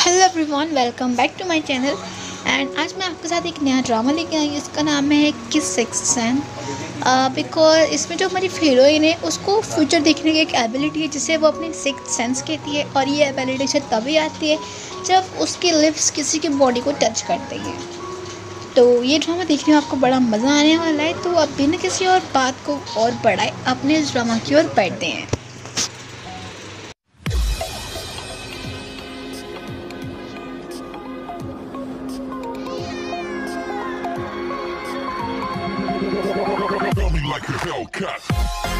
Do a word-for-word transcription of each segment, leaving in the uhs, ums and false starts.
Hello everyone, welcome back to my channel. And आज मैं आपके साथ एक नया ड्रामा लेके आई हूँ। इसका नाम है किस सिक्स्थ सेंस। बिकॉज इसमें जो हमारी हीरोइन है उसको फ्यूचर देखने की एक एबिलिटी है जिसे वो अपनी सिक्स्थ सेंस कहती है। और ये एबिलिटी उसे तभी आती है जब उसके लिप्स किसी की बॉडी को टच करते हैं। तो ये ड्रामा देखने में आपको बड़ा मज़ा आने वाला है। तो अब बिना किसी और बात को और बढ़ाए अपने इस ड्रामा की ओर बढ़ते हैं। Like a Hellcat.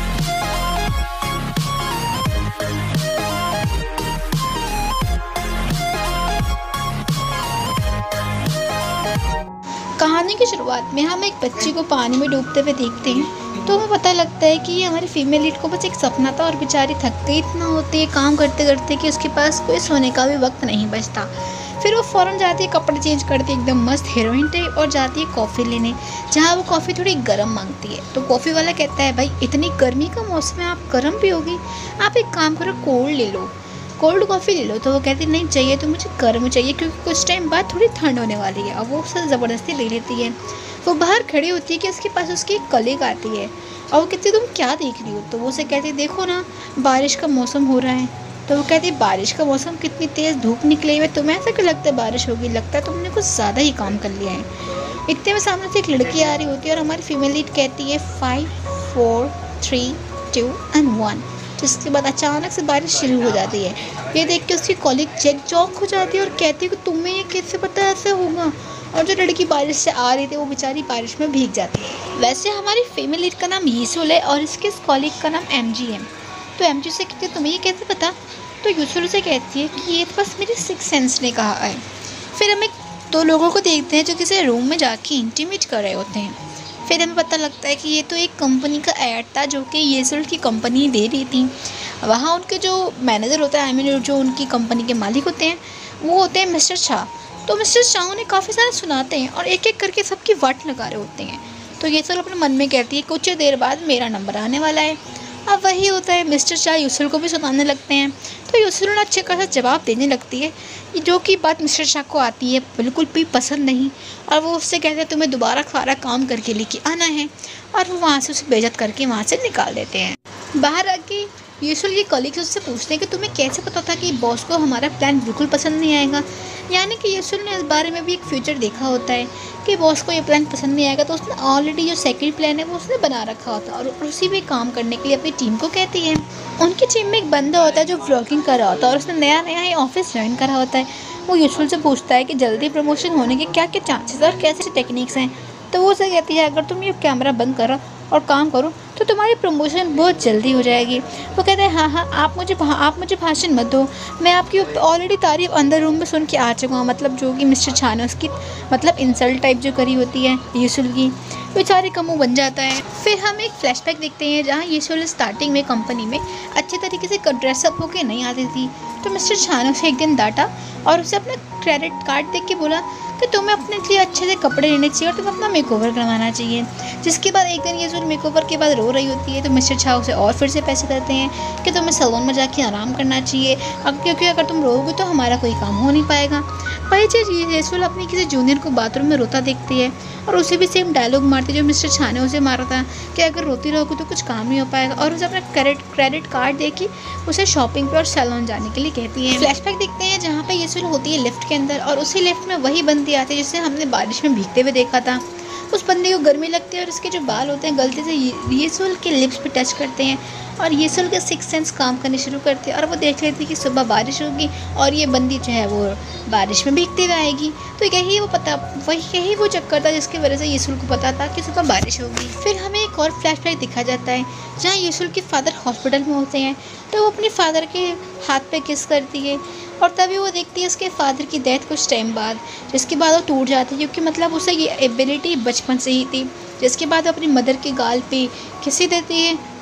कहानी की शुरुआत में हम एक बच्ची को पानी में डूबते हुए देखते हैं। तो हमें पता लगता है कि ये हमारी फीमेल लीड को बस एक सपना था और बेचारी थक गई इतना होती है काम करते करते कि उसके पास कोई सोने का भी वक्त नहीं बचता। फिर वो फ़ौरन जाती है, कपड़े चेंज करती है एकदम मस्त हीरोइन टाइप और जाती है कॉफ़ी लेने, जहाँ वो कॉफ़ी थोड़ी गर्म मांगती है। तो कॉफ़ी वाला कहता है, भाई इतनी गर्मी का मौसम है, आप गर्म पियोगी, आप एक काम करो कोल्ड ले लो, कोल्ड कॉफ़ी ले लो। तो वो कहती नहीं चाहिए, तो मुझे गर्म चाहिए क्योंकि कुछ टाइम बाद थोड़ी ठंड होने वाली है। और वो उससे ज़बरदस्ती ले लेती है। वो बाहर खड़ी होती है कि उसके पास उसकी एक कलीग आती है और वो कहती है तुम क्या देख रही हो। तो वो उसे कहती है देखो ना बारिश का मौसम हो रहा है। तो वो कहती है बारिश का मौसम, कितनी तेज़ धूप निकली हुई, तुम्हें ऐसा क्यों लगता है बारिश होगी, लगता है तुमने कुछ ज़्यादा ही काम कर लिया है। इतने में सामने से एक लड़की आ रही होती है और हमारी फीमेल लीड कहती है five four three two and one. जिसके बाद अचानक से बारिश शुरू हो जाती है। ये देख के उसकी कॉलीग चेक चौक हो जाती है और कहती है कि तुम्हें ये कैसे पता ऐसा होगा। और जो लड़की बारिश से आ रही थी वो बेचारी बारिश में भीग जाती है। वैसे हमारी फीमेल लीड का नाम यूसुल है और इसके कॉलीग का नाम एम जी है। तो एम जी से कहती है तुम्हें ये कैसे पता। तो यूसुल से कहती है कि ये तो बस मेरी सिक्स सेंस ने कहा है। फिर हम एक दो लोगों को देखते हैं जो किसी रूम में जाके इंटीमेट कर रहे होते हैं। फिर हमें पता लगता है कि ये तो एक कंपनी का ऐड था जो कि यूसुल की कंपनी दे रही थी। वहाँ उनके जो मैनेजर होता है, आई मीन जो उनकी कंपनी के मालिक होते हैं, वो होते हैं मिस्टर शाह। तो मिस्टर शाह उन्हें काफ़ी सारे सुनाते हैं और एक एक करके सबकी वाट लगा रहे होते हैं। तो यूसुल अपने मन में कहती है कुछ देर बाद मेरा नंबर आने वाला है। अब वही होता है, मिस्टर शाह यूसुल को भी सुनाने लगते हैं। तो यूसुल ने अच्छे खासा जवाब देने लगती है, जो कि बात मिस्टर शाह को आती है बिल्कुल भी पसंद नहीं। और वो उससे कहते हैं तुम्हें दोबारा सारा काम करके लेके आना है। और वो वहाँ से उसे बेइज्जत करके वहाँ से निकाल देते हैं। बाहर आके यूसुल की कलीग्स उससे पूछते हैं कि तुम्हें कैसे पता था कि बॉस को हमारा प्लान बिल्कुल पसंद नहीं आएगा। यानी कि यूसुल ने इस बारे में भी एक फ्यूचर देखा होता है कि बॉस को ये प्लान पसंद नहीं आएगा। तो उसने ऑलरेडी जो सेकंड प्लान है वो उसने बना रखा होता है और उसी पे काम करने के लिए अपनी टीम को कहती है। उनकी टीम में एक बंदा होता है जो व्लॉगिंग कर रहा होता है और उसने नया नया ही ऑफिस ज्वाइन करा होता है। वो यूसुल से पूछता है कि जल्दी प्रमोशन होने के क्या क्या चांसेस और कैसे टेक्निक्स हैं। तो वो उसे कहती है अगर तुम ये कैमरा बंद करो और काम करो तो तुम्हारी प्रमोशन बहुत जल्दी हो जाएगी। वो कहते हैं हाँ हाँ आप मुझे आप मुझे भाषण मत दो, मैं आपकी ऑलरेडी तारीफ अंदर रूम में सुन के आ चुका हूँ। मतलब जो कि मिस्टर छा ने उसकी मतलब इंसल्ट टाइप जो करी होती है यूसुल की, बेचारे का मुँह बन जाता है। फिर हम एक फ्लैशबैक देखते हैं जहाँ यूसुल स्टार्टिंग में कंपनी में अच्छे तरीके से ड्रेसअप होकर नहीं आती थी। तो मिस्टर छा ने उसे एक दिन डांटा और उसे अपना क्रेडिट कार्ड देख के बोला कि तुम्हें अपने लिए अच्छे से कपड़े लेने चाहिए और तुम्हें अपना मेकओवर करवाना चाहिए। जिसके बाद एक दिन ये जो मेकओवर के बाद रो रही होती है तो मिस्टर छा उसे और फिर से पैसे देते हैं कि तुम्हें सैलून में जाके आराम करना चाहिए, अब क्योंकि अगर तुम रोओगे तो हमारा कोई काम हो नहीं पाएगा। वही चीज़ यूसुल अपनी किसी जूनियर को बाथरूम में रोता देखती है और उसे भी सेम डायलॉग मारती है जो मिस्टर छा ने उसे मारा था कि अगर रोती रहोगे तो कुछ काम नहीं हो पाएगा। और उसे अपना क्रेडिट क्रेडिट कार्ड दे के उसे शॉपिंग पे और सैलून जाने के लिए कहती है। फ्लैशबैक देखते हैं जहाँ पे यूसुल होती है लिफ्ट के अंदर और उसी लिफ्ट में वही बंदी आती है जिसे हमने बारिश में भीगते हुए देखा था। उस बंदे को गर्मी लगती है और उसके जो बाल होते हैं गलती से यूसुल के लिप्स पे टच करते हैं और यूसुल के सिक्स सेंस काम करने शुरू करते हैं और वो देख लेती है कि सुबह बारिश होगी और ये बंदी जो है वो बारिश में भीगते हुए आएगी। तो यही वो पता वही यही वो चक्कर था जिसकी वजह से यूसुल को पता था कि सुबह बारिश होगी। फिर हमें एक और फ्लैशबैक दिखा जाता है जहाँ यूसुल के फादर हॉस्पिटल में होते हैं। तो वो अपने फादर के हाथ पे किस करती है और तभी वो देखती है उसके फादर की डेथ कुछ टाइम बाद, जिसके बाद वो टूट जाती है क्योंकि मतलब उसे ये एबिलिटी बचपन से ही थी। जिसके बाद वो अपनी मदर के गाल पे किसी देती है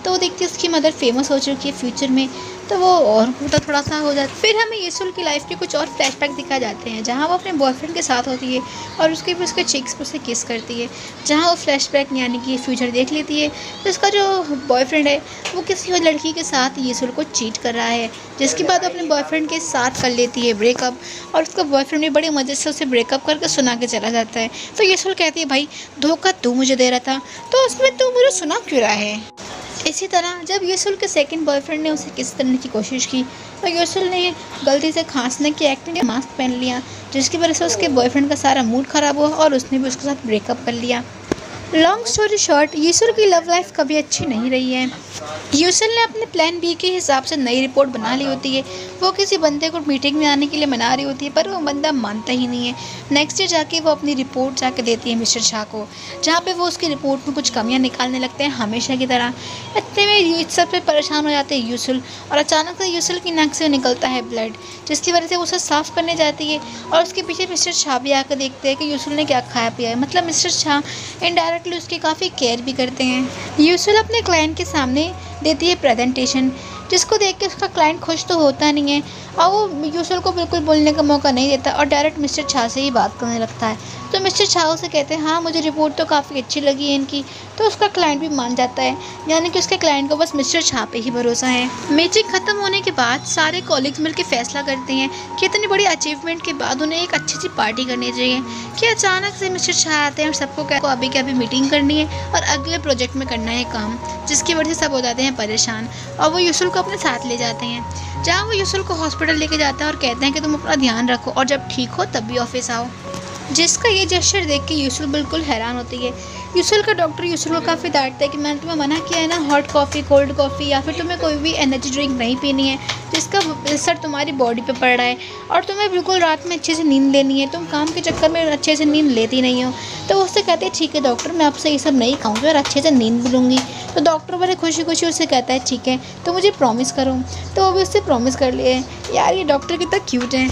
तो वो देखती है उसकी मदर फेमस हो चुकी है फ्यूचर में, तो वो और मतलब थोड़ा सा हो जाता है। फिर हमें येसुल की लाइफ के कुछ और फ्लैशबैक दिखा जाते हैं जहाँ वो अपने बॉयफ्रेंड के साथ होती है और उसके भी उसके चिक्स पर उसे किस करती है, जहाँ वो फ्लैशबैक यानी कि फ्यूचर देख लेती है। तो उसका जो बॉयफ्रेंड है वो किसी और लड़की के साथ येसुल को चीट कर रहा है, जिसके बाद वो अपने बॉयफ्रेंड के साथ कर लेती है ब्रेकअप, और उसका बॉयफ्रेंड भी बड़े मज़े से उसे ब्रेकअप करके सुना के चला जाता है। तो येसुल कहती है भाई धोखा तू मुझे दे रहा था, तो उसमें तू मुझे सुना क्यों रहा है। इसी तरह जब येसुल के सेकंड बॉयफ्रेंड ने उसे किस करने की कोशिश की तो येसुल ने गलती से खांसने की एक्टिंग मास्क पहन लिया, जिसकी वजह से उसके बॉयफ्रेंड का सारा मूड ख़राब हुआ और उसने भी उसके साथ ब्रेकअप कर लिया। लॉन्ग स्टोरी शॉर्ट, येसुल की लव लाइफ कभी अच्छी नहीं रही है। येसुल ने अपने प्लान बी के हिसाब से नई रिपोर्ट बना ली होती है। वो किसी बंदे को मीटिंग में आने के लिए मना रही होती है, पर वो बंदा मानता ही नहीं है। नेक्स्ट डे जाके वो अपनी रिपोर्ट जाके देती है मिस्टर शाह को, जहाँ पे वो उसकी रिपोर्ट में कुछ कमियां निकालने लगते हैं हमेशा की तरह। इतने में ये सबसे परेशान हो जाते हैं येसुल, और अचानक से येसुल की नाक से निकलता है ब्लड, जिसकी वजह से वो उसे साफ़ करने जाती है और उसके पीछे मिस्टर शाह भी आकर देखते हैं कि येसुल ने क्या खाया पिया है। मतलब मिस्टर शाह इनडायरेक्टली उसकी काफ़ी केयर भी करते हैं। येसुल अपने क्लाइंट के सामने देती है प्रेजेंटेशन, जिसको देख के उसका क्लाइंट खुश तो होता नहीं है और वो येसुल को बिल्कुल बोलने का मौका नहीं देता और डायरेक्ट मिस्टर शाह से ही बात करने लगता है। तो मिस्टर शाह उसे कहते हैं हाँ मुझे रिपोर्ट तो काफ़ी अच्छी लगी है इनकी, तो उसका क्लाइंट भी मान जाता है, यानी कि उसके क्लाइंट को बस मिस्टर शाह पे ही भरोसा है। मीटिंग खत्म होने के बाद सारे कॉलीग्स मिलकर फैसला करते हैं कि इतनी बड़ी अचीवमेंट के बाद उन्हें एक अच्छी सी पार्टी करनी चाहिए, कि अचानक से मिस्टर शाह आते हैं और सबको कहते अभी के अभी मीटिंग करनी है और अगले प्रोजेक्ट में करना है काम, जिसकी वजह से सब हो जाते हैं परेशान और वो येसुल को अपने साथ ले जाते हैं, जहाँ वो येसुल को हॉस्पिटल लेके जाता है और कहते हैं कि तुम अपना ध्यान रखो और जब ठीक हो तब भी ऑफिस आओ। जिसका ये जेस्चर देख के येसुल बिल्कुल हैरान होती है। येसुल का डॉक्टर येसुल को काफ़ी डांटता है कि मैंने तुम्हें मना किया है ना हॉट कॉफ़ी, कोल्ड कॉफ़ी या फिर तुम्हें कोई भी एनर्जी ड्रिंक नहीं पीनी है जिसका असर तुम्हारी बॉडी पे पड़ रहा है, और तुम्हें बिल्कुल रात में अच्छे से नींद लेनी है, तुम काम के चक्कर में अच्छे से नींद लेती नहीं हो। तो उससे कहते हैं ठीक है डॉक्टर, मैं आपसे ये सब नहीं खाऊंगी और अच्छे से नींद भी लूँगी। तो डॉक्टर बड़े खुशी खुशी उससे कहता है ठीक है तो मुझे प्रॉमिस करो। तो वो भी उससे प्रॉमिस कर लिए। यार ये डॉक्टर कितना क्यूट है।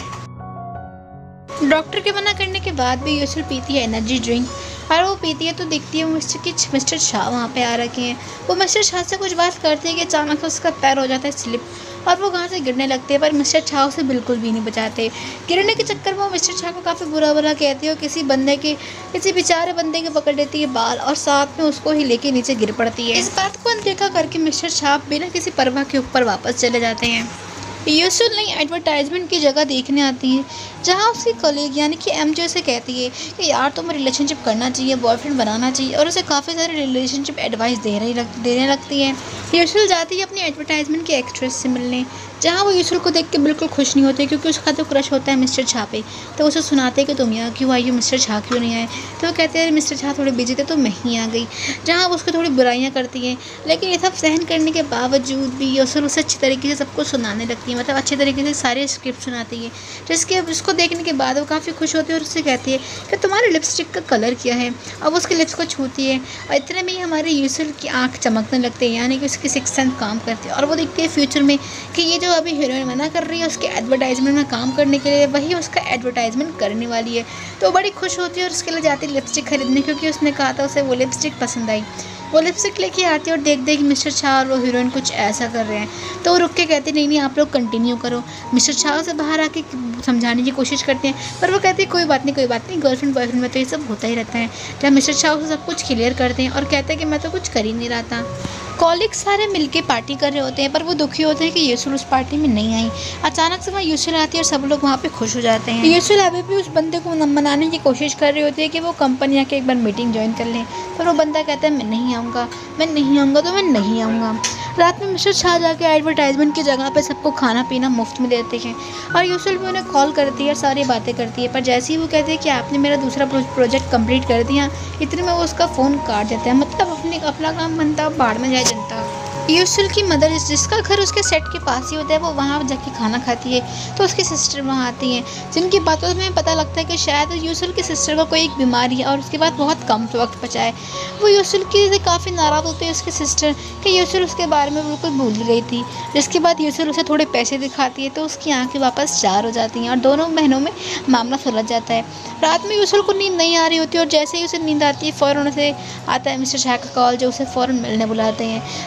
डॉक्टर के मना करने के बाद भी येसुल पीती है एनर्जी ड्रिंक, और वो पीती है तो देखती है मिस्टर कि मिस्टर शाह वहाँ पे आ रखे हैं। वो मिस्टर शाह से कुछ बात करती है कि अचानक से उसका पैर हो जाता है स्लिप और वो वहाँ से गिरने लगते हैं, पर मिस्टर शाह उसे बिल्कुल भी नहीं बचाते। गिरने के चक्कर में वो मिस्टर शाह को काफ़ी बुरा बुरा कहती है और किसी बंदे के किसी बेचारे बंदे के पकड़ लेती है बाल और साथ में उसको ही लेके नीचे गिर पड़ती है। इस बात को अनदेखा करके मिस्टर शाह बिना किसी परवाह के ऊपर वापस चले जाते हैं। येसुल नई एडवर्टाइजमेंट की जगह देखने आती है, जहाँ उसकी कलीग यानी कि एमजे से कहती है कि यार तुम्हें रिलेशनशिप करना चाहिए, बॉयफ्रेंड बनाना चाहिए, और उसे काफ़ी सारे रिलेशनशिप एडवाइस दे रही लग, देने लगती है। येसुल जाती है अपनी एडवर्टाइजमेंट की एक्ट्रेस से मिलने, जहाँ वो येसुल को देख के बिल्कुल खुश नहीं होती क्योंकि उसका तो क्रश होता है मिस्टर शाह पे। तो उसे सुनाते हैं कि तुम यहाँ क्यों आई हो, मिस्टर शाह क्यों नहीं आए। तो वो कहते हैं मिस्टर शाह थोड़े बिजी थे तो मैं ही आ गई, जहाँ वो उसको थोड़ी बुराइयाँ करती हैं, लेकिन ये सब सहन करने के बावजूद भी येसुल उसे अच्छी तरीके से सबको सुनाने लगती है, मतलब अच्छी तरीके से सारे स्क्रिप्ट सुनाती है, जिसके उसको देखने के बाद वो काफ़ी खुश होती है और उससे कहती है कि तुम्हारे लिपस्टिक का कलर क्या है। अब उसके लिप्स को छूती है और इतने में ही हमारे येसुल की आँख चमकने लगती है, यानी कि उसकी सिक्स सेंस काम करती है और वो देखती है फ्यूचर में कि ये जो अभी हीरोइन मना कर रही है उसके एडवर्टाइजमेंट में काम करने के लिए, वही उसका एडवर्टाइजमेंट करने वाली है। तो बड़ी खुश होती है और उसके लिए जाती है लिपस्टिक खरीदने, क्योंकि उसने कहा था उसे वो लिपस्टिक पसंद आई। वो लिपस्टिक लेके आती है और देख देख मिस्टर शाह और वो हीरोइन कुछ ऐसा कर रहे हैं, तो वो रुक के कहते नहीं नहीं आप लोग कंटिन्यू करो। मिस्टर शाह से बाहर आके समझाने की कोशिश करते हैं, पर वो कहते हैं कोई बात नहीं कोई बात नहीं, गर्लफ्रेंड बॉयफ्रेंड में तो ये सब होता ही रहता है। जब मिस्टर शाह उसे सब कुछ क्लियर करते हैं और कहते हैं कि मैं तो कुछ कर ही नहीं रहा था। कॉलीग सारे मिलके पार्टी कर रहे होते हैं, पर वो दुखी होते हैं कि येसुल उस पार्टी में नहीं आई। अचानक से वहाँ येसुल आती है और सब लोग वहाँ पे खुश हो जाते हैं। येसुल अभी भी उस बंदे को मनाने की कोशिश कर रही होती है कि वो कंपनी आके एक बार मीटिंग ज्वाइन कर लें, पर वो बंदा कहता है मैं नहीं आऊँगा, मैं नहीं आऊँगा तो मैं नहीं आऊँगा। रात में मिस्टर शाह जाके एडवर्टाइजमेंट की जगह पे सबको खाना पीना मुफ्त में देते हैं और येसुल भी उन्हें कॉल करती है और सारी बातें करती है, पर जैसे ही वो कहते हैं कि आपने मेरा दूसरा प्रोजेक्ट कंप्लीट कर दिया, इतने में वो उसका फ़ोन काट देता है। मतलब अपने अपना काम बनता बाढ़ में जाए जनता। येसुल की मदर जिसका घर उसके सेट के पास ही होता है वो वहाँ जाके खाना खाती है, तो उसकी सिस्टर वहाँ आती हैं, जिनकी बातों में पता लगता है कि शायद येसुल की सिस्टर को कोई एक बीमारी है और उसके बाद बहुत कम वक्त बचा है। वो येसुल की से काफ़ी नाराज़ होती है उसकी सिस्टर कि येसुल उसके बारे में बिल्कुल भूल गई थी, जिसके बाद येसुल उसे थोड़े पैसे दिखाती है तो उसकी आँखें वापस चार हो जाती हैं और दोनों बहनों में मामला सुलझ जाता है। रात में येसुल को नींद नहीं आ रही होती और जैसे ही उसे नींद आती है फ़ौरन उसे आता है मिस्टर शाह का कॉल, जो उसे फ़ौरन मिलने बुलाते हैं, जहाँ वो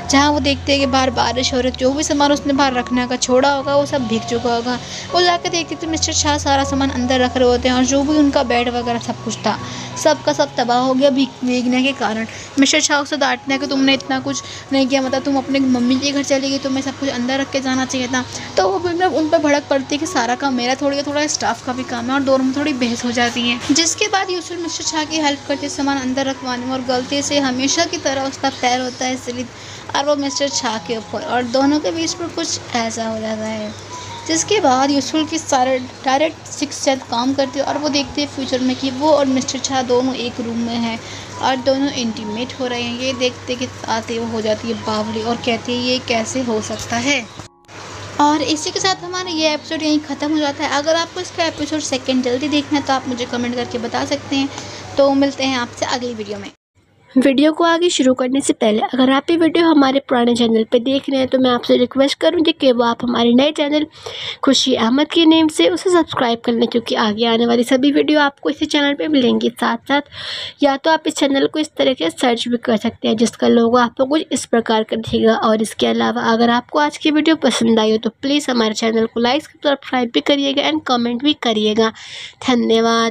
देखते हैं कि बाहर बारिश हो रही है, जो भी सामान उसने बाहर रखने का छोड़ा होगा वो सब भीग चुका होगा। वो जाकर देखते तो मिस्टर शाह सारा सामान अंदर रख रहे होते हैं और जो भी उनका बेड वगैरह सब कुछ था सब का सब तबाह हो गया भीग भीगने के कारण। मिस्टर शाह उसे डांटते हैं कि तुमने इतना कुछ नहीं किया, मतलब तुम अपने मम्मी के घर चली गई, तुम्हें सब कुछ अंदर रख के जाना चाहिए था। तो वो मतलब उन पर भड़क पड़ती है कि सारा काम मेरा थोड़ी थोड़ा स्टाफ का भी काम है, और दोनों में थोड़ी बहस हो जाती है। जिसके बाद यूसुफ मिस्टर शाह की हेल्प करते सामान अंदर रखवाने में, और गलती से हमेशा की तरह उसका पैर होता है स्लिप और वो मिस्टर शाह के ऊपर, और दोनों के बीच में कुछ ऐसा हो जाता है। जिसके बाद यूसुफ की सारे डायरेक्ट सिक्स सेंस काम करती है और वो देखते हैं फ्यूचर में कि वो और मिस्टर शाह दोनों एक रूम में हैं और दोनों इंटीमेट हो रहे हैं। ये देखते कि आते वो हो जाती है बावली और कहती है ये कैसे हो सकता है। और इसी के साथ हमारा ये एपिसोड यहीं ख़त्म हो जाता है। अगर आपको इसका एपिसोड सेकंड जल्दी देखना है तो आप मुझे कमेंट करके बता सकते हैं। तो मिलते हैं आपसे अगली वीडियो में। वीडियो को आगे शुरू करने से पहले अगर आप ये वीडियो हमारे पुराने चैनल पे देख रहे हैं तो मैं आपसे रिक्वेस्ट करूँगी कि वो आप हमारे नए चैनल खुशी अहमद के नेम से उसे सब्सक्राइब कर लें, क्योंकि आगे आने वाली सभी वीडियो आपको इसी चैनल पे मिलेंगी। साथ साथ या तो आप इस चैनल को इस तरह से सर्च भी कर सकते हैं जिसका लोगो आपको कुछ इस प्रकार का दिखेगा। और इसके अलावा अगर आपको आज की वीडियो पसंद आई हो तो प्लीज़ हमारे चैनल को लाइक सब्सक्राइब भी करिएगा एंड कमेंट भी करिएगा। धन्यवाद।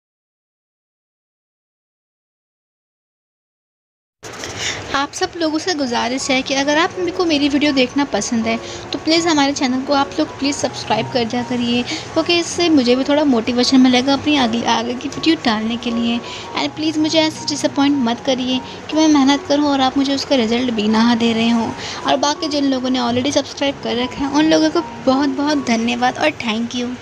आप सब लोगों से गुजारिश है कि अगर आप मेरे को मेरी वीडियो देखना पसंद है तो प्लीज़ हमारे चैनल को आप लोग प्लीज़ सब्सक्राइब कर जा करिए, क्योंकि इससे मुझे भी थोड़ा मोटिवेशन मिलेगा अपनी आगे आगे की वीडियो डालने के लिए। एंड प्लीज़ मुझे ऐसे डिसअपॉइंट मत करिए कि मैं मेहनत करूं और आप मुझे उसका रिज़ल्ट भी ना दे रहे हों। और बाकी जिन लोगों ने ऑलरेडी सब्सक्राइब कर रखा है उन लोगों को बहुत बहुत धन्यवाद और थैंक यू।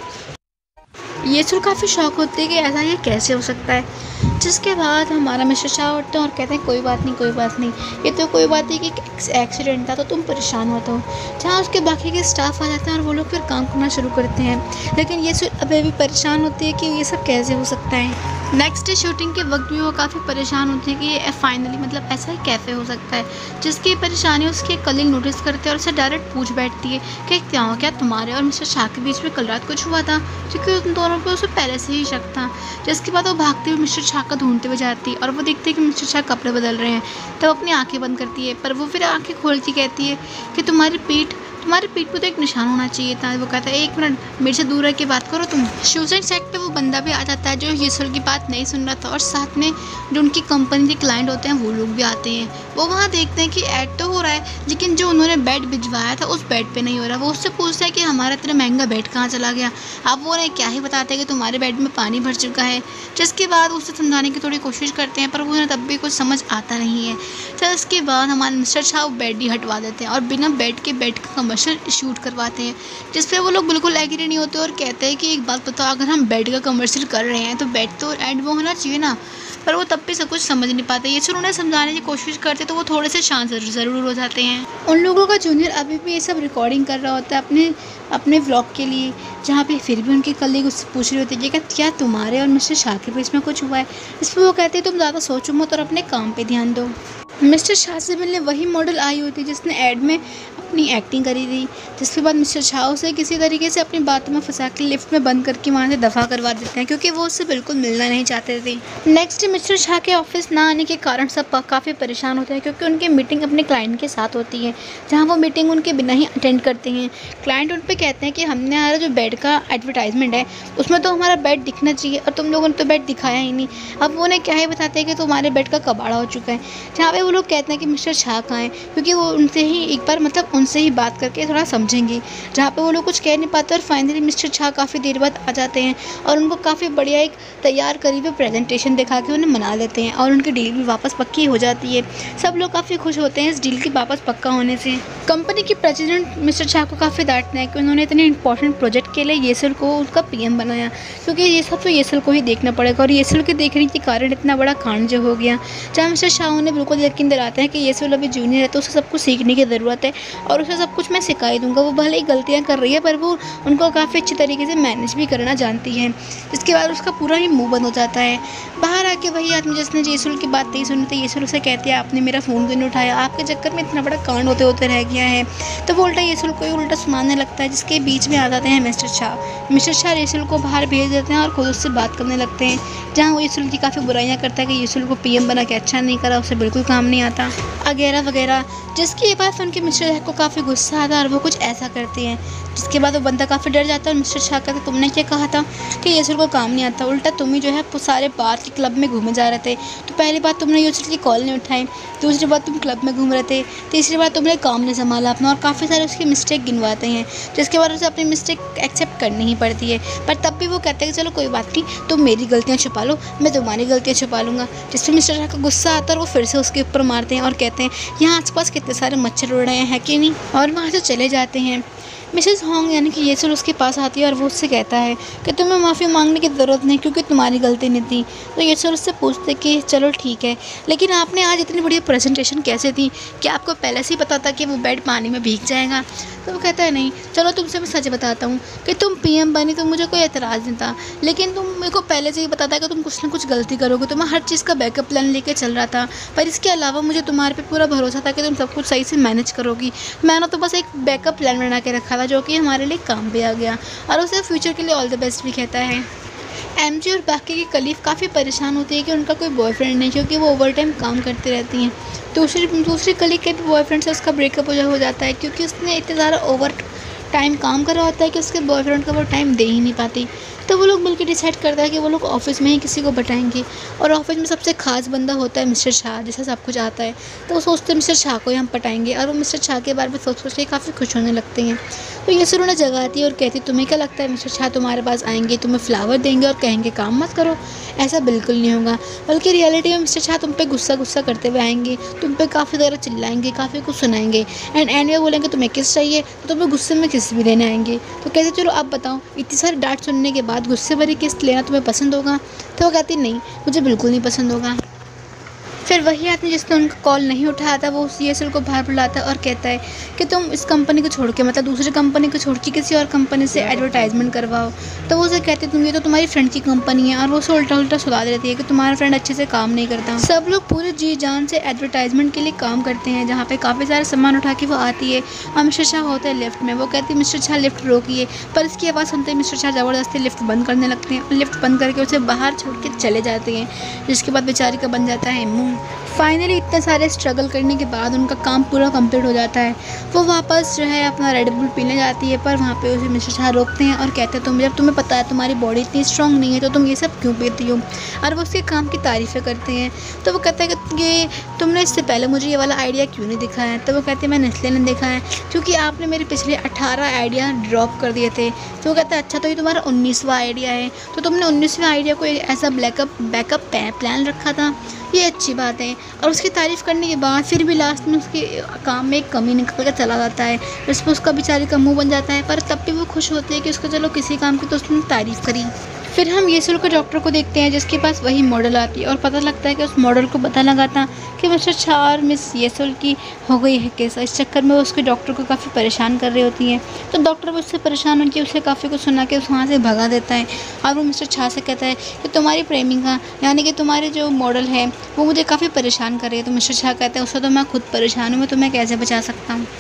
ये सुन काफ़ी शौक होती है कि ऐसा ये कैसे हो सकता है। जिसके बाद हमारा मिस्टर शाह उठते हैं और कहते हैं कोई बात नहीं कोई बात नहीं, ये तो कोई बात नहीं कि एक्सीडेंट था तो तुम परेशान मत हो। जहाँ उसके बाकी के स्टाफ आ जाते हैं और वो लोग फिर काम करना शुरू करते हैं, लेकिन ये सुन अभी भी परेशान होती है कि ये सब कैसे हो सकता है। नेक्स्ट डे शूटिंग के वक्त भी वो काफ़ी परेशान होती है कि ये फाइनली मतलब ऐसा ही कैसे हो सकता है। जिसकी परेशानी उसके कलीग नोटिस करते हैं और उसे डायरेक्ट पूछ बैठती है कि क्या हो क्या तुम्हारे और मिस्टर शाह के बीच में कल रात कुछ हुआ था, क्योंकि उन दोनों पे उसे पहले से ही शक था। जिसके बाद वो भागते हुए मिस्टर शाह का ढूंढते हुए जाती है और वो देखती है कि मिस्टर शाह कपड़े बदल रहे हैं। तब तो अपनी आंखें बंद करती है, पर वो फिर आंखें खोलती कहती है कि तुम्हारी पीठ तुम्हारे पीठ पे तो एक निशान होना चाहिए था। वो कहता है एक मिनट मेरे से दूर रह के बात करो तुम। शूटिंग सेट पे वो बंदा भी आ जाता है जो यूसुफ की बात नहीं सुन रहा था, और साथ में जो उनकी कंपनी के क्लाइंट होते हैं वो लोग भी आते हैं। वो वहाँ देखते हैं कि ऐड तो हो रहा है लेकिन जो उन्होंने बेड भिजवाया था उस बेड पे नहीं हो रहा। वो उससे पूछता है कि हमारा इतना महंगा बेड कहाँ चला गया। अब वो उन्हें क्या ही बताते हैं कि तुम्हारे बेड में पानी भर चुका है। जिसके बाद उसे समझाने की थोड़ी कोशिश करते हैं पर वो उन्हें तब भी कुछ समझ आता नहीं है। तो इसके बाद हमारे मिस्टर शाह बेड ही हटवा देते हैं और बिना बेड के बेड का कमर्शियल शूट करवाते हैं, जिस पे वो लोग बिल्कुल एग्री नहीं होते और कहते हैं कि एक बात बताओ, अगर हम बेड का कमर्शियल कर रहे हैं तो बेड तो एड वो होना चाहिए ना। पर वो तब भी सब कुछ समझ नहीं पाते। ये सिर्फ उन्हें समझाने की कोशिश करते तो वो थोड़े से शांत ज़रूर हो जाते हैं। उन लोगों का जूनियर अभी भी ये सब रिकॉर्डिंग कर रहा होता है अपने अपने व्लॉग के लिए, जहाँ पे फिर भी उनकी कलीग उससे पूछ रही होती है कि क्या तुम्हारे और मिस्टर शाह के बीच में कुछ हुआ है। इस पर वो कहते हैं तुम ज़्यादा सोचो मत और अपने काम पे ध्यान दो। मिस्टर शाह से मिलने वही मॉडल आई होती है जिसने एड में अपनी एक्टिंग करी थी। जिसके बाद मिस्टर शाह उसे किसी तरीके से अपनी बातों में फंसा के लिफ्ट में बंद करके वहाँ से दफ़ा करवा देते हैं, क्योंकि वो उससे बिल्कुल मिलना नहीं चाहते थे। नेक्स्ट मिस्टर शाह के ऑफिस ना आने के कारण सब काफ़ी परेशान होते हैं, क्योंकि उनकी मीटिंग अपने क्लाइंट के साथ होती है, जहाँ वो मीटिंग उनके बिना ही अटेंड करते हैं। क्लाइंट उन पर कहते हैं कि हमने हमारा जो बेड का एडवर्टाइजमेंट है उसमें तो हमारा बेड दिखना चाहिए और तुम लोगों ने तो बेड दिखाया ही नहीं। अब वो उन्हें क्या ही बताते हैं कि तुम्हारे बेड का कबाड़ा हो चुका है। जहाँ पे वो लोग कहते हैं कि मिस्टर शाह कहाँ हैं, क्योंकि वो उनसे ही एक बार मतलब उनसे ही बात करके थोड़ा समझेंगे। जहाँ पे वो लोग कुछ कह नहीं पाते और फाइनली मिस्टर शाह काफ़ी देर बाद आ जाते हैं और उनको काफ़ी बढ़िया एक तैयार करी हुई प्रेजेंटेशन दिखा के उन्हें मना लेते हैं और उनकी डील भी वापस पक्की हो जाती है। सब लोग काफ़ी खुश होते हैं इस डील के वापस पक्का होने से। कंपनी के प्रेसिडेंट मिस्टर शाह को काफ़ी डांटते हैं कि उन्होंने इतने इंपॉर्टेंट प्रोजेक्ट के लिए येसल को उसका पीएम बनाया, क्योंकि ये सब तो येसल को ही देखना पड़ेगा और येसल के देखने के कारण इतना बड़ा कांड जो हो गया। जहाँ मिस्टर शाह उन्हें बिल्कुल यकीन दिलाते हैं कि येसल अभी जूनियर है तो उसे सब कुछ सीखने की ज़रूरत है और उसे सब कुछ मैं सिखा ही दूँगा। वो भले ही गलतियाँ कर रही है पर वो उनको काफ़ी अच्छी तरीके से मैनेज भी करना जानती है। जिसके बाद उसका पूरा ही मुँह बंद हो जाता है। बाहर आके वही आदमी जिसने येसल की बात नहीं सुनी थी, येसल उसे कहती है आपने मेरा फ़ोन क्यों नहीं उठाया, आपके चक्कर में इतना बड़ा कांड होते होते रह गया है। तो वो उल्टा येसल को ही उल्टा सुनाने लगता है, जिसके बीच में आ जाते हैं mister Shah. Mister Shah Yeseul को बाहर भेज देते हैं और खुद उससे बात करने लगते हैं, जहाँ वो येसल की काफ़ी बुराइयाँ करता है कि येसल को पीएम बना के अच्छा नहीं करा, उसे बिल्कुल काम नहीं आता वगैरह वगैरह। जिसकी बात सुन के मिस्टर शाह को काफ़ी गुस्सा आता है और वो कुछ ऐसा करती है, जिसके बाद वो बंदा काफ़ी डर जाता है। और मिस्टर शाह कहते तुमने क्या कहा था कि येसुल को काम नहीं आता, उल्टा तुम ही जो है सारे बार के क्लब में घूमे जा रहे थे। तो पहली बात तुमने येसुल की कॉल नहीं उठाई, दूसरी बात तुम क्लब में घूम रहे थे, तीसरी बात तुमने काम नहीं संभाला अपना, और काफ़ी सारे उसकी मिस्टेक गिनवाते हैं, जिसके बाद उसे अपनी मिस्टेक एक्सेप्ट करनी ही पड़ती है। पर तब भी वो कहते हैं कि चलो कोई बात नहीं, तुम मेरी गलतियाँ छुपा लो, मैं तुम्हारी गलतियाँ छुपा लूँगा। जिस पर मिस्टर शाह का गुस्सा आता है और वो फिर से उसके ऊपर मारते हैं और कहते हैं यहाँ आसपास कितने सारे मच्छर उड़ रहे हैं, है कि नहीं, और वहाँ से चले जाते हैं। मिसेस होंग यानी कि येसुल उसके पास आती है और वो उससे कहता है कि तुम्हें माफ़ी मांगने की ज़रूरत नहीं क्योंकि तुम्हारी गलती नहीं थी। तो येसुल उससे पूछते कि चलो ठीक है, लेकिन आपने आज इतनी बढ़िया प्रेजेंटेशन कैसे दी, क्या आपको पहले से ही पता था कि वो बेड पानी में भीग जाएगा? तो वो कहता है नहीं, चलो तुमसे मैं सच बताता हूँ कि तुम पीएम बनी तो मुझे कोई एतराज़ नहीं था, लेकिन तुम मेरे को पहले से ही पता था कि तुम कुछ ना कुछ गलती करोगे, तो मैं हर चीज़ का बैकअप प्लान लेके चल रहा था। पर इसके अलावा मुझे तुम्हारे पे पूरा भरोसा था कि तुम सब कुछ सही से मैनेज करोगी। मैंने तो बस एक बैकअप प्लान बना के रखा था जो कि हमारे लिए काम भी आ गया, और उसे फ्यूचर के लिए ऑल द बेस्ट भी कहता है। एमजे और बाकी की कलीफ काफ़ी परेशान होती है कि उनका कोई बॉयफ्रेंड नहीं, क्योंकि वो ओवर टाइम काम करती रहती हैं। दूसरी दूसरी कलीग के भी बॉयफ्रेंड से उसका ब्रेकअप हो जाता है, क्योंकि उसने इतना ज़्यादा ओवर टाइम काम करा होता है कि उसके बॉयफ्रेंड को वो टाइम दे ही नहीं पाती। तो वो लोग मिलकर डिसाइड करता है कि वो लोग ऑफिस में ही किसी को बताएंगे, और ऑफिस में सबसे खास बंदा होता है मिस्टर शाह, जिसे सब कुछ आता है। तो वो सोचते हैं मिस्टर शाह को ही हम पटाएंगे, और वो मिस्टर शाह के बारे में सोच सोच के काफ़ी खुश होने लगते हैं। तो येसुल उन्हें जगाती है और कहती तुम्हें क्या लगता है मिस्टर शाह तुम्हारे पास आएंगे, तुम्हें फ्लावर देंगे और कहेंगे काम मत करो? ऐसा बिल्कुल नहीं होगा, बल्कि रियलिटी में मिस्टर शाह तुम पे गुस्सा गुस्सा करते हुए आएंगे, तुम पे काफ़ी ज़्यादा चिल्लाएंगे, काफ़ी कुछ सुनाएंगे, एंड एंड में बोलेंगे तुम्हें किस चाहिए, तो तुम्हें गुस्से में किस भी देने आएंगे। तो कहते चलो आप बताओ, इतनी सारी डांट सुनने के बाद गुस्से भरी किस्त लेना तुम्हें पसंद होगा? तो वो कहती नहीं, मुझे बिल्कुल नहीं पसंद होगा। फिर वही आदमी जिसने उनका कॉल नहीं उठाया था वो उस येसुल को बाहर बुलाता है और कहता है कि तुम इस कंपनी को छोड़ के, मतलब दूसरी कंपनी को छोड़ के किसी और कंपनी से एडवर्टाइजमेंट करवाओ। तो वो उसे कहते तुम ये तो तुम्हारी फ्रेंड की कंपनी है, और वो उसे उल्टा उल्टा सुधा देती है कि तुम्हारा फ्रेंड अच्छे से काम नहीं करता। सब लोग पूरे जी जान से एडवर्टाइजमेंट के लिए काम करते हैं, जहाँ पे काफ़ी सारे सामान उठा के वो आती है, और मिस्टर शाह होते हैं लिफ्ट में। वो कहती है मिस्टर शाह लिफ्ट रोकिए, पर इसकी आवाज़ सुनते ही मिस्टर शाह ज़बरदस्ती लिफ्ट बंद करने लगते हैं, और लिफ्ट बंद करके उसे बाहर छोड़ के चले जाते हैं, जिसके बाद बेचारी का बन जाता है मुँह। फाइनली इतने सारे स्ट्रगल करने के बाद उनका काम पूरा कंप्लीट हो जाता है। वो वापस जो है अपना रेड बुल पीने जाती है, पर वहाँ पे उसे मिस्टर शाह रोकते हैं और कहते हैं तुम जब तुम्हें पता है तुम्हारी बॉडी इतनी स्ट्रांग नहीं है तो तुम ये सब क्यों पीती हो, और वो उसके काम की तारीफ़ें करते हैं। तो वो कहता है कि ये तुमने इससे पहले मुझे ये वाला आइडिया क्यों नहीं दिखाया? तो वो कहते हैं मैंने इसलिए नहीं देखा है क्योंकि आपने मेरे पिछले अठारह आइडिया ड्रॉप कर दिए थे। तो वो कहता है अच्छा तो ये तुम्हारा उन्नीसवां आइडिया है, तो तुमने उन्नीसवें आइडिया को ऐसा ब्लैकअप बैकअप प्लान रखा था, ये अच्छी बात है। और उसकी तारीफ़ करने के बाद फिर भी लास्ट में उसके काम में एक कमी निकल कर चला जाता है, जिस पर उसका बेचारी का मुंह बन जाता है। पर तब भी वो खुश होती है कि उसको चलो किसी काम की तो उसने तारीफ़ करी। फिर हम येसुल के डॉक्टर को देखते हैं, जिसके पास वही मॉडल आती है, और पता लगता है कि उस मॉडल को पता लगा था कि मिस्टर शाह और मिस येसुल की हो गई है केस। इस चक्कर में वो उसके डॉक्टर को काफ़ी परेशान कर रही होती हैं। तो डॉक्टर भी उससे परेशान होकर उसे काफ़ी कुछ सुना के उस वहाँ से भगा देता है, और वो मिस्टर शाह से कहता है कि तुम्हारी प्रेमिका यानी कि तुम्हारी जो मॉडल है वो मुझे काफ़ी परेशान कर रही है। तो मिस्टर शाह कहता है उससे तो मैं खुद परेशान हूँ, मैं तुम्हें कैसे बचा सकता हूँ।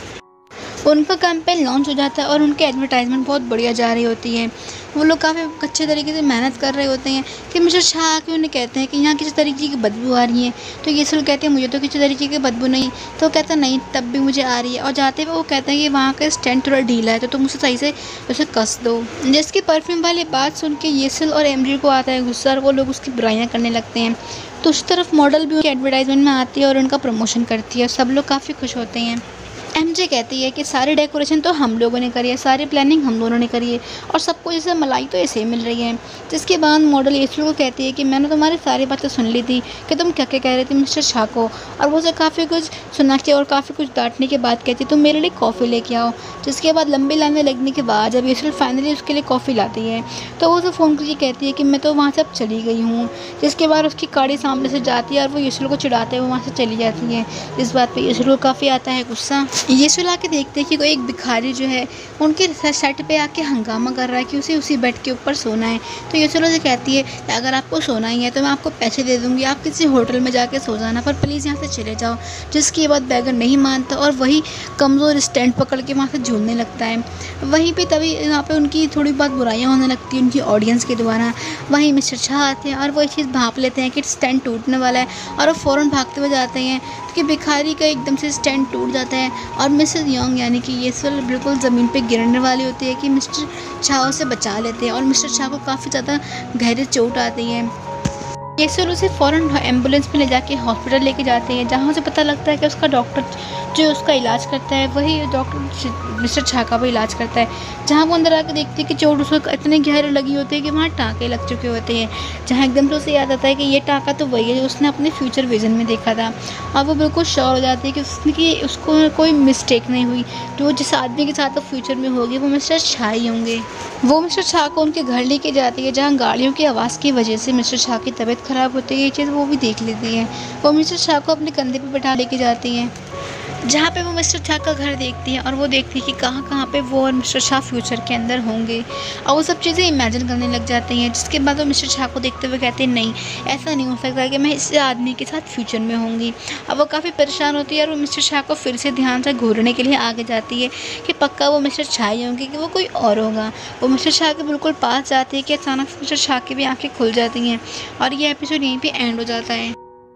उनका कैंपेन लॉन्च हो जाता है और उनकी एडवर्टाइजमेंट बहुत बढ़िया जा रही होती है। वो लोग काफ़ी अच्छे तरीके से मेहनत कर रहे होते हैं कि मिस्टर शाह के उन्हें कहते हैं कि यहाँ किसी तरीके की बदबू आ रही है। तो येसुल कहते हैं मुझे तो किसी तरीके की बदबू नहीं। तो वो कहता है नहीं तब भी मुझे आ रही है, और जाते हुए वो कहते हैं कि वहाँ का स्टैंड थोड़ा ढीला है तो तुम उसे सही से उसे कस दो। जिसकी परफ्यूम वाली बात सुन के येसुल और एमजे को आता है गुस्सा, और वो लोग उसकी बुराइयाँ करने लगते हैं। तो उस तरफ मॉडल भी उनकी एडवर्टाइजमेंट में आती है और उनका प्रमोशन करती है, और सब लोग काफ़ी खुश होते हैं। एमजे कहती है कि सारी डेकोरेशन तो हम लोगों ने करी है, सारी प्लानिंग हम दोनों ने करी है, और सबको जैसे मलाई तो ऐसे ही मिल रही है। जिसके बाद मॉडल येसुल को कहती है कि मैंने तुम्हारी सारी बातें सुन ली थी कि तुम क्या क्या कह रही थी मिस्टर शाह को, और वो उसे काफ़ी कुछ सुना के और काफ़ी कुछ डांटने के बाद कहती तुम मेरे लिए कॉफ़ी लेके आओ। जिसके बाद लंबी लाइनें लगने के बाद जब येसुल फाइनली उसके लिए कॉफ़ी लाती है तो वो उसे फ़ोन करके कहती है कि मैं तो वहाँ से अब चली गई हूँ। जिसके बाद उसकी गाड़ी सामने से जाती है और वो येसुल को चिढ़ाते हुए वहाँ से चली जाती है। इस बात पर येसुल को काफ़ी आता है गुस्सा। ये सुला के देखते हैं कि कोई एक भिखारी जो है उनके सेट पे आके हंगामा कर रहा है कि उसे उसी बेड के ऊपर सोना है। तो ये सुला से कहती है कि अगर आपको सोना ही है तो मैं आपको पैसे दे दूँगी, आप किसी होटल में जाके सो जाना, पर प्लीज़ यहाँ से चले जाओ। जिसकी ये बात बैगर नहीं मानता और वही कमज़ोर स्टैंड पकड़ के वहाँ से झूलने लगता है। वहीं पर तभी यहाँ पर उनकी थोड़ी बहुत बुराइयाँ होने लगती हैं उनकी ऑडियंस के द्वारा। वहीं मिस्टर शाह आते हैं और वो चीज़ भांप लेते हैं कि स्टैंड टूटने वाला है और वो फ़ौरन भागते हुए जाते हैं कि भिखारी का एकदम से स्टैंड टूट जाता है और मिसेस यंग यानी कि ये सुल बिल्कुल ज़मीन पे गिरने वाली होती है कि मिस्टर शाह उसे बचा लेते हैं और मिस्टर शाह को काफ़ी ज़्यादा गहरी चोट आती है। ये सुल उसे फ़ौरन एम्बुलेंस में ले जाके हॉस्पिटल लेके जाते हैं, जहाँ उसे पता लगता है कि उसका डॉक्टर जो उसका इलाज करता है वही डॉक्टर मिस्टर शाह का भी इलाज करता है। जहाँ वो अंदर आकर देखती है कि चोट उसको इतने गहरे लगी होती है कि वहाँ टाँके लग चुके होते हैं। जहाँ एकदम से उसे याद आता है कि ये टाँका तो वही है जो उसने अपने फ्यूचर विजन में देखा था। और वो बिल्कुल श्योर हो जाती है कि उसने कि उसको कोई मिस्टेक नहीं हुई, जो जिस आदमी के साथ वो फ्यूचर में होगी वो मिस्टर शाह ही होंगे। वो मिस्टर शाह को उनके घर लेके जाती है, जहाँ गाड़ियों की आवाज़ की वजह से मिस्टर शाह की तबीयत ख़राब होती है। ये चीज़ वो भी देख लेती है। वो मिस्टर शाह को अपने कंधे पे बैठा लेके जाती हैं, जहाँ पे वो मिस्टर शाह का घर देखती है और वो देखती है कि कहाँ कहाँ पे वो और मिस्टर शाह फ्यूचर के अंदर होंगे और वो सब चीज़ें इमेजिन करने लग जाती हैं। जिसके बाद वो मिस्टर शाह को देखते हुए कहते हैं नहीं, ऐसा नहीं हो सकता कि मैं इस आदमी के साथ फ्यूचर में होंगी। अब वो काफ़ी परेशान होती है और वो मिस्टर शाह को फिर से ध्यान से घूरने के लिए आगे जाती है कि पक्का वो मिस्टर शाह ही होंगे कि वो कोई और होगा। वो मिस्टर शाह के बिल्कुल पास जाती है कि अचानक से मिस्टर शाह की भी आँखें खुल जाती हैं और ये एपिसोड यहीं पर एंड हो जाता है।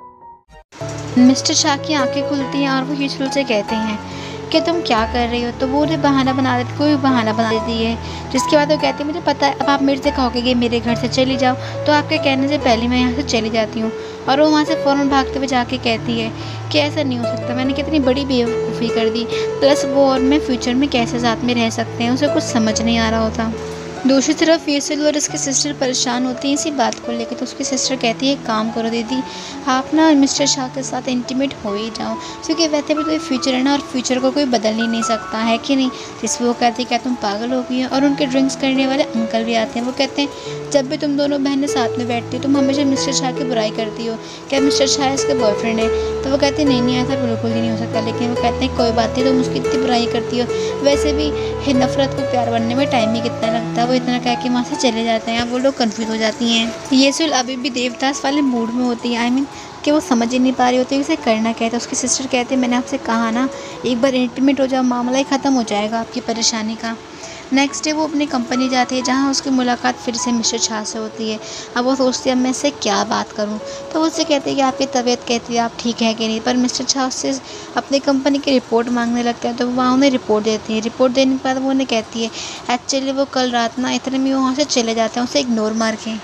मिस्टर शाह की आंखें खुलती हैं और वो यूसुल से कहते हैं कि तुम क्या कर रही हो, तो वो उन्हें बहाना बना देती कोई बहाना बना देती है। जिसके बाद वो कहती है मुझे पता है अब आप मेरे से कहोगे कि मेरे घर से चली जाओ, तो आपके कहने से पहले मैं यहाँ से चली जाती हूँ। और वो वहाँ से फ़ौरन भागते हुए जाके कहती है कि ऐसा नहीं हो सकता, मैंने कितनी बड़ी बेवकूफ़ी कर दी, प्लस वो और मैं फ्यूचर में कैसे साथ में रह सकते हैं, उसे कुछ समझ नहीं आ रहा होता। दूसरी तरफ यूसुल और उसकी सिस्टर परेशान होती हैं इसी बात को लेकर। तो उसकी सिस्टर कहती है काम करो दीदी, आप ना मिस्टर शाह के साथ इंटीमेट हो ही जाओ, क्योंकि वैसे भी तो फ्यूचर है ना और फ्यूचर को कोई बदल ही नहीं सकता है कि नहीं। जिसमें वो कहती है क्या तुम पागल हो गई हो। और उनके ड्रिंक्स करने वाले अंकल भी आते हैं। वो कहते हैं जब भी तुम दोनों बहनें साथ में बैठती हो तुम हमेशा मिस्टर शाह की बुराई करती हो, क्या मिस्टर शाह इसके बॉयफ्रेंड है। तो वो कहते हैं नहीं नहीं ऐसा बिल्कुल ही नहीं हो सकता। लेकिन वो कहते हैं कोई बात नहीं, तुम उसकी इतनी बुराई करती हो, वैसे भी नफरत को प्यार बनने में टाइम ही कितना लगता है। वो इतना कह के वहाँ से चले जाते हैं। अब वो लोग कंफ्यूज हो जाती हैं। यूसुल अभी भी देवदास वाले मूड में होती है, आई मीन कि वो समझ ही नहीं पा रही होती उसे करना क्या है। तो उसकी सिस्टर कहते हैं मैंने आपसे कहा ना एक बार इंटीमेट हो जाओ, मामला ही ख़त्म हो जाएगा आपकी परेशानी का। नेक्स्ट डे वो अपनी कंपनी जाती है, जहाँ उसकी मुलाकात फिर से मिस्टर शाह से होती है। अब वो सोचती है अब मैं इससे क्या बात करूं। तो वो उससे कहती है कि आपकी तबीयत कहती है आप ठीक है कि नहीं। पर मिस्टर शाह उससे अपनी कंपनी की रिपोर्ट मांगने लगते हैं। तो वो वहाँ उन्हें रिपोर्ट देती है। रिपोर्ट देने के बाद वो उन्हें कहती है एक्चुअली वो कल रात ना इतने में वहाँ से चले जाते हैं, उसे इग्नोर मार के।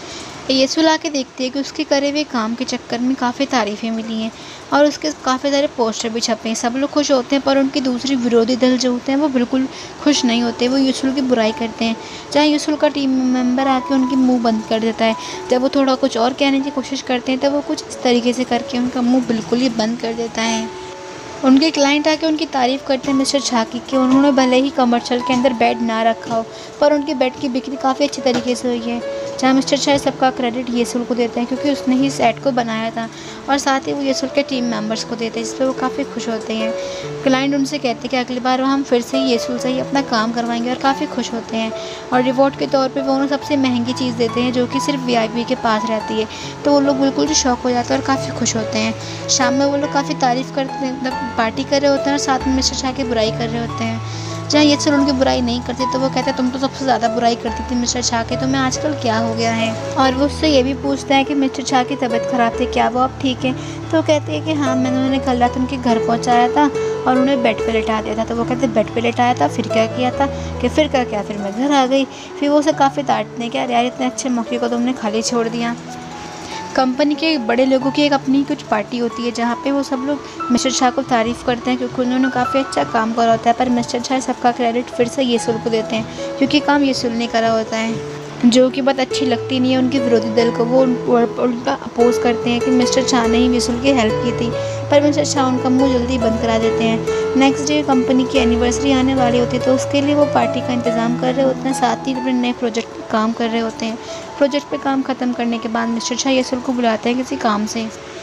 यूसुल आके देखती है कि उसके करे हुए काम के चक्कर में काफ़ी तारीफ़ें मिली हैं और उसके काफ़ी सारे पोस्टर भी छपे हैं। सब लोग खुश होते हैं, पर उनकी दूसरी विरोधी दल जो होते हैं वो बिल्कुल खुश नहीं होते। वो यूसुल की बुराई करते हैं, जहाँ यूसुल का टीम मेंबर आके उनकी मुंह बंद कर देता है। जब वो थोड़ा कुछ और कहने की कोशिश करते हैं तब वो कुछ इस तरीके से करके उनका मुँह बिल्कुल ही बंद कर देता है। उनके क्लाइंट आके उनकी तारीफ़ करते हैं मिस्टर शाह की कि उन्होंने भले ही कमर्शियल के अंदर बेड ना रखा हो, पर उनके बेड की बिक्री काफ़ी अच्छी तरीके से हुई है। जहाँ मिस्टर शाह सबका क्रेडिट यूसुल को देते हैं क्योंकि उसने ही सेट को बनाया था, और साथ ही वो यूसुल के टीम मेंबर्स को देते हैं, जिस पर वो काफ़ी खुश होते हैं। क्लाइंट उनसे कहते हैं कि अगली बार हम फिर से यूसुल से ही अपना काम करवाएंगे, और काफ़ी खुश होते हैं। और रिवॉर्ड के तौर पर वो उन्हें सबसे महंगी चीज़ देते हैं जो कि सिर्फ वी आई पी के पास रहती है। तो वो लोग बिल्कुल ही शौक हो जाते हैं और काफ़ी खुश होते हैं। शाम में वो लोग काफ़ी तारीफ़ करते हैं, मतलब पार्टी कर रहे होते हैं और साथ में मिस्टर शाह की बुराई कर रहे होते हैं। जहाँ यूसुल उनकी बुराई नहीं करती तो वो कहते हैं तुम तो सबसे ज़्यादा बुराई करती थी मिस्टर शाह की, तुम्हें आजकल क्या हो गया है। और वो उससे ये भी पूछता है कि मिस्टर शाह की तबीयत ख़राब थी, क्या वो अब ठीक है। तो वो कहती है कि हाँ मैंने उन्हें कल रात उनके घर पहुँचाया था और उन्हें बेड पे लेटा दिया था। तो वो कहते हैं बेड पे लेटाया था, फिर क्या किया था। कि फिर क्या क्या फिर मैं घर आ गई। फिर वो उसे काफ़ी डांटते हैं कि यार इतने अच्छे मौके को तुमने खाली छोड़ दिया। कंपनी के बड़े लोगों की एक अपनी कुछ पार्टी होती है, जहाँ पे वो सब लोग मिस्टर शाह को तारीफ़ करते हैं क्योंकि उन्होंने काफ़ी अच्छा काम करा होता है। पर मिस्टर शाह सबका क्रेडिट फिर से यूसुल को देते हैं क्योंकि काम यूसुल ने करा होता है, जो कि बात अच्छी लगती नहीं है उनके विरोधी दल को। वो उनका अपोज करते हैं कि मिस्टर शाह ने ही यूसुल की हेल्प की थी, पर मिस्टर शाह उनका मुंह जल्दी बंद करा देते हैं। नेक्स्ट डे कंपनी की एनिवर्सरी आने वाली होती है, तो उसके लिए वो पार्टी का इंतज़ाम कर रहे होते हैं, साथ ही अपने नए प्रोजेक्ट पर काम कर रहे होते हैं। प्रोजेक्ट पे काम ख़त्म करने के बाद मिस्टर शाह यूसुल को बुलाते हैं किसी काम से।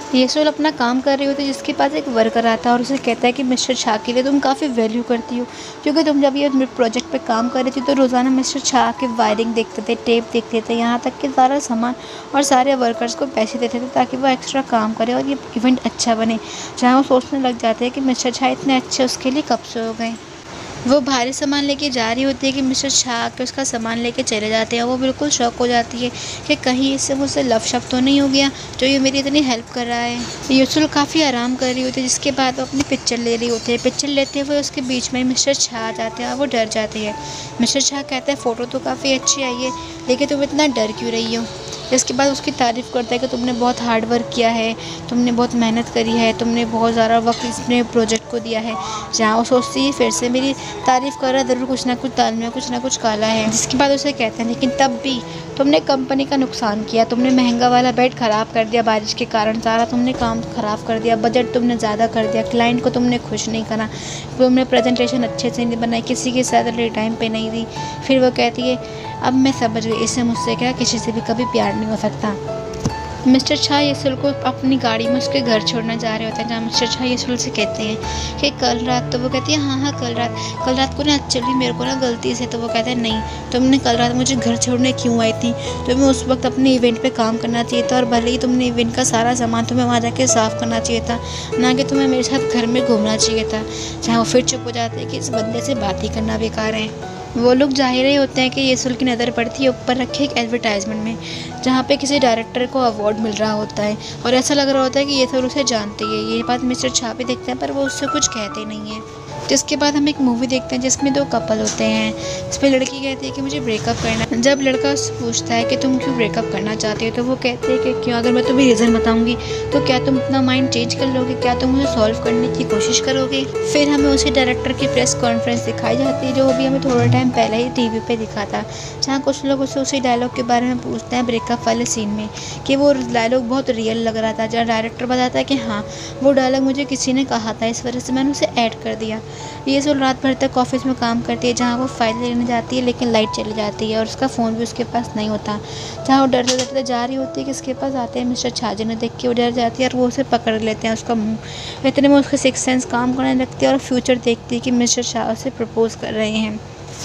येसुल अपना काम कर रही होती है जिसके पास एक वर्कर आता है और उसे कहता है कि मिस्टर शाह के लिए तुम काफ़ी वैल्यू करती हो, क्योंकि तुम जब ये प्रोजेक्ट पे काम कर रही थी तो रोज़ाना मिस्टर शाह के वायरिंग देखते थे, टेप देखते थे, यहाँ तक कि सारा सामान और सारे वर्कर्स को पैसे देते थे ताकि वो एक्स्ट्रा काम करे और ये इवेंट अच्छा बने। जहाँ वो सोचने लग जाते हैं कि मिस्टर शाह इतने अच्छे उसके लिए कब से हो गए। वो भारी सामान लेके जा रही होती है कि मिस्टर शाह आके उसका सामान लेके चले जाते हैं। वो बिल्कुल शॉक हो जाती है कि कहीं इससे मुझसे लव शब्द तो नहीं हो गया जो ये मेरी इतनी हेल्प कर रहा है। येसुल काफ़ी आराम कर रही होती है जिसके बाद वो अपनी पिक्चर ले रही होती है। पिक्चर लेते हुए उसके बीच में मिस्टर शाह आ जाते हैं और वो डर जाती है। मिस्टर शाह कहते हैं फ़ोटो तो काफ़ी अच्छी आई है लेकिन तुम इतना डर क्यों रही हो। इसके बाद उसकी तारीफ़ करता है कि तुमने बहुत हार्ड वर्क किया है, तुमने बहुत मेहनत करी है, तुमने बहुत ज़्यादा वक्त इसने प्रोजेक्ट को दिया है। जहाँ वो सोचती है फिर से मेरी तारीफ़ कर रहा ज़रूर कुछ ना कुछ दाल में कुछ ना कुछ काला है। जिसके बाद उसे कहते हैं लेकिन तब भी तुमने कंपनी का नुकसान किया, तुमने महंगा वाला बेड ख़राब कर दिया बारिश के कारण, सारा तुमने काम ख़राब कर दिया, बजट तुमने ज़्यादा कर दिया, क्लाइंट को तुमने खुश नहीं करा, तुमने प्रेजेंटेशन अच्छे से नहीं बनाई, किसी की सैलरी टाइम पे नहीं दी। फिर वो कहती है अब मैं समझ गई, इससे मुझसे क्या किसी से भी कभी प्यार नहीं हो सकता। मिस्टर शाह येसुल को अपनी गाड़ी में उसके घर छोड़ना जा रहे होते हैं। जहाँ मिस्टर शाह येसुल से कहते हैं कि कल रात, तो वो कहती है हाँ हाँ कल रात कल रात को ना एक्चुअली मेरे को ना गलती से, तो वो कहते हैं नहीं तुमने कल रात मुझे घर छोड़ने क्यों आई थी, तुम्हें उस वक्त अपने इवेंट पे काम करना चाहिए था और भले ही तुमने इवेंट का सारा सामान तुम्हें वहाँ जाके साफ़ करना चाहिए था, ना कि तुम्हें मेरे साथ घर में घूमना चाहिए था। जहाँ वो फिर चुप हो जाते हैं कि इस बंदे से बात ही करना बेकार है। वो लोग जा ही रहे होते हैं कि येसुल की नज़र पड़ती है ऊपर रखे एक एडवर्टाइजमेंट में जहाँ पे किसी डायरेक्टर को अवार्ड मिल रहा होता है और ऐसा लग रहा होता है कि येसुल उसे जानती है। ये बात मिस्टर शाह भी देखते हैं पर वो उससे कुछ कहते नहीं है। जिसके बाद हम एक मूवी देखते हैं जिसमें दो कपल होते हैं। इसमें लड़की कहती है कि मुझे ब्रेकअप करना है। जब लड़का उससे पूछता है कि तुम क्यों ब्रेकअप करना चाहते हो तो वो कहते हैं कि क्यों, अगर मैं तुम्हें रीज़न बताऊंगी तो क्या तुम अपना माइंड चेंज कर लोगे, क्या तुम उसे सॉल्व करने की कोशिश करोगे। फिर हमें उसी डायरेक्टर की प्रेस कॉन्फ्रेंस दिखाई जाती है जो अभी हमें थोड़ा टाइम पहले ही टीवी पे दिखा था, जहाँ कुछ लोग उसे उसी डायलॉग के बारे में पूछते हैं ब्रेकअप वाले सीन में कि वो डायलॉग बहुत रियल लग रहा था। जहाँ डायरेक्टर बताता है कि हाँ वो डायलॉग मुझे किसी ने कहा था, इस वजह से मैंने उसे ऐड कर दिया। येसुल रात भर तक ऑफिस में काम करती है जहाँ वो फाइल लेने जाती है लेकिन लाइट चली जाती है और उसका फ़ोन भी उसके पास नहीं होता। जहाँ वो डरते डरते जा रही होती है कि इसके पास आते हैं मिस्टर शाह जी ने देख के वो डर जाती है और वो उसे पकड़ लेते हैं उसका मुंह। इतने में उसके सिक्स सेंस काम करने लगती है और फ्यूचर देखती है कि मिस्टर शाह उसे प्रपोज कर रहे हैं।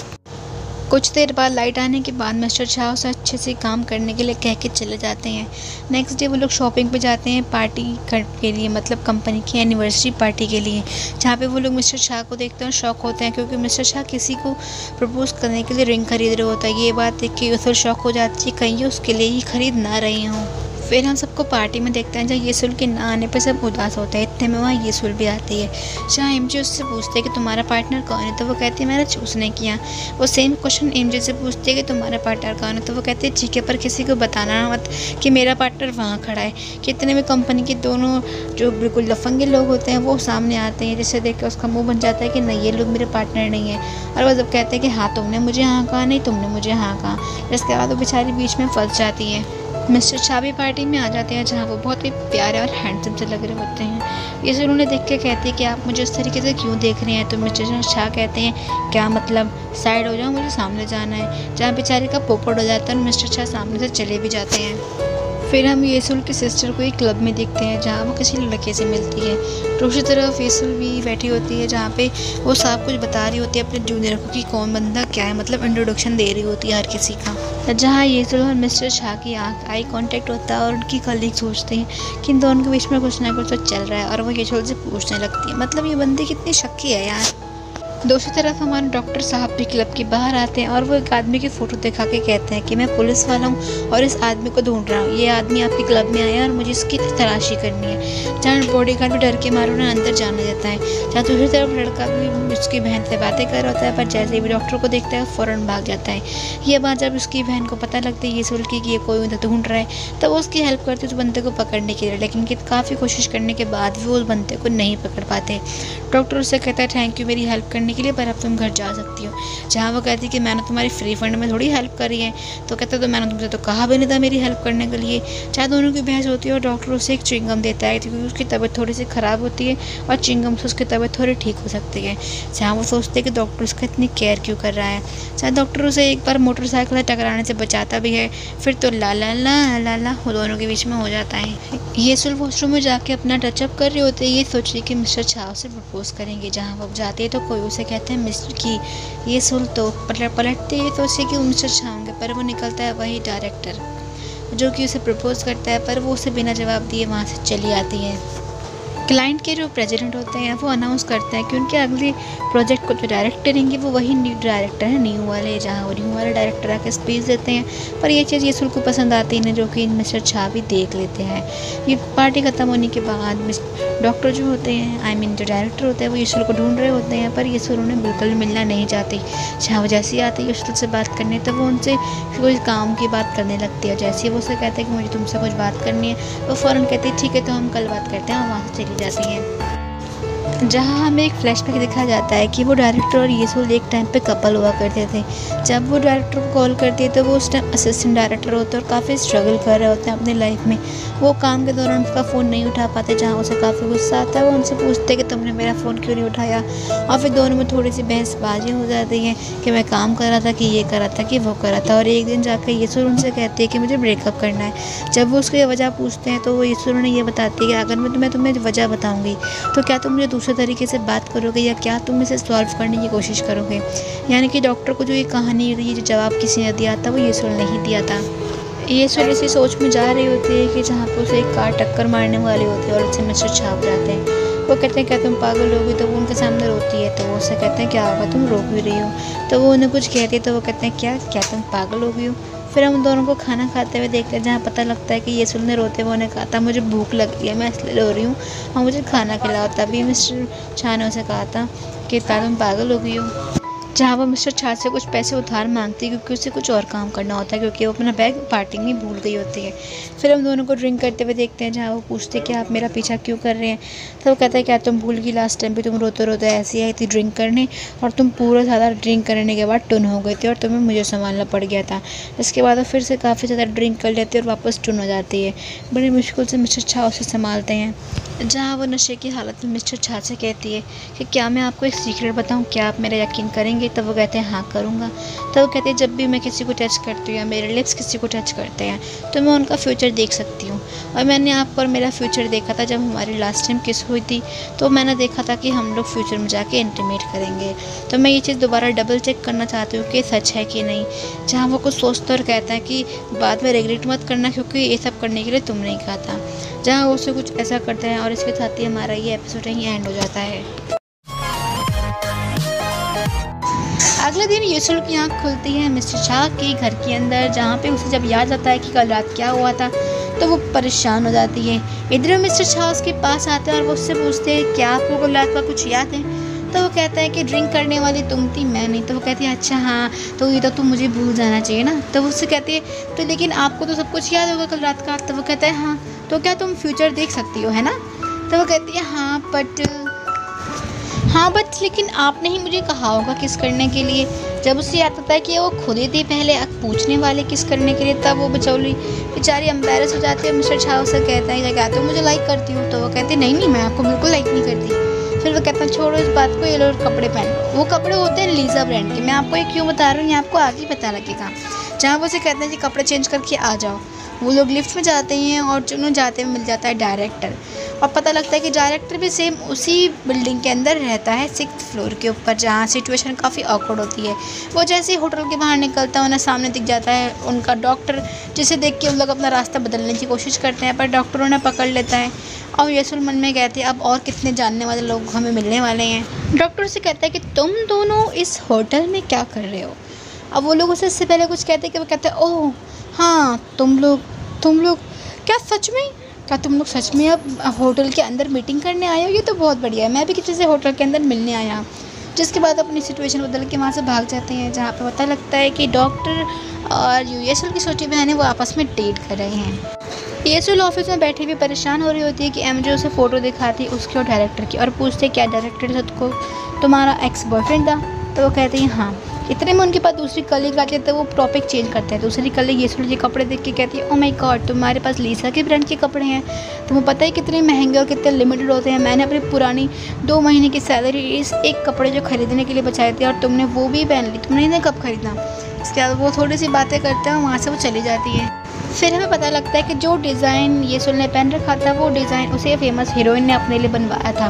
कुछ देर बाद लाइट आने के बाद मिस्टर शाह उसे अच्छे से काम करने के लिए कह के चले जाते हैं। नेक्स्ट डे वो लोग शॉपिंग पे जाते हैं पार्टी के लिए, मतलब कंपनी की एनिवर्सरी पार्टी के लिए, जहाँ पे वो लोग मिस्टर शाह को देखते हैं और शॉक होते हैं क्योंकि मिस्टर शाह किसी को प्रपोज करने के लिए रिंग खरीद रहे होता है। ये बात देख के येसुल शॉक हो जाती है कहीं उसके लिए ही खरीद ना रही हों। फिर हम सबको पार्टी में देखते हैं जहाँ येसुल के ना आने पर सब उदास होते हैं। इतने में वहाँ येसुल भी आती है। जहाँ एमजे उससे पूछते हैं कि तुम्हारा पार्टनर कौन है, तो वो कहती है मैंने चूज़ नहीं किया। वो सेम क्वेश्चन एमजे से पूछती है कि तुम्हारा पार्टनर कौन है, तो वो कहती है ठीक है पर किसी को बताना मत कि मेरा पार्टनर वहाँ खड़ा है। कि इतने में कंपनी के दोनों जो बिल्कुल लफंगे लोग होते हैं वो सामने आते हैं, जिसे देख कर उसका मुँह बन जाता है कि नहीं ये लोग मेरे पार्टनर नहीं है। और वो जब कहते हैं कि हाँ तुमने मुझे हाँ कहा, नहीं तुमने मुझे हाँ कहा, जिसके बाद वो बेचारी बीच में फंस जाती है। मिस्टर शाह भी पार्टी में आ जाते हैं जहाँ वो बहुत ही प्यारे और हैंडसम से लग रहे होते हैं। ये उन्हें देख के कहते हैं कि आप मुझे उस तरीके से क्यों देख रहे हैं, तो मिस्टर शाह कहते हैं क्या मतलब, साइड हो जाओ मुझे सामने जाना है। जहाँ बेचारे का पोपट हो जाता है और मिस्टर शाह सामने से चले भी जाते हैं। फिर हम येसुल की सिस्टर को एक क्लब में देखते हैं जहाँ वो किसी लड़के से मिलती है। दूसरी तरफ येसुल भी बैठी होती है जहाँ पे वो सब कुछ बता रही होती है अपने जूनियर को कि कौन बंदा क्या है, मतलब इंट्रोडक्शन दे रही होती है हर किसी का। जहाँ येसुल और मिस्टर शाह की आँख आई कांटेक्ट होता है और उनकी कलीग सोचते हैं कि इन दोनों के बीच में कुछ ना कुछ तो चल रहा है और वो येसुल से पूछने लगती है, मतलब ये बंदी कितनी शक्की है यार। दूसरी तरफ हमारे डॉक्टर साहब भी क्लब के बाहर आते हैं और वो एक आदमी की फ़ोटो दिखा के कहते हैं कि मैं पुलिस वाला हूँ और इस आदमी को ढूंढ रहा हूँ। ये आदमी आपके क्लब में आया और मुझे इसकी तलाशी करनी है। जहाँ बॉडीगार्ड भी डर के मारे उन्हें अंदर जाना जाता है। जहाँ दूसरी तरफ लड़का भी उसकी बहन से बातें कर रहा होता है पर जैसे भी डॉक्टर को देखता है फ़ौरन भाग जाता है। ये बात जब उसकी बहन को पता लगती है येसुल की कि ये कोई उन्हें ढूंढ रहा है तब वो उसकी हेल्प करती है उस बंदे को पकड़ने के लिए, लेकिन काफ़ी कोशिश करने के बाद भी वो उस बंदे को नहीं पकड़ पाते। डॉक्टर उससे कहता है थैंक यू मेरी हेल्प करने के लिए, पर अब तुम घर जा सकती हो। जहाँ वो कहती है कि मैंने तुम्हारी फ्री फंड में थोड़ी हेल्प करी है, तो कहते तो मैंने तुमसे तो कहा भी नहीं था मेरी हेल्प करने के लिए। चाहे दोनों की बहस होती है और डॉक्टर उसे एक च्युइंगम देता है क्योंकि उसकी तबीयत थोड़ी सी ख़राब होती है और च्युइंगम से उसकी तबीयत थोड़ी ठीक हो सकती है। जहाँ वो सोचते हैं कि डॉक्टर उसका इतनी केयर क्यों कर रहा है। चाहे डॉक्टर उसे एक बार मोटरसाइकिल से टकराने से बचाता भी है, फिर तो ला ला ला ला ला वो दोनों के बीच में हो जाता है। ये सुल वॉशरूम में जाके अपना टचअप कर रहे होते हैं, ये सोच रही कि मिस्टर छाव से प्रपोज करेंगे। जहाँ वो जाते हैं तो कोई उसे कहते हैं मिस्टर की, ये सुल तो पलट पलटते हैं तो उसे कि मिस्टर छावेंगे, पर वो निकलता है वही डायरेक्टर जो कि उसे प्रपोज करता है, पर वो उसे बिना जवाब दिए वहाँ से चली आती है। क्लाइंट के जो प्रेसिडेंट होते हैं वो अनाउंस करते हैं कि उनके अगले प्रोजेक्ट को जो डायरेक्ट करेंगे वो वही न्यू डायरेक्टर है, न्यू वाले। जहाँ वो न्यू वाले डायरेक्टर आके स्पीच देते हैं, पर ये चीज़ येसुल को पसंद आती है, जो कि मिस्टर छा भी देख लेते हैं। ये पार्टी ख़त्म होने के बाद डॉक्टर जो होते हैं, आई मीन जो डायरेक्टर होते हैं, वो येसुल को ढूंढ रहे होते हैं, पर येसुल उन्हें बिल्कुल मिलना नहीं चाहती। जहाँ वो जैसे ही आती है येसुल से बात करने, तो वो उनसे कोई काम की बात करने लगती है। जैसे ही वो उसे कहते हैं कि मुझे तुमसे कुछ बात करनी है, वो फ़ौरन कहती है ठीक है तो हम कल बात करते हैं, और वहाँ से चली जाती हैं। जहाँ हमें एक फ्लैशबैक दिखाया जाता है कि वो डायरेक्टर और येसुल एक टाइम पे कपल हुआ करते थे। जब वो डायरेक्टर को कॉल करती है तो वो उस टाइम असिस्टेंट डायरेक्टर होते हैं और काफ़ी स्ट्रगल कर रहे होते हैं अपनी लाइफ में। वो काम के दौरान उसका फ़ोन नहीं उठा पाते, जहाँ उसे काफ़ी गुस्सा आता है। वो उनसे पूछते हैं कि तुमने मेरा फ़ोन क्यों नहीं उठाया, और फिर दोनों में थोड़ी सी बहसबाजी हो जाती है कि मैं काम कर रहा था, कि ये कर रहा था, कि वो कर रहा था। और एक दिन जाकर येसुल उनसे कहती है कि मुझे ब्रेकअप करना है। जब वो उसकी वजह पूछते हैं तो वो येसुल उन्हें ये बताती है कि अगर मैं तुम्हें तुम्हें वजह बताऊँगी तो क्या तुम मुझे दूसरे तरीके से बात करोगे, या क्या तुम इसे सॉल्व करने की कोशिश करोगे। यानी कि डॉक्टर को जो ये कहानी, ये जो जवाब किसी ने दिया था, वो येसुल ने ही दिया था। येसुल इसी सोच में जा रही होती है कि जहाँ पर उसे एक कार टक्कर मारने वाली होती है और उससे मिस्टर छाप जाते हैं। वो कहते हैं क्या तुम पागल हो गई, तो वो उनके सामने रोती है। तो वो उससे कहते हैं क्या होगा, तुम रो भी रही हो। तो वो उन्हें कुछ कहती है तो वो कहते हैं क्या क्या तुम पागल हो गई हो। फिर हम दोनों को खाना खाते हुए देखते हैं, जहाँ पता लगता है कि येसुल ने रोते हुए उन्हें कहा था मुझे भूख लग रही है, मैं इसलिए रो रही हूँ और मुझे खाना खिलाओ। तभी मिस्टर छा ने उसे कहा था कि क्या तुम पागल हो गई हो। जहाँ वो मिस्टर छा से कुछ पैसे उधार मांगती है क्योंकि उसे कुछ और काम करना होता है, क्योंकि वो अपना बैग पार्टी में भूल गई होती है। फिर हम दोनों को ड्रिंक करते हुए देखते हैं, जहाँ वो पूछते हैं कि आप मेरा पीछा क्यों कर रहे हैं। तो वो कहता है क्या तुम भूल गई, लास्ट टाइम भी तुम रोते रोते ऐसी आई थी ड्रिंक करने, और तुम पूरा ज़्यादा ड्रिंक करने के बाद टुन हो गई थी और तुम्हें मुझे संभालना पड़ गया था। इसके बाद वो फिर से काफ़ी ज़्यादा ड्रिंक कर लेती है और वापस टुन हो जाती है। बड़ी मुश्किल से मिस्टर छा उसे संभालते हैं। जहाँ वो नशे की हालत में मिस्टर छा से कहती है कि क्या मैं आपको एक सीक्रेट बताऊँ, क्या आप मेरा यकीन करेंगे। तब वो कहते हैं हाँ करूँगा। तो वो कहते हैं जब भी मैं किसी को टच करती हूँ या मेरे लिप्स किसी को टच करते हैं तो मैं उनका फ्यूचर देख सकती हूँ। और मैंने आपको और मेरा फ्यूचर देखा था जब हमारी लास्ट टाइम किस हुई थी, तो मैंने देखा था कि हम लोग फ्यूचर में जाके इंटीमेट करेंगे। तो मैं ये चीज़ दोबारा डबल चेक करना चाहती हूँ कि सच है कि नहीं। जहाँ वो कुछ सोचता और कहता है कि बाद में रिग्रेट मत करना क्योंकि ये सब करने के लिए तुमने ही कहा था। जहाँ वो उसे कुछ ऐसा करता है और इसके साथ ही हमारा ये एपिसोड यहीं एंड हो जाता है। अगले दिन येसुल की आँख खुलती है मिस्टर छा के घर के अंदर, जहाँ पे उसे जब याद आता है कि कल रात क्या हुआ था तो वो परेशान हो जाती है। इधर मिस्टर छा उसके पास आते हैं और वो उससे पूछते हैं क्या आपको कल रात का कुछ याद है। तो वो कहता है कि ड्रिंक करने वाली तुम थी, मैं नहीं। तो वो कहती है अच्छा हाँ, तो ये तो तुम मुझे भूल जाना चाहिए ना। तो वो उससे कहती है तो लेकिन आपको तो सब कुछ याद होगा कल रात का। तो वो कहता है हाँ, तो क्या तुम फ्यूचर देख सकती हो, है ना। तो वो कहती है हाँ बट हाँ बट लेकिन आपने ही मुझे कहा होगा किस करने के लिए। जब उसे याद आता है कि वो खुद ही थी पहले पूछने वाले किस करने के लिए, तब वो बेचारी बेचारी एम्बैरस हो जाती है। मिस्टर छा उसे कहता है क्या तुम मुझे लाइक करती हो। तो वो कहती नहीं नहीं मैं आपको बिल्कुल लाइक नहीं करती। फिर वो कहता है छोड़ो इस बात को, ये लो कपड़े पहन लो। वो कपड़े होते हैं लीज़ा ब्रांड के, मैं आपको ये क्यों बता रही हूँ, ये आपको आगे पता लगेगा। जहाँ वो उसे कहते हैं कि कपड़े चेंज करके आ जाओ। वो लोग लिफ्ट में जाते हैं और चुनो जाते हुए मिल जाता है डायरेक्टर, और पता लगता है कि डायरेक्टर भी सेम उसी बिल्डिंग के अंदर रहता है सिक्स्थ फ्लोर के ऊपर, जहाँ सिचुएशन काफ़ी ऑकवर्ड होती है। वो जैसे ही होटल के बाहर निकलता है उन्हें सामने दिख जाता है उनका डॉक्टर, जिसे देख के उन लोग अपना रास्ता बदलने की कोशिश करते हैं, पर डॉक्टर उन्हें पकड़ लेता है। और येसुल मन में कहते हैं अब और कितने जानने वाले लोग हमें मिलने वाले हैं। डॉक्टर से कहता है कि तुम दोनों इस होटल में क्या कर रहे हो। अब वो लोग उसे इससे पहले कुछ कहते हैं कि वो कहते हैं ओह हाँ तुम लोग तुम लोग क्या सच में क्या तुम लोग सच में अब होटल के अंदर मीटिंग करने आए हो, ये तो बहुत बढ़िया है। मैं भी किसी से होटल के अंदर मिलने आया हूँ। जिसके बाद अपनी सिचुएशन बदल के वहाँ से भाग जाते हैं, जहाँ पे पता लगता है कि डॉक्टर और येसुल की छोटी बहन है वो आपस में डेट कर रहे हैं। येसुल ऑफिस में बैठी हुई परेशान हो रही होती है कि एमजे उसे फ़ोटो दिखाती उसके और डायरेक्टर की और पूछते क्या डायरेक्टर को तुम्हारा एक्स बॉयफ्रेंड था। तो वो कहती है हाँ। इतने में उनके पास दूसरी कलीग आती है तो वो टॉपिक चेंज करते हैं। दूसरी कलीग येसुल के कपड़े देख के कहती है ओ माय गॉड तुम्हारे पास लीसा के ब्रांड के कपड़े हैं, तुम्हें पता है कितने महंगे और कितने लिमिटेड होते हैं। मैंने अपनी पुरानी दो महीने की सैलरी इस एक कपड़े जो खरीदने के लिए बचाए थे और तुमने वो भी पहन ली, तुमने इन्हें कब खरीदा। इसके बाद वो थोड़ी सी बातें करते हैं और वहाँ से वो चली जाती है। फिर हमें पता लगता है कि जो डिज़ाइन येसुल ने पहन रखा था वो डिज़ाइन उसे फेमस हीरोइन ने अपने लिए बनवाया था।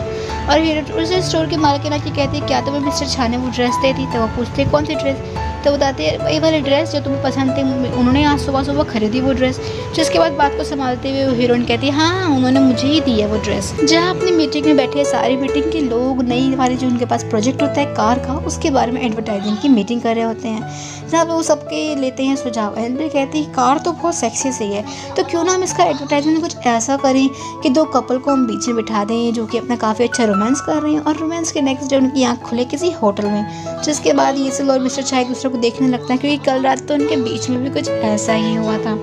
और उस स्टोर की मालकिन आके कहती है क्या तुम्हें मिस्टर झा ने वो ड्रेस दी थी। तो वो पूछते हैं कौन सी ड्रेस। तो बताते हैं वही वाली ड्रेस जो तुम्हें पसंद थी, उन्होंने आज सुबह सुबह खरीदी वो ड्रेस। जिसके बाद बात को संभालते हुए हीरोइन कहती है हाँ उन्होंने मुझे ही दी है वो ड्रेस। जहाँ अपनी मीटिंग में बैठे सारी मीटिंग के लोग नई वाली जो उनके पास प्रोजेक्ट होता है कार का उसके बारे में एडवर्टाइजिंग की मीटिंग कर रहे होते हैं, जहाँ वो सबके लेते हैं सुझाव। एल्बी कहती है कार तो बहुत सेक्सी सही है तो क्यों ना हम इसका एडवर्टाइजमेंट कुछ ऐसा करें कि दो कपल को हम बीच में बिठा दें जो कि अपना काफ़ी अच्छा रोमांस कर रहे हैं और रोमांस के नेक्स्ट डे उनकी आँख खुले किसी होटल में। जिसके बाद येसुल और मिस्टर झा एक दूसरे को देखने लगता है क्योंकि कल रात तो उनके बीच में भी कुछ ऐसा ही हुआ था।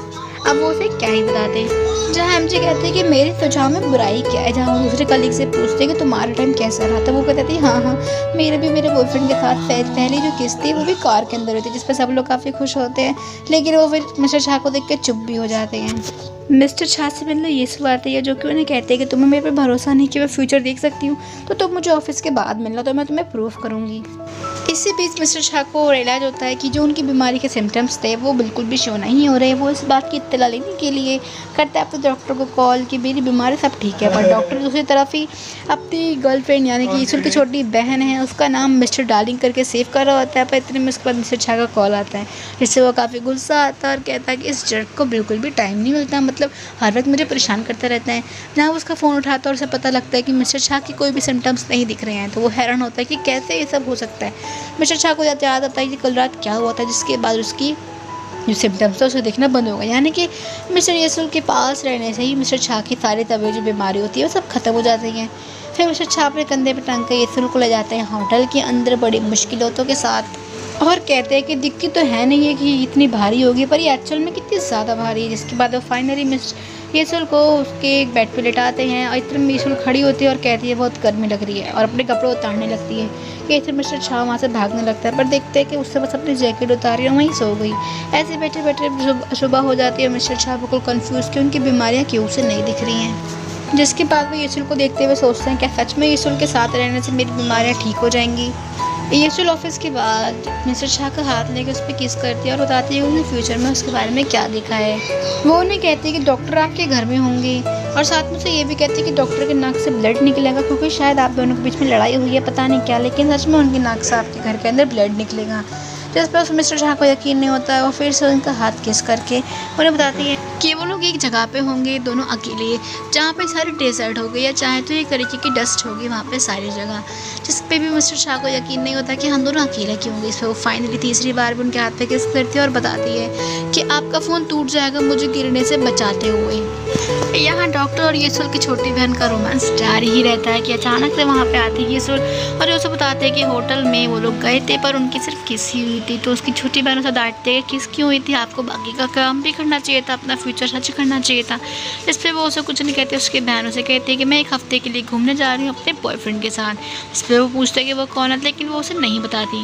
अब वो उसे क्या ही बताते। जहाँ एमजे कहते हैं कि मेरे सुझाव में बुराई क्या है, जहाँ वो दूसरे कलीग से पूछते हैं कि तुम्हारा टाइम कैसा रहा था। वो कहते हैं हाँ हाँ मेरे भी मेरे बॉयफ्रेंड के साथ पहली जो किस थी वो भी कार के अंदर होती है जिस पर सब लोग काफ़ी खुश होते हैं, लेकिन वो फिर मिस्टर झा को देख के चुप भी हो जाते हैं। मिस्टर झा से मिलने येसुल आती है जो कि उन्हें कहते हैं कि तुम्हें मेरे पे भरोसा नहीं कि मैं फ्यूचर देख सकती हूँ तो तुम मुझे ऑफिस के बाद मिलना तो मैं तुम्हें प्रूफ करूँगी। इसी बीच मिस्टर झा को रियलाइज होता है कि जो उनकी बीमारी के सिम्टम्स थे वो बिल्कुल भी शो नहीं हो रहे। वो इस बात की इत्तला लेने के लिए करता है अपने डॉक्टर को कॉल कि मेरी बीमारी सब ठीक है, पर डॉक्टर दूसरी तरफ ही अपनी गर्लफ्रेंड यानी कि येसुल की छोटी बहन है उसका नाम मिस्टर डार्लिंग करके सेव कर रहा होता है। पर इतने में उसके बाद मिस्टर झा का कॉल आता है जिससे वो काफ़ी गुस्सा आता है और कहता है कि इस जर्क को बिल्कुल भी टाइम नहीं मिलता, मतलब हर वक्त मुझे परेशान करता रहता है। जहाँ वो उसका फ़ोन उठाता है और उसे पता लगता है कि मिस्टर झा की कोई भी सिम्टम्स नहीं दिख रहे हैं तो वो हैरान होता है कि कैसे ये सब हो सकता है। मिस्टर झा को याद आता है कि कल रात क्या हुआ था जिसके बाद उसकी जो सिम्टम्स था उसे देखना बंद हो गया, यानी कि मिस्टर येसुल के पास रहने से ही मिस्टर झा की सारी तबीयत जो बीमारी होती है वो सब खत्म हो जाती हैं। फिर मिस्टर झा अपने कंधे पर टांग कर येसुल को ले जाते हैं होटल के अंदर बड़ी मुश्किलों के साथ और कहते हैं कि दिखती तो है नहीं है कि इतनी भारी होगी पर ये एक्चुअल में कितनी ज़्यादा भारी है। जिसके बाद वो फाइनली मिस येसुल को उसके एक बेड पे लेटाते हैं और इतने में येसुल खड़ी होती है और कहती है बहुत गर्मी लग रही है और अपने कपड़े उतारने लगती है कि ऐसे मिस्टर झा वहाँ से भागने लगता है पर देखते हैं कि उससे बस अपनी जैकेट उतारी और वहीं सो गई। ऐसे बैठे बैठे सुबह हो जाती है। मिस्टर झा बिल्कुल कन्फ्यूज़ कि उनकी बीमारियाँ क्यों से नहीं दिख रही हैं। जिसके बाद वो येसुल को देखते हुए सोचते हैं क्या सच में येसुल के साथ रहने से मेरी बीमारियाँ ठीक हो जाएंगी। येसुल ऑफिस के बाद मिस्टर झा का हाथ लेकर उस पर किस करती है और बताती है उन्हें फ्यूचर में उसके बारे में क्या लिखा है। वो उन्हें कहती है कि डॉक्टर आपके घर में होंगे और साथ में उसे ये भी कहती है कि डॉक्टर के नाक से ब्लड निकलेगा क्योंकि शायद आप दोनों के बीच में लड़ाई हुई है, पता नहीं क्या, लेकिन सच में उनके नाक से आपके घर के अंदर ब्लड निकलेगा। जिस पर उस मिस्टर झा को यकीन नहीं होता है। वो फिर से उनका हाथ किस करके उन्हें बताती है कि वो लोग एक जगह पे होंगे दोनों अकेले जहाँ पे सारी डेजर्ट हो गई या चाहे तो एक तरीके की डस्ट होगी वहाँ पे सारी जगह, जिस पे भी मिस्टर झा को यकीन नहीं होता कि हम दोनों अकेले क्यों होंगे। इस पर वो फाइनली तीसरी बार भी उनके हाथ पे किस करती है और बताती है कि आपका फ़ोन टूट जाएगा मुझे गिरने से बचाते हुए। यहाँ डॉक्टर और येसुल की छोटी बहन का रोमांस जारी ही रहता है कि अचानक से वहाँ पे आती है येसुल और ये उसे बताते हैं कि होटल में वो लोग गए थे पर उनकी सिर्फ किस ही हुई थी। तो उसकी छोटी बहन उसे डांटते हैं किस क्यों हुई थी, आपको बाकी का काम भी करना चाहिए था, अपना फ्यूचर सच करना चाहिए था। इस पर वो उसे कुछ नहीं कहते। उसकी बहन उसे कहती है कि मैं एक हफ्ते के लिए घूमने जा रही हूँ अपने बॉयफ्रेंड के साथ। इस पर वो पूछते हैं कि वो कौन है, लेकिन वो उसे नहीं बताती।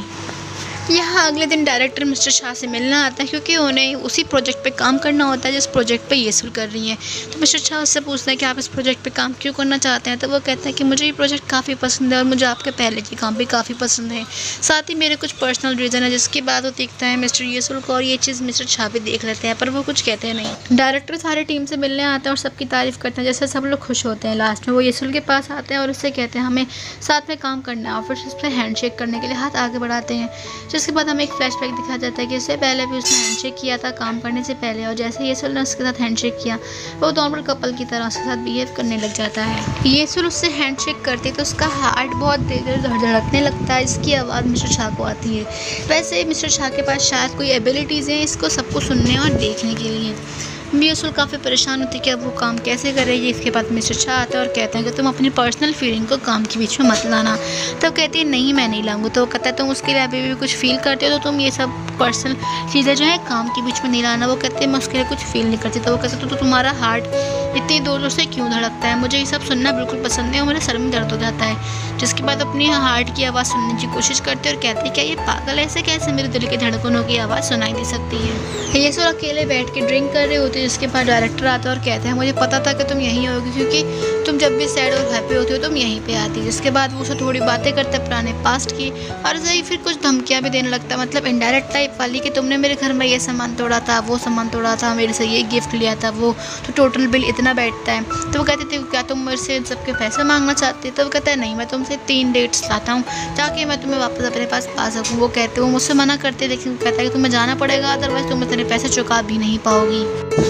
यहाँ अगले दिन डायरेक्टर मिस्टर शाह से मिलना आता है क्योंकि उन्हें उसी प्रोजेक्ट पे काम करना होता है जिस प्रोजेक्ट पे येसुल कर रही है। तो मिस्टर शाह उससे पूछते हैं कि आप इस प्रोजेक्ट पे काम क्यों करना चाहते हैं। तो वो कहते हैं कि मुझे ये प्रोजेक्ट काफ़ी पसंद है और मुझे आपके पहले के काम भी काफ़ी पसंद है, साथ ही मेरे कुछ पर्सनल रीज़न है। जिसके बाद वो देखता है मिस्टर येसुल को और ये चीज़ मिस्टर शाह भी देख लेते हैं पर वो कुछ कहते हैं नहीं। डायरेक्टर सारी टीम से मिलने आते हैं और सबकी तारीफ़ करते हैं जैसे सब लोग खुश होते हैं। लास्ट में वो येसुल के पास आते हैं और उससे कहते हैं हमें साथ में काम करना है और फिर उस पर हैंड शेक करने के लिए हाथ आगे बढ़ाते हैं। जिसके बाद हमें एक फ्लैशबैक दिखा जाता है कि इससे पहले भी उसने हैंडशेक किया था काम करने से पहले और जैसे येसुल ने उसके साथ हैंडशेक किया वो नॉर्मल कपल की तरह उसके साथ बिहेव करने लग जाता है। येसुल उससे हैंडशेक करती तो उसका हार्ट बहुत तेज धड़धड़कने लगता है। इसकी आवाज़ मिस्टर शाह को आती है। वैसे मिस्टर शाह के पास शायद कोई एबिलिटीज़ हैं इसको सबको सुनने और देखने के लिए। यसूल काफ़ी परेशान होती है कि अब वो काम कैसे करेगी। इसके बाद मिस्टर शाह आता है और कहते हैं कि तुम अपनी पर्सनल फीलिंग को काम के बीच में मत लाना। तब कहती है नहीं मैं नहीं लाऊंगा। तो वो कहता है तुम उसके लिए अभी भी कुछ फील करते हो तो तुम ये सब पर्सनल चीज़ें जो है काम के बीच में नहीं लाना। वो कहते हैं मैं उसके लिए कुछ फील नहीं करती। तो वो कहते तो, तो तुम्हारा हार्ट इतनी दूर दूर से क्यों धड़कता है, मुझे ये सब सुनना बिल्कुल पसंद नहीं और मेरे सर में दर्द हो जाता है। जिसके बाद अपनी हार्ट की आवाज़ सुनने की कोशिश करते हैं और कहते हैं क्या ये पागल ऐसे कैसे मेरे दिल के धड़कनों की आवाज़ सुनाई दे सकती है। यसूल अकेले बैठ के ड्रिंक कर रहे होते हैं। जिसके बाद डायरेक्टर आता है और कहते हैं मुझे पता था कि तुम यहीं होगी क्योंकि तुम जब भी सैड और हैप्पी होती हो तुम यहीं पे आती। जिसके बाद वो उसे थोड़ी बातें करते हैं पुराने पास्ट की और सही फिर कुछ धमकियाँ भी देने लगता है, मतलब इनडायरेक्ट टाइप वाली कि तुमने मेरे घर में ये सामान तोड़ा था, वो सामान तोड़ा था, मेरे से ये गिफ्ट लिया था, वो तो टोटल बिल इतना बैठता है। तो वो कहते थे क्या तुम मेरे से सबके पैसे मांगना चाहते? तो वो कहता है नहीं मैं तुमसे तीन डेट्स लाता हूँ ताकि मैं तुम्हें वापस अपने पास पा सकूँ। वो कहते वो मुझसे मना करते लेकिन वो कहता है कि तुम्हें जाना पड़ेगा अदरवाइज तुम तेरे पैसे चुका भी नहीं पाओगी।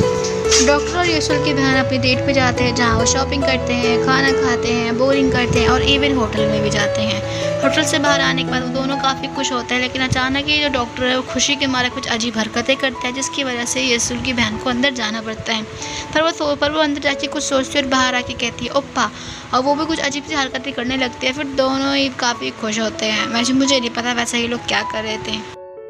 डॉक्टर और यसूल की बहन अपनी डेट पे जाते हैं जहाँ वो शॉपिंग करते हैं, खाना खाते हैं, बोरिंग करते हैं और इवन होटल में भी जाते हैं। होटल से बाहर आने के बाद वो दोनों काफ़ी खुश होते हैं लेकिन अचानक ये जो डॉक्टर है वो खुशी के मारे कुछ अजीब हरकतें करता है जिसकी वजह से यसूल की बहन को अंदर जाना पड़ता है। पर वो पर वो अंदर जाके कुछ सोचती है और बाहर आके कहती है ओप्पा, और वो भी कुछ अजीब सी हरकतें करने लगती है। फिर दोनों ही काफ़ी खुश होते हैं। वैसे मुझे नहीं पता वैसे ये लोग क्या कर रहे थे।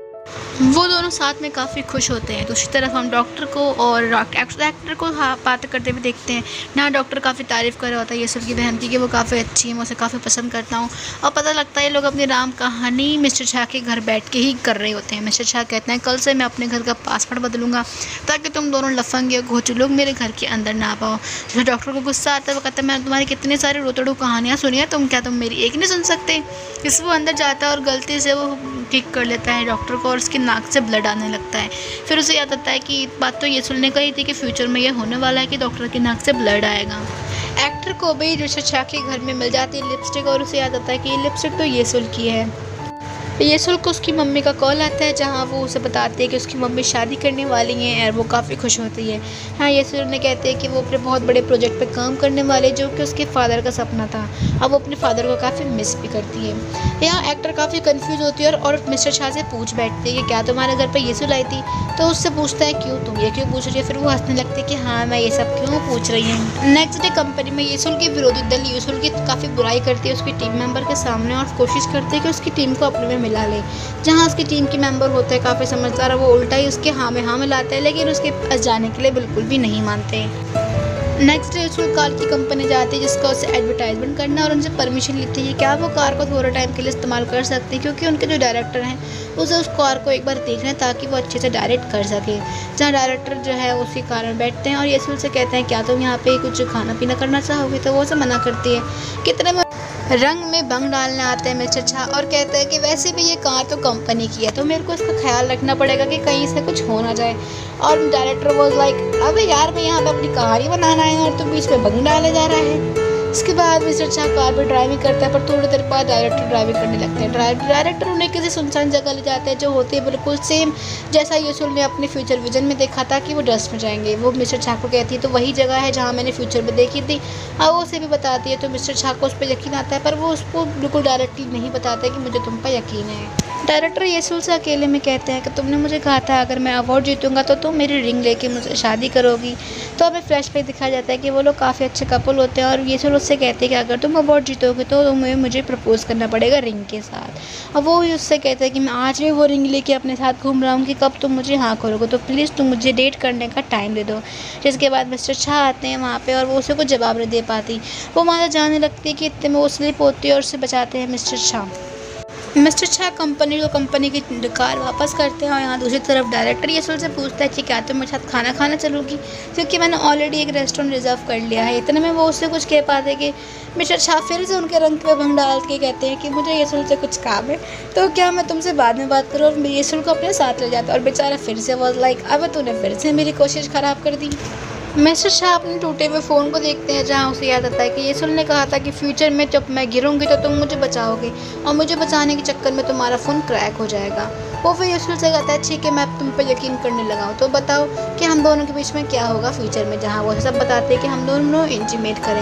वो दोनों साथ में काफ़ी खुश होते हैं। दूसरी तरफ हम डॉक्टर को और एक्टर को बात करते हुए देखते हैं। ना डॉक्टर काफ़ी तारीफ़ कर रहा होता है यसूल की बहन की कि वो काफ़ी अच्छी है, मैं उसे काफ़ी पसंद करता हूँ। और पता लगता है ये लोग अपनी राम कहानी मिस्टर शाह के घर बैठ के ही कर रहे होते हैं। मिस्टर शाह कहते हैं कल से मैं अपने घर का पासवर्ड बदलूंगा ताकि तुम दोनों लफंगे घोचू लोग मेरे घर के अंदर ना पाओ। जब डॉक्टर को गुस्सा आता है वो कहता है मैंने तुम्हारी कितनी सारी रोतड़ू कहानियाँ सुनी है, तुम क्या तुम मेरी एक नहीं सुन सकते। इस वो अंदर जाता है और गलती से वो किक कर लेता है डॉक्टर को और उसकी नाक से ब्लड आने लगता है। फिर उसे याद आता है कि बात तो यसूल ने कही थी कि फ्यूचर में ये होने वाला है कि डॉक्टर की नाक से ब्लड आएगा। एक्टर को भी मिस्टर शाह के घर में मिल जाती है लिपस्टिक और उसे याद आता है कि ये लिपस्टिक तो यसूल की है। यसूल को उसकी मम्मी का कॉल आता है जहाँ वो उसे बताती है कि उसकी मम्मी शादी करने वाली हैं और वो काफ़ी खुश होती है। हाँ यसूल ने कहते हैं कि वो अपने बहुत बड़े प्रोजेक्ट पे काम करने वाले जो कि उसके फादर का सपना था। अब वो अपने फादर को काफ़ी मिस भी करती है। यहाँ एक्टर काफ़ी कंफ्यूज होती है और, और मिस्टर शाह से पूछ बैठती है कि क्या तुम्हारे घर पर यसूल आई थी? तो उससे पूछता है क्यों तुम ये क्यों पूछ रही है? फिर वो हंसने लगती है कि हाँ मैं ये सब क्यों पूछ रही हूँ। नेक्स्ट डे कंपनी में यसूल की विरोधी दल यसूल की काफ़ी बुराई करती है उसकी टीम मेंबर के सामने और कोशिश करती है कि उसकी टीम को अपने में मिला ले। जहाँ उसकी टीम की मेंबर होते हैं काफ़ी समझदार है वो उल्टा ही उसके हाँ में हाँ मिलाते हैं लेकिन उसके पास जाने के लिए बिल्कुल भी नहीं मानते। नेक्स्ट डे यसूल कार की कंपनी जाती है जिसका उसे एडवर्टाइजमेंट करना और उनसे परमिशन लेती है क्या वो कार को थोड़े टाइम के लिए इस्तेमाल कर सकते हैं क्योंकि उनके जो डायरेक्टर हैं उसे उस कार को एक बार देख रहे हैं ताकि वो अच्छे से डायरेक्ट कर सके। जहाँ डायरेक्टर जो है उसी कार में बैठते हैं और यसूल से कहते हैं क्या तुम यहाँ पे कुछ खाना पीना करना चाहोगे? तो वो उसे मना करती है। कितने में रंग में भंग डालने आते हैं मिस्टर शाह और कहते हैं कि वैसे भी ये कार तो कंपनी की है तो मेरे को इसका ख्याल रखना पड़ेगा कि कहीं से कुछ हो ना जाए। और डायरेक्टर वाज लाइक अबे यार मैं यहाँ पे अपनी कहानी बनाना है और तुम बीच में भंग डाले जा रहा है। इसके बाद मिस्टर शाह कार पर ड्राइविंग करता है पर थोड़ी देर बाद डायरेक्टर ड्राइविंग करने लगते हैं। डायरेक्टर उन्हें किसी सुनसान जगह ले जाते हैं जो होती है बिल्कुल सेम जैसा यसूल ने अपने फ्यूचर विजन में देखा था कि वो डस्ट में जाएंगे। वो मिस्टर शाह को कहती है तो वही जगह है जहाँ मैंने फ्यूचर में देखी थी। और वो उसे भी बताती है तो मिस्टर शाह को उस पर यकीन आता है पर वो उसको बिल्कुल डायरेक्टली नहीं बताता कि मुझे तुम पर यकीन है। डायरेक्टर यसूल से अकेले में कहते हैं कि तुमने मुझे कहा था अगर मैं अवार्ड जीतूंगा तो तुम मेरी रिंग लेके मुझे शादी करोगी। तो हमें फ्लैशबैक दिखाया जाता है कि वो लोग काफ़ी अच्छे कपल होते हैं और यसूल उससे कहते हैं कि अगर तुम अवार्ड जीतोगे तो तुम्हें मुझे प्रपोज करना पड़ेगा रिंग के साथ। और वो भी उससे कहते हैं कि मैं आज भी वो रिंग लेके अपने साथ घूम रहा हूँ कि कब तुम मुझे हाँ करोगे तो प्लीज़ तुम मुझे डेट करने का टाइम दे दो। जिसके बाद मिस्टर शाह आते हैं वहाँ पर और वो उसे कुछ जवाब नहीं दे पाती। वो वहाँ जाने लगती है कि इतने में वो स्लिप होती है और उससे बचाते हैं mister Shah. Mister Shah company को कंपनी की कार वापस करते हैं और यहाँ दूसरी तरफ डायरेक्टर यसूल से पूछता है कि क्या तुम मेरे साथ खाना खाना चलोगी क्योंकि मैंने ऑलरेडी एक रेस्टोरेंट रिजर्व कर लिया है। इतने में वो उससे कुछ कह पाते कि मिस्टर शाह फिर से उनके रंग पे भंग डाल के कहते हैं कि मुझे यसूल से कुछ काम है तो क्या मैं तुमसे बाद में बात करूँ और यसूल को अपने साथ ले जाता है और बेचारा फिर से वाज लाइक अब तूने फिर से मेरी कोशिश ख़राब कर दी। मिस्टर शाह अपने टूटे हुए फ़ोन को देखते हैं जहाँ उसे याद आता है कि यसूल ने कहा था कि फ्यूचर में जब मैं गिरूंगी तो तुम मुझे बचाओगे और मुझे बचाने के चक्कर में तुम्हारा फ़ोन क्रैक हो जाएगा। वो फिर यसूल से कहता है ठीक है मैं तुम पर यकीन करने लगा हूँ तो बताओ कि हम दोनों के बीच में क्या होगा फ्यूचर में। जहाँ वो सब बताते हैं कि हम दोनों इंटीमेट करेंगे।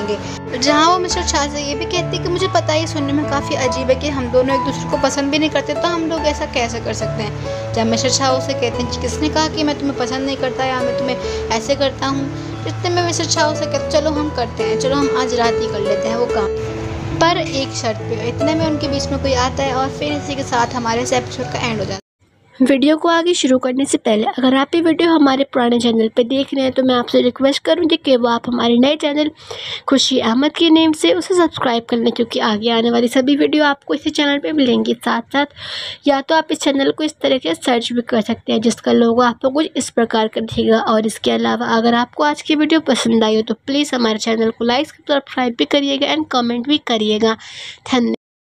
जहाँ वो मिस्टर छा से ये भी कहती है कि मुझे पता है सुनने में काफ़ी अजीब है कि हम दोनों एक दूसरे को पसंद भी नहीं करते, तो हम लोग ऐसा कैसे कर सकते हैं। जब मिस्टर छा उसे कहते हैं किसने कहा कि मैं तुम्हें पसंद नहीं करता या मैं तुम्हें ऐसे करता हूँ, इतने में मिस्टर छा उसे कहते चलो हम करते हैं, चलो हम आज रात ही कर लेते हैं वो काम, पर एक शर्त पे। इतने में उनके बीच में कोई आता है और फिर इसी के साथ हमारे इस एपिसोड का एंड हो जाता है। वीडियो को आगे शुरू करने से पहले अगर आप ये वीडियो हमारे पुराने चैनल पे देख रहे हैं तो मैं आपसे रिक्वेस्ट करूँगी कि वो आप हमारे नए चैनल खुशी अहमद के नेम से उसे सब्सक्राइब कर लें, क्योंकि आगे आने वाली सभी वीडियो आपको इसी चैनल पे मिलेंगी। साथ साथ या तो आप इस चैनल को इस तरह से सर्च भी कर सकते हैं जिसका लोगो आपको कुछ इस प्रकार का दिखेगा। और इसके अलावा अगर आपको आज की वीडियो पसंद आई हो तो प्लीज़ हमारे चैनल को लाइक सब्सक्राइब भी करिएगा एंड कमेंट भी करिएगा। धन्यवाद।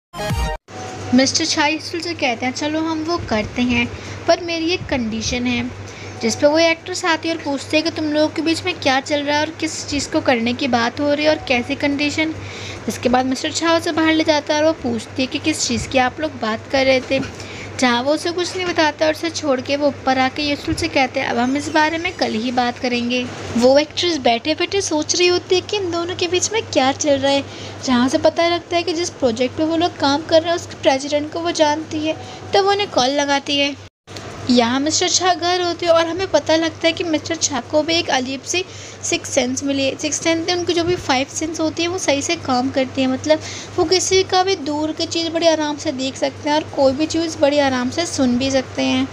मिस्टर छा युसुल से कहते हैं चलो हम वो करते हैं, पर मेरी एक कंडीशन है। जिस पे वो एक्ट्रेस आती है और पूछते हैं कि तुम लोगों के बीच में क्या चल रहा है और किस चीज़ को करने की बात हो रही है और कैसी कंडीशन। इसके बाद मिस्टर छा उसे बाहर ले जाता है और वो पूछती है कि किस चीज़ की आप लोग बात कर रहे थे। जहाँ वो उसे कुछ नहीं बताता और उसे छोड़ के वो ऊपर आके युसुल से कहते हैं अब हम इस बारे में कल ही बात करेंगे। वो एक्ट्रेस बैठे बैठे सोच रही होती है कि इन दोनों के बीच में क्या चल रहा है। जहाँ से पता लगता है कि जिस प्रोजेक्ट पे वो लोग काम कर रहे हैं उसके प्रेसिडेंट को वो जानती है, तब वो उन्हें कॉल लगाती है। यहाँ मिस्टर छा घर होते हैं और हमें पता लगता है कि मिस्टर छा को भी एक अजीब सी सिक्स सेंस मिली है। सिक्स सेंस उनकी जो भी फाइव सेंस होती है वो सही से काम करती है, मतलब वो किसी का भी दूर की चीज़ बड़ी आराम से देख सकते हैं और कोई भी चीज़ बड़ी आराम से सुन भी सकते हैं।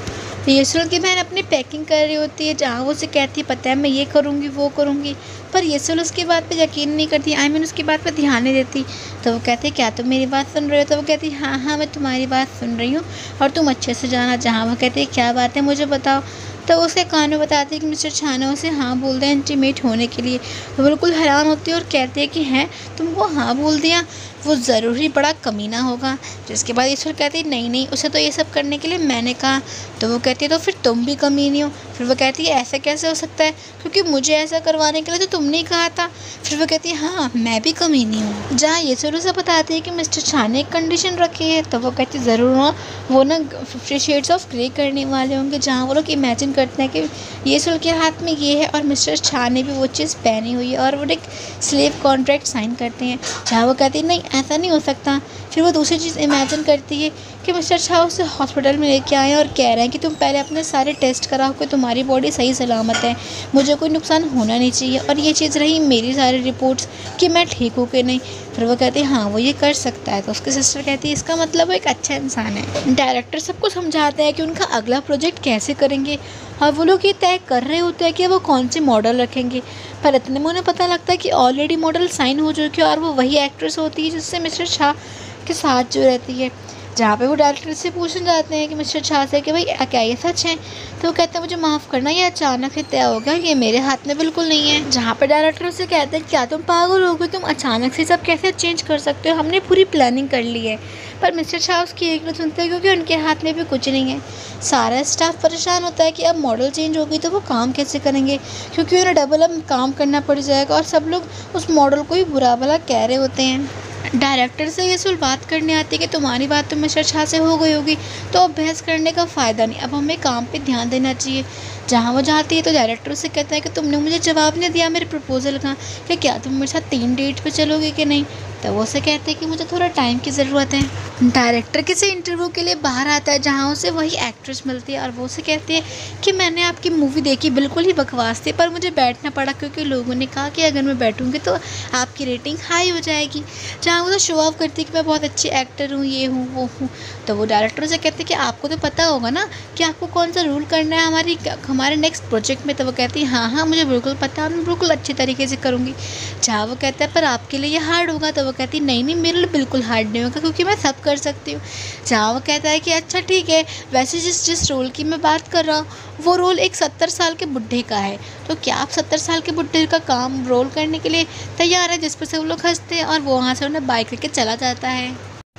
युसुल की बहन अपनी पैकिंग कर रही होती है, जहाँ वो उसे कहती है पता है मैं ये करूँगी वो करूँगी, पर युसुल उसकी बात पे यकीन नहीं करती। आई मीन उसकी बात पे ध्यान नहीं देती। तो वो कहते हैं क्या तुम मेरी बात सुन रहे हो? तो वो कहती है हाँ हाँ मैं तुम्हारी बात सुन रही हूँ और तुम अच्छे से जाना। जहाँ वो कहती है क्या बात है मुझे बताओ। तो उसके कान में बताती है कि मिस्टर छा ने उसे हाँ बोल दिया इंटीमेट होने के लिए। तो बिल्कुल हैरान होती है और कहती है कि हैं तुमको हाँ बोल दिया, वो ज़रूरी बड़ा कमीना होगा। जिसके बाद ईश्वर कहती है नहीं नहीं उसे तो ये सब करने के लिए मैंने कहा। तो वो कहती है तो फिर तुम भी कमीनी हो। फिर वो कहती है ऐसा कैसे हो सकता है, क्योंकि मुझे ऐसा करवाने के लिए तो तुमने ही कहा था। फिर वो कहती है हाँ मैं भी कमीनी हूँ। जहाँ ईश्वर उसे बताती है कि मिस्टर छा ने एक कंडीशन रखी है। तो वो कहती है ज़रूर हो, वो ना फिफ्टी शेड्स ऑफ ग्रे करने वाले होंगे। जहाँ वो लोग इमेजिन करते हैं कि ईश्वर के हाथ में ये है और मिस्टर छा ने भी वो चीज़ पहनी हुई है और वो एक स्लेव कॉन्ट्रैक्ट साइन करते हैं। जहाँ वो कहती है नहीं ऐसा नहीं हो सकता। फिर वो दूसरी चीज़ इमेजिन करती है कि मिस्टर छा उसे हॉस्पिटल में लेके आए और कह रहे हैं कि तुम पहले अपने सारे टेस्ट कराओ कि तुम्हारी बॉडी सही सलामत है, मुझे कोई नुकसान होना नहीं चाहिए। और ये चीज़ रही मेरी सारी रिपोर्ट्स कि मैं ठीक हूँ कि नहीं। फिर वो कहती है हाँ वो ये कर सकता है। तो उसकी सिस्टर कहती है इसका मतलब वो एक अच्छा इंसान है। डायरेक्टर सबको समझाते हैं कि उनका अगला प्रोजेक्ट कैसे करेंगे और वो लोग ये तय कर रहे होते हैं कि वो कौन से मॉडल रखेंगे। पर इतने में उन्हें पता लगता है कि ऑलरेडी मॉडल साइन हो चुकी है और वो वही एक्ट्रेस होती है जिससे मिस्टर छा के साथ जो रहती है। जहाँ पे वो डायरेक्टर से पूछने जाते हैं कि मिस्टर छा से कि भाई क्या ये सच है। तो वो कहते हैं मुझे माफ़ करना ये अचानक से तय हो गया, ये मेरे हाथ में बिल्कुल नहीं है। जहाँ पे डायरेक्टर से कहते हैं क्या तुम पागल हो गए, तुम अचानक से सब कैसे चेंज कर सकते हो, हमने पूरी प्लानिंग कर ली है। पर मिस्टर छा उसकी एक नहीं सुनते क्योंकि उनके हाथ में भी कुछ नहीं है। सारा स्टाफ परेशान होता है कि अब मॉडल चेंज होगी तो वो काम कैसे करेंगे, क्योंकि उन्हें डबल अब काम करना पड़ जाएगा और सब लोग उस मॉडल को ही बुरा भला कह रहे होते हैं। डायरेक्टर से युसुल बात करने आती है कि तुम्हारी बात तो मिस्टर छा से हो गई होगी, तो अब बहस करने का फ़ायदा नहीं, अब हमें काम पे ध्यान देना चाहिए। जहाँ वो जाती है तो डायरेक्टर से कहता है कि तुमने मुझे जवाब नहीं दिया मेरे प्रपोज़ल का कि क्या तुम मेरे साथ तीन डेट पे चलोगे कि नहीं। तो वो उसे कहते हैं कि मुझे थोड़ा टाइम की ज़रूरत है। डायरेक्टर किसी इंटरव्यू के लिए बाहर आता है जहाँ उसे वही एक्ट्रेस मिलती है और वो उसे कहती है कि मैंने आपकी मूवी देखी, बिल्कुल ही बकवास थी, पर मुझे बैठना पड़ा क्योंकि लोगों ने कहा कि अगर मैं बैठूँगी तो आपकी रेटिंग हाई हो जाएगी। जहाँ वो तो शो ऑफ करती है कि मैं बहुत अच्छी एक्टर हूँ, ये हूँ वो हूँ। तो वो डायरेक्टर से कहते हैं कि आपको तो पता होगा ना कि आपको कौन सा रूल करना है हमारी हमारे नेक्स्ट प्रोजेक्ट में। तो वो कहती है हाँ हाँ मुझे बिल्कुल पता है, मैं बिल्कुल अच्छी तरीके से करूँगी। जहाँ वो कहता है पर आपके लिए ये हार्ड होगा। तो वो कहती है नहीं नहीं मेरे लिए बिल्कुल हार्ड नहीं होगा क्योंकि मैं सब कर सकती हूँ। जहाँ वो कहता है कि अच्छा ठीक है, वैसे जिस जिस रोल की मैं बात कर रहा हूँ वो रोल एक सत्तर साल के बुढ़े का है, तो क्या आप सत्तर साल के बुढ़े का काम रोल करने के लिए तैयार है। जिस पर से वो लोग हंसते हैं और वो वहाँ से उन्हें बाइक लेके चला जाता है।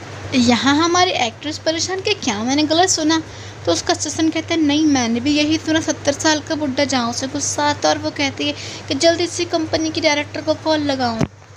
यहाँ हमारी एक्ट्रेस परेशान कि क्या मैंने गलत सुना। तो उसका असिस्टेंट कहते हैं नहीं मैंने भी यही सुना, सत्तर साल का बुढ़ा। जहाँ उसे गुस्सा आता है और वो कहती है कि जल्दी से कंपनी की डायरेक्टर को कॉल लगाऊं।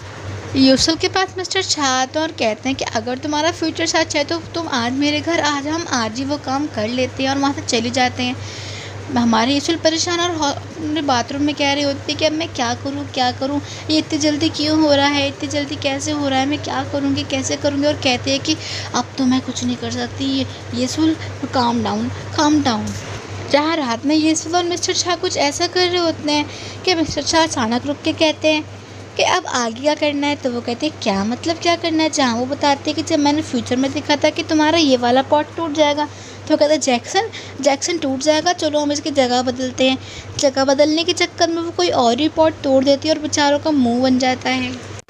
युसुल के पास मिस्टर छा आते हैं और कहते हैं कि अगर तुम्हारा फ्यूचर सच है तो तुम आज मेरे घर आ जाओ, हम आज ही वो काम कर लेते हैं और वहाँ से चले जाते हैं। हमारे येसुल परेशान और अपने बाथरूम में कह रही होती है कि अब मैं क्या करूँ क्या करूँ, ये इतनी जल्दी क्यों हो रहा है, इतनी जल्दी कैसे हो रहा है, मैं क्या करूँगी कैसे करूँगी। और कहती है कि अब तो मैं कुछ नहीं कर सकती, ये येसुल काम डाउन काम डाउन। जहाँ रात में येसुल और मिस्टर शाह कुछ ऐसा कर रहे होते हैं कि मिस्टर शाह अचानक रुक के कहते हैं कि अब आगे क्या करना है। तो वो कहते हैं क्या मतलब क्या करना है। जहाँ वो बताते हैं कि जब मैंने फ्यूचर में देखा था कि तुम्हारा ये वाला पॉट टूट जाएगा, तो वो कहता है जैक्सन जैक्सन टूट जाएगा, चलो हम इसकी जगह बदलते हैं। जगह बदलने के चक्कर में वो कोई और ही पॉट तोड़ देती है और बेचारों का मुंह बन जाता है।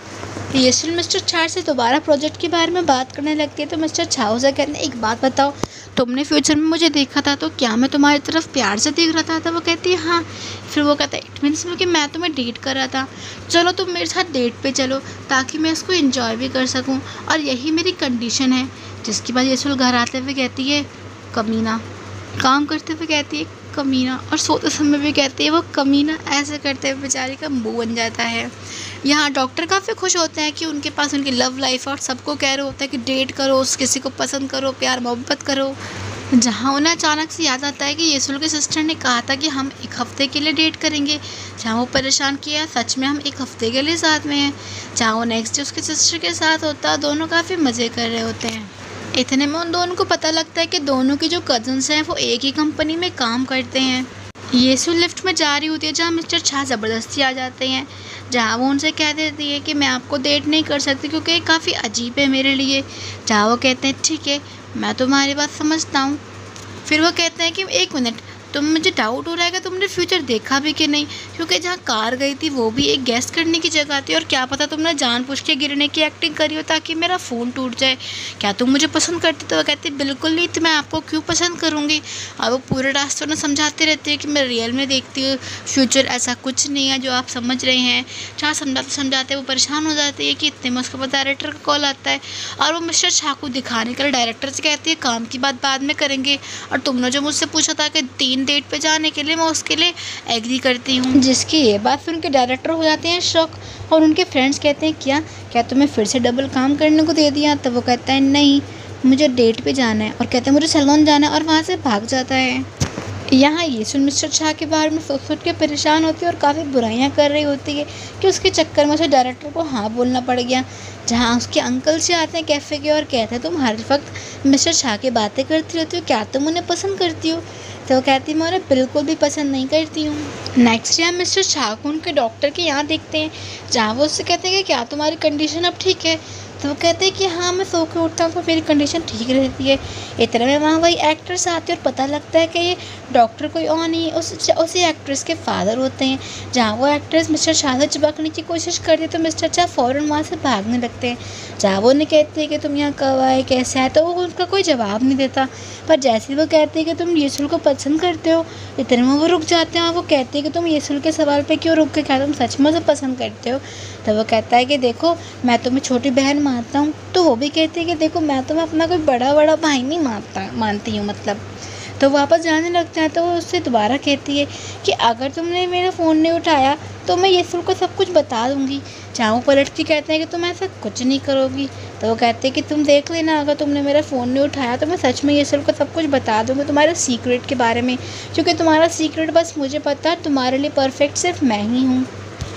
येसुल मिस्टर छा से दोबारा प्रोजेक्ट के बारे में बात करने लगती है। तो मिस्टर छा से कहते हैं एक बात बताओ, तुमने फ्यूचर में मुझे देखा था तो क्या मैं तुम्हारी तरफ प्यार से देख रहा था। तो वो कहती है हाँ। फिर वो कहता है इट मीन्स कि मैं तुम्हें डेट कर रहा था, चलो तुम मेरे साथ डेट पे चलो ताकि मैं इसको एंजॉय भी कर सकूं, और यही मेरी कंडीशन है। जिसके बाद येसुल घर आते हुए कहती है कमीना, काम करते हुए कहती है कमीना, और सोते समय भी कहती है वो कमीना। ऐसे करते हुए बेचारी का मुंह बन जाता है। यहाँ डॉक्टर काफ़ी खुश होते हैं कि उनके पास उनकी लव लाइफ और सबको कह रहे होता है कि डेट करो, उस किसी को पसंद करो, प्यार मोहब्बत करो। जहाँ उन्हें अचानक से याद आता है कि येसुल के सिस्टर ने कहा था कि हम एक हफ़्ते के लिए डेट करेंगे। जहाँ वो परेशान किया, सच में हम एक हफ़्ते के लिए साथ में हैं। जहाँ वो नेक्स्ट डे उसके सिस्टर के साथ होता है, दोनों काफ़ी मज़े कर रहे होते हैं। इतने में उन दोनों को पता लगता है कि दोनों की जो कज़न्स हैं वो एक ही कंपनी में काम करते हैं। येसुल लिफ्ट में जा रही होती है जहाँ मिस्टर छा ज़बरदस्ती आ जाते हैं। जहाँ वो उनसे कह देती है कि मैं आपको डेट नहीं कर सकती क्योंकि ये काफ़ी अजीब है मेरे लिए। जहाँ वो कहते हैं ठीक है मैं तुम्हारी बात समझता हूँ। फिर वो कहते हैं कि एक मिनट, तुम मुझे डाउट हो रहा है कि तुमने फ्यूचर देखा भी कि नहीं, क्योंकि जहाँ कार गई थी वो भी एक गेस करने की जगह थी, और क्या पता तुमने जानबूझ के गिरने की एक्टिंग करी हो ताकि मेरा फ़ोन टूट जाए। क्या तुम मुझे पसंद करती? तो वो कहती बिल्कुल नहीं, तो मैं आपको क्यों पसंद करूँगी। और वो पूरे रास्ते में समझाते रहती है कि मैं रियल में देखती हूँ फ्यूचर ऐसा कुछ नहीं है जो आप समझ रहे हैं। शाह समझाते समझाते वो परेशान हो जाती है कि इतने में उसके पास डायरेक्टर का कॉल आता है, और वो मिस्टर शाह को दिखाने के लिए डायरेक्टर से कहती है काम की बात बाद में करेंगे, और तुमने जो मुझसे पूछा था कि तीन डेट पे जाने के लिए, मैं उसके लिए एग्री करती हूँ। जिसकी ये बात सुन के डायरेक्टर हो जाते हैं शॉक, और उनके फ्रेंड्स कहते हैं क्या क्या तुम्हें फिर से डबल काम करने को दे दिया। तो वो कहता है नहीं, मुझे डेट पे जाना है, और कहते हैं मुझे सैलून जाना है, और वहाँ से भाग जाता है। यहाँ येसुल मिस्टर छा के बारे में सोच सोच के परेशान होती है और काफ़ी बुराइयाँ कर रही होती है कि उसके चक्कर में उसे डायरेक्टर को हाँ बोलना पड़ गया। जहाँ उसके अंकल से आते हैं कैफ़े के और कहते हैं तुम हर वक्त मिस्टर छा की बातें करती रहती हो, क्या तुम उन्हें पसंद करती हो। तो वो कहती मैं उन्हें बिल्कुल भी पसंद नहीं करती हूँ। नेक्स्ट डे हम मिस्टर छा को उनके डॉक्टर के यहाँ देखते हैं, जहाँ वो उससे कहते हैं कि क्या तुम्हारी कंडीशन अब ठीक है। तो वो कहते हैं कि हाँ मैं सो के उठता हूँ तो मेरी कंडीशन ठीक रहती है। इतने में वहाँ वही एक्ट्रेस आते हैं और पता लगता है कि ये डॉक्टर कोई और नहीं, उस उसी एक्ट्रेस के फादर होते हैं। जहाँ वो एक्ट्रेस मिस्टर शाह से चिपकने की कोशिश करती है तो मिस्टर शाह फ़ौरन वहाँ से भागने लगते हैं। जहाँ वो उन्हें कहते हैं कि तुम यहाँ कब आए, कैसे आए, तो वो उनका कोई जवाब नहीं देता। पर जैसे ही वो कहते हैं कि तुम येसुल को पसंद करते हो, इतने में वो रुक जाते हैं और वो कहते हैं कि तुम येसुल के सवाल पे क्यों रुक के, क्या तुम सच में उसे पसंद करते हो। तो वो कहता है कि देखो मैं तुम्हें छोटी बहन मानता हूँ। तो वो भी कहती है कि देखो मैं तुम्हें अपना कोई बड़ा बड़ा भाई नहीं मानता मानती हूँ मतलब। तो वापस जाने लगते हैं तो वो उससे दोबारा कहती है कि अगर तुमने मेरा फ़ोन नहीं उठाया तो मैं येसुल को सब कुछ बता दूँगी। जहाँ वो पलट के कहते हैं कि तुम ऐसा कुछ नहीं करोगी। तो वो कहते हैं कि तुम देख लेना, अगर तुमने मेरा फ़ोन नहीं उठाया तो मैं सच में येसुल को सब कुछ बता दूँगी तुम्हारे सीक्रेट के बारे में, क्योंकि तुम्हारा सीक्रेट बस मुझे पता है, तुम्हारे लिए परफेक्ट सिर्फ मैं ही हूँ।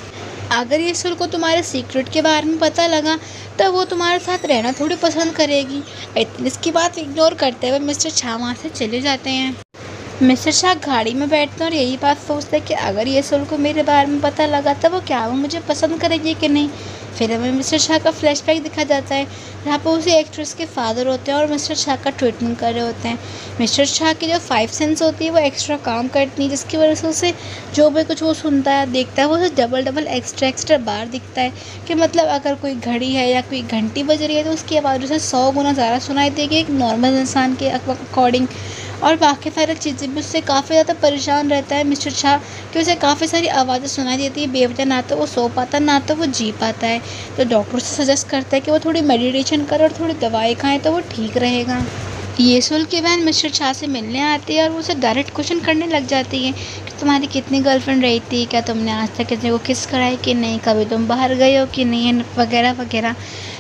अगर येसुल को तुम्हारे सीक्रेट के बारे में पता लगा तो वो तुम्हारे साथ रहना थोड़ी पसंद करेगी। इसकी बात इग्नोर करते हुए मिस्टर शाह वहाँ से चले जाते हैं। मिस्टर शाह गाड़ी में बैठते हैं और यही बात सोचते हैं कि अगर येसुल को मेरे बारे में पता लगा तो वो क्या वो मुझे पसंद करेगी कि नहीं। फिर हमें मिस्टर शाह का फ्लैशबैक दिखा जाता है जहाँ पर उसी एक्ट्रेस के फादर होते हैं और मिस्टर शाह का ट्रीटमेंट कर रहे होते हैं। मिस्टर शाह की जो फाइव सेंस होती है वो एक्स्ट्रा काम करती है, जिसकी वजह से उसे जो भी कुछ वो सुनता है देखता है वो उसे डबल डबल एक्स्ट्रा एक्स्ट्रा बार दिखता है। कि मतलब अगर कोई घड़ी है या कोई घंटी बज रही है तो उसकी आवाज़ उसे सौ गुना ज़्यादा सुनाई देगी एक नॉर्मल इंसान के अकॉर्डिंग। और बाकी सारी चीज़ें भी उससे काफ़ी ज़्यादा परेशान रहता है मिस्टर शाह कि उसे काफ़ी सारी आवाज़ें सुनाई देती है बेवजह, ना तो वो सो पाता ना तो वो जी पाता है। तो डॉक्टर उसे सजेस्ट करता है कि वो थोड़ी मेडिटेशन करे और थोड़ी दवाई खाएं तो वो ठीक रहेगा। येसुल की बहन मिस्टर शाह से मिलने आती है और वो उसे डायरेक्ट क्वेश्चन करने लग जाती है कि तुम्हारी कितनी गर्लफ्रेंड रही थी, क्या तुमने आज तक किसी को किस कराई कि नहीं, कभी तुम बाहर गए हो कि नहीं, वगैरह वगैरह।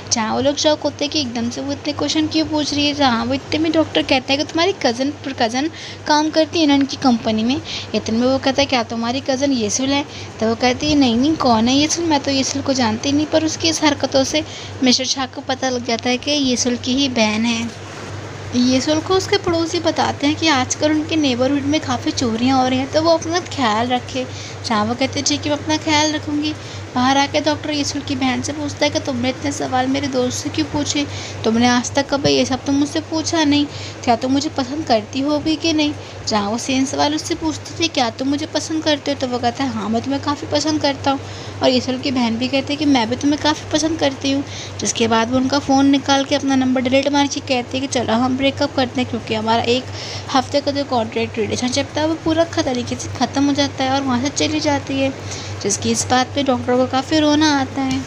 जहाँ वो लोग शॉक होते हैं कि एकदम से वो इतने क्वेश्चन क्यों पूछ रही है। जहाँ वो इतने में डॉक्टर कहता है कि तुम्हारी कज़न कज़न काम करती है ना इनकी कंपनी में। इतने में वो कहता है क्या तुम्हारी कज़न येसुल है? तो वो कहती है नहीं नहीं कौन है येसुल, मैं तो येसुल को जानती नहीं। पर उसकी इस हरकतों से मिस्टर शाह को पता लग जाता है कि येसुल की ही बहन है। येसुल को उसके पड़ोसी बताते हैं कि आजकल उनके नेबरहुड में काफ़ी चोरियां हो रही हैं, तो वो अपना ख्याल रखे। जहाँ वो कहते हैं ठीक है मैं अपना ख्याल रखूँगी। बाहर आके डॉक्टर येसुल की बहन से पूछता है कि तुमने इतने सवाल मेरे दोस्त से क्यों पूछे? तुमने आज तक कभी ये सब तो मुझसे पूछा नहीं। क्या तुम मुझे पसंद करती हो भी कि नहीं? जहाँ वो सेम सवाल उससे पूछती थी क्या तुम मुझे पसंद करते हो? तो वो कहता है हाँ मैं तुम्हें काफ़ी पसंद करता हूँ। और येसुल की बहन भी कहती है कि मैं भी तुम्हें काफ़ी पसंद करती हूँ। जिसके बाद वो उनका फ़ोन निकाल के अपना नंबर डिलीट मार के कहती है कि चलो हम ब्रेकअप करते हैं, क्योंकि हमारा एक हफ्ते का जो कॉन्ट्रैक्ट रिलेशनशिप था वो पूरा तरीके से ख़त्म हो जाता है। और वहाँ से चली जाती है। जिसकी इस बात पे डॉक्टर को काफ़ी रोना आता है।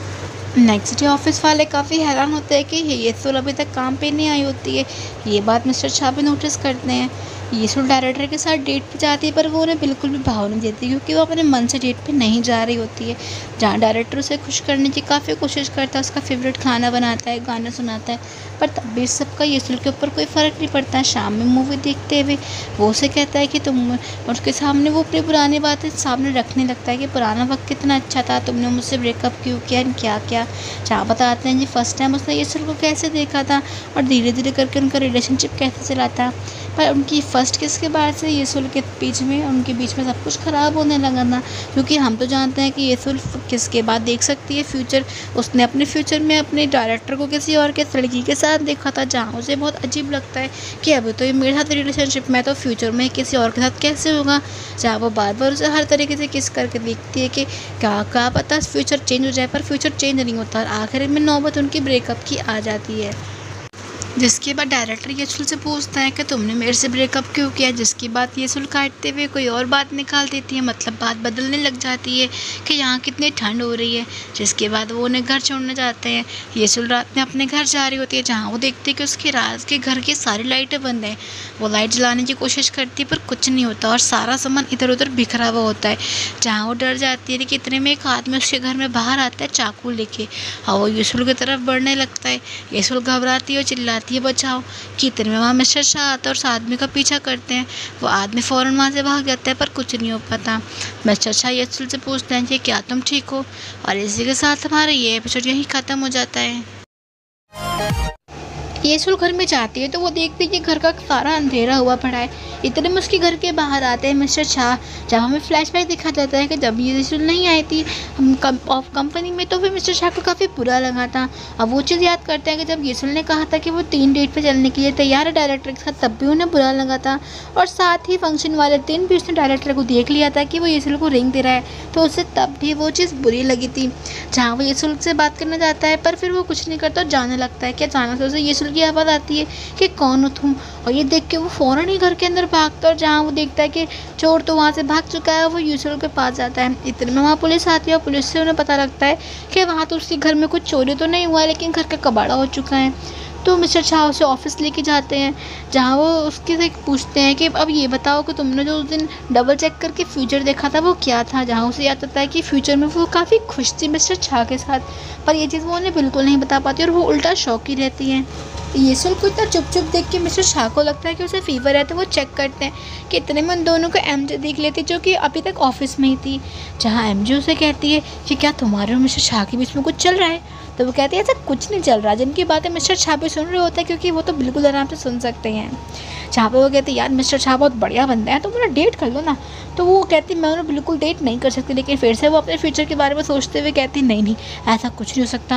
नेक्स्ट डे ऑफिस वाले काफ़ी हैरान होते हैं कि येसुल अभी तक काम पे नहीं आई होती है। ये बात मिस्टर शाह भी नोटिस करते हैं। येसुल डायरेक्टर के साथ डेट पे जाती है, पर वो उन्हें बिल्कुल भी भाव नहीं देती, क्योंकि वो अपने मन से डेट पे नहीं जा रही होती है। जहाँ डायरेक्टर उसे खुश करने की काफ़ी कोशिश करता है, उसका फेवरेट खाना बनाता है, गाना सुनाता है, पर तब भी सबका येसुल के ऊपर कोई फ़र्क नहीं पड़ता है। शाम में मूवी देखते हुए वो उसे कहता है कि तुम, और उसके सामने वो अपनी पुरानी बातें सामने रखने लगता है कि पुराना वक्त कितना अच्छा था, तुमने मुझसे ब्रेकअप क्यों किया, क्या क्या। जहाँ बताते हैं जी फर्स्ट टाइम उसने येसुल को कैसे देखा था और धीरे धीरे करके उनका रिलेशनशिप कैसे चला था। पर उनकी फर्स्ट किस के बाद से येसुल के बीच में उनके बीच में सब कुछ ख़राब होने लगा था, क्योंकि हम तो जानते हैं कि येसुल किस के बाद देख सकती है फ्यूचर। उसने अपने फ्यूचर में अपने डायरेक्टर को किसी और के लड़की के साथ देखा था, जहाँ उसे बहुत अजीब लगता है कि अभी तो ये मेरे साथ रिलेशनशिप में, तो फ्यूचर में किसी और के साथ कैसे होगा। जहाँ वो बार बार उसे हर तरीके से किस करके देखती है कि क्या क्या पता फ्यूचर चेंज हो जाए, पर फ्यूचर चेंज नहीं होता। और आखिर में नौबत उनकी ब्रेकअप की आ जाती है। जिसके बाद डायरेक्टर येसुल से पूछता है कि तुमने मेरे से ब्रेकअप क्यों किया। जिसकी बात येसुल काटते हुए कोई और बात निकाल देती है, मतलब बात बदलने लग जाती है कि यहाँ कितनी ठंड हो रही है। जिसके बाद वो उन्हें घर छोड़ने जाते हैं। येसुल रात में अपने घर जा रही होती है, जहाँ वो देखती है कि उसके रात के घर की सारी लाइटें बंद हैं। वो लाइट जलाने की कोशिश करती है पर कुछ नहीं होता और सारा सामान इधर उधर बिखरा हुआ होता है। जहाँ वो डर जाती है कि इतने में एक आदमी उसके घर में बाहर आता है चाकू लेके, और वो येसुल की तरफ बढ़ने लगता है। येसुल घबराती है और चिल्लाती ये बचाओ कि इतने में वहाँ मिस्टर शाह आता है और उस आदमी का पीछा करते हैं। वो आदमी फ़ौरन वहाँ से भाग जाता है, पर कुछ नहीं हो पाता। मिस्टर शाह येसुल से पूछते हैं कि क्या तुम ठीक हो, और इसी के साथ हमारा ये एपिसोड यहीं ख़त्म हो जाता है। येसुल घर में जाती है तो वो देखती है कि घर का सारा अंधेरा हुआ पड़ा है। इतने में उसके घर के बाहर आते हैं मिस्टर शाह, जब हमें फ्लैशबैक दिखा जाता है कि जब येसुल नहीं आई थी हम कम, ऑफ कंपनी में, तो फिर मिस्टर शाह को काफ़ी बुरा लगा था। अब वो चीज़ याद करते हैं कि जब येसुल ने कहा था कि वो तीन डेट पे चलने के लिए तैयार है डायरेक्टर के साथ, तब भी उन्हें बुरा लगा था। और साथ ही फंक्शन वाले दिन भी उसने डायरेक्टर को देख लिया था कि वो येसुल को रिंग दे रहा है, तो उसे तब भी वो चीज़ बुरी लगी थी। जहाँ वो येसुल से बात करना चाहता है, पर फिर वो कुछ नहीं करता और जाने लगता है कि अचानक से उसे येसुल की आवाज़ आती है कि कौन हो तुम। और ये देख के वो फ़ौरन ही घर के अंदर भागता है, और जहाँ वो देखता है कि चोर तो वहाँ से भाग चुका है, वो येसुल के पास जाता है। इतने में वहाँ पुलिस आती है और पुलिस से उन्हें पता लगता है कि वहाँ तो उसके घर में कुछ चोरी तो नहीं हुआ है, लेकिन घर का कबाड़ा हो चुका है। तो मिस्टर शाह उसे ऑफिस लेके जाते हैं, जहाँ वो उसके से पूछते हैं कि अब ये बताओ कि तुमने जो उस दिन डबल चेक करके फ्यूचर देखा था वो क्या था। जहाँ उसे याद आता है कि फ्यूचर में वो काफ़ी खुश थी मिस्टर शाह के साथ, पर ये चीज़ वो उन्हें बिल्कुल नहीं बता पाती और वो उल्टा शौकी रहती हैं। येसुल को इतना चुप चुप देख के मिस्टर शाह को लगता है कि उसे फीवर है, तो वो चेक करते हैं कि इतने में उन दोनों को एमजे देख लेती, जो कि अभी तक ऑफिस में ही थी। जहाँ एमजे उसे कहती है कि क्या तुम्हारे और मिस्टर शाह के बीच में कुछ चल रहा है, तो वो कहती है ऐसा कुछ नहीं चल रहा। जिनकी बातें मिस्टर शाह भी सुन रहे होते हैं, क्योंकि वो तो बिल्कुल आराम से सुन सकते हैं। जहाँ पे वो कहते हैं यार मिस्टर शाह बहुत बढ़िया बंदा है, तो मेरा डेट कर लो ना। तो वो कहती मैं उन्हें बिल्कुल डेट नहीं कर सकती, लेकिन फिर से वो अपने फ्यूचर के बारे में सोचते हुए कहती नहीं नहीं ऐसा कुछ नहीं हो सकता।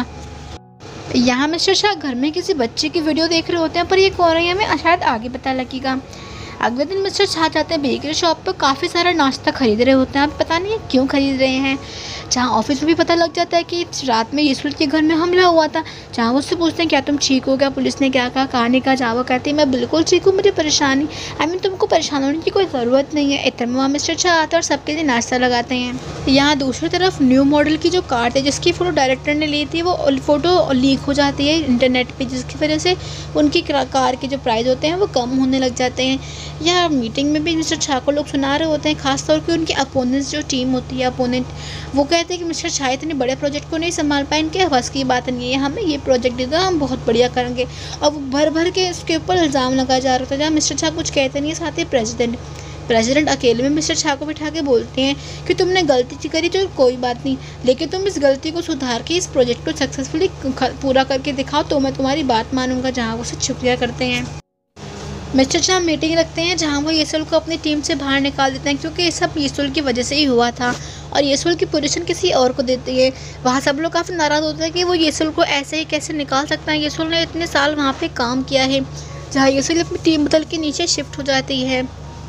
यहाँ मिस्टर शाह घर में किसी बच्चे की वीडियो देख रहे होते हैं, पर ये कौन है हमें शायद आगे पता लगेगा। अगले दिन मिस्टर शाह जाते हैं बेकरी शॉप पर, काफ़ी सारा नाश्ता खरीद रहे होते हैं, अब पता नहीं है क्यों खरीद रहे हैं। जहाँ ऑफिस में भी पता लग जाता है कि रात में येसुल के घर में हमला हुआ था। जहाँ वो उससे पूछते हैं क्या तुम ठीक हो, क्या पुलिस ने क्या कहा, कहा नहीं कहा। जहाँ वो कहती है मैं बिल्कुल ठीक हूँ, मुझे परेशानी आई मीन तुमको परेशान होने की कोई ज़रूरत नहीं है। इतने में वहाँ मिस्टर शाह आते हैं और सबके लिए नाश्ता लगाते हैं। यहाँ दूसरी तरफ न्यू मॉडल की जो कार थी जिसकी फ़ोटो डायरेक्टर ने ली थी, वो फ़ोटो लीक हो जाती है इंटरनेट पर, जिसकी वजह से उनकी कार के जो प्राइस होते हैं वो कम होने लग जाते हैं। या मीटिंग में भी मिस्टर झा को लोग सुना रहे होते हैं, खासतौर पर उनके अपोनेंट्स जो टीम होती है अपोनेंट, वो कहते हैं कि मिस्टर झा इतने बड़े प्रोजेक्ट को नहीं संभाल पाए, इनके बस की बात नहीं है, हमें ये प्रोजेक्ट दे दो, हम बहुत बढ़िया करेंगे। और वो भर भर के इसके ऊपर इल्ज़ाम लगाया जा रहा था, जहाँ मिस्टर झा कुछ कहते नहीं है। साथ ही प्रेसिडेंट प्रेसिडेंट अकेले में मिस्टर झा को बिठा के बोलते हैं कि तुमने गलती करी तो कोई बात नहीं, लेकिन तुम इस गलती को सुधार के इस प्रोजेक्ट को सक्सेसफुली पूरा करके दिखाओ तो मैं तुम्हारी बात मानूंगा। जहाँ वो उसे शुक्रिया करते हैं। मिस्टर झा मीटिंग रखते हैं जहाँ वो येसुल को अपनी टीम से बाहर निकाल देते हैं, क्योंकि ये सब येसुल की वजह से ही हुआ था और येसुल की पोजीशन किसी और को देती है। वहाँ सब लोग काफ़ी नाराज़ होते हैं कि वो येसुल को ऐसे ही कैसे निकाल सकता है। येसुल ने इतने साल वहाँ पे काम किया है। जहाँ येसुल अपनी टीम बदल के नीचे शिफ्ट हो जाती है।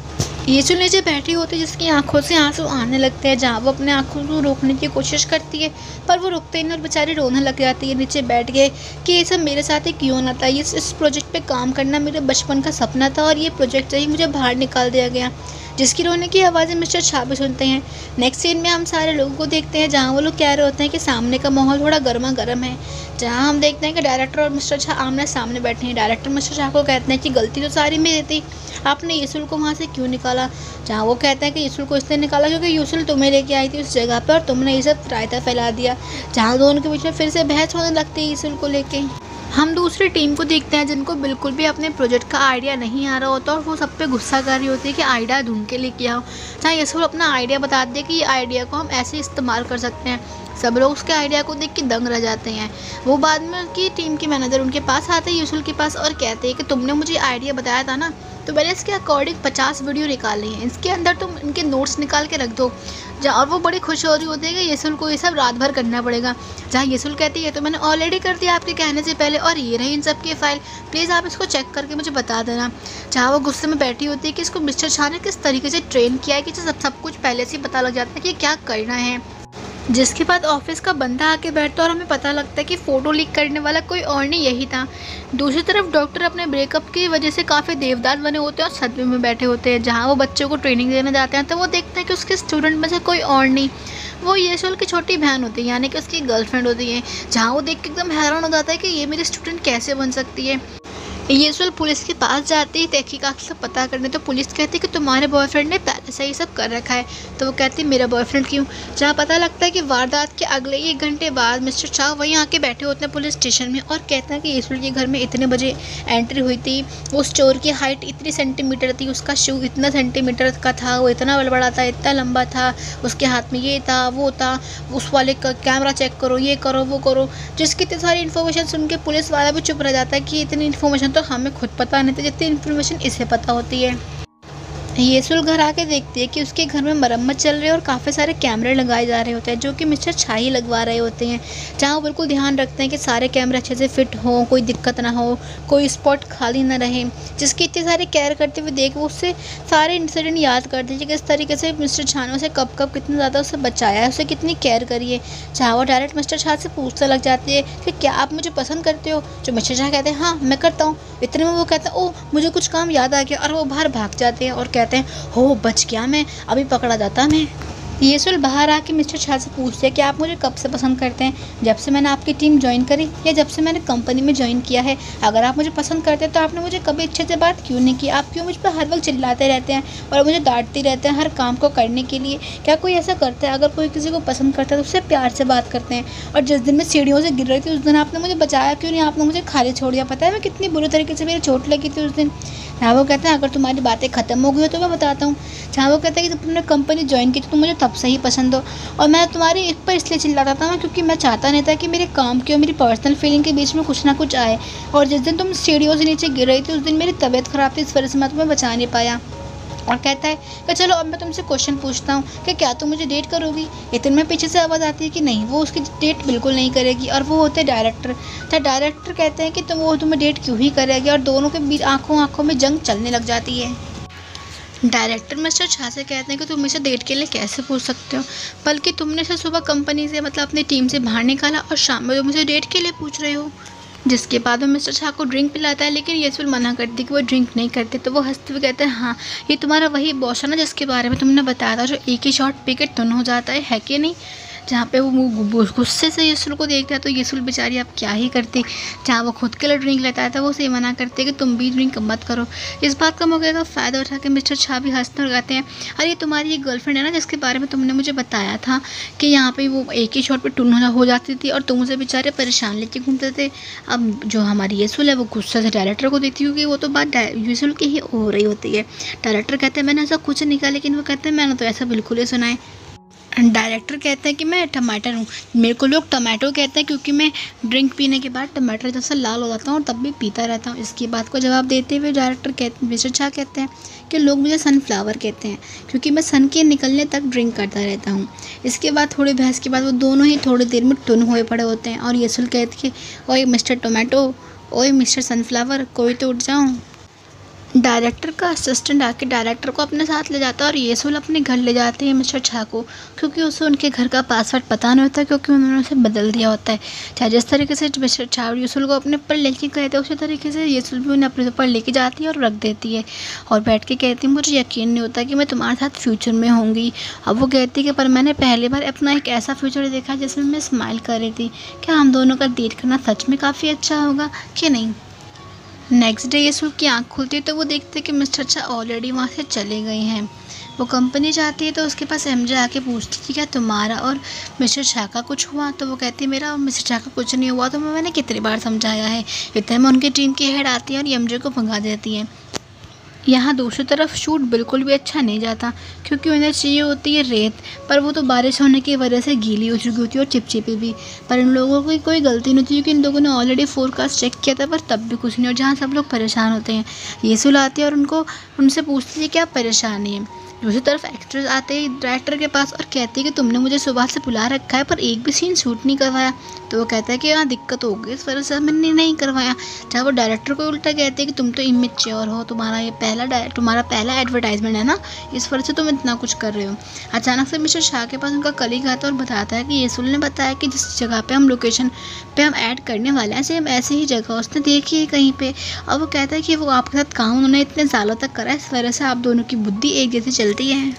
येसुल नीचे बैठी होती है, जिसकी आंखों से आंसू आने लगते हैं। जहाँ वो अपने आंखों को रोकने की कोशिश करती है पर वो रुकते नहीं और बेचारी रोने लग जाती है नीचे बैठ के कि ये सब मेरे साथ ही क्यों ना था। इस इस प्रोजेक्ट पे काम करना मेरे बचपन का सपना था और ये प्रोजेक्ट से ही मुझे बाहर निकाल दिया गया। जिसकी रोने की आवाज़ें मिस्टर झा भी सुनते हैं। नेक्स्ट सीन में हम सारे लोगों को देखते हैं जहाँ वो लोग कह रहे होते हैं कि सामने का माहौल थोड़ा गर्मा गर्म है। जहाँ हम देखते हैं कि डायरेक्टर और मिस्टर झा आमने सामने बैठे हैं। डायरेक्टर मिस्टर झा को कहते हैं कि गलती तो सारी मेरी थी, आपने येसुल को वहाँ से क्यों निकाला। जहाँ वो कहते हैं कि येसुल को इसलिए निकाला क्योंकि येसुल तुम्हें लेके आई थी उस जगह पर और तुमने ये सब रायता फैला दिया। जहाँ दोनों के बीच में फिर से बहस होने लगती है येसुल को लेके। हम दूसरी टीम को देखते हैं जिनको बिल्कुल भी अपने प्रोजेक्ट का आइडिया नहीं आ रहा होता और वो सब पे गुस्सा कर रही होती है कि आइडिया ढूंढ के लेके आओ। जहाँ येसुल अपना आइडिया बता दे कि ये आइडिया को हम ऐसे इस्तेमाल कर सकते हैं। सब लोग उसके आइडिया को देख के दंग रह जाते हैं। वो बाद में उनकी टीम के मैनेजर उनके पास आते हैं येसुल के पास और कहते हैं कि तुमने मुझे आइडिया बताया था ना, तो मैंने इसके अकॉर्डिंग पचास वीडियो निकाली हैं, इसके अंदर तुम इनके नोट्स निकाल के रख दो। जहाँ और वो बड़ी खुश हो रही होती है कि येसुल को ये सब रात भर करना पड़ेगा। जहाँ येसुल कहती है तो मैंने ऑलरेडी कर दिया आपके कहने से पहले और ये रही इन सब की फ़ाइल, प्लीज़ आप इसको चेक करके मुझे बता देना। जहाँ वो गुस्से में बैठी होती है कि इसको मिस्टर झा ने किस तरीके से ट्रेन किया है कि सब सब कुछ पहले से ही पता लग जाता है कि क्या करना है। जिसके बाद ऑफिस का बंदा आके बैठता है और हमें पता लगता है कि फ़ोटो लीक करने वाला कोई और नहीं यही था। दूसरी तरफ डॉक्टर अपने ब्रेकअप की वजह से काफ़ी देवदास बने होते हैं और सदमे में बैठे होते हैं। जहाँ वो बच्चों को ट्रेनिंग देने जाते हैं तो वो देखते हैं कि उसके स्टूडेंट में से कोई और नहीं, वो येसुल की छोटी बहन होती है, यानी कि उसकी गर्लफ्रेंड होती है। जहाँ वो देख के एकदम हैरान हो जाता है कि ये मेरी स्टूडेंट कैसे बन सकती है। येसुल पुलिस के पास जाती है तहकीकात से पता करने, तो पुलिस कहती है कि तुम्हारे बॉयफ्रेंड ने पहले से ही सब कर रखा है। तो वो कहती है मेरा बॉयफ्रेंड क्यों। जहाँ पता लगता है कि वारदात के अगले एक घंटे बाद मिस्टर झा वहीं आके बैठे होते हैं पुलिस स्टेशन में और कहते हैं कि येसुल के घर में इतने बजे एंट्री हुई थी, उस चोर की हाइट इतनी सेंटीमीटर थी, उसका शू इतना सेंटीमीटर का था, वो इतना बड़ा था, इतना लंबा था, उसके हाथ में ये था वो था, उस वाले का कैमरा चेक करो, ये करो वो करो। जिसकी इतनी सारी इन्फॉर्मेशन सुन के पुलिस वाला भी चुप रह जाता है कि इतनी इन्फॉर्मेशन तो हमें खुद पता नहीं था जितनी इन्फॉर्मेशन इसे पता होती है। येसुल घर आके देखती है कि उसके घर में मरम्मत चल रही है और काफ़ी सारे कैमरे लगाए जा रहे होते हैं जो कि मिस्टर झा ही लगवा रहे होते हैं। जहाँ वो बिल्कुल ध्यान रखते हैं कि सारे कैमरे अच्छे से फिट हों, कोई दिक्कत ना हो, कोई स्पॉट खाली ना रहे। जिसकी इतनी सारी केयर करते हुए देख वो उससे सारे इंसिडेंट याद करते हैं कि किस तरीके से मिस्टर झा ने उसे कब कब कितना ज़्यादा उसे बचाया है, उसे कितनी केयर करी है। जहाँ वो डायरेक्ट मिस्टर झा से पूछने लग जाती है कि क्या आप मुझे पसंद करते हो। जो मिस्टर झा कहते हैं हाँ मैं करता हूँ। इतने में वो कहते हैं ओह मुझे कुछ काम याद आ गया और वो बाहर भाग जाते हैं और कहते हैं हो बच गया मैं, अभी पकड़ा जाता मैं। येसुल बाहर आके मिस्टर झा से पूछते हैं कि आप मुझे कब से पसंद करते हैं, जब से मैंने आपकी टीम ज्वाइन करी या जब से मैंने कंपनी में ज्वाइन किया है। अगर आप मुझे पसंद करते हैं तो आपने मुझे कभी अच्छे से बात क्यों नहीं की, आप क्यों मुझ पर हर वक्त चिल्लाते रहते हैं और मुझे डांटते रहते हैं हर काम को करने के लिए। क्या कोई ऐसा करता है? अगर कोई किसी को पसंद करता है तो उससे प्यार से बात करते हैं। और जिस दिन मैं सीढ़ियों से गिर रही थी उस दिन आपने मुझे बचाया क्यों नहीं, आपने मुझे खाली छोड़ दिया। पता है मैं कितनी बुरी तरीके से मेरी चोट लगी थी उस दिन। जहाँ वो कहते हैं अगर तुम्हारी बातें ख़त्म हो गई हो तो मैं बताता हूँ। जहाँ वो कहते हैं कि जब तुमने कंपनी ज्वाइन की तो तुम मुझे तब से ही पसंद हो और मैं तुम्हारी इस पर इसलिए चिल्लाता था मैं क्योंकि मैं चाहता नहीं था कि मेरे काम की और मेरी पर्सनल फीलिंग के बीच में कुछ ना कुछ आए। और जिस दिन तुम सीढ़ियों से नीचे गिर रही थी उस दिन मेरी तबीयत ख़राब थी, इस वजह से मैं तुम्हें बचा नहीं पाया। और कहता है कि चलो अब मैं तुमसे क्वेश्चन पूछता हूँ कि क्या तुम मुझे डेट करोगी। इतने में पीछे से आवाज़ आती है कि नहीं वो उसकी डेट बिल्कुल नहीं करेगी और वो होते हैं डायरेक्टर। तो डायरेक्टर कहते हैं कि तुम वो तुम्हें डेट क्यों ही करेगी और दोनों के बीच आंखों आंखों में जंग चलने लग जाती है। डायरेक्टर मिस्टर झा से कहते हैं कि तुम इसे डेट के लिए कैसे पूछ सकते हो, बल्कि तुमने इसे सुबह कंपनी से मतलब अपनी टीम से बाहर निकाला और शाम में तुम इसे डेट के लिए पूछ रहे हो। जिसके बाद वो मिस्टर झा को ड्रिंक पिलाता है लेकिन येसुल मना करती कि वो ड्रिंक नहीं करते। तो वो हंसते हुए कहते हैं हाँ ये तुम्हारा वही बॉस है ना जिसके बारे में तुमने बताया था जो एक ही शॉट पी के टन हो जाता है, है कि नहीं। जहाँ पे वो गुस्से से यीशुल को देखता है तो यीशुल बेचारी अब क्या ही करती। जहाँ वो खुद के लिए ड्रिंक लेता है तो वो उसे मना करते हैं कि तुम भी ड्रिंक मत करो। इस बात का मौके का फ़ायदा उठा के मिस्टर छा भी हंसते और कहते हैं, अरे तुम्हारी ये गर्लफ्रेंड है ना जिसके बारे में तुमने मुझे बताया था कि यहाँ पे वो एक ही शॉट पे टुन हो जाती थी और तुम उसे बेचारे परेशान लेके घूमते थे। अब जो हमारी यीशुल है वो गुस्से से डायरेक्टर को देखती होगी, वो तो बात यीशुल की ही हो रही होती है। डायरेक्टर कहते हैं मैंने ऐसा कुछ नहीं कहा, लेकिन वो कहते हैं मैंने तो ऐसा बिल्कुल ही सुना है। डायरेक्टर कहते हैं कि मैं टमाटर हूँ, मेरे को लोग टमाटो कहते हैं क्योंकि मैं ड्रिंक पीने के बाद टमाटर जैसा लाल हो जाता हूँ और तब भी पीता रहता हूँ। इसकी बात को जवाब देते हुए डायरेक्टर कहते मिस्टर छा कहते हैं कि लोग मुझे सनफ्लावर कहते हैं क्योंकि मैं सन के निकलने तक ड्रिंक करता रहता हूँ। इसके बाद थोड़ी बहस के बाद वो दोनों ही थोड़ी देर में टुन हुए पड़े होते हैं और यीशुल कहती है, ओए मिस्टर टोमेटो, ओए मिस्टर सनफ्लावर, कोई तो उठ जाओ। डायरेक्टर का असिस्टेंट आके डायरेक्टर को अपने साथ ले जाता है और यीशुल अपने घर ले जाते हैं मिस्टर छा को, क्योंकि उसे उनके घर का पासवर्ड पता नहीं होता क्योंकि उन्होंने उसे बदल दिया होता है। चाहे जिस तरीके से मिस्टर छा यीशुल को अपने ऊपर लेके गए थे उसी तरीके से यीशुल भी उन्हें अपने ऊपर लेके जाती है और रख देती है और बैठ के कहती है, मुझे यकीन नहीं होता कि मैं तुम्हारे साथ फ्यूचर में होंगी। अब वो कहती है कि पर मैंने पहली बार अपना एक ऐसा फ्यूचर देखा जिसमें मैं स्माइल कर रही थी। क्या हम दोनों का डेट करना सच में काफ़ी अच्छा होगा कि नहीं। नेक्स्ट डे यीशुल की आँख खुलती है तो वो देखते हैं कि मिस्टर छा ऑलरेडी वहाँ से चले गए हैं। वो कंपनी जाती है तो उसके पास एमजे आके पूछती थी क्या तुम्हारा और मिस्टर छा का कुछ हुआ, तो वो कहती है मेरा और मिस्टर छा का कुछ नहीं हुआ। तो मैं मैंने कितनी बार समझाया है। इतने में उनकी टीम की हेड आती है और एमजे को भगा देती है। यहाँ दूसरी तरफ शूट बिल्कुल भी अच्छा नहीं जाता क्योंकि उन्हें चाहिए होती है रेत, पर वो तो बारिश होने की वजह से गीली हो चुकी होती है और चिपचिपी भी। पर इन लोगों की कोई गलती नहीं थी क्योंकि इन लोगों ने ऑलरेडी फोरकास्ट चेक किया था, पर तब भी कुछ नहीं। और जहाँ सब लोग परेशान होते हैं यीशुल आती है और उनको उनसे पूछती है क्या परेशानी है। दूसरी तरफ एक्ट्रेस आते ही डायरेक्टर के पास और कहती है कि तुमने मुझे सुबह से बुला रखा है पर एक भी सीन शूट नहीं करवाया। तो वो कहता है कि यहाँ दिक्कत हो गई इस वजह से मैंने नहीं करवाया। जहाँ वो डायरेक्टर को उल्टा कहते हैं कि तुम तो इमेच्योर हो, तुम्हारा ये पहला तुम्हारा पहला एडवर्टाइजमेंट है ना, इस वजह से तुम इतना कुछ कर रहे हो। अचानक से मिस्टर शाह के पास उनका कलीग आता है और बताता है कि यीशुल ने बताया कि जिस जगह पे हम लोकेशन पे हम ऐड करने वाले हैं सेम ऐसे ही जगह उसने देखी है कहीं पे। और वो कहता है कि वो आपके साथ काम उन्होंने इतने सालों तक करा है, इस वजह से आप दोनों की बुद्धि एक जैसी चलती है।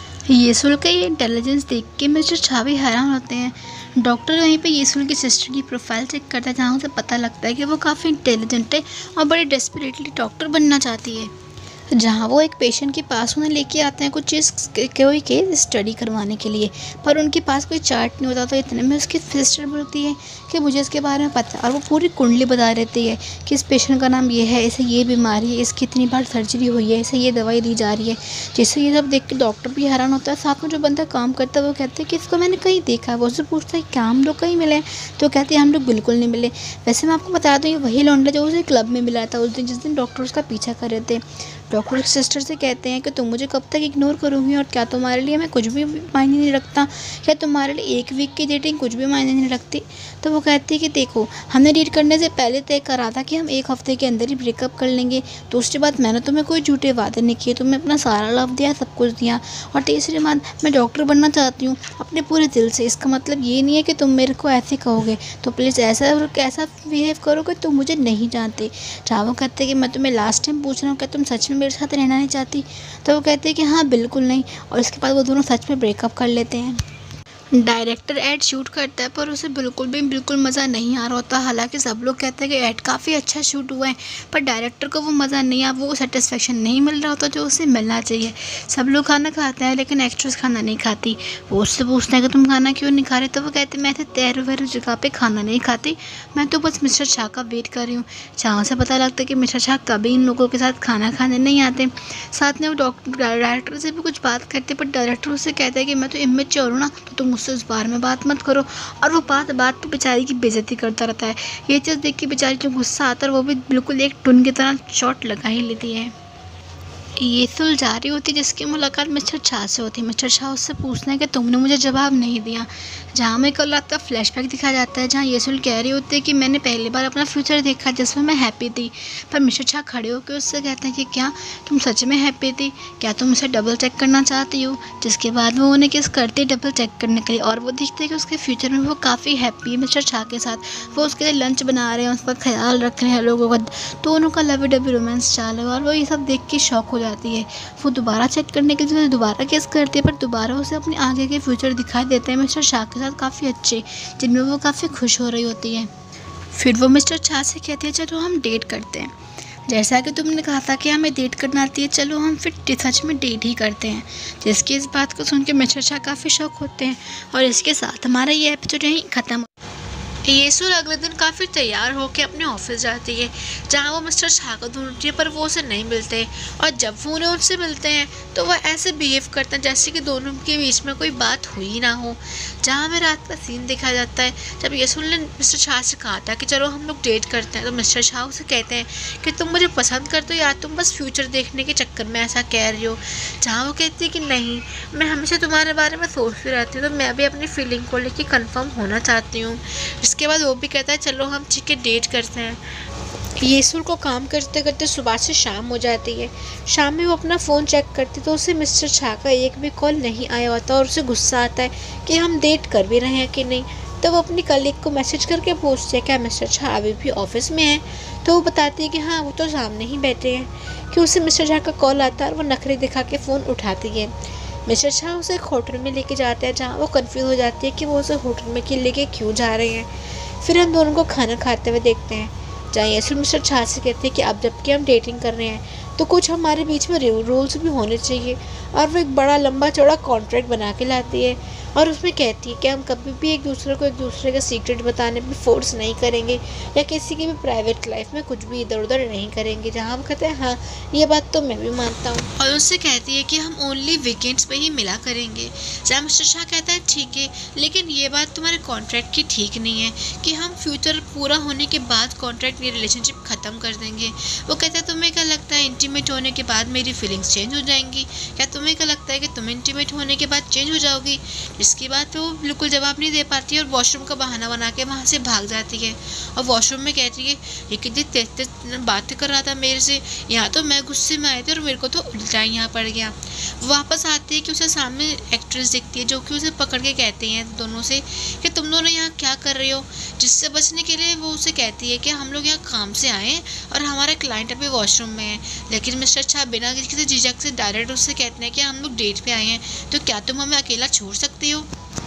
यीशुल का ये इंटेलिजेंस देख के मिस्टर छा भी हैरान होते हैं। डॉक्टर वहीं पे यीशुल की सिस्टर की प्रोफाइल चेक करता है जहाँ उसे पता लगता है कि वो काफ़ी इंटेलिजेंट है और बड़ी डेस्परेटली डॉक्टर बनना चाहती है। जहाँ वो एक पेशेंट के पास उन्हें लेके आते हैं कुछ चीज़ कोई केस स्टडी करवाने के लिए, पर उनके पास कोई चार्ट नहीं होता। तो इतने में उसकी सिस्टर बोलती है कि मुझे इसके बारे में पता है और वो पूरी कुंडली बता देती है कि इस पेशेंट का नाम ये है, इसे ये बीमारी है, इसकी इतनी बार सर्जरी हुई है, इसे ये दवाई दी जा रही है। जैसे ये सब देख के डॉक्टर भी हैरान होता है। साथ में जो बंदा काम करता है वो कहते हैं कि इसको मैंने कहीं देखा है। वो उससे पूछता है क्या हम लोग कहीं मिले हैं, तो कहते हैं हम लोग बिल्कुल नहीं मिले। वैसे मैं आपको बता दूँ ये वही लौंडा जो उसे क्लब में मिला था उस दिन जिस दिन डॉक्टर उसका पीछा कर रहे थे। डॉक्टर सिस्टर से कहते हैं कि तुम मुझे कब तक इग्नोर करोगी और क्या तुम्हारे लिए मैं कुछ भी मायने नहीं रखता, क्या तुम्हारे लिए एक वीक की डेटिंग कुछ भी मायने नहीं रखती। तो वो कहती है कि देखो हमने डेट करने से पहले तय करा था कि हम एक हफ्ते के अंदर ही ब्रेकअप कर लेंगे। तो उसके बाद मैंने तुम्हें कोई झूठे वादे नहीं किए, तुम्हें अपना सारा लव दिया, सब कुछ दिया। और तीसरी बात मैं डॉक्टर बनना चाहती हूँ अपने पूरे दिल से। इसका मतलब ये नहीं है कि तुम मेरे को ऐसे कहोगे, तो प्लीज़ ऐसा ऐसा बिहेव करो कि तुम मुझे नहीं जानते। चाहे वो कहते कि मैं तुम्हें लास्ट टाइम पूछ रहा हूँ क्या तुम सच में मेरे साथ रहना नहीं चाहती। तो वो कहते हैं कि हाँ बिल्कुल नहीं। और इसके बाद वो दोनों सच में ब्रेकअप कर लेते हैं। डायरेक्टर ऐड शूट करता है पर उसे बिल्कुल भी बिल्कुल मज़ा नहीं आ रहा होता। हालांकि सब लोग कहते हैं कि ऐड काफ़ी अच्छा शूट हुआ है, पर डायरेक्टर को वो मज़ा नहीं आया, वो सेटिस्फेक्शन नहीं मिल रहा होता जो उसे मिलना चाहिए। सब लोग खाना खाते हैं लेकिन एक्ट्रेस खाना नहीं खाती। वो उससे पूछते हैं कि तुम खाना क्यों नहीं खा रहे, तो वो कहते हैं मैं ऐसे तैर वैर जगह पर खाना नहीं खाती, मैं तो बस मिस्टर शाह का वेट कर रही हूँ। जहाँ से पता लगता है कि मिस्टर शाह कभी इन लोगों के साथ खाना खाने नहीं आते। साथ में वो डॉक्टर डायरेक्टर से भी कुछ बात करते, पर डायरेक्टर उससे कहता है कि मैं तो इमेच्योर हूँ ना, तो तुम मुझसे उस बारे में बात मत करो। और वो बात बात पे बेचारी की बेइज्जती करता रहता है। ये चीज़ देख के बेचारी को गुस्सा आता है और वो भी बिल्कुल एक टुन की तरह शॉट लगा ही लेती है। यीशुल जा रही होती जिसकी मुलाकात मिस्टर छा से होती है। मिस्टर छा उससे पूछना है कि तुमने मुझे जवाब नहीं दिया। जहाँ में कल रात का फ्लैशबैक दिखाया जाता है जहाँ यीशुल कह रही होती है कि मैंने पहली बार अपना फ्यूचर देखा जिसमें मैं हैप्पी थी। पर मिस्टर छा खड़े होकर उससे कहते हैं कि क्या तुम सच में हैप्पी थी, क्या तुम उसे डबल चेक करना चाहती हो। जिसके बाद वो उन्हें किस करती डबल चेक करने के लिए, और वो दिखते हैं कि उसके फ्यूचर में वो काफ़ी हैप्पी है मिस्टर छा के साथ। वो उसके लिए लंच बना रहे हैं, उसका ख्याल रख रहे हैं लोगों का, तो उनका लवी डबी रोमांस चालू है। और वो ये सब देख के शौक हो जाती है। वो दोबारा चेक करने के लिए दोबारा केस करती है, पर दोबारा उसे अपने आगे के फ्यूचर दिखाई देते हैं मिस्टर शाह के साथ साथ काफ़ी अच्छे, जिनमें वो काफ़ी खुश हो रही होती है। फिर वो मिस्टर झा से कहती है चलो हम डेट करते हैं। जैसा कि तुमने कहा था कि हमें डेट करना आती है, चलो हम फिर सच में डेट ही करते हैं। जिसकी इस बात को सुन के मिस्टर झा काफ़ी शौक होते हैं और इसके साथ हमारा ये एपिसोड यहीं ख़त्म। येसुल अगले दिन काफ़ी तैयार होकर अपने ऑफिस जाती है, जहाँ वो मिस्टर झा को ढूंढती है पर वो उसे नहीं मिलते। और जब वो उन्हें उनसे मिलते हैं तो वह ऐसे बिहेव करते हैं जैसे कि दोनों के बीच में कोई बात हुई ना हो। जहाँ हमें रात का सीन दिखा जाता है जब येसुल ने मिस्टर झा से कहा था कि चलो हम लोग डेट करते हैं, तो मिस्टर झा उसे कहते हैं कि तुम मुझे पसंद करते हो या तुम बस फ्यूचर देखने के चक्कर में ऐसा कह रही हो। जहाँ वो कहती है कि नहीं, मैं हमेशा तुम्हारे बारे में सोचती रहती हूँ, तो मैं भी अपनी फीलिंग को लेकर कन्फर्म होना चाहती हूँ। इसके बाद वो भी कहता है चलो हम ठीक है डेट करते हैं। येसुल को काम करते करते सुबह से शाम हो जाती है। शाम में वो अपना फ़ोन चेक करती तो उसे मिस्टर झा का एक भी कॉल नहीं आया होता और उसे गुस्सा आता है कि हम डेट कर भी रहे हैं कि नहीं। तो वो अपनी कलीग को मैसेज करके पूछती है क्या मिस्टर झा अभी भी ऑफिस में है। तो वो बताती है कि हाँ वो तो सामने ही बैठे हैं। कि उसे मिस्टर झा का कॉल आता है और वो नखरे दिखा के फ़ोन उठाती है। मिस्टर झा उसे एक होटल में लेके जाते हैं, जहाँ वो कंफ्यूज हो जाती है कि वो उसे होटल में के लेके क्यों जा रहे हैं। फिर हम दोनों को खाना खाते हुए देखते हैं, जहाँ येसुल मिस्टर झा से कहते हैं कि अब जबकि हम डेटिंग कर रहे हैं तो कुछ हमारे बीच में रूल्स भी होने चाहिए। और वो एक बड़ा लंबा चौड़ा कॉन्ट्रैक्ट बना के लाती है और उसमें कहती है कि हम कभी भी एक दूसरे को एक दूसरे का सीक्रेट बताने पे फोर्स नहीं करेंगे या किसी की भी प्राइवेट लाइफ में कुछ भी इधर उधर नहीं करेंगे। जहाँ हम कहते हैं हाँ ये बात तो मैं भी मानता हूँ। और उससे कहती है कि हम ओनली वीकेंड्स पे ही मिला करेंगे। जहाँ मिस्टर शाह कहता है ठीक है, लेकिन ये बात तुम्हारे कॉन्ट्रैक्ट की ठीक नहीं है कि हम फ्यूचर पूरा होने के बाद कॉन्ट्रैक्ट या रिलेशनशिप ख़त्म कर देंगे। वो कहता है तुम्हें क्या लगता है इंटीमेट होने के बाद मेरी फीलिंग्स चेंज हो जाएंगी? क्या तुम्हें क्या लगता है कि तुम इंटीमेट होने के बाद चेंज हो जाओगी? इसकी बात पे वो बिल्कुल जवाब नहीं दे पाती है और वॉशरूम का बहाना बना के वहाँ से भाग जाती है। और वॉशरूम में कहती है ये कितनी तेज तेज बातें कर रहा था मेरे से, यहाँ तो मैं गुस्से में आए थे और मेरे को तो उल्टा ही यहाँ पड़ गया। वापस आती है कि उसे सामने एक्ट्रेस दिखती है जो कि उसे पकड़ के कहते हैं दोनों से कि तुम दोनों यहाँ क्या कर रहे हो। जिससे बचने के लिए वो उसे कहती है कि हम लोग यहाँ काम से आए और हमारा क्लाइंट अभी वॉशरूम में है। लेकिन मिस्टर शाह बिना किसी झिझक से डायरेक्ट उससे कहते हैं कि हम लोग डेट पे आए हैं, तो क्या तुम हमें अकेला छोड़ सकती हो?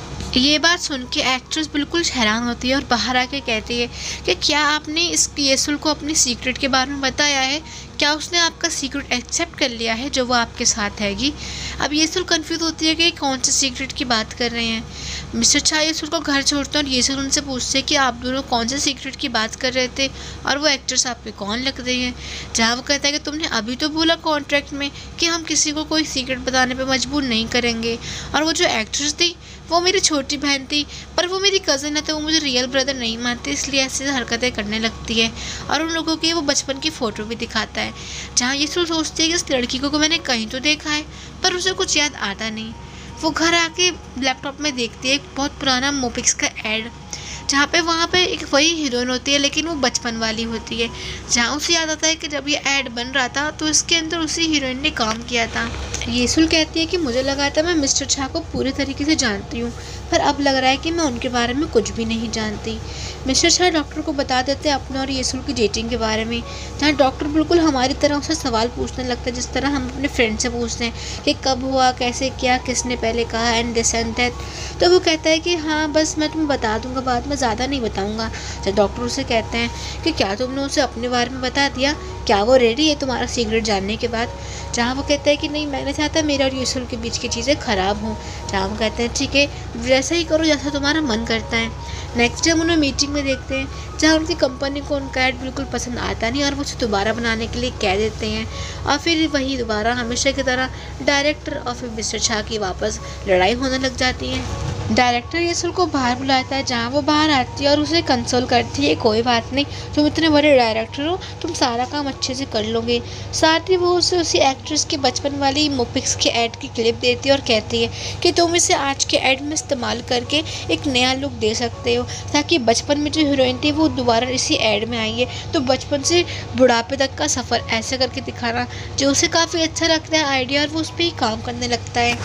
ये बात सुन के एक्ट्रेस बिल्कुल हैरान होती है और बाहर आके कहती है कि क्या आपने इस येसुल को अपनी सीक्रेट के बारे में बताया है? क्या उसने आपका सीक्रेट एक्सेप्ट कर लिया है जो वो आपके साथ हैगी? अब येसुल कंफ्यूज होती है कि कौन से सीक्रेट की बात कर रहे हैं। मिस्टर शाह येसुल को घर छोड़ते हैं और येसुल उनसे पूछते हैं कि आप दोनों कौन से सीक्रेट की बात कर रहे थे और वो एक्ट्रेस आप पे कौन लग रही है। जहाँ वो कहता है कि तुमने अभी तो बोला कॉन्ट्रैक्ट में कि हम किसी को कोई सीक्रेट बताने पर मजबूर नहीं करेंगे। और वो जो एक्ट्रेस थी वो मेरी छोटी बहन थी, पर वो मेरी कज़न है तो वो मुझे रियल ब्रदर नहीं मानती, इसलिए ऐसी हरकतें करने लगती है। और उन लोगों की वो बचपन की फ़ोटो भी दिखाता है, जहाँ येसुल सोचती है कि इस लड़की को मैंने कहीं तो देखा है, पर उसे कुछ याद आता नहीं। वो घर आके लैपटॉप में देखती है एक बहुत पुराना मोपिक्स का ऐड, जहाँ पे वहाँ पे एक वही हीरोइन होती है लेकिन वो बचपन वाली होती है। जहाँ उसे याद आता है कि जब ये ऐड बन रहा था तो इसके अंदर उसी हीरोइन ने काम किया था। येसुल कहती है कि मुझे लगा था मैं मिस्टर झा को पूरी तरीके से जानती हूँ, पर अब लग रहा है कि मैं उनके बारे में कुछ भी नहीं जानती। मिस्टर झा डॉक्टर को बता देते हैं अपने और येसुल की डेटिंग के बारे में, जहाँ डॉक्टर बिल्कुल हमारी तरह उसे सवाल पूछने लगता है जिस तरह हम अपने फ्रेंड से पूछते हैं कि कब हुआ, कैसे किया, किसने पहले कहा एंड दिस एंड दैट। तो वो कहता है कि हाँ बस मैं तुम्हें बता दूंगा, बाद में ज़्यादा नहीं बताऊंगा। जब डॉक्टर उसे कहते हैं कि क्या तुमने उसे अपने बारे में बता दिया, क्या वो रेडी है तुम्हारा सीक्रेट जानने के बाद? जहाँ वो कहता है कि नहीं मैं नहीं चाहता मेरा और येसुल के बीच की चीज़ें ख़राब हों। जहाँ वो कहते हैं ठीक है वैसा ही करो जैसा तुम्हारा मन करता है। नेक्स्ट डे हम उन्हें मीटिंग में देखते हैं, जहाँ उनकी कंपनी को उनका ऐड बिल्कुल पसंद आता नहीं और वो उसे दोबारा बनाने के लिए कह देते हैं। और फिर वही दोबारा हमेशा की तरह डायरेक्टर और फिर मिस्टर झा की वापस लड़ाई होने लग जाती है। डायरेक्टर येसुल को बाहर बुलाता है, जहाँ वो बाहर आती है और उसे कंसोल करती है कोई बात नहीं, तुम इतने बड़े डायरेक्टर हो, तुम सारा काम अच्छे से कर लोगे। साथ ही वो उसे उसी एक्ट्रेस के बचपन वाली मोपिक्स के ऐड की क्लिप देती है और कहती है कि तुम इसे आज के ऐड में इस्तेमाल करके एक नया लुक दे सकते हो, ताकि बचपन में जो हीरोइन थी वो दोबारा इसी ऐड में आई है तो बचपन से बुढ़ापे तक का सफ़र ऐसे करके दिखाना, जो उसे काफ़ी अच्छा लगता है आइडिया और वो उस पर ही काम करने लगता है।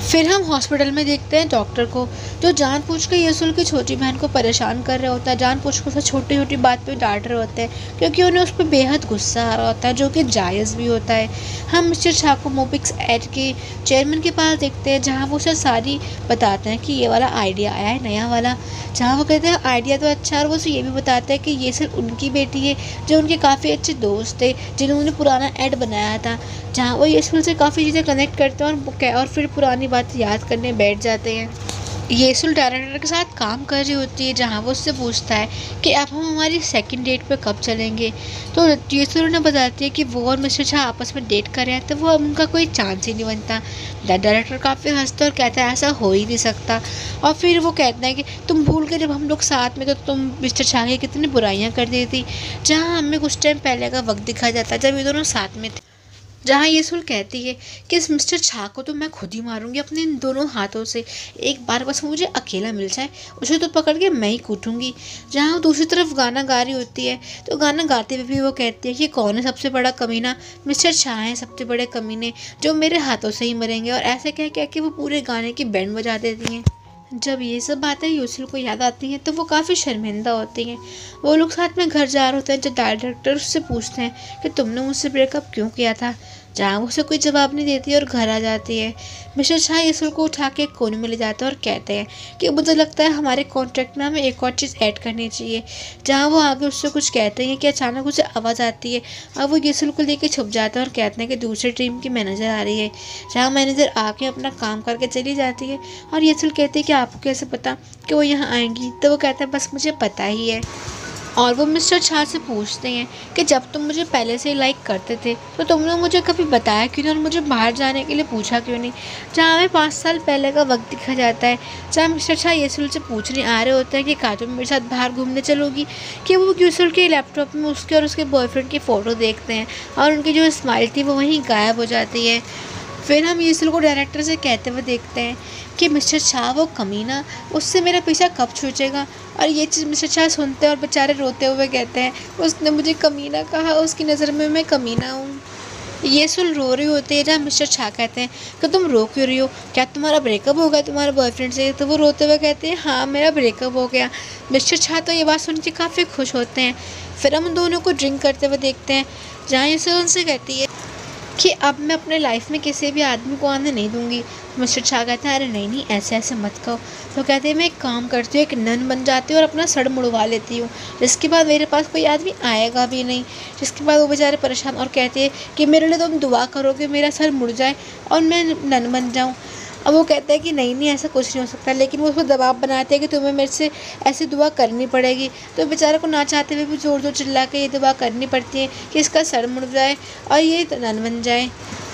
फिर हम हॉस्पिटल में देखते हैं डॉक्टर को, जो जानबूझ के येसुल की छोटी बहन को परेशान कर रहा होता है, जानबूझ के उसे छोटी छोटी बात पे डांट रहे होते हैं क्योंकि उन्हें उस पर बेहद गुस्सा आ रहा होता है, जो कि जायज़ भी होता है। हम मिस्टर झा को मोबिक्स एड के चेयरमैन के पास देखते हैं, जहाँ वो उसे सारी बताते हैं कि ये वाला आइडिया आया है, नया वाला, जहाँ वो कहते हैं आइडिया तो अच्छा है, और वो उसे ये भी बताते हैं कि ये सिर्फ उनकी बेटी है, जो उनके काफ़ी अच्छे दोस्त थे जिन्होंने पुराना ऐड बनाया था, जहाँ वो येसुल से काफ़ी चीज़ें कनेक्ट करते हैं और और फिर पुरानी बात याद करने बैठ जाते हैं। येसुल डायरेक्टर के साथ काम कर रही होती है, जहाँ वो उससे पूछता है कि अब हम हमारी सेकंड डेट पे कब चलेंगे, तो येसुल उन्हें बताती है कि वो और मिस्टर झा आपस में डेट कर रहे हैं, तो वो उनका कोई चांस ही नहीं बनता। डायरेक्टर काफ़ी हंसता और कहता है ऐसा हो ही नहीं सकता, और फिर वो कहते हैं कि तुम भूल के जब हम लोग साथ में तो तुम मिस्टर झा की कितनी बुराइयाँ कर दी थी, जहाँ हमें कुछ टाइम पहले का वक्त दिखाया जाता है जब ये दोनों साथ में थे, जहाँ येसुल कहती है कि इस मिस्टर झा को तो मैं खुद ही मारूंगी अपने इन दोनों हाथों से, एक बार बस मुझे अकेला मिल जाए उसे तो पकड़ के मैं ही कूटूंगी। जहाँ वो दूसरी तरफ गाना गा रही होती है, तो गाना गाते हुए भी वो कहती है कि कौन है सबसे बड़ा कमीना, मिस्टर झा हैं सबसे बड़े कमीने जो मेरे हाथों से ही मरेंगे, और ऐसे कह कह के वो पूरे गाने की बैंड बजा देती हैं। जब ये सब बातें येसुल को याद आती हैं तो वो काफ़ी शर्मिंदा होती हैं। वो लोग साथ में घर जा रहे होते हैं, जब डायरेक्टर उससे पूछते हैं कि तुमने मुझसे ब्रेकअप क्यों किया था, जहाँ वो उसे कोई जवाब नहीं देती और घर आ जाती है। मिस्टर झा येसुल को उठा के कोने में ले जाते हैं और कहते हैं कि मुझे लगता है हमारे कॉन्ट्रैक्ट में हमें एक और चीज़ ऐड करनी चाहिए। जहाँ वो आगे उससे कुछ कहते हैं कि अचानक उसे आवाज़ आती है, अब वो येसुल को लेके छुप जाता है और कहते हैं कि दूसरी टीम की मैनेजर आ रही है। जहाँ मैनेजर आके अपना काम करके चली जाती है और येसुल कहती है कि आपको कैसे पता कि वो यहाँ आएंगी, तो वो कहता है बस मुझे पता ही है। और वो मिस्टर झा से पूछते हैं कि जब तुम मुझे पहले से लाइक करते थे तो तुमने मुझे कभी बताया क्यों नहीं और मुझे बाहर जाने के लिए पूछा क्यों नहीं, जहाँ हमें पाँच साल पहले का वक्त दिखा जाता है। जहाँ मिस्टर झा येसुल से पूछने आ रहे होते हैं कि का तुम मेरे साथ बाहर घूमने चलोगी, कि वो येसुल के लैपटॉप में उसके और उसके बॉयफ्रेंड की फ़ोटो देखते हैं और उनकी जो स्माइल थी वो वहीं गायब हो जाती है। फिर हम येसुल को डायरेक्टर से कहते हुए देखते हैं कि मिस्टर झा वो कमीना, उससे मेरा पीछा कब छूटेगा, और ये चीज़ मिस्टर झा सुनते हैं और बेचारे रोते हुए कहते हैं उसने मुझे कमीना कहा, उसकी नज़र में मैं कमीना हूँ। येसुल रो रही होती है, जहाँ मिस्टर झा कहते हैं कि तुम रो क्यों रही हो, क्या तुम्हारा ब्रेकअप हो गया तुम्हारे बॉयफ्रेंड से, तो वो रोते हुए कहते हैं हाँ मेरा ब्रेकअप हो गया। मिस्टर झा तो ये बात सुन के काफ़ी खुश होते हैं। फिर हम दोनों को ड्रिंक करते हुए देखते हैं, जहाँ येसुल उनसे कहती है कि अब मैं अपने लाइफ में किसी भी आदमी को आने नहीं दूंगी। मिस्टर झा कहते हैं अरे नहीं नहीं ऐसे ऐसे मत कहो, तो कहते हैं मैं एक काम करती हूँ, एक नन बन जाती हूँ और अपना सर मुड़वा लेती हूँ, जिसके बाद मेरे पास कोई आदमी आएगा भी नहीं। जिसके बाद वो बेचारे परेशान और कहते हैं कि मेरे लिए तुम दुआ करोगे मेरा सर मुड़ जाए और मैं नन बन जाऊँ। अब वो कहता है कि नहीं नहीं ऐसा कुछ नहीं हो सकता, लेकिन वो उसको दबाव बनाते हैं कि तुम्हें मेरे से ऐसी दुआ करनी पड़ेगी। तो बेचारे को ना चाहते हुए भी जोर जोर चिल्ला के ये दुआ करनी पड़ती है कि इसका सर मुड़ जाए और ये नन बन जाए।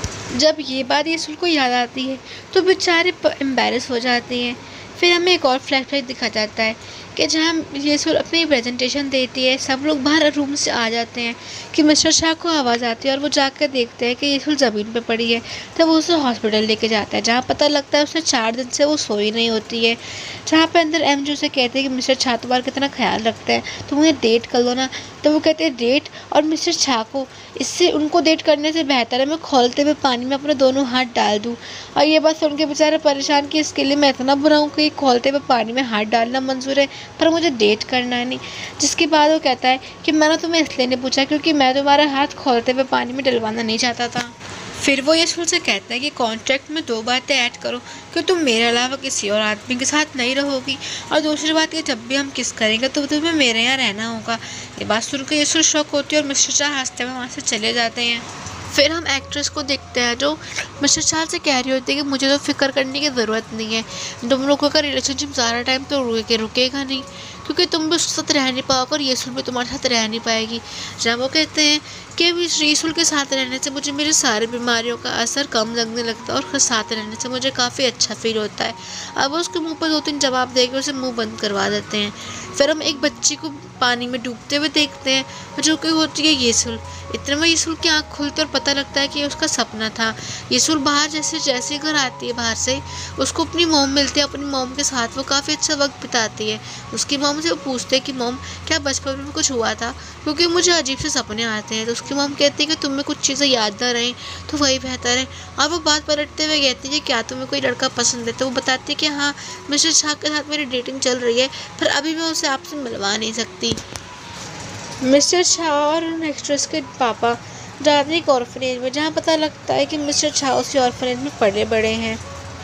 जब ये बात येसुल को याद आती है तो बेचारे एम्बैरस हो जाती हैं। फिर हमें एक और फ्लैशबैक दिखा जाता है कि जहाँ येसुल अपनी प्रेजेंटेशन देती है, सब लोग बाहर रूम से आ जाते हैं कि मिस्टर झा को आवाज़ आती है और वो जाकर देखते हैं कि येसुल ज़मीन पे पड़ी है। तब वो उसे हॉस्पिटल लेके जाता है, जहाँ पता लगता है उसने चार दिन से वो सोई नहीं होती है। जहाँ पे अंदर एमजू से कहते हैं कि मिस्टर झा तुम्हारा कितना ख्याल रखता है, तुम उन्हें डेट कर लो ना। तो वो कहते हैं डेट, और मिस्टर झा को इससे उनको डेट करने से बेहतर है मैं खौलते हुए पानी में अपने दोनों हाथ डाल दूँ। और ये बात सुन के बेचारा परेशान कि इसके लिए मैं इतना बुरा हूँ कि खौलते हुए पानी में हाथ डालना मंजूर है पर मुझे डेट करना नहीं। जिसके बाद वो कहता है कि मैंने तुम्हें इसलिए नहीं पूछा क्योंकि मैं तुम्हारा हाथ खौलते हुए पानी में डलवाना नहीं चाहता था। फिर वो येसुल से कहता है कि कॉन्ट्रैक्ट में दो बातें ऐड करो कि तुम मेरे अलावा किसी और आदमी के साथ नहीं रहोगी, और दूसरी बात कि जब भी हम किस करेंगे तो तुम्हें मेरे यहाँ रहना होगा। ये बात सुनकर येसुल शॉक होती है और मिस्टर झा हंसते हुए वहाँ से चले जाते हैं। फिर हम एक्ट्रेस को देखते हैं जो मिस्टर झा से कह रही होती है कि मुझे तो फिक्र करने की ज़रूरत नहीं है, तुम लोगों का रिलेशनशिप ज़्यादा टाइम तो रुके रुकेगा नहीं क्योंकि तुम भी उसके साथ रह नहीं पाओगे और येसुल भी तुम्हारे साथ रह नहीं पाएगी। जहाँ वो कहते हैं कि येसुल के साथ रहने से मुझे मेरी सारी बीमारियों का असर कम लगने लगता है और साथ रहने से मुझे काफ़ी अच्छा फील होता है। अब उसके मुंह पर दो तीन जवाब देकर उसे मुंह बंद करवा देते हैं। फिर हम एक बच्ची को पानी में डूबते हुए देखते हैं जो कि होती है येसुल। इतने में येसुल की आँख खुलती और पता लगता है कि ये उसका सपना था। येसुल बाहर जैसे जैसे घर आती है बाहर से, उसको अपनी मॉम मिलती है। अपनी मॉम के साथ वो काफ़ी अच्छा वक्त बिताती है। उसकी मॉम से वो पूछते हैं कि मॉम क्या बचपन में कुछ हुआ था, क्योंकि मुझे अजीब से सपने आते हैं। तो उसकी मॉम कहती है कि तुम्हें कुछ चीज़ें याद ना रहें तो वही बेहतर है। और वो बात पलटते हुए कहती है कि क्या तुम्हें कोई लड़का पसंद है। तो वो बताती है कि हाँ, मिस्टर शाह के साथ मेरी डेटिंग चल रही है, पर अभी मैं उसे आपसे मिलवा नहीं सकती। मिस्टर शाह और उन एक्ट्रेस के पापा जाते हैं एक ऑर्फनेज में, जहाँ पता लगता है कि मिस्टर शाह उसी ऑर्फनेज में पले बड़े हैं।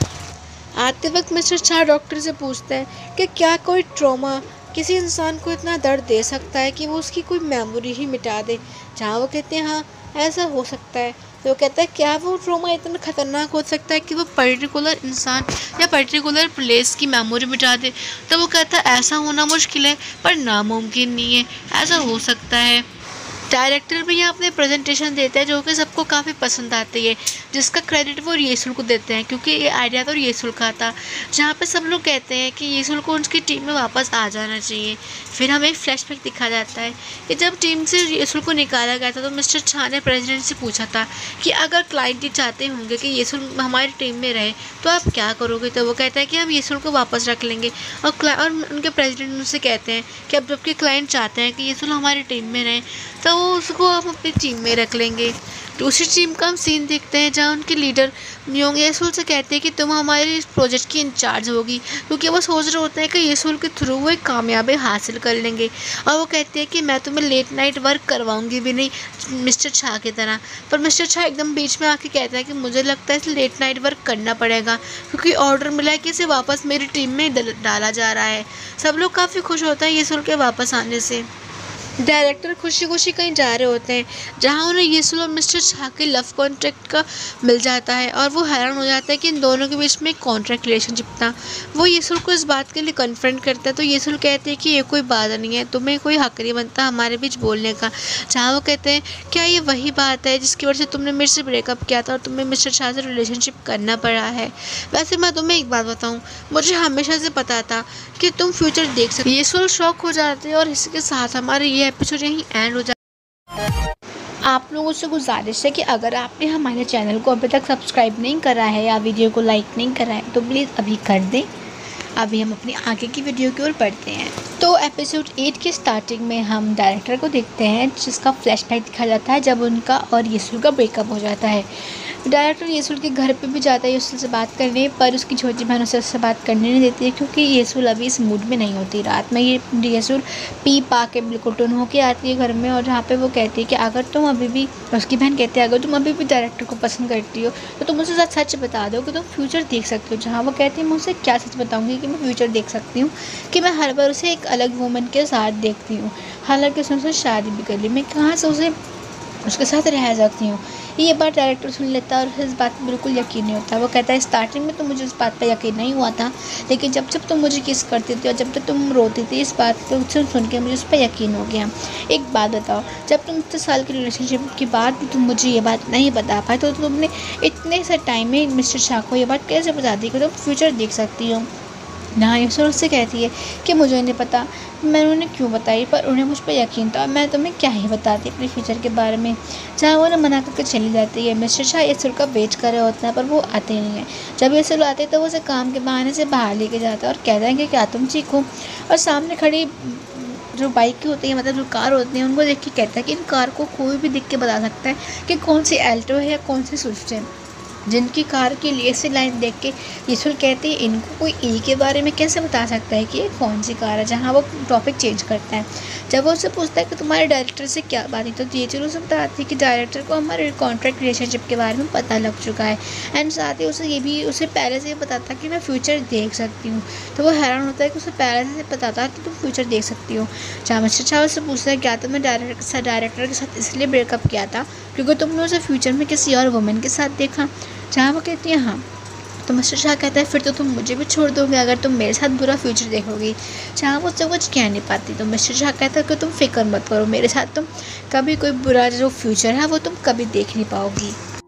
आते वक्त मिस्टर शाह डॉक्टर से पूछते हैं कि क्या कोई ट्रॉमा किसी इंसान को इतना दर्द दे सकता है कि वो उसकी कोई मेमोरी ही मिटा दे। जहाँ वो कहते हैं हाँ ऐसा हो सकता है। तो वो कहता है क्या वो ट्रॉमा इतना खतरनाक हो सकता है कि वो पर्टिकुलर इंसान या पर्टिकुलर प्लेस की मेमोरी मिटा दे। तो वो कहता है ऐसा होना मुश्किल है पर नामुमकिन नहीं है, ऐसा हो सकता है। डायरेक्टर भी यहाँ अपने प्रेजेंटेशन देते हैं जो कि सबको काफ़ी पसंद आती है, जिसका क्रेडिट वो येसुल को देते हैं, क्योंकि ये आइडिया तो येसुल का था। जहाँ पे सब लोग कहते हैं कि येसुल को उनकी टीम में वापस आ जाना चाहिए। फिर हमें एक फ्लैशबैक दिखा जाता है कि जब टीम से येसुल को निकाला गया था तो मिस्टर शाह ने प्रेसिडेंट से पूछा था कि अगर क्लाइंट ही चाहते होंगे कि येसुल हमारी टीम में रहे तो आप क्या करोगे। तो वो कहता है कि हम येसुल को वापस रख लेंगे। और और उनके प्रेसिडेंट उनसे कहते हैं कि अब जबकि क्लाइंट चाहते हैं कि येसुल हमारी टीम में रहे तो वो उसको हम अपनी टीम में रख लेंगे। दूसरी टीम का हम सीन देखते हैं जहाँ उनके लीडर म्योंग येसुल से कहते हैं कि तुम हमारे इस प्रोजेक्ट की इंचार्ज होगी, क्योंकि वो सोच रहे होते हैं कि येसुल के थ्रू वो एक कामयाबी हासिल कर लेंगे। और वो कहते हैं कि मैं तुम्हें लेट नाइट वर्क करवाऊंगी भी नहीं मिस्टर शाह की तरह। पर मिस्टर शाह एकदम बीच में आके कहता है कि मुझे लगता है इसे लेट नाइट वर्क करना पड़ेगा, क्योंकि ऑर्डर मिला है कि इसे वापस मेरी टीम में डाला जा रहा है। सब लोग काफ़ी खुश होते हैं येसुल के वापस आने से। डायरेक्टर खुशी खुशी कहीं जा रहे होते हैं जहां उन्हें येसुल और मिस्टर शाह के लव कॉन्ट्रैक्ट का मिल जाता है, और वो हैरान हो जाता है कि इन दोनों के बीच में एक कॉन्ट्रैक्ट रिलेशनशिप था। वो येसुल को इस बात के लिए कन्फ्रंट करता है तो येसुल कहते हैं कि ये कोई बात नहीं है, तुम्हें कोई हक नहीं बनता हमारे बीच बोलने का। जहाँ वो कहते हैं क्या ये वही बात है जिसकी वजह से तुमने मेरे से ब्रेकअप किया था और तुम्हें मिस्टर शाह से रिलेशनशिप करना पड़ा है। वैसे मैं तुम्हें एक बात बताऊँ, मुझे हमेशा से पता था कि तुम फ्यूचर देख सकते। येसुल शॉक हो जाते हैं और इसके साथ हमारे ये एपिसोड यहीं एंड हो जाता। आप लोगों से गुजारिश है कि अगर आपने हमारे चैनल को अभी तक सब्सक्राइब नहीं करा है या वीडियो को लाइक नहीं करा है तो प्लीज़ अभी कर दें। अभी हम अपनी आगे की वीडियो की ओर बढ़ते हैं। तो एपिसोड एट के स्टार्टिंग में हम डायरेक्टर को देखते हैं जिसका फ्लैशबैक दिखाया जाता है जब उनका और येसुल का ब्रेकअप हो जाता है। डायरेक्टर येसुल के घर पे भी जाता है येसुल से बात करने, पर उसकी छोटी बहन उसे उससे बात करने नहीं देती है क्योंकि येसुल अभी इस मूड में नहीं होती। रात में ये येसुल पी पा के बिल्कुल टुन होके आती है घर में, और जहाँ पे वो कहती है कि अगर तुम अभी भी, उसकी बहन कहती है अगर तुम अभी भी डायरेक्टर को पसंद करती हो तो तुम मुझसे सच बता दो कि तुम फ्यूचर देख सकती हो। जहाँ वो कहती है मैं उसे क्या सच बताऊँगी कि मैं फ्यूचर देख सकती हूँ, कि मैं हर बार उसे एक अलग वूमन के साथ देखती हूँ, हालांकि उसने उसे शादी भी कर ली, मैं कहाँ से उसे उसके साथ रह सकती हूँ। ये बात डायरेक्टर सुन लेता है और इस बात पर बिल्कुल यकीन नहीं होता। वो कहता है स्टार्टिंग में तो मुझे इस बात पर यकीन नहीं हुआ था, लेकिन जब जब तुम मुझे किस करती थी और जब तक तुम रोती थी इस बात को सुन सुन के मुझे उस पर यकीन हो गया। एक बात बताओ, जब तुम इतने साल की रिलेशनशिप के बाद भी तुम मुझे ये बात नहीं बता पाए तो तुमने इतने से टाइम में मिस्टर शाह को ये बात कैसे बता दी कि तुम फ्यूचर देख सकती हो। ना येसुल उससे कहती है कि मुझे नहीं पता मैंने उन्हें क्यों बताई, पर उन्हें मुझ पर यकीन था, मैं तुम्हें क्या ही बताती अपने फ्यूचर के बारे में। जहाँ वो उन्हें मना करके चली जाती है। मिस्टर शाह येसुल का वेट कर रहे होते हैं पर वो आते नहीं हैं। जब येसुल आते हैं तो वो उसे काम के बहाने से बाहर लेके जाता है और कहते हैं कि क्या तुम ठीक हो। और सामने खड़ी जो बाइक की होती है, मतलब जो कार होती है, उनको देख के कहता है कि इन कार को कोई भी देख के बता सकता है कि कौन सी एल्टो है या कौन सी स्विफ्ट है। जिनकी कार की लिए से लाइन देख के येसुल कहते हैं इनको कोई ई के बारे में कैसे बता सकता है कि ये कौन सी कार है। जहाँ वो टॉपिक चेंज करता है। जब वो उससे पूछता है कि तुम्हारे डायरेक्टर से क्या बात है तो येसुल उसे बताती है कि डायरेक्टर को हमारे कॉन्ट्रैक्ट रिलेशनशिप के बारे में पता लग चुका है, एंड साथ ही उसे ये भी उसे पहले से पता था कि मैं फ्यूचर देख सकती हूँ। तो वो हैरान होता है कि उसे पहले से पता था कि तुम फ्यूचर देख सकती हो। जहाँ मिस्टर शाह उससे पूछता है क्या तुमने डायरेक्टर डायरेक्टर के साथ इसलिए ब्रेकअप किया था क्योंकि तुमने उसे फ्यूचर में किसी और वुमेन के साथ देखा। जहाँ वो कहती है हाँ। तो मिस्टर शाह कहता है फिर तो तुम मुझे भी छोड़ दोगे अगर तुम मेरे साथ बुरा फ्यूचर देखोगी। जहाँ वो उससे कुछ कह नहीं पाती तो मिस्टर शाह कहता है कि तुम फिक्र मत करो, मेरे साथ तुम कभी कोई बुरा जो फ्यूचर है वो तुम कभी देख नहीं पाओगी।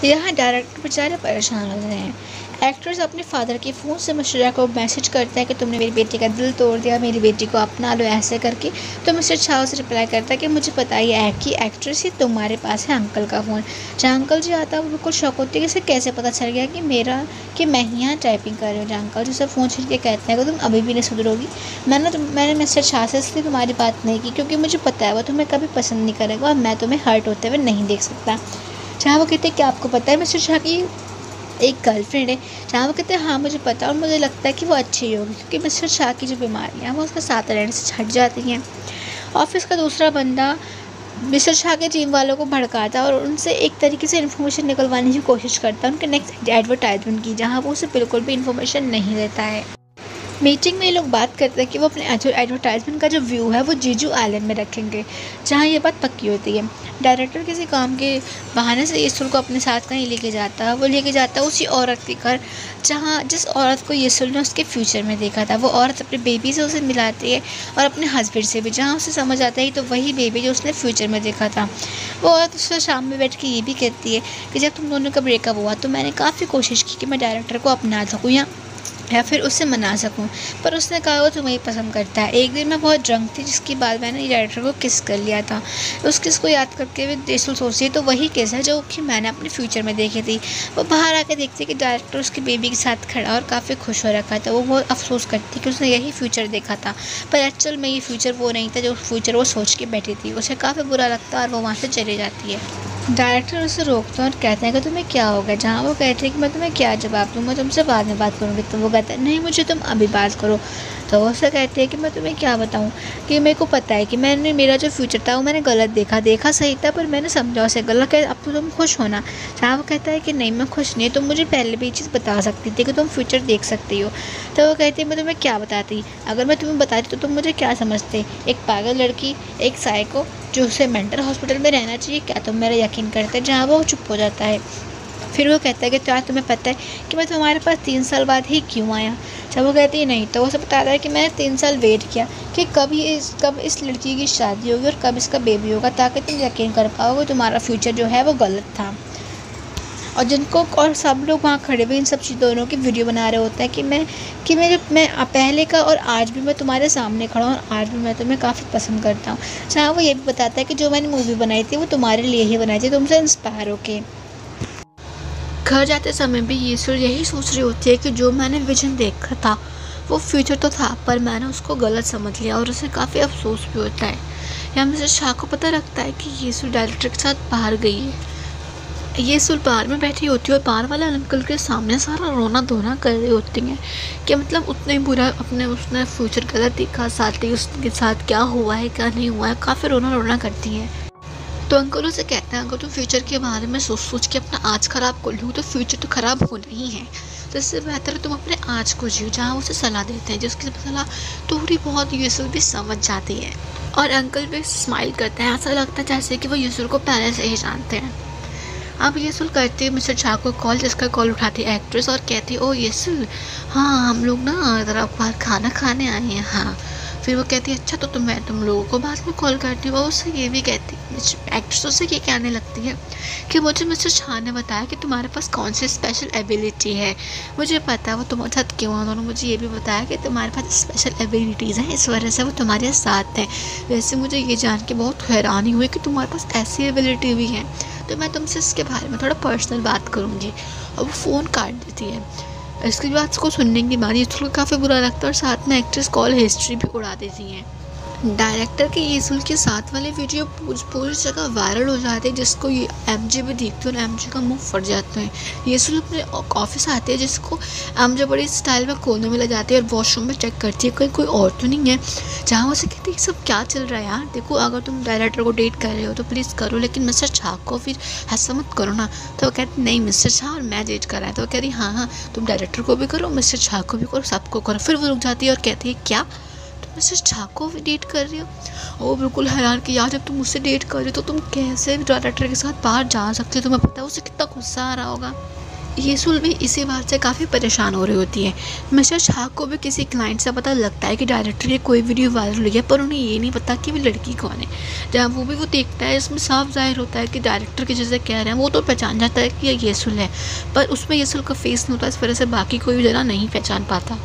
यहाँ डायरेक्टर बेचारे परेशान हो रहे हैं। एक्ट्रेस अपने फादर के फ़ोन से मिस्टर झा को मैसेज करता है कि तुमने मेरी बेटी का दिल तोड़ दिया, मेरी बेटी को अपना लो ऐसे करके। तो मिस्टर झा उसे रिप्लाई करता है कि मुझे पता ही है कि एक्ट्रेस ही तुम्हारे पास है अंकल का फ़ोन। जहाँ अंकल जी आता है वो बिल्कुल शौक होती है कि इसे कैसे पता चल गया कि मेरा कि मैं ही यहाँ टाइपिंग कर रही हूँ। जहाँ अंकल जी से फ़ोन छीन के कहते हैं कि तुम अभी भी नहीं सुधरोगी। मैंने तुम मैंने मिस्टर झा से इसलिए तुम्हारी बात नहीं की क्योंकि मुझे पता है वो तुम्हें कभी पसंद नहीं करेगा और मैं तुम्हें हर्ट होते हुए नहीं देख सकता। जहाँ वो कहते हैं कि आपको पता है मिस्टर झा की एक गर्लफ्रेंड है। जहाँ वो कहते हैं हाँ मुझे पता और मुझे लगता है कि वो अच्छी ही होगी क्योंकि मिस्टर शाह की जो बीमारियाँ हैं वो उसके साथ रहने से छट जाती हैं। ऑफिस का दूसरा बंदा मिस्टर शाह के टीम वालों को भड़काता है और उनसे एक तरीके से इन्फॉर्मेशन निकलवाने की कोशिश करता है उनके नेक्स्ट एडवर्टाइजमेंट की, जहाँ वो उसे बिल्कुल भी इन्फॉर्मेशन नहीं देता है। मीटिंग में ये लोग बात करते हैं कि वो अपने एडवर्टाइजमेंट का जो व्यू है वो जीजू आइलैंड में रखेंगे, जहाँ ये बात पक्की होती है। डायरेक्टर किसी काम के बहाने से येसुल को अपने साथ कहीं लेके जाता है। वो लेके जाता है उसी औरत के घर जहाँ जिस औरत को येसुल ने उसके फ्यूचर में देखा था। वो औरत अपने बेबी से उसे मिलाती है और अपने हस्बैंड से भी, जहाँ उसे समझ आता है तो वही बेबी जो उसने फ्यूचर में देखा था। वो औरत उससे शाम में बैठ के ये भी कहती है कि जब तुम दोनों का ब्रेकअप हुआ तो मैंने काफ़ी कोशिश की कि मैं डायरेक्टर को अपना सकूँ या या फिर उससे मना सकूं, पर उसने कहा वो तुम्हें पसंद करता है। एक दिन मैं बहुत ड्रंक थी जिसके बाद मैंने डायरेक्टर को किस कर लिया था। उस किस को याद करके वे येसुल सोचती है तो वही किस है जो कि मैंने अपने फ्यूचर में देखी थी। वो बाहर आकर देखती है कि डायरेक्टर उसकी बेबी के साथ खड़ा और काफ़ी खुश हो रखा था। वो बहुत अफसोस करती कि उसने यही फ्यूचर देखा था, पर एक्चुअल में ये फ्यूचर वो नहीं था जो फ्यूचर वो सोच के बैठी थी। उसे काफ़ी बुरा लगता है और वो वहाँ से चली जाती है। डायरेक्टर उसे रोकता है और कहते हैं कि तुम्हें क्या हो गया। जहाँ वो कहते हैं कि मैं तुम्हें क्या जवाब दूँ, मैं तुमसे बाद में बात करूँगी। तो वो कहता है नहीं मुझे तुम अभी बात करो। तो वो उससे कहते हैं कि मैं तुम्हें क्या बताऊँ कि मेरे को पता है कि मैंने मेरा जो फ्यूचर था वो मैंने गलत देखा देखा सही था पर मैंने समझा उसे गलत। कह अब तो तुम खुश होना। जहाँ वो कहता है कि नहीं मैं खुश नहीं, तुम मुझे पहले भी ये चीज़ बता सकती थी कि तुम फ्यूचर देख सकती हो। तो वो कहती है मैं तुम्हें क्या बताती, अगर मैं तुम्हें बताती तो तुम मुझे क्या समझते, एक पागल लड़की, एक साइको जो उसे मेंटल हॉस्पिटल में रहना चाहिए, क्या तुम मेरा यकीन करते। जहाँ वो चुप हो जाता है। फिर वो कहता है कि क्या तुम्हें पता है कि मैं तुम्हारे पास तीन साल बाद ही क्यों आया। जब वो कहती है नहीं, तो वो उसे बताता है कि मैंने तीन साल वेट किया कि कभी इस कब इस लड़की की शादी होगी और कब इसका बेबी होगा, ताकि तुम यकीन कर पाओगे तुम्हारा फ्यूचर जो है वो गलत था। और जिनको और सब लोग वहाँ खड़े हुए इन सब चीज़ दोनों की वीडियो बना रहे होते हैं कि मैं कि मेरे मैं पहले का और आज भी मैं तुम्हारे सामने खड़ा हूँ और आज भी मैं तुम्हें काफ़ी पसंद करता हूँ। जहाँ वो ये भी बताता है कि जो मैंने मूवी बनाई थी वो तुम्हारे लिए ही बनाई थी, तुमसे इंस्पायर होके। घर जाते समय भी येसुल यही सोच रही होती है कि जो मैंने विजन देखा था वो फ्यूचर तो था पर मैंने उसको गलत समझ लिया और उसे काफ़ी अफसोस भी होता है। यहाँ मिस्टर शाह को पता लगता है कि येसुल डायरेक्टर के साथ बाहर गई है। येसुल बाहर में बैठी होती है और बाहर वाले अंकल के सामने सारा रोना धोना कर रही होती हैं कि मतलब उतना ही बुरा अपने उसने फ्यूचर गलत देखा, साथ ही उसके साथ क्या हुआ है क्या नहीं हुआ है, काफ़ी रोना रोना करती हैं। तो अंकल उसे कहते हैं अगर तुम फ्यूचर के बारे में सोच सोच के अपना आज ख़राब कर लूँ तो फ्यूचर तो ख़राब होना ही है, तो इससे बेहतर है तुम अपने आज को जियो। जहाँ उसे सलाह देते हैं जिसकी सलाह थोड़ी बहुत येसुल भी समझ जाती है और अंकल भी स्माइल करते हैं। ऐसा लगता है जैसे कि वो येसुल को पहले से ही जानते हैं। अब येसुल करती है मिस्टर झा को कॉल, जिसका कॉल उठाती है एक्ट्रेस और कहती है ओ येसुल हाँ हम लोग ना ज़रा बाहर खाना खाने आए हैं। हाँ फिर वो कहती है अच्छा तो तुम मैं तुम लोगों को बाद में कॉल करती हूँ। वो उससे ये भी कहती है एक्ट्रेस उससे ये कहने लगती है कि मुझे मिस्टर झा ने बताया कि तुम्हारे पास कौन सी स्पेशल एबिलिटी है, मुझे पता है वो तुम्हारे साथ क्यों है। उन्होंने मुझे ये भी बताया कि तुम्हारे पास स्पेशल एबिलिटीज़ हैं इस वजह से वो तुम्हारे साथ हैं। वैसे मुझे ये जान के बहुत हैरानी हुई कि तुम्हारे पास ऐसी एबिलिटी भी है, तो मैं तुमसे इसके बारे में थोड़ा पर्सनल बात करूँगी। और वो फ़ोन काट देती है। इसकी बात को सुनने के बाद येसुल को काफ़ी बुरा लगता है और साथ में एक्ट्रेस कॉल हिस्ट्री भी उड़ा देती हैं। डायरेक्टर के येसुल के साथ वाले वीडियो पूरी जगह वायरल हो जाते हैं, जिसको ये एमजे भी देखते हैं और एमजे का मुंह फट जाता है। येसुल अपने ऑफिस आते हैं जिसको एमजे बड़ी स्टाइल में कोने में ले जाती है और वॉशरूम में चेक करती है कहीं कोई और तो नहीं है। जहाँ वो से कहती है सब क्या चल रहा है यार, देखो अगर तुम डायरेक्टर को डेट कर रहे हो तो प्लीज़ करो, लेकिन मिस्टर झा को फिर ऐसा मत करो ना। तो वो कहती नहीं मिस्टर झा और मैं डेट कर रहा है। तो वो कह रही हाँ हाँ तुम डायरेक्टर को भी करो, मिस्टर झा को भी करो, सबको करो। फिर वो रुक जाती है और कहती है क्या मिस्टर झा को भी डेट कर रही हो। वो बिल्कुल हैरान कि यार जब तुम मुझसे डेट कर रही हो तो तुम कैसे डायरेक्टर के साथ बाहर जा सकती हो, तुम्हें पता है उसे कितना गुस्सा आ रहा होगा। येसुल भी इसी बात से काफ़ी परेशान हो रही होती है। मिस्टर शाह को भी किसी क्लाइंट से पता लगता है कि डायरेक्टर की कोई वीडियो वायरल हुई है, पर उन्हें ये नहीं पता कि वो लड़की कौन है। जब वो भी वो देखता है, इसमें साफ जाहिर होता है कि डायरेक्टर की जैसे कह रहे हैं वो तो पहचान जाता है कि ये येसुल है, पर उसमें येसुल का फेस नहीं होता, इस वजह से बाकी कोई जरा नहीं पहचान पाता।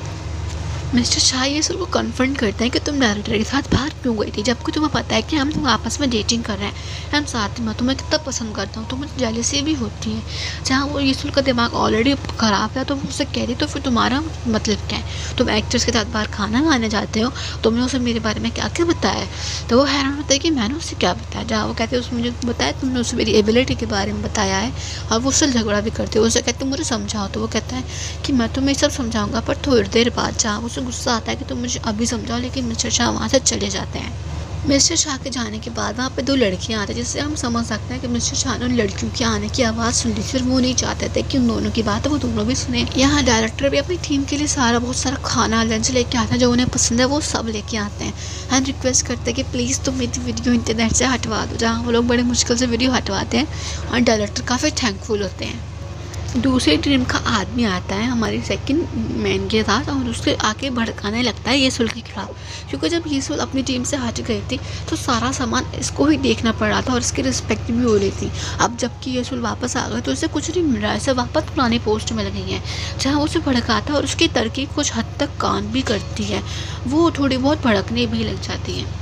मिस्टर शाह येसुल को कन्फ्रंट करते हैं कि तुम डायरेक्टर के साथ बाहर क्यों गई थी, जबकि तुम्हें पता है कि हम लोग आपस में डेटिंग कर रहे हैं, हम साथ में, तुम्हें कितना पसंद करता हूँ, तो मुझे जेलसी भी होती है। जहाँ वो येसुल का दिमाग ऑलरेडी ख़राब है तो वो उससे कह रही तो फिर तुम्हारा मतलब क्या है, तुम एक्टर्स के साथ बाहर खाना खाने जाते हो, तुमने उसे मेरे बारे में क्या क्या बताया है। तो वो हैरान होता है कि मैंने उससे क्या बताया। जहाँ वो कहते हैं उसने मुझे बताया, तुमने उसे मेरी एबिलिटी के बारे में बताया है, और वो उससे झगड़ा भी करते हो, उसे कहते मुझे समझाओ, तो वो कहता है कि मैं तुम्हें सब समझाऊंगा पर थोड़ी देर बाद। जहाँ उसे गुस्सा आता है कि तुम मुझे अभी समझाओ, लेकिन मिस्टर शाह वहाँ से चले जाते हैं। मिस्टर शाह के जाने के बाद वहाँ पे दो लड़कियाँ आती हैं, जिससे हम समझ सकते हैं कि मिस्टर शाह ने उन लड़कियों के आने की आवाज़ सुन ली, फिर वो नहीं चाहते थे कि उन दोनों की बात है वो दोनों भी सुने। यहाँ डायरेक्टर भी अपनी टीम के लिए सारा बहुत सारा खाना लंच लेके आता है, जो उन्हें पसंद है वो सब लेके आते हैं, एंड रिक्वेस्ट करते हैं कि प्लीज़ तुम मेरी वीडियो इंटरनेट से हटवा दो। जहाँ वो लोग बड़े मुश्किल से वीडियो हटवाते हैं और डायरेक्टर काफ़ी थैंकफुल होते हैं। दूसरी टीम का आदमी आता है हमारी सेकंड मैन के साथ और उसके आके भड़काने लगता है येसुल के खिलाफ, क्योंकि जब येसुल अपनी टीम से हट गई थी तो सारा सामान इसको ही देखना पड़ रहा था और इसकी रिस्पेक्ट भी हो रही थी। अब जबकि येसुल वापस आ गए तो उसे कुछ नहीं मिल रहा है, इसे वापस पुरानी पोस्ट मिल गई है। जहाँ उसे भड़काता है और उसकी तरकीब कुछ हद तक काम भी करती है, वो थोड़ी बहुत भड़कने भी लग जाती है।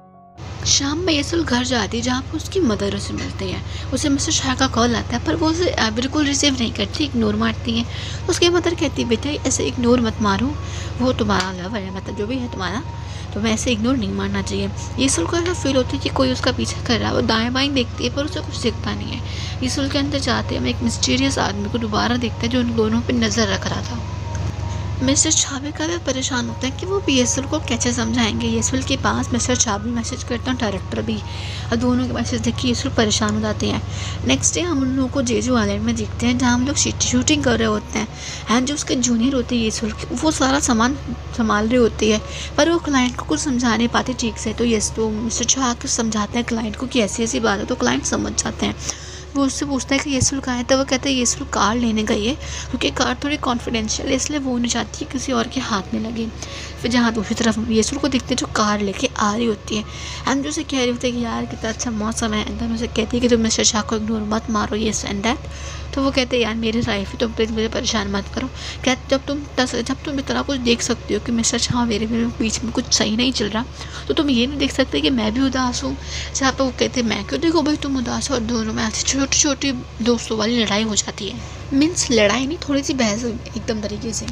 शाम में येसुल घर जाती है, जहाँ पर उसकी मदर उसे मिलती है। उसे मिस्टर शाह का कॉल आता है, पर वो उसे बिल्कुल रिसीव नहीं करती, इग्नोर मारती है। उसकी मदर कहती है बेटा ऐसे इग्नोर मत मारो, वो तुम्हारा लवर है, मतलब जो भी है तुम्हारा, तो मैं ऐसे इग्नोर नहीं मारना चाहिए। येसुल को ऐसा फील होता है कि कोई उसका पीछा कर रहा है, वो दाएं बाएं देखती है पर उसे कुछ दिखता नहीं है। येसुल के अंदर जाते हम एक मिस्टीरियस आदमी को दोबारा देखते हैं जो उन दोनों पर नज़र रख रहा था। मिस्टर शाह भी काफ़ी परेशान होते हैं कि वो भी येसुल को कैसे समझाएंगे। येसुल के पास मिस्टर शाह भी मैसेज करते हैं, डायरेक्टर भी, और दोनों के मैसेज देख के येसुल परेशान हो जाते हैं। नेक्स्ट डे हम उन लोगों को जेजू आइलैंड में देखते हैं, जहाँ हम लोग शूटिंग कर रहे होते हैं, एंड जो उसके जूनियर होते हैं येसुल के, वो सारा सामान संभाल रही होती है, पर वो क्लाइंट को कुछ समझा नहीं पाते ठीक से। तो येस तो मिस्टर शाह को समझाते हैं क्लाइंट को कि ऐसी ऐसी बात है, तो क्लाइंट समझ जाते हैं। वो उससे पूछता है कि येसुल कहाँ है, तो वो कहते हैं येसुल कार लेने गई है, क्योंकि कार थोड़ी कॉन्फिडेंशियल है, इसलिए वो नहीं चाहती कि किसी और के हाथ में लगे। फिर जहाँ दूसरी तरफ येसुल को देखते हैं जो कार लेके आ रही होती है, एंड जो उसे कह रही होती है कि यार कितना अच्छा मौसम है, एंड उसे कहती है कि तुम मिस्टर शाह को इग्नोर मत मारो, ये एंड दैट। तो वो कहते हैं यार मेरी लाइफ है, तुम प्लीज़ मुझे परेशान मत करो। क्या जब तुम जब तुम इतना कुछ देख सकते हो कि मिस्टर शाह मेरे मेरे बीच में कुछ सही नहीं चल रहा, तो तुम ये नहीं देख सकते कि मैं भी उदास हूँ। जहाँ पर वो कहते हैं मैं क्यों देखो भाई तुम उदास हो, और दोनों में ऐसी छोटी छोटी दोस्तों वाली लड़ाई हो जाती है। मीन्स लड़ाई नहीं, थोड़ी सी बहस एकदम तरीके से।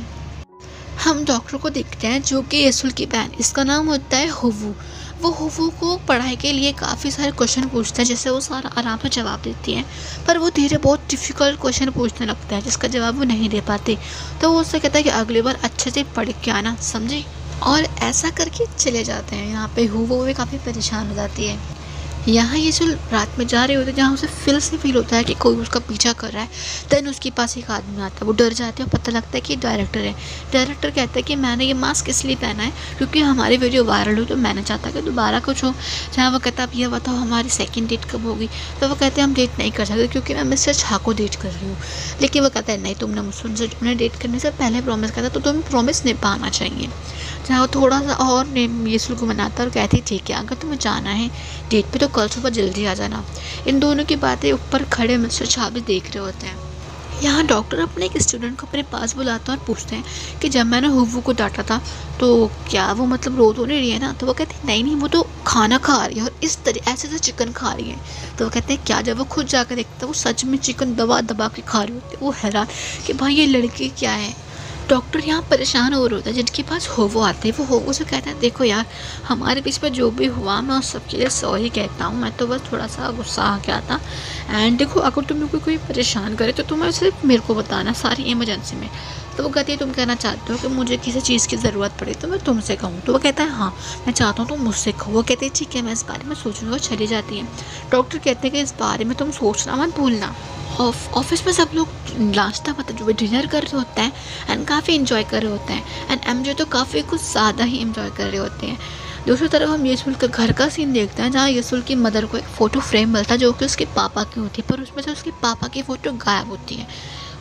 हम डॉक्टर को देखते हैं जो कि येसुल की बहन, इसका नाम होता है हुवू। वो हुवू को पढ़ाई के लिए काफ़ी सारे क्वेश्चन पूछता है, जिससे वो सारा आराम से जवाब देती है, पर वो धीरे बहुत डिफ़िकल्ट क्वेश्चन पूछने लगता है जिसका जवाब वो नहीं दे पाती। तो वो उससे कहता है कि अगली बार अच्छे से पढ़ के आना, समझे, और ऐसा करके चले जाते हैं। यहाँ पे हुवू भी काफ़ी परेशान हो जाती है। यहाँ येसुल रात में जा रहे होते हैं, जहाँ उसे फिर से फील होता है कि कोई उसका पीछा कर रहा है। देन उसके पास एक आदमी आता है, वो डर जाते हैं और पता लगता है कि डायरेक्टर है। डायरेक्टर कहता है कि मैंने ये मास्क इसलिए पहना है क्योंकि हमारी वीडियो वायरल हो, तो मैंने चाहता कि दोबारा कुछ हो। जहाँ वो कहता है अब ये बताओ हमारी सेकंड डेट कब होगी, तो वो कहते हैं हम डेट नहीं कर सकते क्योंकि मैं मिस्टर शाह को डेट कर रही हूँ। लेकिन वो कहता है नहीं, तुमने मुझसे उनसे उन्हें डेट करने से पहले प्रॉमिस करता, तो तुम्हें प्रॉमिस निभाना चाहिए। जहाँ वो थोड़ा सा और येसुल को मनाता है और कहती है ठीक है अगर तुम्हें जाना है डेट पे तो कल सुबह जल्दी आ जाना। इन दोनों की बातें ऊपर खड़े मिस्टर शाह भी देख रहे होते हैं। यहाँ डॉक्टर अपने एक स्टूडेंट को अपने पास बुलाते हैं और पूछते हैं कि जब मैंने हुवू को डांटा था तो क्या वो मतलब रो तो नहीं रही है ना, तो वो कहते हैं नहीं नहीं वो तो खाना खा रही है और इस तरह ऐसे ऐसे चिकन खा रही है। तो वो कहते हैं क्या, जब वो खुद जाकर देखता है वो सच में चिकन दबा दबा के खा रही होती है। वो हैरान कि भाई ये लड़की क्या है। डॉक्टर यहाँ परेशान हो रहा होता है, जिनके पास हुवू आते हैं वो हुवू से कहता है देखो यार हमारे बीच में जो भी हुआ मैं उस सबके लिए सॉरी कहता हूँ, मैं तो बस थोड़ा सा गुस्सा आ गया था, एंड देखो अगर तुम लोग को कोई परेशान करे तो तुम्हें सिर्फ मेरे को बताना सारी इमरजेंसी में। तो वो कहती है तुम कहना चाहते हो कि मुझे किसी चीज़ की ज़रूरत पड़े तो मैं तुमसे कहूँ, तो वो कहता है हाँ मैं चाहता हूँ तुम मुझसे कहो। वो कहते हैं ठीक है मैं इस बारे में सोचूंगा, चली जाती है। डॉक्टर कहते हैं कि इस बारे में तुम सोचना मत भूलना। ऑफिस में सब लोग नाश्ता मतलब जो डिनर कर रहे होते हैं एंड काफ़ी इन्जॉय कर रहे होते हैं, एंड एमजे तो काफ़ी कुछ ज़्यादा ही इन्जॉय कर रहे होते हैं। दूसरी तरफ हम येसुल के घर का सीन देखते हैं, जहाँ येसुल की मदर को एक फ़ोटो फ्रेम मिलता है जो कि उसके पापा की होती है, पर उसमें से उसके पापा की फ़ोटो गायब होती है।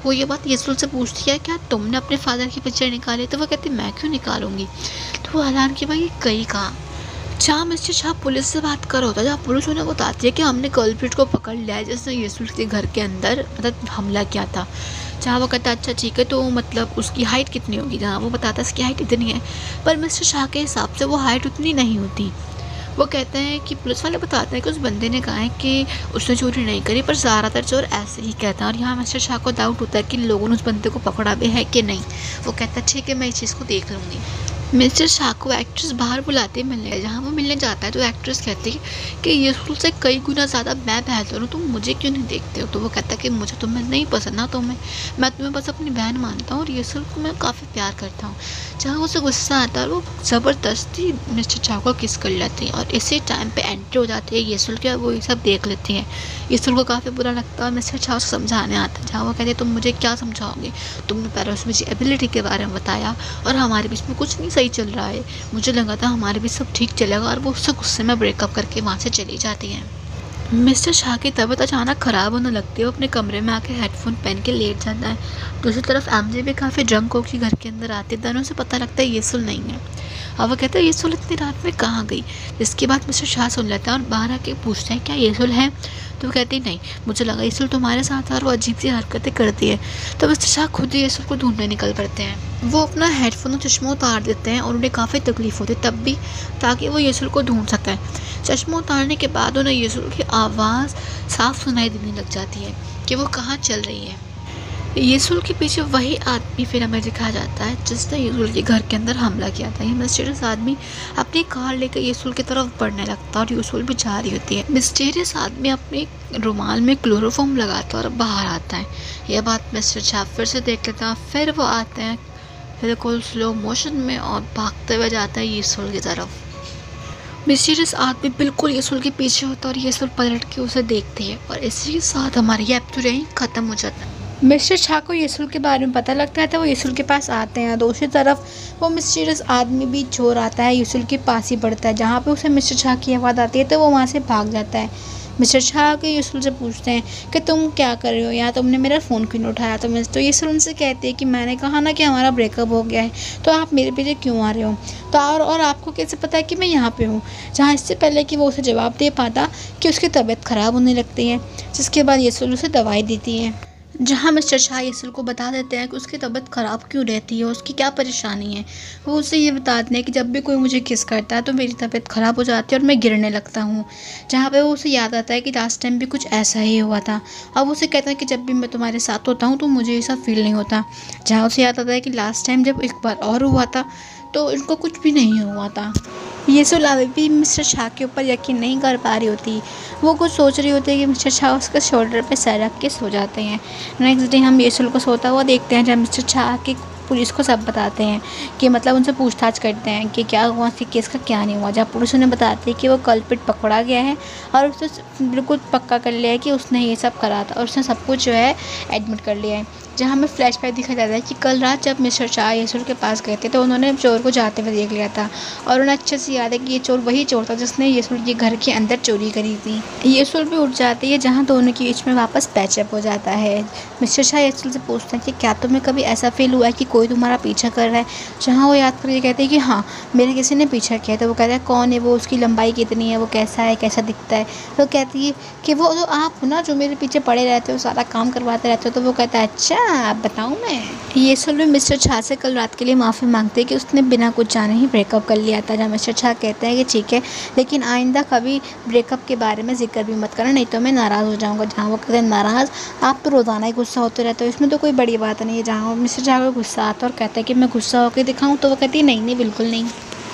वो ये बात येसुल से पूछती है, क्या तुमने अपने फादर की पिक्चर निकाली? तो वो कहती मैं क्यों निकालूंगी? तो वो ऐलान की भाई ये कहीं कहाँ। जहाँ मिस्टर शाह पुलिस से बात कर रहा होता है, जहाँ पुलिस उन्हें बताती है कि हमने कल्प्रिट को पकड़ लिया है जिसने येसुल के घर के अंदर मतलब हमला किया था। जहाँ वो कहता है अच्छा ठीक है, तो मतलब उसकी हाइट कितनी होगी? जहाँ वो बताता है इसकी हाइट इतनी है, पर मिस्टर शाह के हिसाब से वो हाइट उतनी नहीं होती। वो कहते हैं कि पुलिस वाले बताते हैं कि उस बंदे ने कहा है कि उसने चोरी नहीं करी, पर ज़्यादातर चोर ऐसे ही कहता है। और यहाँ मिस्टर शाह को डाउट होता है कि लोगों ने उस बंदे को पकड़ा भी है कि नहीं। वो कहता है ठीक है, मैं इस चीज़ को देख लूँगी। मिस्टर शाह को एक्ट्रेस बाहर बुलाते मिलने, जहाँ वो मिलने जाता है तो एक्ट्रेस कहती है कि येसुल से कई गुना ज़्यादा मैं बेहतर हूँ, तुम मुझे क्यों नहीं देखते हो? तो वो कहता है कि मुझे तुम्हें नहीं पसंद ना, तुम्हें मैं तुम्हें बस अपनी बहन मानता हूँ और येसुल को मैं काफ़ी प्यार करता हूँ। जहाँ उसे गुस्सा आता है और वो ज़बरदस्ती मिस्टर शाह को किस कर लेती हैं और इसी टाइम पे एंट्री हो जाती है येसुल की और वो ये सब देख लेती हैं। येसुल को काफ़ी बुरा लगता है और मिस्टर शाह उसे समझाने आता है, जहाँ वो कहते हैं तुम मुझे क्या समझाओगे? तुमने पैराशूट एबिलिटी के बारे में बताया और हमारे बीच में कुछ नहीं सही चल रहा है, मुझे लगा था हमारे बीच सब ठीक चलेगा। और वो उससे गुस्से में ब्रेकअप करके वहाँ से चली जाती हैं। मिस्टर शाह की तबीयत अचानक ख़राब होने लगती है, वो अपने कमरे में आके हेडफोन पहन के लेट जाता है। दूसरी तरफ एमजे भी काफ़ी ड्रंक होकर घर के अंदर आती है। दोनों से पता लगता है येसुल नहीं है और वो कहता है येसुल इतनी रात में कहाँ गई? जिसके बाद मिस्टर शाह सुन लेता है और बाहर आके पूछते हैं क्या येसुल है? तो वो कहती नहीं, मुझे लगा येसुल तुम्हारे साथ है और वो अजीब सी हरकतें करती है। तो मिस्टर शाह खुद ही येसुल को ढूंढने निकल पड़ते हैं। वो अपना हेडफोन और चश्मा उतार देते हैं और उन्हें काफ़ी तकलीफ होती है तब भी, ताकि वो येसुल को ढूंढ सकें। चश्मा उतारने के बाद उन्हें येसुल की आवाज़ साफ सुनाई देने लग जाती है कि वो कहाँ चल रही है। येसुल के पीछे वही आदमी फिर हमें दिखाया जाता है जिसने येसुल के घर के अंदर हमला किया था। ये मिस्टीरियस आदमी अपनी कार लेकर येसुल की तरफ बढ़ने लगता है और येसुल भी जा रही होती है। मिस्टीरियस आदमी अपने रुमाल में क्लोरोफॉर्म लगाता है और बाहर आता है। यह बात मिस्टर शाह फिर से देख लेता है। फिर वो आते हैं बिल्कुल स्लो मोशन में और भागते हुए जाता है येसुल की तरफ। मिस्टीरियस आदमी बिल्कुल येसुल के पीछे होता है और येसुल पलट के उसे देखती है और इसी के साथ हमारी ये एपिसोड यहीं ख़त्म हो जाता है। मिस्टर शाह को येसुल के बारे में पता लगता है तो वो येसुल के पास आते हैं। दूसरी तरफ वो मिस्टीरियस आदमी भी चोर आता है, येसुल के पास ही बढ़ता है। जहाँ पे उसे मिस्टर शाह की आवाज़ आती है तो वो वहाँ से भाग जाता है। मिस्टर शाह के येसुल से पूछते हैं कि तुम क्या कर रहे हो यहाँ, तुमने मेरा फ़ोन क्यों नहीं उठाया? तो मिस तो येसुल उनसे कहती है कि मैंने कहा ना कि हमारा ब्रेकअप हो गया है, तो आप मेरे पीछे क्यों आ रहे हो? तो और और आपको कैसे पता है कि मैं यहाँ पे हूँ? जहाँ इससे पहले कि वो उसे जवाब दे पाता कि उसकी तबीयत ख़राब होने लगती है, जिसके बाद येसुल उसे दवाई देती है। जहाँ मिस्टर शाह येसुल को बता देते हैं कि उसकी तबीयत ख़राब क्यों रहती है, उसकी क्या परेशानी है। वो उसे ये बताते हैं कि जब भी कोई मुझे किस करता है तो मेरी तबीयत ख़राब हो जाती है और मैं गिरने लगता हूँ। जहाँ पे वो उसे याद आता है कि लास्ट टाइम भी कुछ ऐसा ही हुआ था। अब उसे कहता है कि जब भी मैं तुम्हारे साथ होता हूँ तो मुझे ऐसा फील नहीं होता। जहाँ उसे याद आता है कि लास्ट टाइम जब एक बार और हुआ था तो इनको कुछ भी नहीं हुआ था। येसुल अभी भी मिस्टर शाह के ऊपर यकीन नहीं कर पा रही होती। वो कुछ सोच रही होती है कि मिस्टर शाह उसके शोल्डर पे सर रख के सो जाते हैं। नेक्स्ट डे हम येसुल को सोता हुआ देखते हैं जब मिस्टर शाह की पुलिस को सब बताते हैं कि मतलब उनसे पूछताछ करते हैं कि क्या हुआ, उसके केस का क्या नहीं हुआ। जब पुलिस उन्हें बताती है कि वो कल्प्रिट पकड़ा गया है और उसने बिल्कुल पक्का कर लिया है कि उसने ये सब करा था और उसने सब कुछ जो है एडमिट कर लिया है। जहाँ हमें फ्लैशबैक दिखाया जाता है कि कल रात जब मिस्टर शाह येसुल के पास गए थे तो उन्होंने चोर को जाते हुए देख लिया था और उन्हें अच्छे से याद है कि ये चोर वही चोर था जिसने येसुल के घर के अंदर चोरी करी थी। येसुल भी उठ जाती है जहाँ दोनों के बीच में वापस पैचअप हो जाता है। मिस्टर शाह येसुल से पूछते हैं कि क्या तुम्हें कभी ऐसा फील हुआ है कि कोई तुम्हारा पीछा कर रहा है? जहाँ वो याद करके कहते हैं कि हाँ, मेरे किसी ने पीछा किया। तो वो कहता है कौन है वो, उसकी लंबाई कितनी है, वो कैसा है, कैसा दिखता है? तो कहती है कि वो तो आप हो ना जो मेरे पीछे पड़े रहते हो, सारा काम करवाते रहते हो। तो वो कहता है अच्छा आप बताऊँ मैं। येसुल भी मिस्टर शाह से कल रात के लिए माफ़ी मांगते हैं कि उसने बिना कुछ जाने ही ब्रेकअप कर लिया था। जहाँ मिस्टर शाह कहते हैं कि ठीक है, लेकिन आइंदा कभी ब्रेकअप के बारे में जिक्र भी मत करना, नहीं तो मैं नाराज़ हो जाऊँगा। जहाँ वो कहते हैं नाराज़, आप तो रोज़ाना ही गुस्सा होते रहते हो, इसमें तो कोई बड़ी बात नहीं है। जहाँ मिस्टर शाह को गुस्सा आता है और कहता है कि मैं गुस्सा होकर दिखाऊँ, तो वो कहती है नहीं नहीं बिल्कुल नहीं।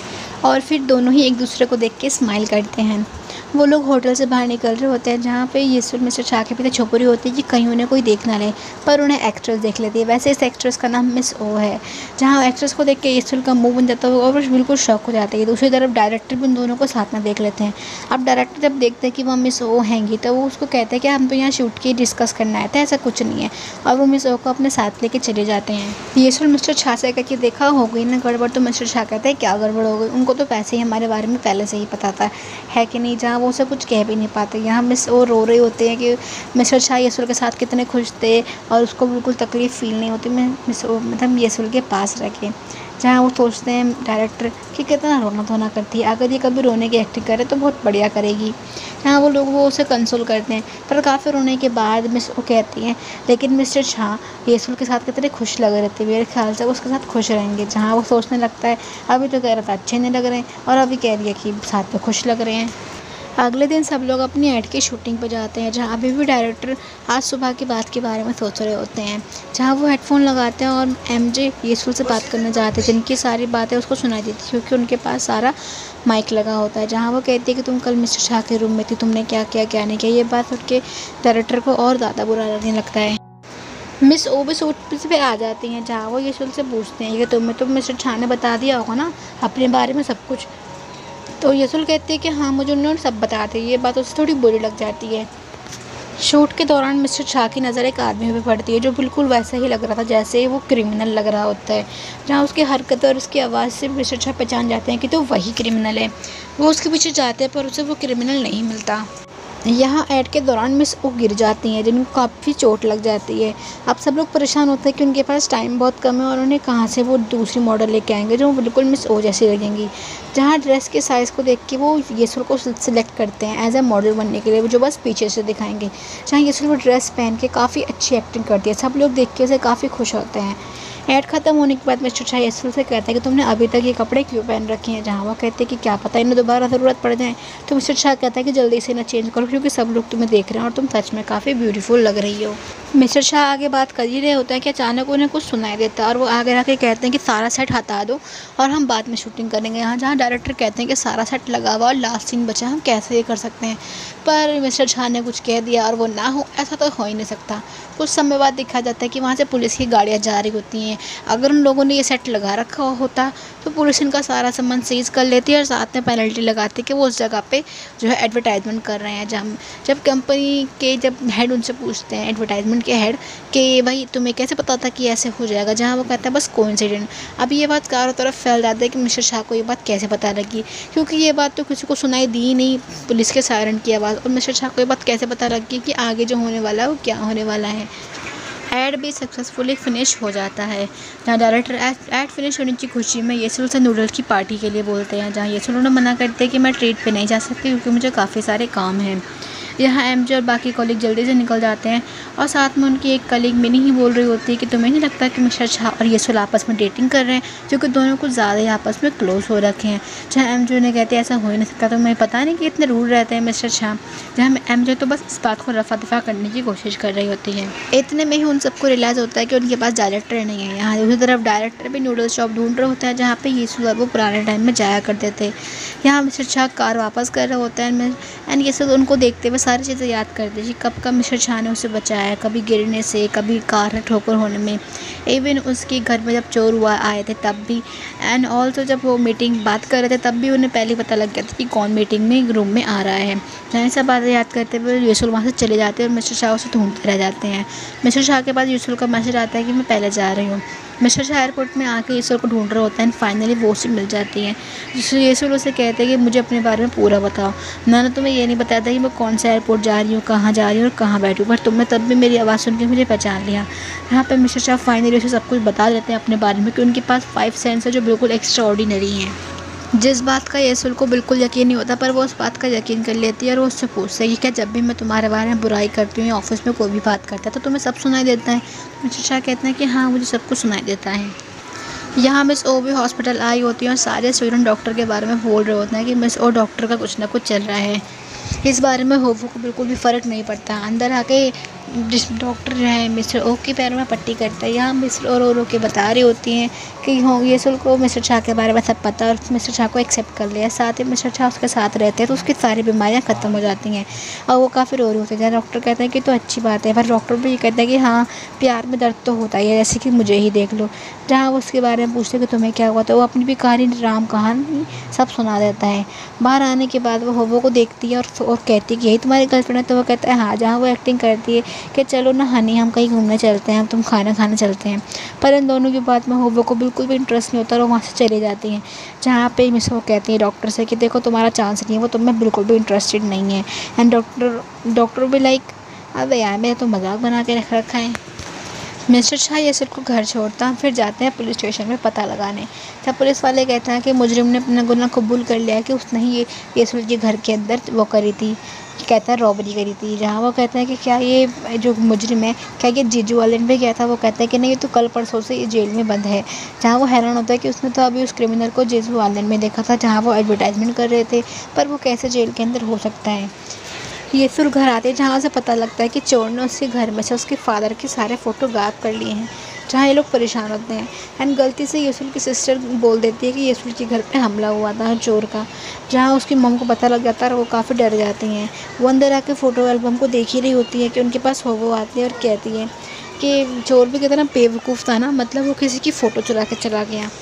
और फिर दोनों ही एक दूसरे को देख के स्माइल करते हैं। वो लोग होटल से बाहर निकल रहे होते हैं जहाँ पे येसुल मिस्टर शाह के पीछे छुप रही होती है कि कहीं उन्हें कोई देख ना ले, पर उन्हें एक्ट्रेस देख लेती है। वैसे इस एक्ट्रेस का नाम मिस ओ है। जहाँ एक्ट्रेस को देख के येसुल का मुंह बन जाता है और बिल्कुल शॉक हो जाता है। दूसरी तरफ डायरेक्टर भी उन दोनों को साथ में देख लेते हैं। अब डायरेक्टर जब देखते हैं कि वह मिस ओ हैंगी तो वो उसको कहते हैं कि हम तो यहाँ शूट के डिस्कस करना आया था, ऐसा कुछ नहीं है। और वो मिस ओ को अपने साथ लेके चले जाते हैं। येसुल मिस्टर शाह से कहकर देखा हो गई ना गड़बड़, तो मिस्टर शाह कहते हैं क्या गड़बड़ हो गई, उनको तो पैसे ही हमारे बारे में पहले से ही पता था है कि नहीं। जहाँ वो उसे कुछ कह भी नहीं पाते। यहाँ मिस वो रो रहे होते हैं कि मिस्टर शाह येसुल के साथ कितने खुश थे और उसको बिल्कुल तकलीफ़ फील नहीं होती मैं मिस मतलब येसुल के पास रखे। जहाँ वो सोचते हैं डायरेक्टर कि कितना रोना धोना करती है, अगर ये कभी रोने की एक्टिंग करे तो बहुत बढ़िया करेगी। जहाँ वो लोग वो उसे कंसोल करते हैं, पर काफ़ी रोने के बाद मिस वो कहती हैं लेकिन मिस्टर शाह येसुल के साथ कितने खुश लग रहे थे, मेरे ख्याल से वो उसके साथ खुश रहेंगे। जहाँ वो सोचने लगता है अभी तो कह रहा था अच्छे नहीं लग रहे हैं और अभी कह रही है कि साथ में खुश लग रहे हैं। अगले दिन सब लोग अपनी ऐड की शूटिंग पर जाते हैं, जहाँ अभी भी डायरेक्टर आज सुबह की बात के बारे में सोच रहे होते हैं। जहाँ वो हेडफोन लगाते हैं और एमजे येसुल से बात करने जाते हैं, जिनकी सारी बातें उसको सुनाई देती है क्योंकि उनके पास सारा माइक लगा होता है। जहाँ वो कहती है कि तुम कल मिस्टर शाह के रूम में थी, तुमने क्या किया क्या नहीं किया। ये बात सुन के डायरेक्टर को और ज़्यादा बुरा लगने लगता है। मिस ओ भी सोच पे आ जाती हैं, जहाँ वो येसुल से पूछते हैं कि तुम्हें तो मिस्टर शाह ने बता दिया होगा ना अपने बारे में सब कुछ। तो येसुल कहती है कि हाँ मुझे उन्होंने सब बता दी। ये बात उसे थोड़ी बुरी लग जाती है। शूट के दौरान मिस्टर शाह की नज़र एक आदमी पे पड़ती है जो बिल्कुल वैसा ही लग रहा था जैसे वो क्रिमिनल लग रहा होता है। जहाँ उसकी हरकत और उसकी आवाज़ से मिस्टर शाह पहचान जाते हैं कि तो वही क्रिमिनल है। वो उसके पीछे जाते हैं पर उसे वो क्रिमिनल नहीं मिलता। यहाँ ऐड के दौरान मिस ओ गिर जाती हैं, जिनको काफ़ी चोट लग जाती है। अब सब लोग परेशान होते हैं कि उनके पास टाइम बहुत कम है और उन्हें कहाँ से वो दूसरी मॉडल लेके आएंगे जो बिल्कुल मिस ओ जैसी लगेंगी। जहाँ ड्रेस के साइज़ को देख के वो येसुल को सिलेक्ट करते हैं एज ए मॉडल बनने के लिए, जो बस पीछे से दिखाएंगे। जहाँ येसुल वो ड्रेस पहन के काफ़ी अच्छी एक्टिंग करती है, सब लोग देख के उसे काफ़ी खुश होते हैं। ऐड ख़त्म होने के बाद मिस्टर शाह येसुल से कहता है कि तुमने अभी तक ये कपड़े क्यों पहन रखे हैं। जहाँ वो कहते हैं कि क्या पता इन्हें दोबारा ज़रूरत पड़ जाए। तो मिस्टर शाह कहता है कि जल्दी से इन्हें चेंज करो क्योंकि सब लोग तुम्हें देख रहे हैं और तुम सच में काफ़ी ब्यूटीफुल लग रही हो। मिस्टर शाह आगे बात कर ही रहे होते हैं कि अचानक उन्हें कुछ सुनाई देता है और वो आगे आके कहते हैं कि सारा सेट हटा दो और हम बाद में शूटिंग करेंगे। यहाँ जहाँ डायरेक्टर कहते हैं कि सारा सेट लगा हुआ और लास्ट सीन बचा, हम कैसे ये कर सकते हैं। पर मिस्टर शाह ने कुछ कह दिया और वो ना हो ऐसा तो हो ही नहीं सकता। कुछ समय बाद देखा जाता है कि वहाँ से पुलिस की गाड़ियाँ जा रही होती हैं। अगर उन लोगों ने ये सेट लगा रखा होता तो पुलिस इनका सारा सामान सीज़ कर लेती है और साथ में पेनल्टी लगाती कि वो उस जगह पे जो है एडवर्टाइजमेंट कर रहे हैं। जब जब कंपनी के जब हेड उनसे पूछते हैं एडवर्टाइजमेंट के हेड कि भाई तुम्हें कैसे पता था कि ऐसे हो जाएगा, जहाँ वो कहता है बस कोइंसिडेंट। अब ये बात चारों तरफ फैल जाती है कि मिस्टर शाह को ये बात कैसे पता लगी, क्योंकि ये बात तो किसी को सुनाई दी नहीं, पुलिस के सायरन की आवाज़। और मिस्टर शाह को ये बात कैसे पता लगी कि आगे जो होने वाला है वो क्या होने वाला है। ऐड भी सक्सेसफुली फिनिश हो जाता है, जहाँ डायरेक्टर ऐड फिनिश होने की खुशी में येसुल से नूडल्स की पार्टी के लिए बोलते हैं। जहाँ येसुल उन्हें मना करते हैं कि मैं ट्रीट पे नहीं जा सकती क्योंकि मुझे काफ़ी सारे काम हैं। यहाँ एमजे और बाकी कलीग जल्दी से निकल जाते हैं और साथ में उनकी एक कलीग मिनी ही बोल रही होती है कि तुम्हें नहीं लगता कि मिस्टर शाह और येसुल आपस में डेटिंग कर रहे हैं, क्योंकि दोनों कुछ ज़्यादा ही आपस में क्लोज हो रखे हैं। जहाँ एमजे ने कहते हैं ऐसा हो ही नहीं सकता, तो मैं पता नहीं कि इतने रूड रहते हैं मिस्टर शाह। जहाँ एमजे तो बस इस बात को रफा दफा करने की कोशिश कर रही होती है। इतने में ही उन सबको रियलाइज़ होता है कि उनके पास डायरेक्टर नहीं है। यहाँ दूसरी तरफ डायरेक्टर भी नूडल शॉप ढूंढ रहे होते हैं जहाँ पे येसुल और वो पुराने टाइम में जाया करते थे। यहाँ मिस्टर शाह कार वापस कर रहे होते हैं एंड येसुल उनको देखते हुए सारी चीज़ें याद करते हैं कि कब कब मिस्टर शाह ने उसे बचाया, कभी गिरने से, कभी कार में ठोकर होने में, इवन उसके घर में जब चोर हुआ आए थे तब भी, एंड ऑल्सो जब वो मीटिंग बात कर रहे थे तब भी उन्हें पहले पता लग गया था कि कौन मीटिंग में रूम में आ रहा है। जहाँ सब बातें याद करते हुए येसुल वहाँ से चले जाते हैं और मिस्टर शाह उसे ढूंढते रह जाते हैं। मिस्टर शाह के पास येसुल का मैसेज आता है कि मैं पहले जा रही हूँ। मिस्टर शाह एयरपोर्ट में आके येसुल को ढूंढ रहे होता है एंड फाइनली वो उसे मिल जाती है। जिससे येसुल उसे कहते हैं कि मुझे अपने बारे में पूरा बताओ, मैंने तुम्हें ये नहीं बताया था कि मैं कौन सा एयरपोर्ट जा रही हूँ, कहाँ जा रही हूँ और कहाँ बैठी हूँ, पर तुमने तब भी मेरी आवाज़ सुन के मुझे पहचान लिया। यहाँ पर मिस्टर शाह फाइनली उसे सब कुछ बता देते हैं अपने बारे में कि उनके पास फाइव सेंस है जो बिल्कुल एक्स्ट्रा ऑर्डिनरी हैं। जिस बात का येसुल को बिल्कुल यकीन नहीं होता पर वो उस बात का यकीन कर लेती है और वो उससे पूछती है कि क्या जब भी मैं तुम्हारे बारे में बुराई करती हूँ या ऑफिस में कोई भी बात करता है तो तुम्हें सब सुनाई देता है। मिस्टर शाह कहते हैं कि हाँ मुझे सब कुछ सुनाई देता है। यहाँ मिस ओ भी हॉस्पिटल आई होती है और सारे स्टूडेंट डॉक्टर के बारे में बोल रहे होते हैं कि मिस ओ डॉक्टर का कुछ ना कुछ चल रहा है। इस बारे में होवो को बिल्कुल भी फ़र्क नहीं पड़ता। अंदर आके जिस डॉक्टर जो है मिस्टर ओ के पैरों में पट्टी करता है। यहाँ मिस्टर ओ रो रो के बता रही होती हैं कि हो येसुल को मिस्टर शाह के बारे में सब पता और मिस्टर शाह को एक्सेप्ट कर लिया, साथ ही मिस्टर शाह उसके साथ रहते हैं तो उसकी सारी बीमारियाँ ख़त्म हो जाती हैं और वो काफ़ी रो रही होती है। डॉक्टर कहते हैं कि तो अच्छी बात है, पर डॉक्टर भी ये कहते हैं कि हाँ प्यार में दर्द तो होता ही है, जैसे कि मुझे ही देख लो। जहाँ वो उसके बारे में पूछते कि तुम्हें क्या हुआ, तो वो अपनी भी कहानी राम कहानी सब सुना देता है। बाहर आने के बाद वो होवो को देखती है और और कहती है कि यही तुम्हारी गर्लफ्रेंड है, तो वो कहता है हाँ। जहाँ वो एक्टिंग करती है कि चलो ना हनी हम कहीं घूमने चलते हैं, तुम खाना खाने चलते हैं। पर इन दोनों की बात में होवो को बिल्कुल भी इंटरेस्ट नहीं होता और वो वहाँ से चली जाती हैं। जहाँ पे मिस वो कहती है डॉक्टर से कि देखो तुम्हारा चांस नहीं है, वो तुम में बिल्कुल भी इंटरेस्टेड नहीं है। एंड डॉक्टर डॉक्टर भी लाइक अबे यार मेरा तो मजाक बना के रख रखा है। मिस्टर शाह येसुल को घर छोड़ता है, फिर जाते हैं पुलिस स्टेशन में पता लगाने। जब पुलिस वाले कहते हैं कि मुजरिम ने अपना गुनाह कबूल कर लिया कि उसने ही ये येसुल के घर के अंदर वो करी थी, कहता है रॉबरी करी थी। जहाँ वो कहते हैं कि क्या ये जो मुजरिम है क्या ये जीजू आइलैंड पे गया था, वो कहता है कि नहीं ये तो कल परसों से ये जेल में बंद है। जहाँ वो हैरान होता है कि उसने तो अभी उस क्रिमिनल को जीजू आइलैंड में देखा था जहाँ वो एडवर्टाइजमेंट कर रहे थे, पर वो कैसे जेल के अंदर हो सकता है। येसुल घर आते हैं जहाँ से पता लगता है कि चोर ने उसके घर में से उसके फादर के सारे फ़ोटो गायब कर लिए हैं। जहाँ ये लोग परेशान होते हैं एंड गलती से येसुल की सिस्टर बोल देती है कि येसुल के घर पे हमला हुआ था चोर का। जहाँ उसकी मम को पता लग जाता है और वो काफ़ी डर जाती हैं। वो अंदर आके फ़ोटो एल्बम को देख ही रही होती है कि उनके पास हो वो आती है और कहती है कि चोर भी कितना बेवकूफ़ था ना, मतलब वो किसी की फ़ोटो चुरा के चला गया।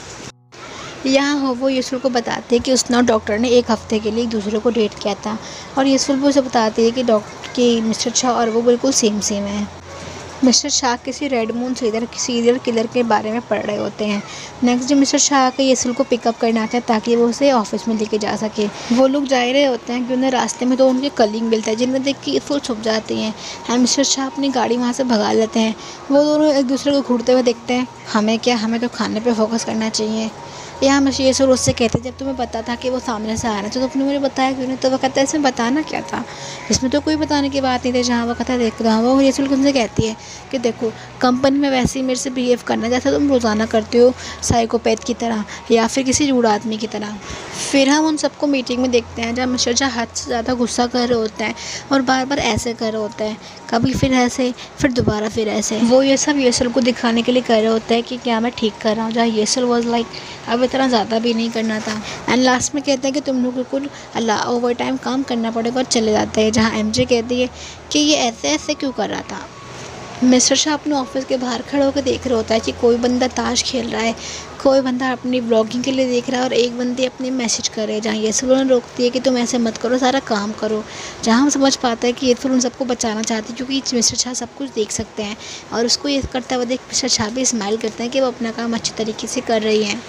यहाँ हो वो येसुल को बताते हैं कि उस ना डॉक्टर ने एक हफ़्ते के लिए एक दूसरे को डेट किया था और येसुल भी उसे बताती है कि डॉक्टर के मिस्टर शाह और वो बिल्कुल सेम सेम है। मिस्टर शाह किसी red moon serial serial killer के बारे में पढ़ रहे होते हैं। नेक्स्ट डे मिस्टर शाह आकर येसुल को पिकअप करना आता है ताकि वो उसे ऑफिस में लेके जा सके। वो लोग जा ही रहे होते हैं कि उन्हें रास्ते में तो उनके कलीग मिलता है जिन्हें देख के येसुल छुप जाती हैं एंड मिस्टर शाह अपनी गाड़ी वहाँ से भगा लेते हैं। वो दोनों एक दूसरे को घूरते हुए देखते हैं। हमें क्या, हमें तो खाने पर फोकस करना चाहिए। यहाँ मैं येसुल उससे कहते जब तुम्हें पता था कि वो सामने से आ रहा था तो तुमने मुझे बताया क्यों नहीं? तो वो कहता है इसमें बताना क्या था, इसमें तो कोई बताने की बात नहीं थी। जहाँ वो कहता है देख रहा वो येसुल उनसे कहती है कि देखो कंपनी में वैसे ही मेरे से बिहेव करना जैसा तुम रोज़ाना करते हो साइकोपैथ की तरह या फिर किसी रूड आदमी की तरह। फिर हम उन सबको मीटिंग में देखते हैं जहाँ मिस्टर शाह हद से ज़्यादा गुस्सा कर रहे होते हैं और बार बार ऐसे कर रहे होते हैं, कभी फिर ऐसे फिर दोबारा फिर ऐसे। वो ये सब येसुल को दिखाने के लिए कर रहे होते हैं कि क्या मैं ठीक कर रहा हूँ, जहाँ येसुल वॉज लाइक अब इतना ज़्यादा भी नहीं करना था। एंड लास्ट में कहते हैं कि तुम लोगों को अल्लाह ओवर टाइम काम करना पड़ेगा और चले जाते हैं। जहाँ एमजे कहती है कि ये ऐसे ऐसे क्यों कर रहा था। मिस्टर शाह अपने ऑफिस के बाहर खड़े होकर देख रहा होता है कि कोई बंदा ताश खेल रहा है, कोई बंदा अपनी ब्लॉगिंग के लिए देख रहा है और एक बंदी अपनी मैसेज कर रहे हैं। जहाँ येसुल उन्हें रोकती है कि तुम ऐसे मत करो, सारा काम करो। जहाँ हम समझ पाते हैं कि येसुल उन सबको बचाना चाहती है क्योंकि मिस्टर शाह सब कुछ देख सकते हैं और उसको ये करता हुआ देख मिस्टर शाह भी स्माइल करते हैं कि वो अपना काम अच्छे तरीके से कर रही हैं।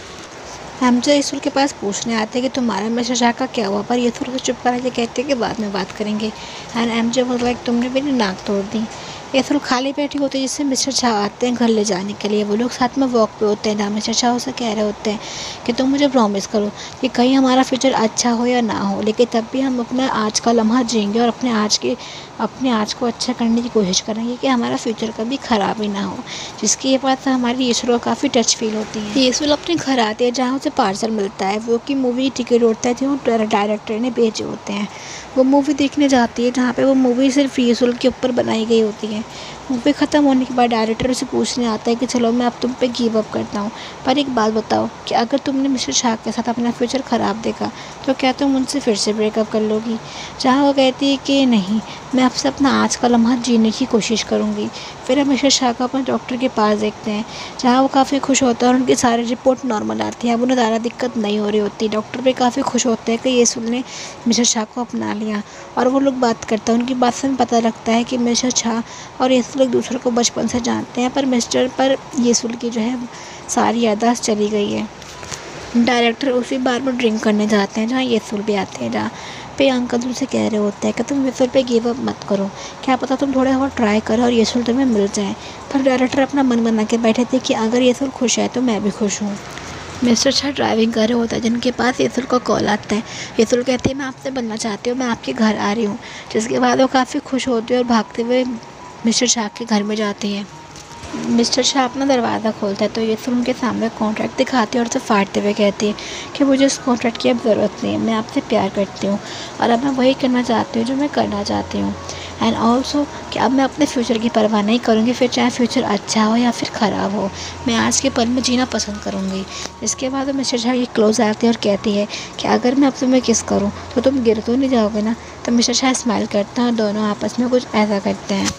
हम जो येसुल के पास पूछने आते हैं कि तुम्हारा मिस्टर शाह का क्या हुआ, पर येसुल को चुप करा के कहते हैं कि बाद में बात करेंगे। एंड एमजे वाज लाइक तुमने मेरी नाक तोड़ दी। येसुल खाली बैठी होती है जिससे मिस्टर शाह आते हैं घर ले जाने के लिए। वो लोग साथ में वॉक पे होते हैं जहाँ मिस्टर शाह उसे कह रहे होते हैं कि तुम मुझे प्रॉमिस करो कि कहीं हमारा फ्यूचर अच्छा हो या ना हो लेकिन तब भी हम अपना आज का लम्हा जिएंगे और अपने आज के अपने आज को अच्छा करने की कोशिश करेंगे कि हमारा फ्यूचर कभी ख़राब ही ना हो। जिसकी ये बात हमारी येसुल को काफ़ी टच फील होती है। येसुल अपने घर आते हैं जहाँ उसे पार्सल मिलता है, वो कि मूवी टिकट होता है जो डायरेक्टर ने भेजे होते हैं। वो मूवी देखने जाती है जहाँ पे वो मूवी सिर्फ येसुल के ऊपर बनाई गई होती है। मूवी ख़त्म होने के बाद डायरेक्टर उसे पूछने आता है कि चलो मैं अब तुम पे गिव अप करता हूँ, पर एक बात बताओ कि अगर तुमने मिस्टर शाह के साथ अपना फ्यूचर ख़राब देखा तो क्या तुम उनसे फिर से ब्रेकअप कर लोगी? जहाँ वो कहती है कि नहीं, मैं आपसे अपना आज का लम्हा जीने की कोशिश करूँगी। फिर हम मिस्टर शाह को अपने डॉक्टर के पास देखते हैं जहाँ वो काफ़ी खुश होता है और उनकी सारी रिपोर्ट नॉर्मल आती है। अब उन्हें ज़्यादा दिक्कत नहीं हो रही होती। डॉक्टर भी काफ़ी खुश होते हैं कि येसुल ने मिस्टर शाह को अपना लिया और वो लोग बात करते हैं। उनकी बात से पता लगता है कि मिस्टर शाह और येसुल एक दूसरे को बचपन से जानते हैं, पर मिस्टर पर येसुल की जो है सारी याददाश्त चली गई है। डायरेक्टर उसी बार में ड्रिंक करने जाते हैं जहाँ येसुल भी आते हैं। जहाँ पे अंकल तुमसे कह रहे होते हैं कि तुम येसुल पे गिव अप मत करो, क्या पता तुम थोड़ा और ट्राई करो और येसुल तुम्हें मिल जाए। पर डायरेक्टर अपना मन बना के बैठे थे कि अगर येसुल खुश है तो मैं भी खुश हूँ। मिस्टर शाह ड्राइविंग कर रहे होता है जिनके पास येसुल का कॉल आता है। येसुल कहती है मैं आपसे बनना चाहती हूँ, मैं आपके घर आ रही हूँ। जिसके बाद वो काफ़ी खुश होती है और भागते हुए मिस्टर शाह के घर में जाती है। मिस्टर शाह अपना दरवाज़ा खोलता है तो येसुल उनके सामने कॉन्ट्रैक्ट दिखाती है और उसे फाड़ते हुए कहती है कि मुझे उस कॉन्ट्रैक्ट की अब ज़रूरत नहीं है, मैं आपसे प्यार करती हूँ और अब मैं वही करना चाहती हूँ जो मैं करना चाहती हूँ। एंड ऑल्सो कि अब मैं अपने फ्यूचर की परवाह नहीं करूँगी, फिर चाहे फ्यूचर अच्छा हो या फिर ख़राब हो, मैं आज के पल में जीना पसंद करूँगी। इसके बाद वो मिस्टर शाह ये क्लोज आती है और कहती है कि अगर मैं अब तुम्हें किस करूँ तो तुम गिर तो नहीं जाओगे ना? तो मिस्टर शाह स्माइल करते हैं और दोनों आपस में कुछ ऐसा करते हैं।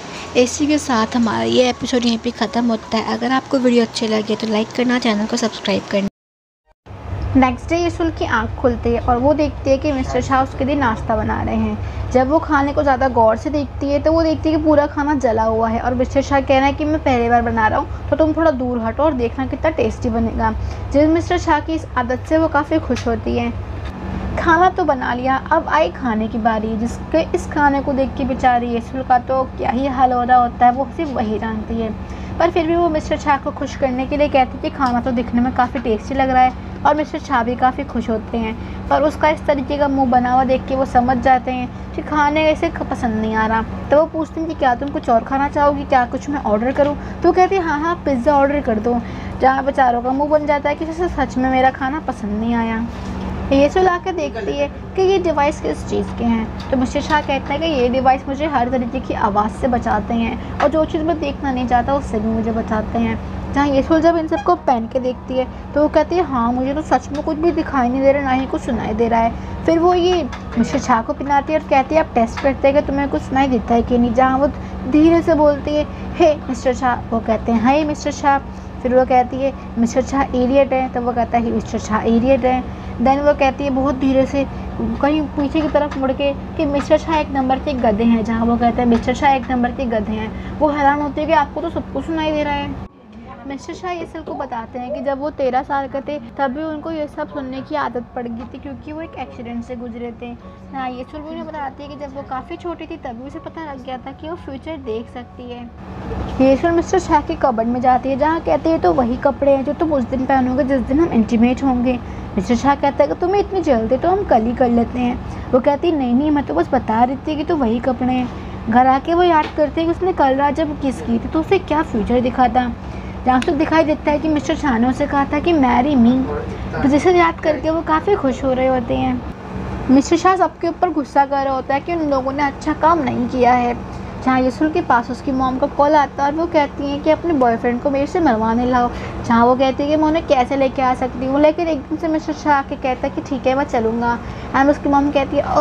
इसी के साथ हमारा ये एपिसोड यहीं पे ख़त्म होता है। अगर आपको वीडियो अच्छी लगे तो लाइक करना, चैनल को सब्सक्राइब करना। नेक्स्ट डे येसुल की आँख खुलती है और वो देखती है कि मिस्टर शाह उसके लिए नाश्ता बना रहे हैं। जब वो खाने को ज़्यादा गौर से देखती है तो वो देखती है कि पूरा खाना जला हुआ है और मिस्टर शाह कह रहा है कि मैं पहली बार बना रहा हूँ तो तुम थोड़ा दूर हटो और देखना कितना टेस्टी बनेगा। जिस मिस्टर शाह की इस आदत से वो काफ़ी खुश होती है। खाना तो बना लिया, अब आई खाने की बारी, जिसके इस खाने को देख के बेचारी येसुल का तो क्या ही हाल हो रहा होता है, वो सिर्फ वही जानती है। पर फिर भी वो मिस्टर शाह को खुश करने के लिए कहती है कि खाना तो दिखने में काफ़ी टेस्टी लग रहा है और मिस्टर शाह भी काफ़ी खुश होते हैं। पर उसका इस तरीके का मुंह बना हुआ देख के वो समझ जाते हैं कि खाने ऐसे पसंद नहीं आ रहा। तो वो पूछते हैं कि क्या तुम कुछ और खाना चाहोगी, क्या कुछ मैं ऑर्डर करूँ? तो वो कहती है हाँ हाँ पिज़्ज़ा ऑर्डर कर दो। जहाँ बेचारों का मुँह बन जाता है कि जैसे सच में मेरा खाना पसंद नहीं आया। येसुल आकर देखती है कि ये डिवाइस किस चीज़ के हैं। तो मिस्टर शाह कहता है कि ये डिवाइस मुझे हर तरीके की आवाज़ से बचाते हैं और जो चीज़ मैं देखना नहीं चाहता उससे भी मुझे बचाते हैं। जहाँ येसुल जब इन सबको पहन के देखती है तो वो कहती है हाँ मुझे तो सच में कुछ भी दिखाई नहीं दे रहा, ना ही कुछ सुनाई दे रहा है। फिर वो ये मिस्टर शाह को पहनाती है और कहती है आप टेस्ट करते हैं कि तुम्हें कुछ सुनाई देता है कि नहीं। जहाँ वो धीरे से बोलती है हे मिस्टर शाह, वो कहते हैं हाय मिस्टर शाह। फिर वो कहती है मिस्टर शाह इडियट है, तो वो कहता है मिस्टर शाह इडियट है। देन वो कहती है बहुत धीरे से कहीं पीछे की तरफ मुड़ के कि मिस्टर शाह एक नंबर के गधे हैं। जहाँ वो कहता है मिस्टर शाह एक नंबर के गधे हैं। वो हैरान होती है कि आपको तो सब कुछ सुनाई दे रहा है। मिस्टर शाह येसुल को बताते हैं कि जब वो तेरह साल के थे तब भी उनको ये सब सुनने की आदत पड़ गई थी क्योंकि वो एक एक्सीडेंट से गुजरे थे। हाँ येसुल भी उन्हें बताती है कि जब वो काफ़ी छोटी थी तभी उसे पता लग गया था कि वो फ्यूचर देख सकती है। येसुल मिस्टर शाह की कबर्ड में जाती है जहाँ कहती है तो वही कपड़े हैं जो तुम उस दिन पहनोगे जिस दिन हम इंटीमेट होंगे। मिस्टर शाह कहता है कि तुम्हें इतनी जल्दी तो हम कल ही कर लेते हैं। वो कहती है नहीं नहीं मैं तो बस बता रही थी कि तो वही कपड़े हैं। घर आके वो याद करती है कि उसने कल रात जब किस की थी तो उसे क्या फ्यूचर दिखा था। जहाँ से दिखाई देता है कि मिस्टर शाह ने उसे कहा था कि मैरी मी। तो जिसे याद करके वो काफ़ी खुश हो रहे होते हैं। मिस्टर शाह सबके ऊपर गुस्सा कर रहा होता है कि उन लोगों ने अच्छा काम नहीं किया है। जहाँ येसुल के पास उसकी मॉम का कॉल आता है और वो कहती हैं कि अपने बॉयफ्रेंड को मेरे से मिलवाने लाओ। जहाँ वो कहती है कि मैं उन्हें कैसे लेके आ सकती हूँ, लेकिन एकदम से मिस्टर शाह के कहता है कि ठीक है मैं चलूँगा। एंड उसकी मॉम कहती है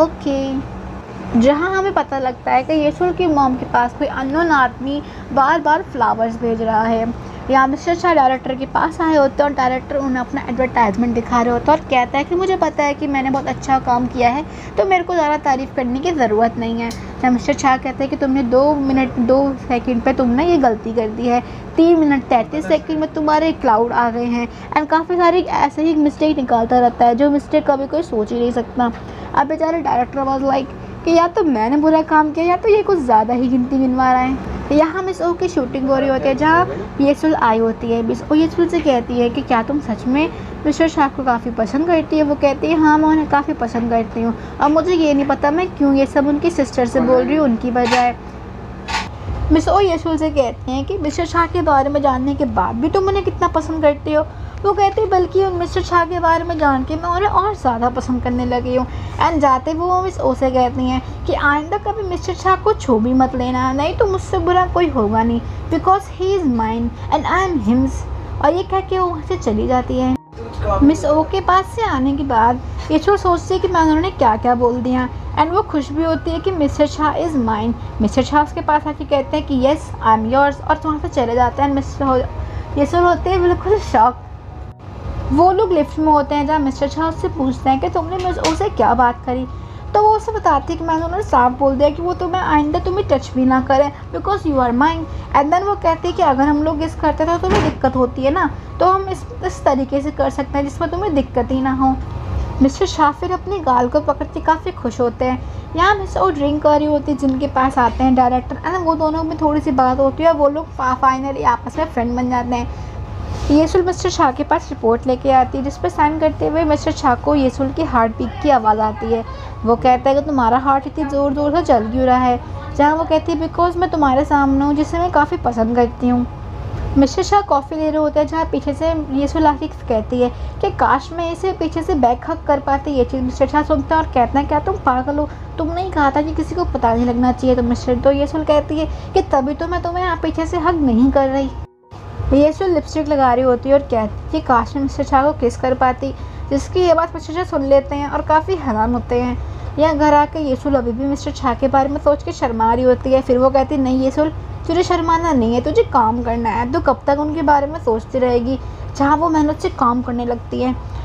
ओके। जहाँ हमें पता लगता है कि येसुल की मॉम के पास कोई अननोन आदमी बार बार फ्लावर्स भेज रहा है। यहाँ मिस्टर शाह डायरेक्टर के पास आए होते हैं और डायरेक्टर उन्हें अपना एडवर्टाइजमेंट दिखा रहे होते हैं और कहता है कि मुझे पता है कि मैंने बहुत अच्छा काम किया है तो मेरे को ज़्यादा तारीफ़ करने की ज़रूरत नहीं है। तो मिस्टर शाह कहते हैं कि तुमने दो मिनट दो सेकंड पे तुमने ये गलती कर दी है, तीन मिनट तैंतीस सेकंड में तुम्हारे क्लाउड आ गए हैं। एंड काफ़ी सारी ऐसे ही मिस्टेक निकालता रहता है जो मिस्टेक कभी कोई सोच ही नहीं सकता। अब बेचारे डायरेक्टर वाज लाइक कि या तो मैंने बुरा काम किया या तो ये कुछ ज़्यादा ही गिनती गिनवा रहा है। यहाँ मिस ओ की शूटिंग हो रही होती है जहाँ येसुल आई होती है। मिस ओ येसुल से कहती है कि क्या तुम सच में मिस्टर शाह को काफ़ी पसंद करती है? वो कहती है हाँ मैं उन्हें काफ़ी पसंद करती हूँ और मुझे ये नहीं पता मैं क्यों ये सब उनकी सिस्टर से बोल रही हूँ उनकी बजाय। मिस ओ येसुल से कहते हैं कि मिस्टर शाह के बारे में जानने के बाद भी तुम उन्हें कितना पसंद करती हो? वो कहते हैं बल्कि मिस्टर शाह के बारे में जान के मैं उन्हें और ज़्यादा पसंद करने लगी हूँ। एंड जाते वो मिस ओ से कहती हैं कि आइंदा कभी मिस्टर शाह को छू भी मत लेना, नहीं तो मुझसे बुरा कोई होगा नहीं, because he is mine and I am his. और ये कह के वो वहाँ से चली जाती है। मिस ओ के पास से आने के बाद येसुल सोचती है कि मैंने उन्हें क्या क्या बोल दिया। एंड वो खुश भी होती है कि mister Shah is mine. Mister Shah उसके पास आके कहते हैं कि येस आई एम योर्स और वहाँ से चले जाते हैं। मिस्टर येसुल होते हैं बिल्कुल शॉक। वो लोग लिफ्ट में होते हैं जहाँ मिस्टर शाह उससे पूछते हैं कि तुमने मिस ओ से क्या बात करी। तो वो उसे बताती है कि मैंने उन्हें साफ बोल दिया कि वो तुम्हें आइंदा तुम्हें टच भी ना करें because you are mine. And then वो कहती है कि अगर हम लोग इस करते तो तुम्हें दिक्कत होती है ना, तो हम इस इस तरीके से कर सकते हैं जिसमें तुम्हें दिक्कत ही ना हो। मिस्टर शाह फिर अपनी गाल को पकड़ के काफ़ी खुश होते हैं। यहाँ मिस ओ ड्रिंक कर रही होती है जिनके पास आते हैं डायरेक्टर एंड वो दोनों में थोड़ी सी बात होती है और वो लोग फाइनली आपस में फ्रेंड बन जाते हैं। येसुल मिस्टर शाह के पास रिपोर्ट लेके आती है जिस पर साइन करते हुए मिस्टर शाह को येसुल की हार्ट बीट की आवाज़ आती है। वो कहता है कि तुम्हारा हार्ट इतनी ज़ोर ज़ोर से चल क्यों रहा है। जहाँ वो कहती है बिकॉज मैं तुम्हारे सामने हूँ जिसे मैं काफ़ी पसंद करती हूँ। मिस्टर शाह कॉफ़ी ले रहे होते हैं जहाँ पीछे से येसुल आके कहती है कि काश मैं इसे पीछे से बैक हक कर पाती। ये चीज़ मिस्टर शाह सुनते हैं और कहते हैं क्या तुम पागल हो, तुमने ही कहा था कि किसी को पता नहीं लगना चाहिए। तो मिस्टर तो येसुल कहती है कि तभी तो मैं तुम्हें यहाँ पीछे से हक नहीं कर रही। येसुल लिपस्टिक लगा रही होती है और कहती है कि काश में मिस्टर शाह को किस कर पाती, जिसकी ये बात मिस्टर शाह सुन लेते हैं और काफ़ी हैरान होते हैं। यहाँ घर आकर येसुल अभी भी मिस्टर शाह के बारे में सोच के शर्मा रही होती है। फिर वो कहती है नहीं येसुल तुझे शर्माना नहीं है, तुझे काम करना है, तो कब तक उनके बारे में सोचती रहेगी। जहाँ वो मेहनत से काम करने लगती है।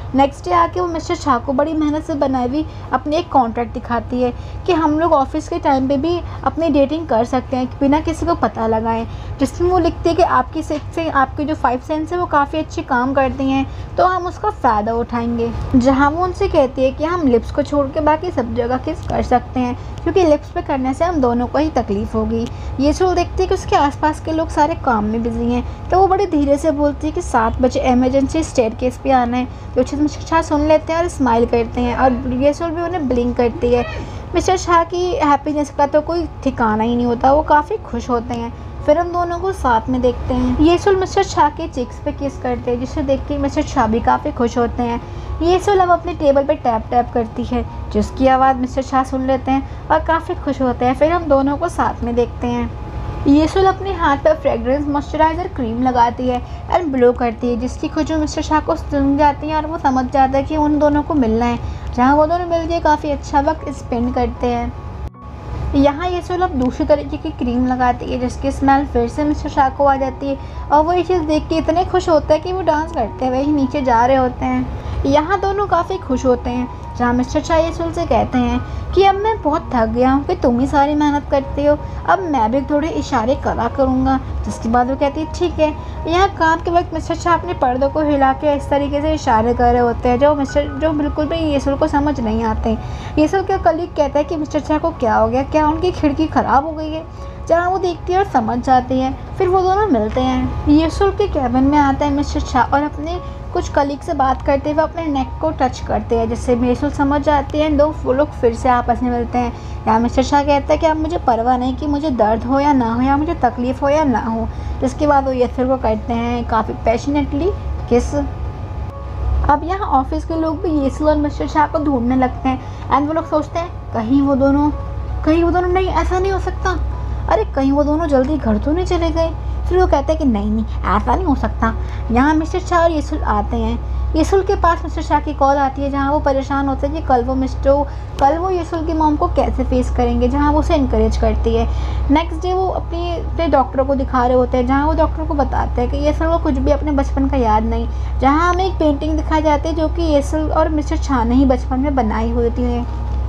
नेक्स्ट डे आके वो मिस्टर शाह को बड़ी मेहनत से बनाई हुई अपनी एक कॉन्ट्रैक्ट दिखाती है कि हम लोग ऑफिस के टाइम पे भी अपनी डेटिंग कर सकते हैं बिना किसी को पता लगाएं, जिसमें वो लिखती है कि आपकी सिक्स से आपके जो फाइव सेंस है वो काफ़ी अच्छे काम करती हैं, तो हम उसका फ़ायदा उठाएंगे। जहाँ वो उनसे कहती है कि हम लिप्स को छोड़ के बाकी सब जगह किस कर सकते हैं, क्योंकि लिप्स पे करने से हम दोनों को ही तकलीफ़ होगी। ये सोल देखती है कि उसके आसपास के लोग सारे काम में बिजी हैं, तो वो बड़ी धीरे से बोलती है कि सात बजे इमरजेंसी स्टेयरकेस पे आना है। तो अच्छे मिस्टर शाह सुन लेते हैं और स्माइल करते हैं, और ये सोल भी उन्हें ब्लिंक करती है। मिस्टर शाह की हैप्पीनेस का तो कोई ठिकाना ही नहीं होता, वो काफ़ी खुश होते हैं। फिर हम दोनों को साथ में देखते हैं। ये सोल मिस्टर शाह के चिक्स पे किस करते हैं, जिसे देख के मिस्टर शाह भी काफ़ी खुश होते हैं। ये सोल अब अपने टेबल पे टैप टैप करती है, जिसकी आवाज़ मिस्टर शाह सुन लेते हैं और काफ़ी खुश होते हैं। फिर हम दोनों को साथ में देखते हैं। ये सोल अपने हाथ पर फ्रेग्रेंस मॉइस्चराइज़र क्रीम लगाती है एंड ब्लो करती है, जिसकी खुशबू मिस्टर शाह को सुन जाती है और वो समझ जाता है कि उन दोनों को मिलना है, जहाँ वो दोनों मिलकर काफ़ी अच्छा वक्त स्पेंड करते हैं। यहाँ ये सोल अब दूसरी तरीके की क्रीम लगाती है, जिसकी स्मेल फिर से मिस्टर शाह को आ जाती है, और वो ये चीज़ देख के इतने खुश होते हैं कि वो डांस करते हुए ही नीचे जा रहे होते हैं। यहाँ दोनों काफ़ी खुश होते हैं, जहाँ मिस्टर शाह ये सोल से कहते हैं कि अब मैं बहुत थक गया हूँ कि तुम ही सारी मेहनत करती हो, अब मैं भी थोड़े इशारे करा करूँगा। जिसके बाद वो कहती है ठीक है। यहाँ काम के वक्त मिस्टर शाह अपने पर्दों को हिला के इस तरीके से इशारे कर रहे होते हैं जो मिस्टर जो बिल्कुल भी ये सोल को समझ नहीं आते। ये सोल का कलीग कहता है कि मिस्टर शाह को क्या हो गया, क्या उनकी खिड़की ख़राब हो गई है, जहाँ वो देखती है और समझ जाती है। फिर वो दोनों मिलते हैं। ये सोल के कैबिन में आता है मिस्टर शाह और अपने कुछ कलीग से बात करते हुए अपने नेक को टच करते हैं, जिससे येसुल समझ जाती है। दो वो लोग फिर से आपस में मिलते हैं। यहाँ मिस्टर शाह कहता है कि अब मुझे परवाह नहीं कि मुझे दर्द हो या ना हो, या मुझे तकलीफ़ हो या ना हो। जिसके बाद वो येसुल को करते हैं काफ़ी पैशनेटली किस। अब यहाँ ऑफिस के लोग भी येसुल और मिस्टर शाह को ढूंढने लगते हैं एंड वो लोग सोचते हैं कहीं वो दोनों कहीं वो दोनों नहीं, ऐसा नहीं हो सकता, अरे कहीं वो दोनों जल्दी घर तो नहीं चले गए। फिर वो कहते हैं कि नहीं नहीं ऐसा नहीं हो सकता। यहाँ मिस्टर शाह और येसुल आते हैं। येसुल के पास मिस्टर शाह की कॉल आती है, जहाँ वो परेशान होते हैं कि कल वो मिस्टर कल वो येसुल की मॉम को कैसे फेस करेंगे, जहाँ वो उसे इनकरेज करती है। नेक्स्ट डे वो अपनी अपने डॉक्टर को दिखा रहे होते हैं, जहाँ वो डॉक्टर को बताते हैं कि येसुल को कुछ भी अपने बचपन का याद नहीं। जहाँ हमें एक पेंटिंग दिखाई जाती है जो कि येसुल और मिस्टर शाह ने ही बचपन में बनाई हुई थी।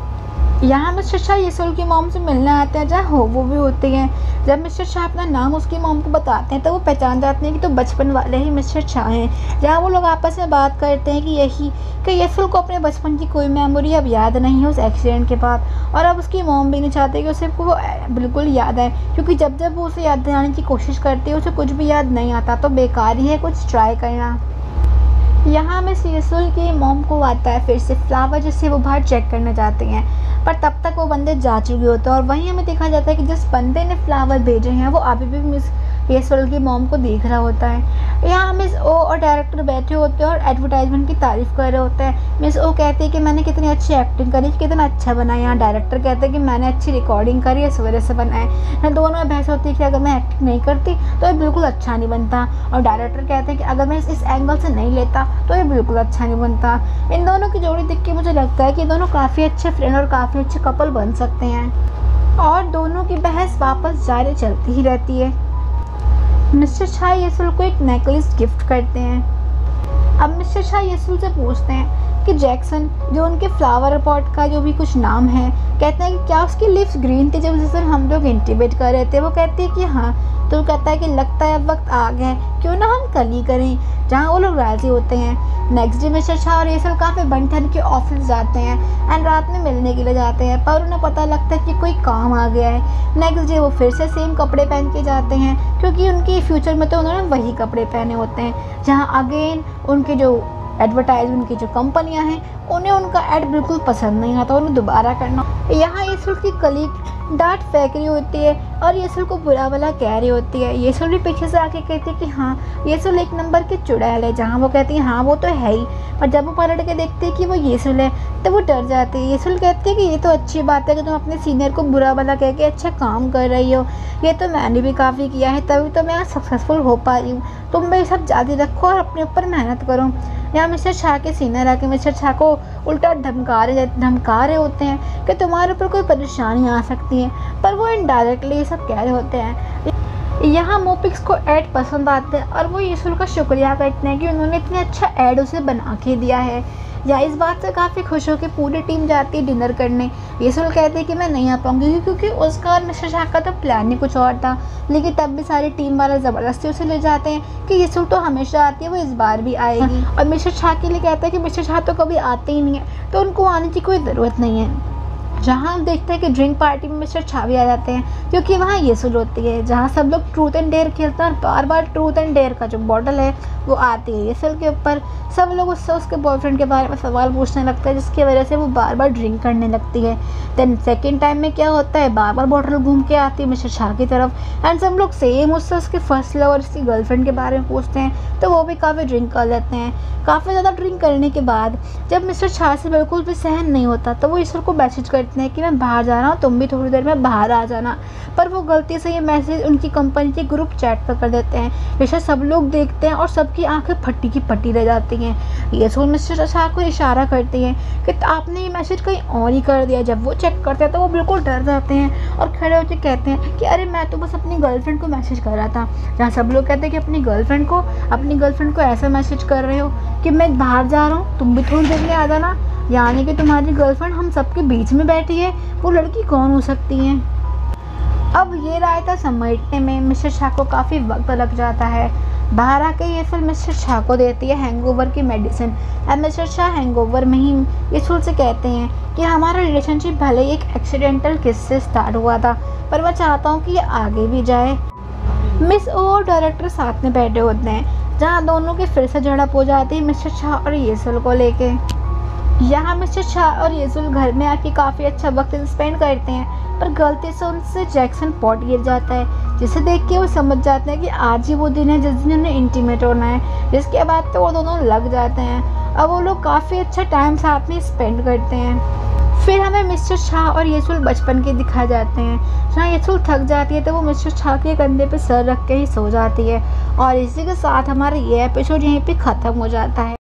यहाँ मिस्टर शाह येसुल की मॉम से मिलने आते हैं, जहाँ हो वो भी होती हैं। जब मिस्टर शाह अपना नाम उसकी मॉम को बताते हैं तो वो पहचान जाते हैं कि तो बचपन वाले ही मिस्टर शाह हैं। जहाँ वो लोग आपस में बात करते हैं कि यही कि येसुल को अपने बचपन की कोई मेमोरी अब याद नहीं है उस एक्सीडेंट के बाद, और अब उसकी मॉम भी नहीं चाहती कि उसे वो बिल्कुल याद आए, क्योंकि जब जब वो उसे याद दिलाने की कोशिश करती है उसे कुछ भी याद नहीं आता, तो बेकार ही है कुछ ट्राई करना। यहाँ मिस येसुल की मॉम को आता है फिर से फ्लावर, जिससे वो बाहर चेक करने जाते हैं, पर तब तक वो बंदे जा चुके होते हैं। और वहीं हमें देखा जाता है कि जिस बंदे ने फ्लावर भेजे हैं वो अभी भी मिस येसुल की मॉम को देख रहा होता है। यहाँ मिस ओ और डायरेक्टर बैठे होते हैं और एडवर्टाइजमेंट की तारीफ़ कर रहे होते हैं। मिस ओ कहती है कि मैंने कितनी अच्छी एक्टिंग करी, कितना अच्छा बनाया। यहाँ डायरेक्टर कहते हैं कि मैंने अच्छी रिकॉर्डिंग करी, इस वजह से बनाए। यहाँ दोनों में बहस होती है कि अगर मैं एक्टिंग नहीं करती तो ये बिल्कुल अच्छा नहीं बनता, और डायरेक्टर कहते हैं कि अगर मैं इस, इस एंगल से नहीं लेता तो ये बिल्कुल अच्छा नहीं बनता। इन दोनों की जोड़ी देख के मुझे लगता है कि दोनों काफ़ी अच्छे फ्रेंड और काफ़ी अच्छे कपल बन सकते हैं। और दोनों की बहस वापस जारी चलती ही रहती है। मिस्टर शाह येसुल को एक नेकलेस गिफ्ट करते हैं। अब मिस्टर शाह येसुल से पूछते हैं कि जैक्सन, जो उनके फ्लावर पॉट का जो भी कुछ नाम है, कहते हैं कि क्या उसकी लिप्स ग्रीन थी जब जिसे हम लोग इंटीमेट कर रहे थे। वो कहती है कि हाँ। तो वो कहता है कि लगता है अब वक्त आ गया है, क्यों ना हम कल ही करें, जहाँ वो लोग राज़ी होते हैं। नेक्स्ट डे मिस्टर शाह और येसुल काफ़ी बन ठन के ऑफिस जाते हैं एंड रात में मिलने के लिए जाते हैं, पर उन्हें पता लगता है कि कोई काम आ गया है। नेक्स्ट डे वो फिर से सेम कपड़े पहन के जाते हैं, क्योंकि उनके फ्यूचर में तो उन्होंने वही कपड़े पहने होते हैं। जहाँ अगेन उनके जो एडवर्टाइजमेंट की जो कंपनियां हैं उन्हें उनका ऐड बिल्कुल पसंद नहीं आता, उन्हें दोबारा करना। यहाँ येसुल की कलीग डांट फेंक रही होती है और येसुल को बुरा भला कह रही होती है। येसुल भी पीछे से आके कहती है कि हाँ येसुल एक नंबर की चुड़ैल है, जहाँ वो कहती है हाँ वो तो है ही, पर जब वो पलट के देखती है कि वो येसुल है तो वो डर जाती है। येसुल कहती है कि ये तो अच्छी बात है कि तुम अपने सीनियर को बुरा भला कह के अच्छा काम कर रही हो, ये तो मैंने भी काफ़ी किया है, तभी तो मैं आज सक्सेसफुल हो पा रही हूँ। तुम भी सब जारी रखो और अपने ऊपर मेहनत करो। यहाँ मिस्टर शाह के सीनियर आके मिस्टर शाह को उल्टा धमका रहे धमका रहे होते हैं कि तुम्हारे ऊपर कोई परेशानी आ सकती है, पर वो इनडायरेक्टली ये सब कह रहे होते हैं। यहाँ मोपिक्स को ऐड पसंद आते हैं और वो येसुल का शुक्रिया करते हैं कि उन्होंने इतना अच्छा ऐड उसे बना के दिया है। या इस बात से काफ़ी खुश हो कि पूरी टीम जाती है डिनर करने। येसुल कहते हैं कि मैं नहीं आ पाऊंगी क्योंकि उसका और मिस्टर शाह का तो प्लान ही कुछ और था, लेकिन तब भी सारी टीम वाले ज़बरदस्ती उसे ले जाते हैं कि येसुल तो हमेशा आती है, वो इस बार भी आएगी। और मिस्टर शाह के लिए कहते हैं कि मिस्टर शाह तो कभी आते ही नहीं है, तो उनको आने की कोई ज़रूरत नहीं है। जहाँ हम देखते हैं कि ड्रिंक पार्टी में मिस्टर शाह भी आ जाते हैं क्योंकि वहाँ येसुल होती है, जहाँ सब लोग ट्रूथ एंड डेयर खेलते हैं और बार बार ट्रूथ एंड डेयर का जो बॉटल है वो आती है येसुल के ऊपर। सब लोग उससे उसके बॉयफ्रेंड के बारे में सवाल पूछने लगता है, जिसकी वजह से वो बार बार ड्रिंक करने लगती है। देन सेकेंड टाइम में क्या होता है, बार बार बॉटल घूम के आती है मिस्टर शाह की तरफ एंड सब लोग सेम उससे उसके फर्स्ट लव और उसकी गर्लफ्रेंड के बारे में पूछते हैं, तो वो भी काफ़ी ड्रिंक कर लेते हैं। काफ़ी ज़्यादा ड्रिंक करने के बाद जब मिस्टर शाह से बिल्कुल भी सहन नहीं होता तो वो येसुल को मैसेज करते हैं कि मैं बाहर जा रहा हूँ, तुम भी थोड़ी देर में बाहर आ जाना। पर वो गलती से ये मैसेज उनकी कंपनी के ग्रुप चैट पर कर देते हैं, जैसे सब लोग देखते हैं और सबकी आंखें फटी की फटी रह जाती हैं। येसुल मिस्टर शाह को इशारा करती हैं कि आपने ये मैसेज कहीं और ही कर दिया। जब वो चेक करते हैं तो वो बिल्कुल डर जाते हैं और खड़े होकर कहते हैं कि अरे मैं तो बस अपनी गर्लफ्रेंड को मैसेज कर रहा था। जहाँ सब लोग कहते हैं कि अपनी गर्लफ्रेंड को अपनी गर्लफ्रेंड को ऐसा मैसेज कर रहे हो कि मैं बाहर जा रहा हूँ, तुम भी थोड़ी देर में आ जाना, यानी कि तुम्हारी गर्लफ्रेंड हम सबके बीच में बैठी है, वो लड़की कौन हो सकती है। अब ये रायता समेटने में मिस्टर शाह को काफ़ी वक्त लग जाता है। बाहर आके येसुल मिस्टर शाह को देती है हैंगओवर की मेडिसिन और मिस्टर शाह हैंगओवर में ही येसुल से कहते हैं कि हमारा रिलेशनशिप भले ही एक एक्सीडेंटल किस से स्टार्ट हुआ था, पर मैं चाहता हूँ कि ये आगे भी जाए। मिस ओ और डायरेक्टर साथ में बैठे होते हैं, जहाँ दोनों की फिर से झड़प हो जाती है मिस्टर शाह और येसुल को लेके। यहाँ मिस्टर शाह और येसुल घर में आके काफ़ी अच्छा वक्त स्पेंड करते हैं, पर गलती से उनसे जैक्सन पॉट गिर जाता है, जिसे देख के वो समझ जाते हैं कि आज ही वो दिन है जिस दिन उन्हें इंटीमेट होना है। जिसके बाद तो वो दोनों लग जाते हैं। अब वो लोग काफ़ी अच्छा टाइम साथ में स्पेंड करते हैं। फिर हमें मिस्टर शाह और येसुल बचपन के दिखा जाते हैं, जहाँ येसुल थक जाती है तो वो मिस्टर शाह के कंधे पे सर रख के ही सो जाती है। और इसी के साथ हमारा ये एपिसोड यहीं पे ख़त्म हो जाता है।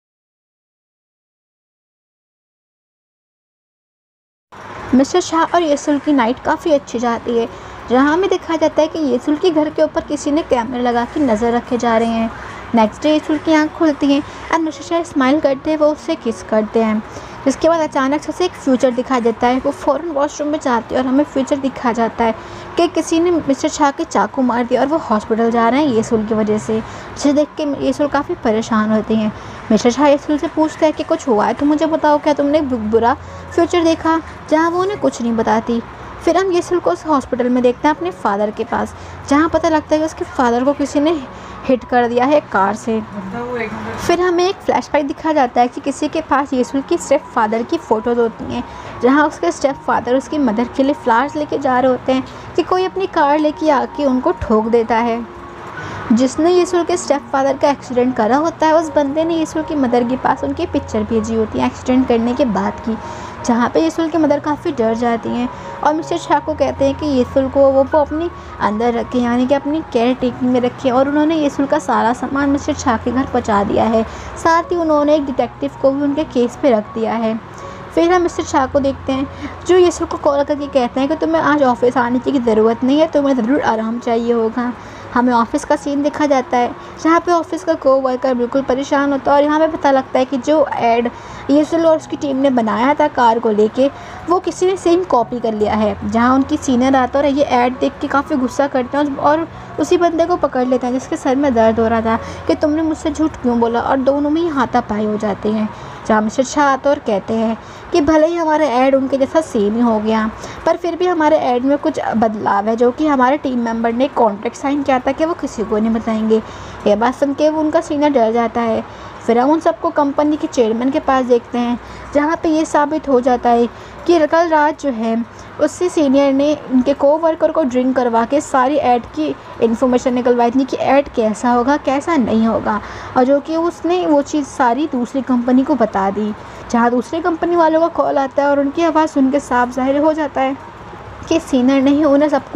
मिस्टर शाह और येसुल की नाइट काफ़ी अच्छी जाती है, जहाँ हमें दिखाया जाता है कि येसुल के घर के ऊपर किसी ने कैमरे लगा के नज़र रखे जा रहे हैं। नेक्स्ट डे येसुल की आँख खुलती हैं और मिस्टर शाह स्माइल करते हैं, वो उससे किस करते हैं। जिसके बाद अचानक से एक फ्यूचर दिखाई देता है। वो फ़ौरन वॉशरूम में जाती है और हमें फ्यूचर दिखाया जाता है कि किसी ने मिस्टर शाह के चाकू मार दिया और वो हॉस्पिटल जा रहे हैं येसुल की वजह से। जिसे देख के येसुल काफ़ी परेशान होती हैं। मिस्टर शाह येसुल से पूछता है कि कुछ हुआ है तो मुझे बताओ, क्या तुमने बुरा फ्यूचर देखा, जहाँ वो उन्हें कुछ नहीं बताती। फिर हम येसुल को उस हॉस्पिटल में देखते हैं अपने फादर के पास, जहाँ पता लगता है कि उसके फादर को किसी ने हिट कर दिया है कार से। फिर हमें एक फ्लैशबैक दिखाया जाता है कि किसी के पास येसुल की स्टेप फादर की फ़ोटोज़ होती हैं, जहाँ उसके स्टेप फादर उसकी मदर के लिए फ्लावर्स लेके जा रहे होते हैं कि कोई अपनी कार लेके आके उनको ठोक देता है। जिसने येसुल के स्टेप फादर का एक्सीडेंट करा होता है, उस बंदे ने येसुल की मदर के पास उनकी पिक्चर भेजी होती है एक्सीडेंट करने के बाद की, जहाँ पे येसुल की मदर काफ़ी डर जाती हैं और मिस्टर शाह को कहते हैं कि येसुल को वो वो अपनी अंदर रखें, यानी कि अपनी केयर टेकिंग में रखें। और उन्होंने येसुल का सारा सामान मिस्टर शाह के घर पहुँचा दिया है। साथ ही उन्होंने एक डिटेक्टिव को भी उनके केस पे रख दिया है। फिर हम मिस्टर शाह को देखते हैं, जो येसुल को कॉल करके कहते हैं कि तुम्हें आज ऑफिस आने की ज़रूरत नहीं है, तुम्हें ज़रूर आराम चाहिए होगा। हमें ऑफिस का सीन दिखा जाता है, जहाँ पे ऑफिस का को वर्कर बिल्कुल परेशान होता है और यहाँ पे पता लगता है कि जो ऐड येसुल और उसकी टीम ने बनाया था कार को लेके, वो किसी ने सेम कॉपी कर लिया है। जहाँ उनकी सीनियर आता है और ये ऐड देख के काफ़ी गुस्सा करते हैं और उसी बंदे को पकड़ लेते हैं जिसके सर में दर्द हो रहा था कि तुमने मुझसे झूठ क्यों बोला, और दोनों में ही हाथापाई हो जाते हैं। जहाँ मिस्टर शाह आते और कहते हैं कि भले ही हमारा ऐड उनके जैसा सेम ही हो गया, पर फिर भी हमारे ऐड में कुछ बदलाव है, जो कि हमारे टीम मेंबर ने कॉन्ट्रैक्ट साइन किया था कि वो किसी को नहीं बताएंगे। ये बात सुन के वो उनका सीनियर डर जाता है। फिर हम उन सबको कंपनी के चेयरमैन के पास देखते हैं, जहाँ पे ये साबित हो जाता है कि कल रात जो है उससे सीनियर ने उनके कोवर्कर को ड्रिंक करवा के सारी ऐड की इन्फॉर्मेशन निकलवाई थी कि ऐड कैसा होगा कैसा नहीं होगा, और जो कि उसने वो चीज़ सारी दूसरी कंपनी को बता दी। जहाँ दूसरी कंपनी वालों का कॉल आता है और उनकी आवाज़ सुन के साफ ज़ाहिर हो जाता है कि सीनियर ने ही उन्हें सब कुछ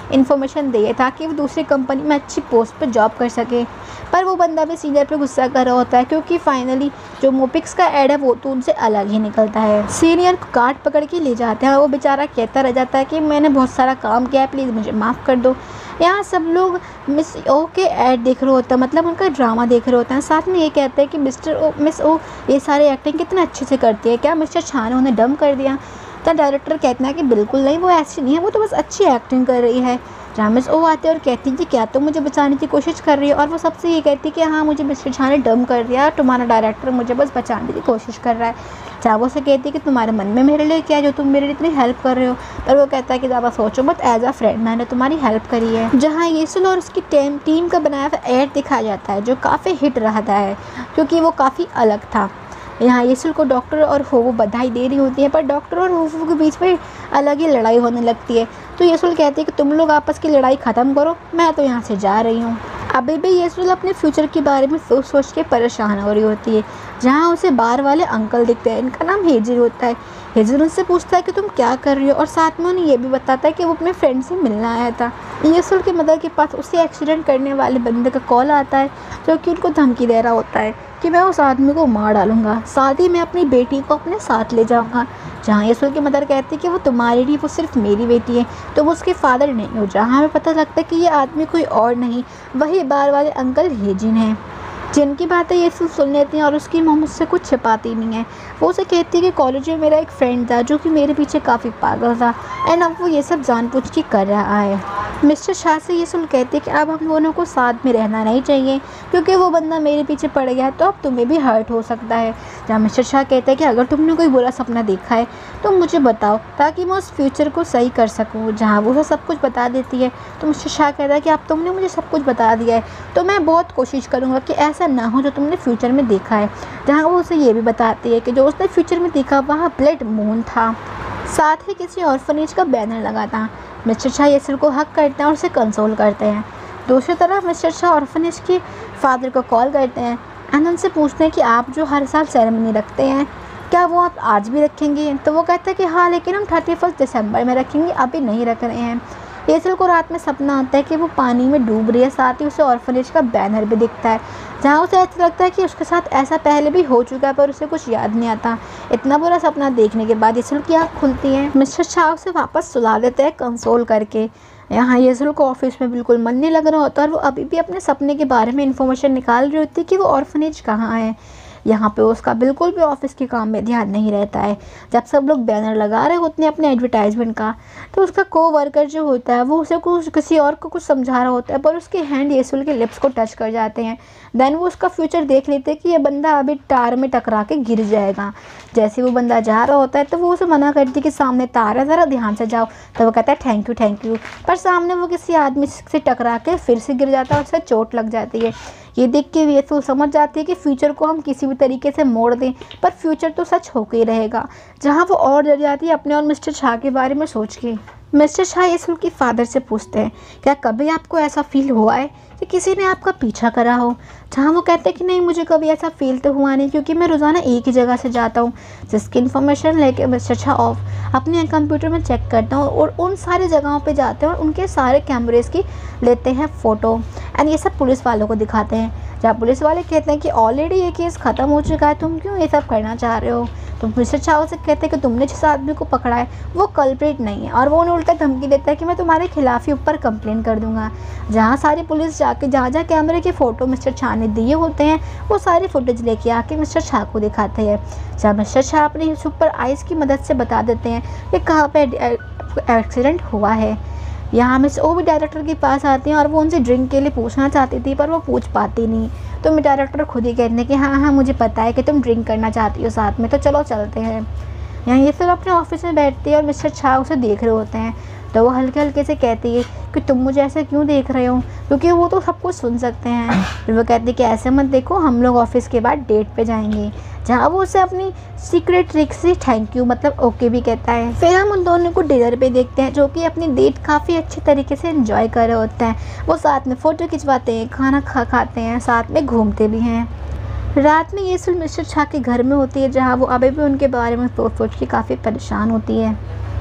इन्फॉर्मेशन दे ताकि वो दूसरी कंपनी में अच्छी पोस्ट पर जॉब कर सके। पर वो बंदा भी सीनियर पे गुस्सा कर रहा होता है क्योंकि फाइनली जो मोपिक्स का ऐड है वो तो उनसे अलग ही निकलता है। सीनियर को कार्ड पकड़ के ले जाते हैं और वो बेचारा कहता रह जाता है कि मैंने बहुत सारा काम किया है, प्लीज़ मुझे माफ़ कर दो। यहाँ सब लोग मिस ओ के ऐड देख रहे होते हैं, मतलब उनका ड्रामा देख रहे होते हैं। साथ में ये कहते हैं कि मिस्टर ओ मिस ओ ये सारे एक्टिंग कितने अच्छे से करती है, क्या मिस्टर छा ने उन्हें डम कर दिया? तो डायरेक्टर कहते हैं कि बिल्कुल नहीं, वो ऐसी नहीं है, वो तो बस अच्छी एक्टिंग कर रही है। जहाँ मिस ओ आते हैं और कहती है कि क्या तुम मुझे बचाने की कोशिश कर रही है? और वो सबसे ये कहती है कि हाँ मुझे मिस्टर छा ने डम कर दिया, तुम्हारा डायरेक्टर मुझे बस बचाने की कोशिश कर रहा है। जहाँ वो से कहती है कि तुम्हारे मन में मेरे लिए क्या है जो तुम मेरे लिए इतनी हेल्प कर रहे हो? पर वो कहता है कि ज़्यादा सोचो मत, एज अ फ्रेंड मैंने तुम्हारी हेल्प करी है। जहाँ येसुल और उसकी टीम टीम का बनाया हुआ ऐड दिखाया जाता है जो काफ़ी हिट रहता है क्योंकि वो काफ़ी अलग था। यहाँ येसुल को डॉक्टर और होवो बधाई दे रही होती है, पर डॉक्टर और होवो के बीच में अलग ही लड़ाई होने लगती है। तो येसुल कहती है कि तुम लोग आपस की लड़ाई ख़त्म करो, मैं तो यहाँ से जा रही हूँ। अभी भी येसुल अपने फ्यूचर के बारे में सोच सोच के परेशान हो रही होती है। जहाँ उसे बाहर वाले अंकल दिखते हैं, इनका नाम हेजिर होता है। हेजिर उनसे पूछता है कि तुम क्या कर रही हो, और साथ में उन्हें ये भी बताता है कि वो अपने फ्रेंड से मिलना आया था। येसुल के मदर के पास उसे एक्सीडेंट करने वाले बंदे का कॉल आता है जो कि उनको धमकी दे रहा होता है कि मैं उस आदमी को मार डालूंगा, साथ ही मैं अपनी बेटी को अपने साथ ले जाऊंगा। जहाँ येसुल की मदर कहती है कि वो तुम्हारी नहीं, वो सिर्फ मेरी बेटी है, तो वो उसके फादर नहीं हो। जहाँ हमें पता लगता है कि ये आदमी कोई और नहीं, वही बार वाले अंकल हेजिन हैं, जिनकी बातें येसुल सुन लेती हैं और उसकी माँ मुझसे कुछ छिपाती नहीं है। वो उसे कहती है कि कॉलेज में मेरा एक फ्रेंड था जो कि मेरे पीछे काफ़ी पागल था एंड अब वो ये सब जानबूझ के कर रहा है। मिस्टर शाह से येसुल कहती है कि अब हम दोनों को साथ में रहना नहीं चाहिए क्योंकि वो बंदा मेरे पीछे पड़ गया तो अब तुम्हें भी हर्ट हो सकता है। जहाँ मिस्टर शाह कहते हैं कि अगर तुमने कोई बुरा सपना देखा है तो मुझे बताओ ताकि मैं उस फ्यूचर को सही कर सकूँ। जहाँ वो सब कुछ बता देती है तो मिस्टर शाह कहता है कि अब तुमने मुझे सब कुछ बता दिया है तो मैं बहुत कोशिश करूँगा कि ऐसा ना हो जो तुमने फ्यूचर में देखा है। जहाँ वो उसे ये भी बताती है कि जो उसने फ्यूचर में देखा वहाँ ब्लड मून था, साथ ही किसी ऑर्फनेज का बैनर लगा था। मिस्टर शाह येसुल को हक करते हैं और उसे कंसोल करते हैं। दूसरी तरफ मिस्टर शाह ऑर्फनेज के फादर को कॉल करते हैं एंड उनसे पूछते हैं कि आप जो हर साल सेरेमनी रखते हैं क्या वो आप आज भी रखेंगे? तो वो कहते हैं कि हाँ लेकिन हम थर्टी फर्स्ट दिसंबर में रखेंगे, अभी नहीं रख रहे हैं। येसुल को रात में सपना आता है कि वो पानी में डूब रही है, साथ ही उसे ऑर्फनेज का बैनर भी दिखता है। जहाँ उसे ऐसा लगता है कि उसके साथ ऐसा पहले भी हो चुका है पर उसे कुछ याद नहीं आता। इतना बुरा सपना देखने के बाद येसुल की आँख खुलती है। मिस्टर शाह उसे वापस सुला देते हैं कंसोल करके। यहाँ येसुल को ऑफिस में बिल्कुल मन नहीं लग रहा होता और वो अभी भी अपने सपने के बारे में इंफॉर्मेशन निकाल रही होती है कि वो ऑर्फनेज कहाँ है। यहाँ पे उसका बिल्कुल भी ऑफिस के काम में ध्यान नहीं रहता है। जब सब लोग बैनर लगा रहे होते हैं अपने एडवर्टाइजमेंट का तो उसका को वर्कर जो होता है वो उसे कुछ किसी और को कुछ समझा रहा होता है पर उसके हैंड येसुल के लिप्स को टच कर जाते हैं। देन वो उसका फ्यूचर देख लेते हैं कि ये बंदा अभी तार में टकरा के गिर जाएगा। जैसे वो बंदा जा रहा होता है तो वो उसे मना करती है कि सामने तार है, ज़रा ध्यान से जाओ। तो वो कहता है थैंक यू थैंक यू, पर सामने वो किसी आदमी से टकरा के फिर से गिर जाता है और उसे चोट लग जाती है। ये देख के येसुल समझ जाती है कि फ्यूचर को हम किसी भी तरीके से मोड़ दें पर फ्यूचर तो सच होकर ही रहेगा। जहाँ वो और डर जाती है अपने और मिस्टर शाह के बारे में सोच के। मिस्टर शाह येसुल के फादर से पूछते हैं क्या कभी आपको ऐसा फील हुआ है कि किसी ने आपका पीछा करा हो? जहाँ वो कहते हैं कि नहीं मुझे कभी ऐसा फील तो हुआ नहीं क्योंकि मैं रोज़ाना एक ही जगह से जाता हूँ। जिसकी इन्फॉर्मेशन लेके मिस्टर शाह ऑफ अपने कंप्यूटर में चेक करता हूँ और उन सारी जगहों पे जाते हैं और उनके सारे कैमरेज की लेते हैं फ़ोटो एंड ये सब पुलिस वालों को दिखाते हैं। जहाँ पुलिस वाले कहते हैं कि ऑलरेडी ये केस ख़त्म हो चुका है, तुम क्यों ये सब करना चाह रहे हो? तो मिस्टर शाह से कहते हैं कि तुमने जिस आदमी को पकड़ा है वो कल्प्रिट नहीं है और वो उन्हें उल्टा धमकी देता है कि मैं तुम्हारे खिलाफ ही ऊपर कंप्लेन कर दूंगा। जहाँ सारी पुलिस जाके जहाँ जहाँ कैमरे के फ़ोटो मिस्टर शाह ने दिए होते हैं वो सारी फुटेज लेके आके मिस्टर शाह को दिखाते हैं। जहाँ मिस्टर शाह अपनी सुपर आइज़ की मदद से बता देते हैं कि कहाँ पर एक्सीडेंट हुआ है। यहाँ मिस ओ भी डायरेक्टर के पास आती हैं और वो उनसे ड्रिंक के लिए पूछना चाहती थी पर वो पूछ पाती नहीं। तो मैं डायरेक्टर खुद ही कहते हैं कि हाँ हाँ मुझे पता है कि तुम ड्रिंक करना चाहती हो साथ में, तो चलो चलते हैं। यहाँ ये सब अपने ऑफिस में बैठती है और मिस्टर शाह उसे देख रहे होते हैं तो वो हल्के हल्के से कहती है कि तुम मुझे ऐसे क्यों देख रहे हो, क्योंकि वो तो सब कुछ सुन सकते हैं। फिर वो कहती है कि ऐसे मत देखो, हम लोग ऑफिस के बाद डेट पे जाएंगे। जहाँ वो उसे अपनी सीक्रेट ट्रिक से थैंक यू मतलब ओके भी कहता है। फिर हम उन दोनों को डिनर पे देखते हैं जो कि अपनी डेट काफ़ी अच्छे तरीके से एंजॉय कर रहे होते हैं। वो साथ में फ़ोटो खिंचवाते हैं, खाना खा खाते हैं, साथ में घूमते भी हैं। रात में येसुल मिस्टर शाह के घर में होती है जहाँ वो अभी भी उनके बारे में सोच सोच के काफ़ी परेशान होती है।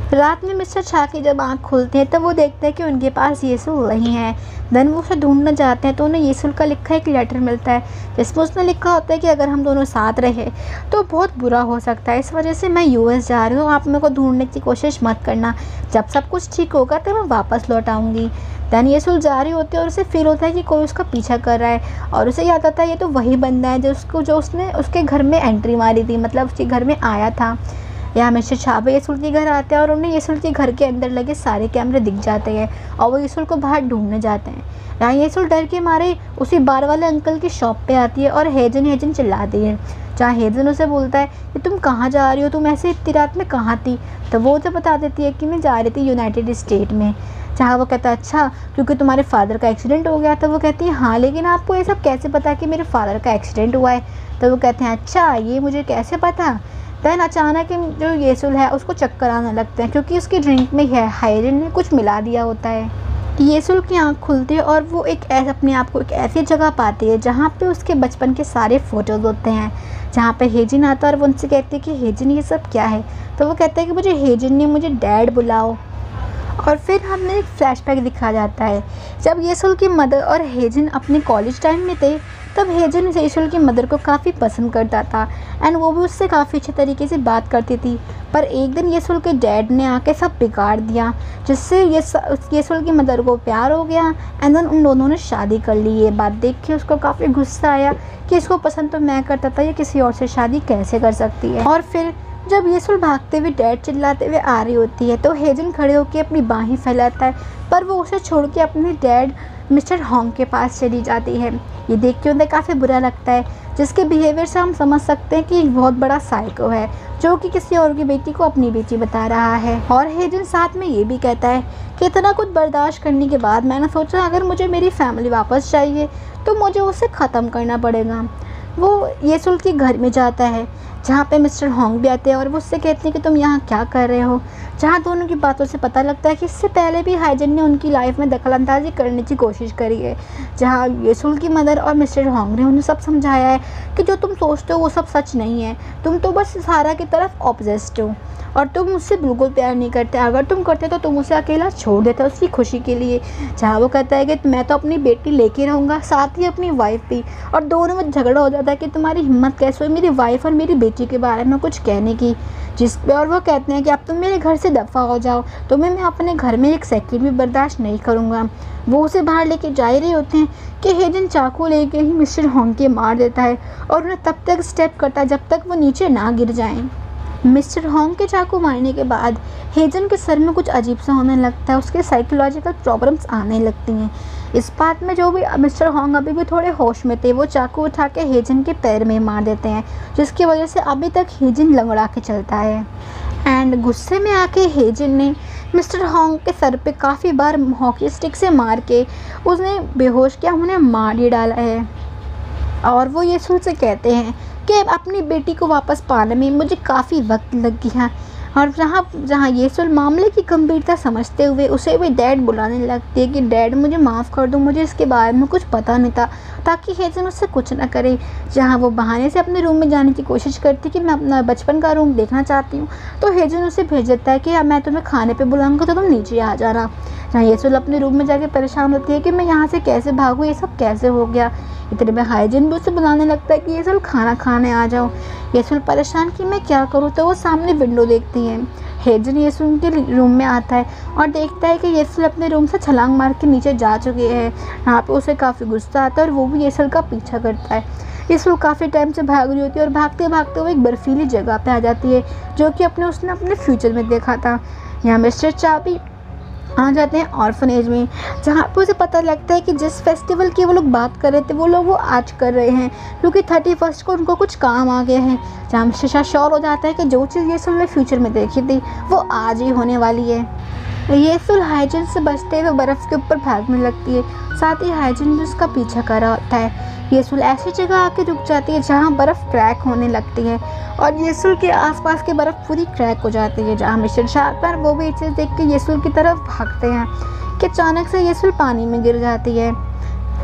रात में मिस्टर छा की जब आँख खुलते हैं तब वो देखते हैं कि उनके पास येसुल नहीं है। देन वो उसे ढूंढने जाते हैं तो उन्हें येसुल का लिखा एक लेटर मिलता है जिसमें उसने लिखा होता है कि अगर हम दोनों साथ रहे तो बहुत बुरा हो सकता है, इस वजह से मैं यूएस जा रही हूँ, आप मेरे को ढूंढने की कोशिश मत करना, जब सब कुछ ठीक होगा तो मैं वापस लौट आऊँगी। दैन येसुल जा रही होती है और उसे फील होता है कि कोई उसका पीछा कर रहा है और उसे याद आता है ये तो वही बंदा है जो उसको जो उसने उसके घर में एंट्री मारी थी, मतलब उसके घर में आया था। यहाँ मिस्टर छाबे येसुल के घर आते हैं और उन्हें येसुल के घर के अंदर लगे सारे कैमरे दिख जाते हैं और वो येसुल को बाहर ढूंढने जाते हैं। यहाँ येसुल डर के मारे उसी बार वाले अंकल की शॉप पे आती है और हेजन हेजन चिल्लाती है। जहाँ हेजन उसे बोलता है कि तुम कहाँ जा रही हो, तुम ऐसे इतनी रात में कहाँ थी, तो वो उसे बता देती है कि मैं जा रही थी यूनाइटेड स्टेट में। जहाँ वो कहता है अच्छा क्योंकि तुम्हारे फादर का एक्सीडेंट हो गया, तो वो कहती है हाँ लेकिन आपको ये सब कैसे पता कि मेरे फादर का एक्सीडेंट हुआ है, तो वो कहते हैं अच्छा ये मुझे कैसे पता। दैन अचानक जो येसुल है उसको चक्कर आने लगते हैं क्योंकि उसकी ड्रिंक में है हाइजिन ने कुछ मिला दिया होता है। येसुल की आँख खुलती है और वो एक ऐसा अपने आप को एक ऐसी जगह पाती है जहाँ पे उसके बचपन के सारे फ़ोटोज़ होते हैं, जहाँ पे हेजिन आता है और वो उनसे कहती है कि हेजिन ये सब क्या है, तो वो कहते हैं कि मुझे हेजिन ने मुझे डैड बुलाओ। और फिर हमें एक फ्लैशबैक दिखा जाता है जब येसुल की मदर और हेजिन अपने कॉलेज टाइम में थे, तब हेजिन येसुल की मदर को काफ़ी पसंद करता था एंड वो भी उससे काफ़ी अच्छे तरीके से बात करती थी। पर एक दिन येसुल के डैड ने आके सब बिगाड़ दिया जिससे ये येसुल की मदर को प्यार हो गया एंड देन उन दोनों ने शादी कर ली। ये बात देख के उसको काफ़ी गुस्सा आया कि इसको पसंद तो मैं करता था, ये किसी और से शादी कैसे कर सकती है। और फिर जब येसुल भागते हुए डैड चिल्लाते हुए आ रही होती है तो हेजिन खड़े होकर अपनी बाहें फैलाता है, पर वो उसे छोड़ के अपने डैड मिस्टर होंग के पास चली जाती है। ये देख के उन्हें काफ़ी बुरा लगता है, जिसके बिहेवियर से हम समझ सकते हैं कि एक बहुत बड़ा साइको है जो कि किसी और की बेटी को अपनी बेटी बता रहा है। और हेजिन साथ में ये भी कहता है कि इतना कुछ बर्दाश्त करने के बाद मैंने सोचा अगर मुझे मेरी फैमिली वापस चाहिए तो मुझे उसे ख़त्म करना पड़ेगा। वो येसुल के घर में जाता है जहाँ पे मिस्टर होंग भी आते हैं और वो उससे कहते हैं कि तुम यहाँ क्या कर रहे हो, जहाँ दोनों की बातों से पता लगता है कि इससे पहले भी हाइजिन ने उनकी लाइफ में दखलंदाजी करने की कोशिश करी है। जहाँ येसुल की मदर और मिस्टर होंग ने उन्हें सब समझाया है कि जो तुम सोचते हो वो सब सच नहीं है, तुम तो बस सारा की तरफ ऑब्सेस्ड हो और तुम मुझसे बिल्कुल प्यार नहीं करते, अगर तुम करते तो तुम उसे अकेला छोड़ देते उसकी खुशी के लिए। जहाँ वो कहता है कि मैं तो अपनी बेटी लेके रहूँगा, साथ ही अपनी वाइफ भी, और दोनों में झगड़ा हो जाता है कि तुम्हारी हिम्मत कैसे हुई मेरी वाइफ और मेरी बेटी के बारे में कुछ कहने की, जिस पे और वो कहते हैं कि अब तुम मेरे घर से दफ़ा हो जाओ, तुम्हें मैं अपने घर में एक सेकंड भी बर्दाश्त नहीं करूँगा। वो उसे बाहर लेके जा ही रहे होते हैं कि हेजिन चाकू लेके ही मिस्टर होंग के मार देता है और उन्हें तब तक स्टेप करता है जब तक वो नीचे ना गिर जाएं। मिस्टर होंग के चाकू मारने के बाद हेजन के सर में कुछ अजीब सा होने लगता है, उसके साइकोलॉजिकल प्रॉब्लम्स आने लगती हैं। इस बात में जो भी मिस्टर होंग अभी भी थोड़े होश में थे, वो चाकू उठा के हेजन के पैर में मार देते हैं, जिसकी वजह से अभी तक हेजन लंगड़ा के चलता है। एंड गुस्से में आके हेजन ने मिस्टर होंग के सर पे काफ़ी बार हॉकी स्टिक से मार के उसने बेहोश किया, उन्हें मार ही डाला है। और वो येसुल से कहते हैं कि अपनी बेटी को वापस पाने में मुझे काफ़ी वक्त लग गया। और जहाँ जहाँ येसुल मामले की गंभीरता समझते हुए उसे भी डैड बुलाने लगती है कि डैड मुझे माफ़ कर दो, मुझे इसके बारे में कुछ पता नहीं था, ताकि हेजन उससे कुछ ना करे। जहाँ वो बहाने से अपने रूम में जाने की कोशिश करती कि मैं अपना बचपन का रूम देखना चाहती हूँ, तो हेजन उसे भेज देता है कि अब मैं तुम्हें खाने पे बुलाऊंगा तो तुम नीचे आ जाना। जहाँ येसुल अपने रूम में जाके परेशान होती है कि मैं यहाँ से कैसे भागूँ, ये सब कैसे हो गया। इतने में हाइजिन भी उसे बुलाने लगता है कि येसुल खाना खाने आ जाओ। येसुल परेशान कि मैं क्या करूँ, तो वो सामने विंडो देखती है। हेजन येसुल के रूम में आता है और देखता है कि येसुल अपने रूम से छलांग मार के नीचे जा चुके हैं। यहाँ पे उसे काफ़ी गुस्सा आता है और वो भी येसुल का पीछा करता है। येसुल काफ़ी टाइम से भाग रही होती है और भागते भागते वो एक बर्फीली जगह पे आ जाती है, जो कि अपने उसने अपने फ्यूचर में देखा था। यहाँ मिस्टर चा भी आ जाते हैं ऑर्फनेज में, जहाँ पे उसे पता लगता है कि जिस फेस्टिवल की वो लोग बात कर रहे थे वो लोग वो आज कर रहे हैं, क्योंकि थर्टी फर्स्ट को उनको कुछ काम आ गया है। जहाँ मिस्टर शाह श्योर हो जाता है कि जो चीज़ येसुल ने फ्यूचर में देखी थी वो आज ही होने वाली है। येसुल हाइजिन से बचते हुए बर्फ़ के ऊपर भागने लगती है, साथ ही हाइजिन भी उसका पीछा कर रहा होता है। येसुल ऐसी जगह आके रुक जाती है जहाँ बर्फ़ क्रैक होने लगती है और येसुल के आसपास की बर्फ़ पूरी क्रैक हो जाती है। जहाँ मिस्टर शाह वो भी चीज़ देख के येसुल की तरफ भागते हैं कि अचानक से येसुल पानी में गिर जाती है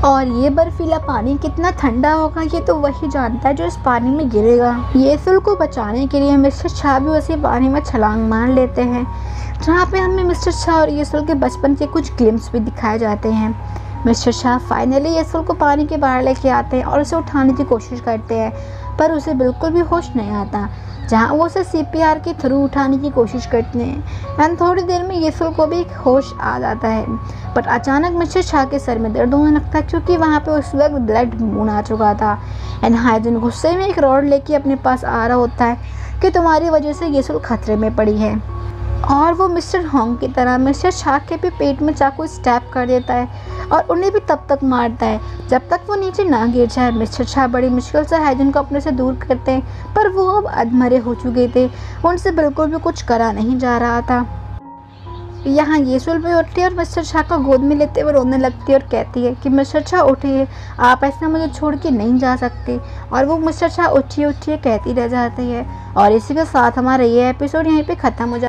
और ये बर्फीला पानी कितना ठंडा होगा ये तो वही जानता है जो इस पानी में गिरेगा। येसुल को बचाने के लिए मिस्टर छा भी उसी पानी में छलांग मार लेते हैं, जहाँ पे हमें मिस्टर छा और येसुल के बचपन के कुछ ग्लिम्स भी दिखाए जाते हैं। मिस्टर छा फाइनली येसुल को पानी के बाहर लेके आते हैं और उसे उठाने की कोशिश करते हैं, पर उसे बिल्कुल भी होश नहीं आता, जहाँ वो उसे सी पी आर के थ्रू उठाने की कोशिश करते हैं। एंड थोड़ी देर में येसुल को भी होश आ जाता है, बट अचानक मिस्टर छा के सर में दर्द होने लगता है क्योंकि वहाँ पे उस वक्त ब्लड मून आ चुका था। एंड हाइजन गुस्से में एक रॉड लेके अपने पास आ रहा होता है कि तुम्हारी वजह से येसुल खतरे में पड़ी है, और वो मिस्टर होंग की तरह मिस्टर छा के भी पेट में चाकू स्टैप कर देता है और उन्हें भी तब तक मारता है जब तक वो नीचे ना गिर जाए। मिस्टर छा बड़ी मुश्किल से हाइजन को अपने से दूर करते हैं, पर वो अब अधमरे हो चुके थे, उनसे बिल्कुल भी कुछ करा नहीं जा रहा था। यहाँ येसुल भी उठती है और मिस्टर छा को गोद में लेते हुए रोने लगती है और कहती है कि मिस्टर छा उठिए, आप ऐसा मुझे छोड़ के नहीं जा सकते। और वो मिस्टर छा उठिए उठिए कहती रह जाती है। और इसी के साथ हमारा ये एपिसोड यहीं पे ख़त्म हो जाता है।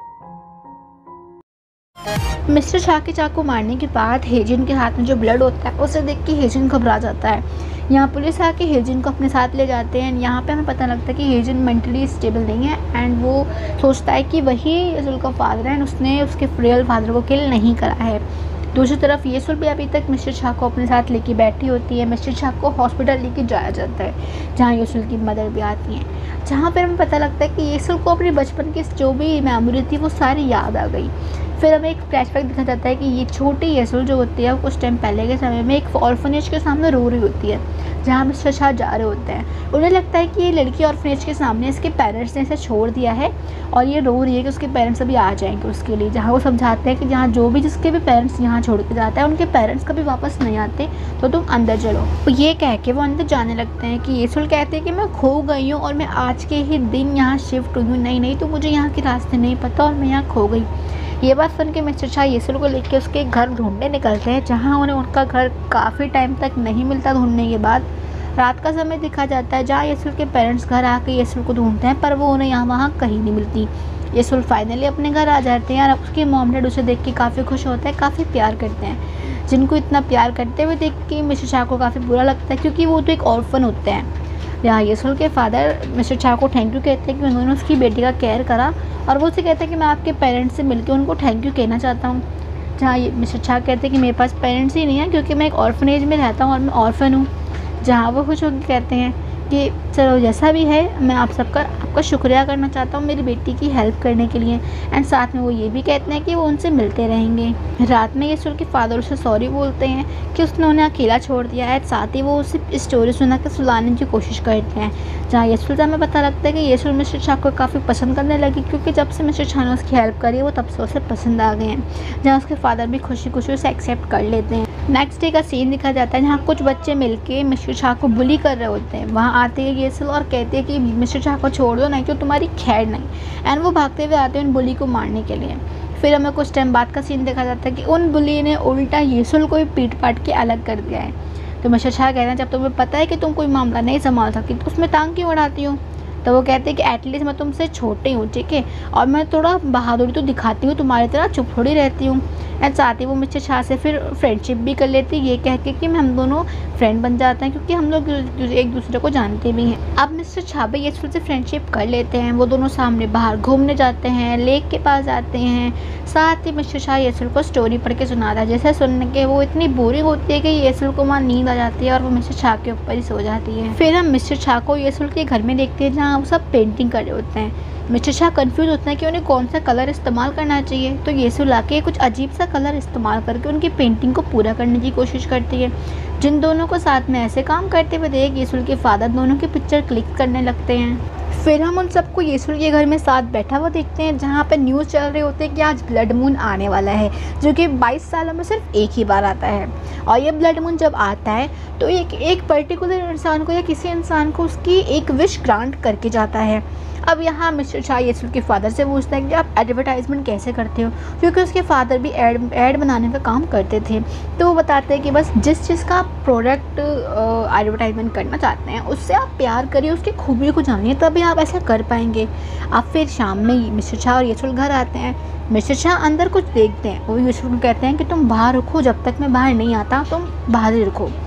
मिस्टर छा के चाकू मारने के बाद हेजिन के हाथ में जो ब्लड होता है उसे देख के हेजिन घबरा जाता है। यहाँ पुलिस आके हेजिन को अपने साथ ले जाते हैं। यहाँ पे हमें पता लगता है कि हेजिन मेंटली स्टेबल नहीं है एंड वो सोचता है कि वही येसुल का फादर है एंड उसने उसके रियल फादर को किल नहीं करा है। दूसरी तरफ येसुल भी अभी तक मिस्टर छा को अपने साथ लेके बैठी होती है। मिस्टर छा को हॉस्पिटल लेके जाया जाता है, जहाँ येसुल की मदर भी आती हैं, जहाँ पर हमें पता लगता है कि येसुल को अपने बचपन की जो भी मेमोरी थी वो सारी याद आ गई। फिर हमें एक फ्लैशबैक दिखा जाता है कि ये छोटी येसुल जो होती है वो कुछ टाइम पहले के समय में एक ऑर्फनेज के सामने रो रही होती है, जहाँ मिस्टर छा जा रहे होते हैं। उन्हें लगता है कि ये लड़की ऑर्फनेज के सामने इसके पेरेंट्स ने इसे छोड़ दिया है और ये रो रही है कि उसके पेरेंट्स अभी आ जाएंगे उसके लिए, जहाँ वो समझाते हैं कि जहाँ जो भी जिसके भी पेरेंट्स यहाँ छोड़ के जाता है उनके पेरेंट्स कभी वापस नहीं आते, तो तुम अंदर चलो। तो ये कह के वो अंदर जाने लगते हैं कि येसुल कहते हैं कि मैं खो गई हूँ और मैं आज के ही दिन यहाँ शिफ्ट हुई हूँ, नहीं नहीं तो मुझे यहाँ के रास्ते नहीं पता और मैं यहाँ खो गई। ये बात सुन के मिस्टर छा येसुल को लेकर उसके घर ढूंढने निकलते हैं, जहाँ उन्हें उनका घर काफ़ी टाइम तक नहीं मिलता। ढूंढने के बाद रात का समय दिखा जाता है, जहाँ येसुल के पेरेंट्स घर आके येसुल को ढूंढते हैं, पर वो उन्हें यहाँ वहाँ कहीं नहीं मिलती। येसुल फाइनली अपने घर आ जाते हैं और उसके मॉम डैड उसे देख के काफ़ी खुश होते हैं, काफ़ी प्यार करते हैं। जिनको इतना प्यार करते हुए देख के मिस्टर छा को काफ़ी बुरा लगता है, क्योंकि वो तो एक ऑर्फन होते हैं। यहाँ येसुल के फादर मिस्टर छा को थैंक यू कहते हैं कि उन्होंने उसकी बेटी का केयर करा, और वो उसे कहते हैं कि मैं आपके पेरेंट्स से मिलकर उनको थैंक यू कहना चाहता हूँ। जहाँ मिस्टर छा कहते हैं कि मेरे पास पेरेंट्स ही नहीं है क्योंकि मैं एक ऑर्फनेज में रहता हूँ और मैं ऑर्फन हूँ। जहाँ वो खुश होकर कहते हैं कि चलो जैसा भी है, मैं आप सबका आपका शुक्रिया करना चाहता हूँ मेरी बेटी की हेल्प करने के लिए। एंड साथ में वो ये भी कहते हैं कि वो उनसे मिलते रहेंगे। रात में येसुल के फादर उसे सॉरी बोलते हैं कि उसने उन्हें अकेला छोड़ दिया है। साथ ही वो उसे स्टोरी सुना के सुलाने की कोशिश करते हैं, जहाँ येसुल से हमें पता लगता है कि येसुल मिस्टर छा को काफ़ी पसंद करने लगी, क्योंकि जब से मिस्टर छा ने उसकी हेल्प करी वो तब से उसे पसंद आ गए हैं। जहाँ उसके फादर भी खुशी खुशी उसे एक्सेप्ट कर लेते हैं। नेक्स्ट डे का सीन दिखा जाता है, जहाँ कुछ बच्चे मिलके मिस्टर छा को बुली कर रहे होते हैं। वहाँ आते हैं येसुल और कहते हैं कि मिस्टर छा को छोड़ दो, नहीं तो तुम्हारी खैर नहीं। एंड वो भागते हुए आते हैं उन बुली को मारने के लिए। फिर हमें कुछ टाइम बाद का सीन देखा जाता है कि उन बुली ने उल्टा येसुल को ही पीट पाट के अलग कर दिया है। तो मिस्टर छा कहते हैं जब तुम्हें पता है कि तुम कोई मामला नहीं संभाल सकती तो उसमें टांग क्यों अड़ाती हो। तो वो कहते हैं कि एटलीस्ट मैं तुमसे छोटी हूँ, ठीक है, और मैं थोड़ा बहादुरी तो दिखाती हूँ, तुम्हारी तरह चुप थोड़ी रहती हूँ। एंड साथ ही वो मिस्टर छा से फिर फ्रेंडशिप भी कर लेती है, ये कह के कि हम दोनों फ्रेंड बन जाते हैं, क्योंकि हम लोग एक दूसरे को जानते भी हैं। अब मिस्टर छा भी येसुल से फ्रेंडशिप कर लेते हैं। वो दोनों सामने बाहर घूमने जाते हैं, लेक के पास जाते हैं। साथ ही मिस्टर छा येसुल को स्टोरी पढ़ के सुनाता है, जैसे सुनने के वो इतनी बोरिंग होती है कि येसुल को वहाँ नींद आ जाती है और वो मिस्टर छा के ऊपर ही सो जाती है। फिर हम मिस्टर छा को येसुल के घर में देखते हैं, जहाँ वो सब पेंटिंग कर रहे होते हैं। मिस्टर छा कंफ्यूज होते हैं कि उन्हें कौन सा कलर इस्तेमाल करना चाहिए। तो येसुल आके कुछ अजीब सा कलर इस्तेमाल करके उनकी पेंटिंग को पूरा करने की कोशिश करती है। जिन दोनों को साथ में ऐसे काम करते हुए देख येसुल के फादर दोनों की पिक्चर क्लिक करने लगते हैं। फिर हम उन सबको येसुल के घर में साथ बैठा हुआ देखते हैं, जहाँ पे न्यूज़ चल रहे होते हैं कि आज ब्लड मून आने वाला है, जो कि बाईस सालों में सिर्फ एक ही बार आता है। और ये ब्लड मून जब आता है तो एक एक पर्टिकुलर इंसान को या किसी इंसान को उसकी एक विश ग्रांट करके जाता है। अब यहाँ मिस्टर छा येसुल के फादर से पूछता है कि आप एडवर्टाइजमेंट कैसे करते हो, क्योंकि उसके फादर भी एड एड बनाने का काम करते थे। तो वो बताते हैं कि बस जिस चीज़ का आप प्रोडक्ट एडवर्टाइजमेंट करना चाहते हैं उससे आप प्यार करिए, उसकी खूबियों को जानिए, तभी आप ऐसा कर पाएंगे। अब फिर शाम में मिस्टर छा और येसुल घर आते हैं। मिस्टर छा अंदर कुछ देखते हैं, वो येसुल को कहते हैं कि तुम बाहर रुको, जब तक मैं बाहर नहीं आता तुम बाहर ही रुको।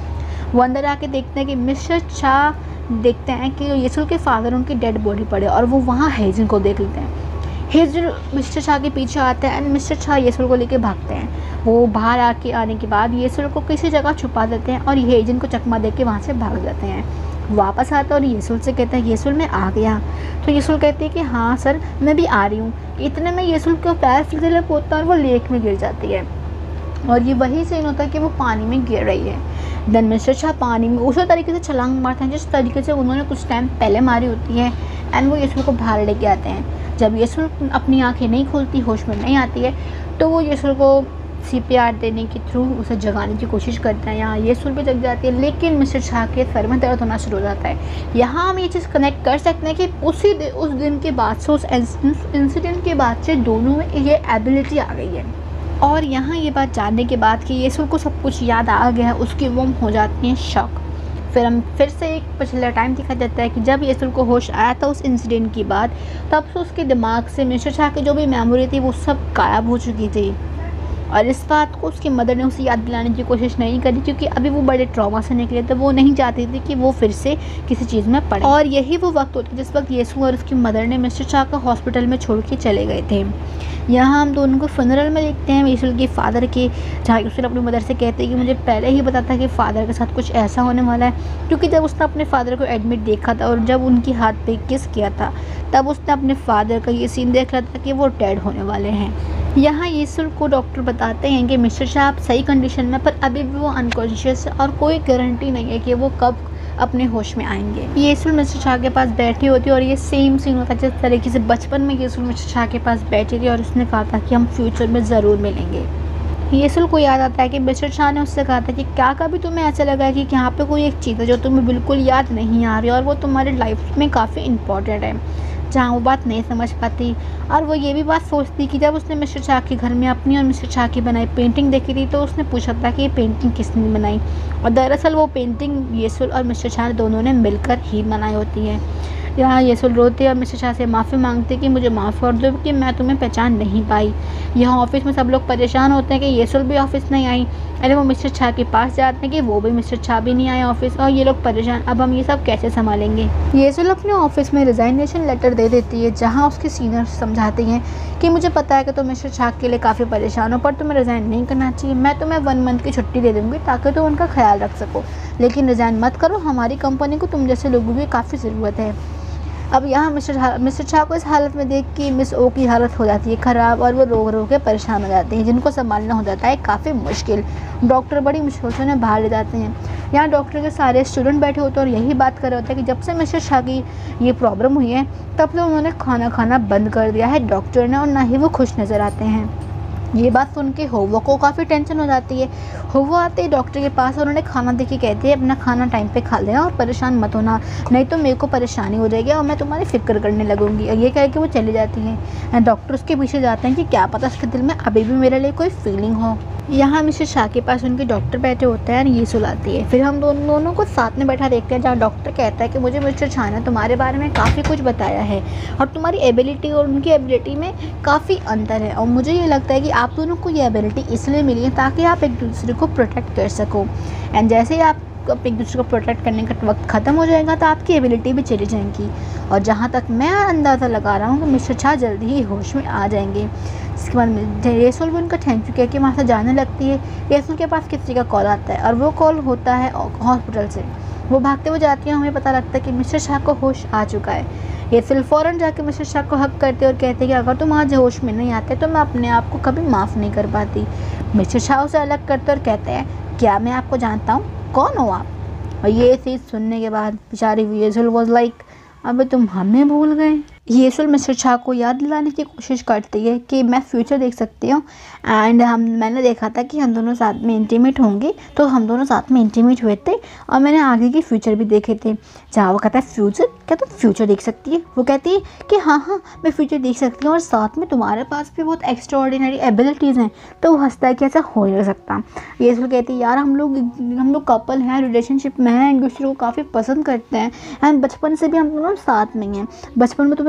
वो अंदर आके देखते हैं कि मिस्टर छा देखते हैं कि येसुल के फादर उनकी डेड बॉडी पड़े और वो वहाँ हेजिन को देख लेते हैं। हेजिन मिस्टर छा के पीछे आते हैं एंड मिस्टर छा येसुल को लेके भागते हैं। वो बाहर आके आने के बाद येसुल को किसी जगह छुपा देते हैं और हेजिन को चकमा दे के वहाँ से भाग जाते हैं। वापस आता है और येसुल से कहता है येसुल मैं आ गया। तो येसुल कहती है कि हाँ सर मैं भी आ रही हूँ। इतने में येसुल का पैर फिसलने होता है और वो लेक में गिर जाती है और ये वही सीन होता है कि वो पानी में गिर रही है। देन मिस्टर शाह पानी में उसी तरीके से छलांग मारते हैं जिस तरीके से उन्होंने कुछ टाइम पहले मारी होती है एंड वो येसुल को बाहर लेके आते हैं। जब येसुल अपनी आंखें नहीं खोलती, होश में नहीं आती है, तो वो येसुल को सी पी आर देने के थ्रू उसे जगाने की कोशिश करते हैं। यहाँ येसुल भी जग जाती है लेकिन मिस्टर शाह के सर में दर्द होना शुरू हो जाता है। यहाँ हम ये चीज़ कनेक्ट कर सकते हैं कि उसी दिन उस दिन के बाद से, उस इंसिडेंट के बाद से दोनों में ये एबिलिटी आ गई है। और यहाँ ये बात जानने के बाद कि येसुल को सब कुछ याद आ गया है, उसकी वो हो जाती है शॉक। फिर हम फिर से एक पिछला टाइम दिखा जाता है कि जब येसुल को होश आया था उस इंसिडेंट की बाद, तब से उसके दिमाग से मिस्टर शाह की जो भी मेमोरी थी वो सब गायब हो चुकी थी। और इस बात को उसकी मदर ने उसे याद दिलाने की कोशिश नहीं करी क्योंकि अभी वो बड़े ट्रॉमा से निकले थे। वो नहीं चाहती थी कि वो फिर से किसी चीज़ में पड़े। और यही वो वक्त होता है जिस वक्त येसुल और उसकी मदर ने मिस्टर शाह को हॉस्पिटल में छोड़ के चले गए थे। यहाँ हम दोनों को फ्यूनरल में देखते हैं येसुल के फादर के, जहाँ येसुल अपनी मदर से कहते हैं कि मुझे पहले ही पता था कि फ़ादर के साथ कुछ ऐसा होने वाला है, क्योंकि जब उसने अपने फादर को एडमिट देखा था और जब उनकी हाथ पे किस किया था तब उसने अपने फादर का ये सीन देख रहा था कि वो डेड होने वाले हैं। यहाँ येसुल को डॉक्टर बताते हैं कि मिस्टर शाह सही कंडीशन में, पर अभी भी वो अनकॉन्शियस है और कोई गारंटी नहीं है कि वो कब अपने होश में आएंगे। येसुल मिस्टर शाह के पास बैठी होती है और ये सेम सीन होता है जिस तरीके से बचपन में येसुल मिस्टर शाह के पास बैठी थी और उसने कहा था कि हम फ्यूचर में ज़रूर मिलेंगे। येसुल को याद आता है कि मिस्टर शाह ने उससे कहा था कि क्या कभी तुम्हें ऐसा लगा है कि यहाँ पे कोई एक चीज़ है जो तुम्हें बिल्कुल याद नहीं आ रही और वो तुम्हारी लाइफ में काफ़ी इंपॉर्टेंट है, जहाँ वो बात नहीं समझ पाती। और वो ये भी बात सोचती कि जब उसने मिस्टर शाह के घर में अपनी और मिस्टर शाह की बनाई पेंटिंग देखी थी तो उसने पूछा था कि ये पेंटिंग किसने बनाई, और दरअसल वो पेंटिंग येसुल और मिस्टर शाह दोनों ने मिलकर ही बनाई होती है। यहाँ येसुल रोते और मिस्टर शाह से माफ़ी मांगते कि मुझे माफ़ कर दो कि मैं तुम्हें पहचान नहीं पाई। यहाँ ऑफिस में सब लोग परेशान होते हैं कि येसुल भी ऑफिस नहीं आई। अरे वो मिस्टर शाह के पास जाते हैं कि वो भी मिस्टर शाह भी नहीं आए ऑफिस, और ये लोग परेशान, अब हम ये सब कैसे संभालेंगे। येसुल अपने ऑफिस में रिजाइनेशन लेटर दे देती है जहाँ उसके सीनियर समझाते हैं कि मुझे पता है कि तुम मिस्टर शाह के लिए काफ़ी परेशान हो, पर तुम्हें रिज़ाइन नहीं करना चाहिए। मैं तुम्हें वन मंथ की छुट्टी दे दूँगी ताकि तुम उनका ख्याल रख सको, लेकिन रिज़ाइन मत करो, हमारी कंपनी को तुम जैसे लोगों की काफ़ी ज़रूरत है। अब यहाँ मिस्टर मिस्टर शाह को इस हालत में देख के मिस ओ की हालत हो जाती है ख़राब और वो रो रो के परेशान हो जाते हैं, जिनको संभालना हो जाता है काफ़ी मुश्किल। डॉक्टर बड़ी मुश्किल से उन्हें बाहर ले जाते हैं। यहाँ डॉक्टर के सारे स्टूडेंट बैठे होते हैं और यही बात कर रहे होते हैं कि जब से मिस्टर शाह की ये प्रॉब्लम हुई है तब से उन्होंने खाना खाना बंद कर दिया है डॉक्टर ने, और ना ही वो खुश नज़र आते हैं। ये बात सुन के होवो को काफ़ी टेंशन हो जाती है। होवो आते ही डॉक्टर के पास और उन्होंने खाना दे के कहते हैं अपना खाना टाइम पे खा लेना और परेशान मत होना, नहीं तो मेरे को परेशानी हो जाएगी और मैं तुम्हारी फिक्र करने लगूंगी। और ये कह के वो चली जाती हैं। डॉक्टर उसके पीछे जाते हैं कि क्या पता उसके दिल में अभी भी मेरे लिए कोई फीलिंग हो। यहाँ मिस्टर शाह के पास उनके डॉक्टर बैठे होते हैं और ये सुलाती है। फिर हम दोनों दोनों को साथ में बैठा देखते हैं जहाँ डॉक्टर कहता है कि मुझे मिस्टर शाह ने तुम्हारे बारे में काफ़ी कुछ बताया है और तुम्हारी एबिलिटी और उनकी एबिलिटी में काफ़ी अंतर है, और मुझे ये लगता है कि आप दोनों को ये एबिलिटी इसलिए मिली है ताकि आप एक दूसरे को प्रोटेक्ट कर सको, एंड जैसे ही आप एक दूसरे को प्रोटेक्ट करने का वक्त ख़त्म हो जाएगा तो आपकी एबिलिटी भी चली जाएंगी। और जहाँ तक मैं अंदाज़ा लगा रहा हूँ कि मिस्टर शाह जल्दी ही होश में आ जाएंगे। इसके बाद येसुल भी उनका थैंक यू कह के वहाँ से जाने लगती है। येसुल के पास किसी का कॉल आता है और वो कॉल होता है हॉस्पिटल से। वो भागते हुए जाती हैं, हमें पता लगता है कि मिस्टर शाह को होश आ चुका है। येसुल फ़ौरन जाके मिस्टर शाह को हक करते और कहते हैं कि अगर तुम आज होश में नहीं आते तो मैं अपने आप को कभी माफ़ नहीं कर पाती। मिस्टर शाह उसे अलग करते और कहते हैं क्या मैं आपको जानता हूँ, कौन हो आप? और ये चीज़ सुनने के बाद बेचारी येसुल वाज लाइक अबे तुम हमें भूल गए। येसुल मिस्टर शाह को याद दिलाने की कोशिश करती है कि मैं फ्यूचर देख सकती हूँ, एंड हम मैंने देखा था कि हम दोनों साथ में इंटीमेट होंगे, तो हम दोनों साथ में इंटीमेट हुए थे और मैंने आगे की फ्यूचर भी देखे थे। जहाँ वो कहता है फ्यूचर, क्या तुम फ्यूचर देख सकती है? वो कहती है कि हाँ हाँ मैं फ्यूचर देख सकती हूँ और साथ में तुम्हारे पास भी बहुत एक्स्ट्रा ऑर्डिनरी एबिलिटीज़ हैं। तो वो हंसता है कि ऐसा हो नहीं सकता। येसुल कहती है यार हम लोग हम लोग कपल हैं, रिलेशनशिप में हैं, एक दूसरे को काफ़ी पसंद करते हैं, एंड बचपन से भी हम दोनों साथ में हैं। बचपन में तुम्हें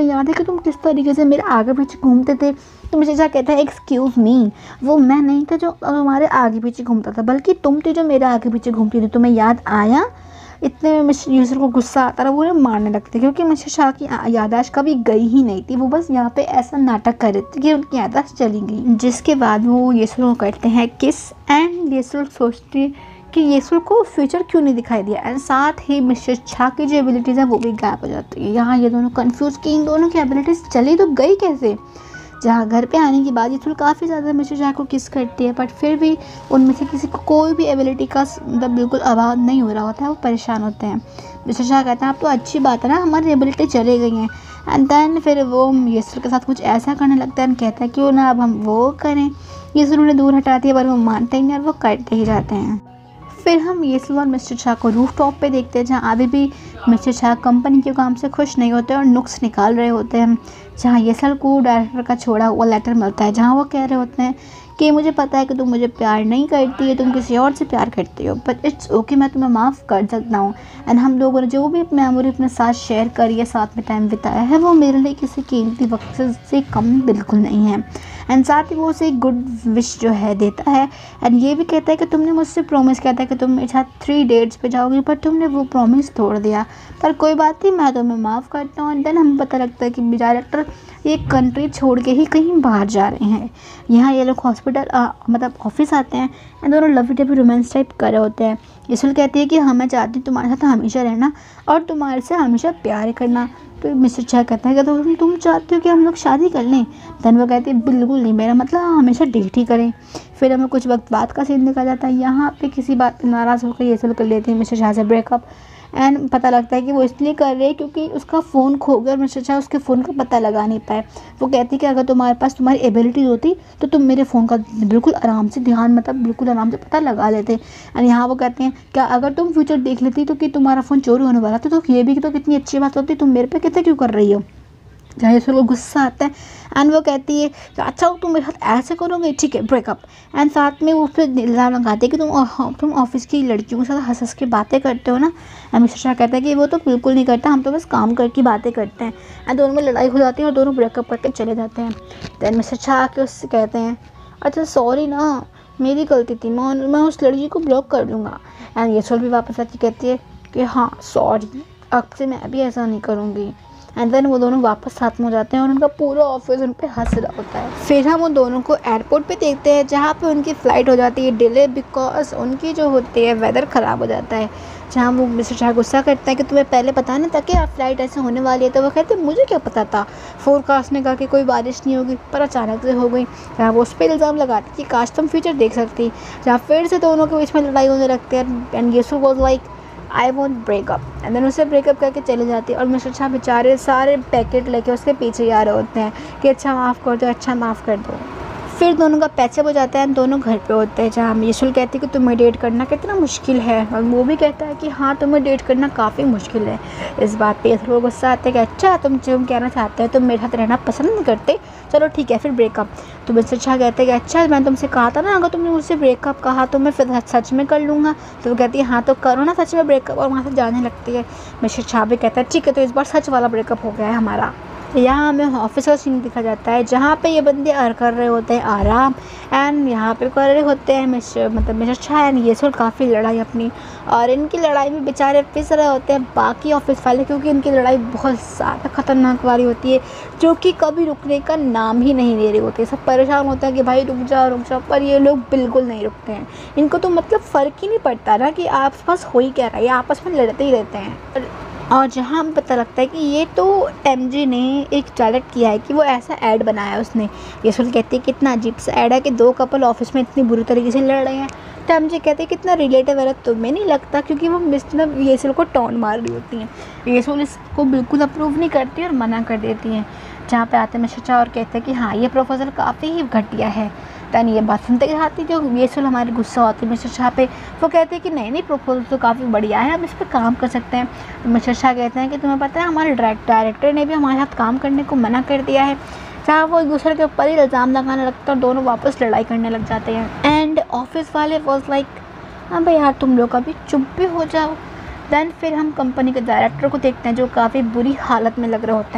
याद है कि तुम किस तरीके से मेरे आगे पीछे घूमते थे। तो मिस्टर शाह कहता है एक्सक्यूज़ मी, वो मैं नहीं था जो हमारे आगे पीछे घूमता था, बल्कि तुम थे जो मेरे आगे पीछे घूमती थी। तुम्हें याद आया? इतने में मिस्टर यूसुफ को गुस्सा आता रहा, वो उन्हें मारने लगते क्योंकि मिस्टर शाह की याददाश्त कभी गई ही नहीं थी। वो बस यहाँ पे ऐसा नाटक कर रहे थे कि उनकी याददाश्त चली गई। जिसके बाद वो यूसुफ को करते हैं किस एंड यूसुफ सोचते कि यूसुफ को फ्यूचर क्यों नहीं दिखाई दिया, एंड साथ ही मिस्टर शाह की जो एबिलिटीज़ है वो भी गायब हो जाती है। यहाँ ये दोनों कंफ्यूज कि इन दोनों की एबिलिटीज़ चली तो गई कैसे। जहाँ घर पे आने के बाद यूसुफ काफ़ी ज़्यादा मिस्टर शाह को किस करती है, बट फिर भी उनमें से किसी को कोई भी एबिलिटी का मतलब बिल्कुल अभाव नहीं हो रहा होता है, वो परेशान होते हैं। मिस्टर शाह कहते हैं अब तो अच्छी बात है ना, हमारी एबिलिटी चली गई हैं। एंड देन फिर वो यूसुफ के साथ कुछ ऐसा करने लगता है, कहता है क्यों ना अब हम वो करें। यूसुफ उन्हें दूर हटाती है पर वो मानते ही नहीं और वो करते ही जाते हैं। फिर हम यूसुफ और मिस्टर शाह को रूफ टॉप पे देखते हैं, जहाँ अभी भी मिस्टर शाह कंपनी के काम से खुश नहीं होते और नुक्स निकाल रहे होते हैं। जहाँ यूसुफ को डायरेक्टर का छोड़ा हुआ लेटर मिलता है, जहाँ वो कह रहे होते हैं कि मुझे पता है कि तुम मुझे प्यार नहीं करती है, तुम किसी और से प्यार करती हो, बट इट्स ओके, मैं तुम्हें माफ़ कर सकता हूँ। एंड हम लोगों ने जो भी मेमोरी अपने साथ शेयर करी है, साथ में टाइम बिताया है, वो मेरे लिए किसी कीमती वक्त से कम बिल्कुल नहीं है। एंड साथ ही वो उसे गुड विश जो है देता है, एंड ये भी कहता है कि तुमने मुझसे प्रॉमिस किया था कि तुम मेरे साथ थ्री डेट्स पे जाओगी, पर तुमने वो प्रॉमिस तोड़ दिया, पर कोई बात नहीं, मैं तुम्हें माफ़ करता हूँ। एंड देन हमें पता लगता है कि डायरेक्टर ये कंट्री छोड़ के ही कहीं बाहर जा रहे हैं। यहाँ ये लोग हॉस्पिटल मतलब ऑफिस आते हैं एंड दोनों लव डे रोमांस टाइप कर रहे होते हैं। यूसुफ कहती है कि हाँ मैं चाहती हूँ तुम्हारे साथ हमेशा रहना और तुम्हारे से हमेशा प्यार करना। तो मिस्टर शाह कहता है कि तो तुम चाहते हो कि हम लोग शादी कर लें। देन वो कहती है बिल्कुल नहीं, मेरा मतलब हम हमेशा डेट ही करें। फिर हमें कुछ वक्त बाद का सीन देखा जाता है, यहाँ पे किसी बात पर नाराज़ होकर यूसुफ कर लेती है मिस्टर शाह से ब्रेकअप। एंड पता लगता है कि वो इसलिए कर रहे हैं क्योंकि उसका फ़ोन खो गया और मिस्टर शाह उसके फ़ोन का पता लगा नहीं पाए। वो कहती है कि अगर तुम्हारे पास तुम्हारी एबिलिटीज होती तो तुम मेरे फ़ोन का बिल्कुल आराम से ध्यान मतलब बिल्कुल आराम से पता लगा लेते। एंड यहाँ वो कहते हैं क्या अगर तुम फ्यूचर देख लेती तो कि तुम्हारा फ़ोन चोरी होने वाला था, तो ये भी तो कितनी अच्छी बात होती, तुम मेरे पे कितना क्यों कर रही हो। जहाँ यूसुफ को गुस्सा आता है एंड वो कहती है कि अच्छा तुम मेरे साथ ऐसे करोगे, ठीक है ब्रेकअप। एंड साथ में वो उस पर इल्ज़ाम लगाते हैं कि तुम तुम ऑफिस की लड़कियों के साथ हंस हंस के बातें करते हो ना। एंड मिस्टर शाह कहता है कि वो तो बिल्कुल नहीं करता, हम तो बस काम करके बातें करते हैं। एंड दोनों में लड़ाई हो जाती है और दोनों ब्रेकअप करके चले जाते हैं। दैन मिस्टर शाह के उससे कहते हैं अच्छा सॉरी ना, मेरी गलती थी, मैं मैं उस लड़की को ब्लॉक कर दूँगा। एंड यूसुफ भी वापस आती कहती है कि हाँ सॉरी, अब से मैं भी ऐसा नहीं करूँगी। एंड देन वो दोनों वापस साथ में हो जाते हैं और उनका पूरा ऑफिस उन पे हंस रहा होता है। फिर हम उन दोनों को एयरपोर्ट पे देखते हैं, जहाँ पे उनकी फ़्लाइट हो जाती है डिले बिकॉज उनकी जो होती है वेदर ख़राब हो जाता है। जहाँ वो मिस्टर शाह गुस्सा करता है कि तुम्हें पहले पता नहीं था कि आप फ्लाइट ऐसे होने वाली है। तो वो कहते हैं मुझे क्या पता था, फोरकास्ट ने कहा कि कोई बारिश नहीं होगी पर अचानक से हो गई। जहाँ वो उस पर इल्ज़ाम लगाती कि काश तुम फ्यूचर देख सकती। जहाँ फिर से दोनों के बीच में लड़ाई होने लगती है and Yusuf was like I want breakup. And then उसे ब्रेकअप करके चले जाती है और मिस्टर शाह बेचारे सारे पैकेट लेके उसके पीछे ही आ रहे होते हैं कि अच्छा माफ़ कर दो, अच्छा माफ़ कर दो। फिर दोनों का पैचअप हो जाता है, दोनों घर पे होते हैं। जहाँ यूसुफ कहती है कि तुम्हें डेट करना कितना मुश्किल है और वो भी कहता है कि हाँ तुम्हें डेट करना काफ़ी मुश्किल है। इस बात पे यूसुफ को गुस्सा आता है कि अच्छा तुम जो कहना चाहते हो तुम मेरे साथ रहना पसंद नहीं करते, चलो ठीक है फिर ब्रेकअप। तो मिस्टर शाह कहते हैं कि अच्छा मैं तुमसे कहा था ना अगर तुमने मुझसे ब्रेकअप कहा तो मैं फिर सच में कर लूँगा। तो वो कहती है हाँ तो करो ना सच में ब्रेकअप, और वहाँ से जाने लगती है। मिस्टर शाह भी कहता है ठीक है तो इस बार सच वाला ब्रेकअप हो गया है हमारा। यहाँ हमें ऑफिस का सीन दिखा जाता है, जहाँ पे ये बंदे आर कर रहे होते हैं आराम एंड यहाँ पे कर रहे होते हैं मिस्टर मतलब मिस्टर शाह एंड यूसुफ काफ़ी लड़ाई अपनी, और इनकी लड़ाई में बेचारे पिस रहे होते हैं बाकी ऑफिस वाले क्योंकि इनकी लड़ाई बहुत ज़्यादा ख़तरनाक वाली होती है जो कि कभी रुकने का नाम ही नहीं ले रही होती। सब परेशान होते हैं कि भाई रुक जाओ रुक जाओ, पर ये लोग बिल्कुल नहीं रुकते हैं। इनको तो मतलब फ़र्क ही नहीं पड़ता ना कि आस पास हो ही क्या रहा है, ये आपस में लड़ते ही रहते हैं। और जहाँ हमें पता लगता है कि ये तो एमजे ने एक डायरेक्ट किया है कि वो ऐसा ऐड बनाया है उसने। यूसुफ कहती है कितना अजीब सा ऐड है कि दो कपल ऑफिस में इतनी बुरी तरीके से लड़ रहे हैं। तो एमजे कहते हैं कितना रिलेटिव है, तुम्हें नहीं लगता, क्योंकि वो मिस्टर यूसुफ को टॉन्ट मार रही होती हैं। यूसुफ इसको बिल्कुल अप्रूव नहीं करती और मना कर देती हैं। जहाँ पे आते हैं मिस्टर शाह और कहते हैं कि हाँ ये प्रपोजल काफ़ी ही घटिया है। तन ये बात सुनते के साथ ही जो यूसुफ हमारे गुस्सा होती है मिस्टर शाह पे, वो कहते हैं कि नहीं नहीं प्रपोजल तो काफ़ी बढ़िया है, हम इस पर काम कर सकते हैं। तो मिस्टर शाह कहते हैं कि तुम्हें पता है हमारे डायरेक्टर ने भी हमारे साथ काम करने को मना कर दिया है। जहाँ वो एक दूसरे के ऊपर ही इल्ज़ाम लगाने लगता है और दोनों वापस लड़ाई करने लग जाते हैं। एंड ऑफिस वाले वॉज लाइक हाँ भाई यार तुम लोग अभी चुप भी हो जाओ। दैन फिर हम कंपनी के डायरेक्टर को देखते हैं जो काफ़ी बुरी हालत में लग रहे होते हैं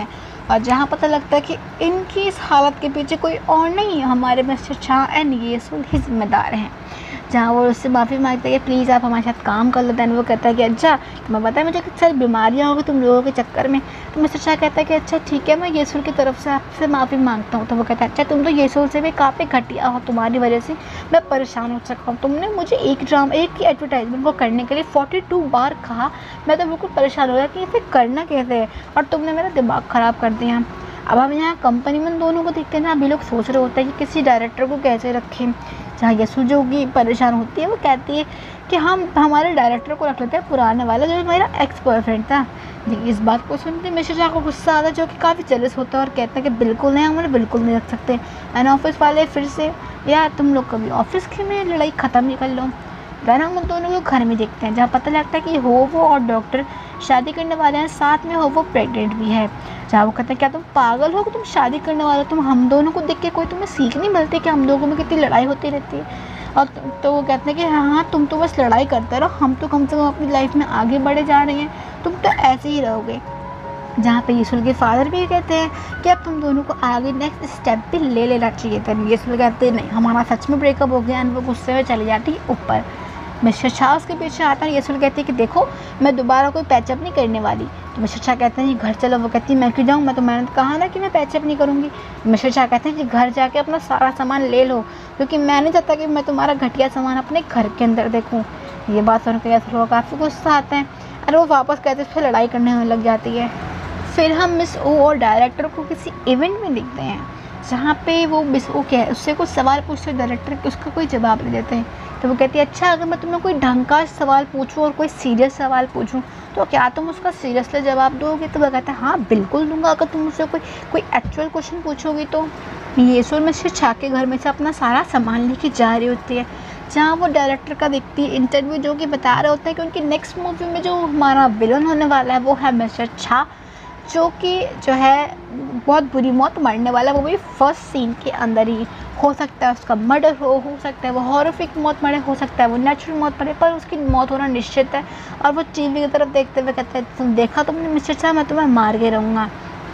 और जहाँ पता लगता है कि इनकी इस हालत के पीछे कोई और नहीं, हमारे मिस्टर छा एंड येसुल ही जिम्मेदार हैं। जहाँ वो उससे माफ़ी मांगता है कि प्लीज़ आप हमारे साथ काम कर लेते हैं। वो कहता है कि अच्छा, तुम्हें पता है मुझे कितनी सारी बीमारियाँ होगी तुम लोगों के चक्कर में। तो मिस्टर छा कहता है कि अच्छा ठीक है, मैं येसुल की तरफ से आपसे माफ़ी मांगता हूँ। तो वो कहता है अच्छा, तुम तो येसुल से भी काफ़ी घटिया हो, तुम्हारी वजह से मैं परेशान हो सका हूँ। तुमने मुझे एक ड्रामा एक ही एडवर्टाइजमेंट को करने के लिए फोर्टी टू बार कहा, मैं तो बिल्कुल परेशान हो गया कि इसे करना कैसे है, और तुमने मेरा दिमाग ख़राब कर दिया। अब हम यहाँ कंपनी में दोनों को देखते हैं ना, अभी लोग सोच रहे होते हैं कि किसी डायरेक्टर को कैसे रखें। जहाँ येसुल जो कि परेशान होती है, वो कहती है कि हम हमारे डायरेक्टर को रख लेते हैं, पुराने वाला जो मेरा एक्स बॉयफ्रेंड था। लेकिन इस बात को सुनते मिस्टर छा को गुस्सा आता है, जो कि काफ़ी जेलस होता है और कहता है कि बिल्कुल नहीं, हमारे बिल्कुल नहीं रख सकते। एंड ऑफिस वाले फिर से, यार तुम लोग कभी ऑफिस की में लड़ाई ख़त्म नहीं कर लो। देन हम दोनों को घर में देखते हैं, जहाँ पता लगता है कि हो वो और डॉक्टर शादी करने वाले हैं, साथ में हो वो प्रेग्नेंट भी है। जहाँ वो कहते हैं क्या तुम पागल हो कि तुम शादी करने वाले हो, तुम हम दोनों को देख के कोई तुम्हें सीख नहीं मिलती कि हम लोगों में कितनी लड़ाई होती रहती है। और तो वो कहते हैं कि हाँ हाँ तुम तो बस लड़ाई करते रहो, हम तो कम से कम अपनी लाइफ में आगे बढ़े जा रहे हैं, तुम तो ऐसे ही रहोगे। जहाँ पे येसुल के फादर भी कहते हैं कि अब तुम दोनों को आगे नेक्स्ट स्टेप भी ले लेना चाहिए था। येसुल कहते हैं नहीं, हमारा सच में ब्रेकअप हो गया। एंड वो गुस्से में चली जाती है ऊपर। मिस्टर छा उसके पीछे आता है। येसुल कहती है कि देखो, मैं दोबारा कोई पैचअप नहीं करने वाली। तो मिस्टर छा कहते हैं कि घर चलो। वो कहती है मैं क्यों जाऊँ, मैं तो मैंने कहा ना कि मैं पैचअप नहीं करूँगी। मिस्टर छा कहते हैं कि घर जाके अपना सारा सामान ले लो, क्योंकि मैं नहीं चाहता कि मैं तुम्हारा घटिया सामान अपने घर के अंदर देखूँ। ये बात सुनकर येसुल को काफ़ी गुस्सा आता है और वो वापस कहते उससे लड़ाई करने में लग जाती है। फिर हम मिस ओ और डायरेक्टर को किसी इवेंट में देखते हैं, जहाँ पे वो मिस ओ क्या है उससे कुछ सवाल पूछते डायरेक्टर के, उसका कोई जवाब नहीं देते हैं। तो वो कहती है अच्छा, अगर मैं तुम्हें कोई ढंग का सवाल पूछूं और कोई सीरियस सवाल पूछूं तो क्या तुम उसका सीरियसली जवाब दोगे। तो वो कहता है हाँ बिल्कुल दूंगा, अगर तुम मुझसे कोई कोई एक्चुअल क्वेश्चन पूछोगी तो। येसुल मिस्टर छा के घर में से अपना सारा सामान लेके जा रही होती है, जहाँ वो डायरेक्टर का देखती है इंटरव्यू, जो कि बता रहे होते हैं कि उनकी नेक्स्ट मूवी में जो हमारा विलन होने वाला है वो है मिस्टर छा, जो कि जो है बहुत बुरी मौत मरने वाला है। वो भी फर्स्ट सीन के अंदर ही हो सकता है उसका मर्डर हो हो सकता है वो हॉरिफिक मौत मरे, हो सकता है वो नेचुरल मौत मरे, पर उसकी मौत होना निश्चित है। और वो टीवी की तरफ देखते हुए कहते हैं तुम देखा तुमने मिस्टर छा, मैं तुम्हें मार के रहूँगा।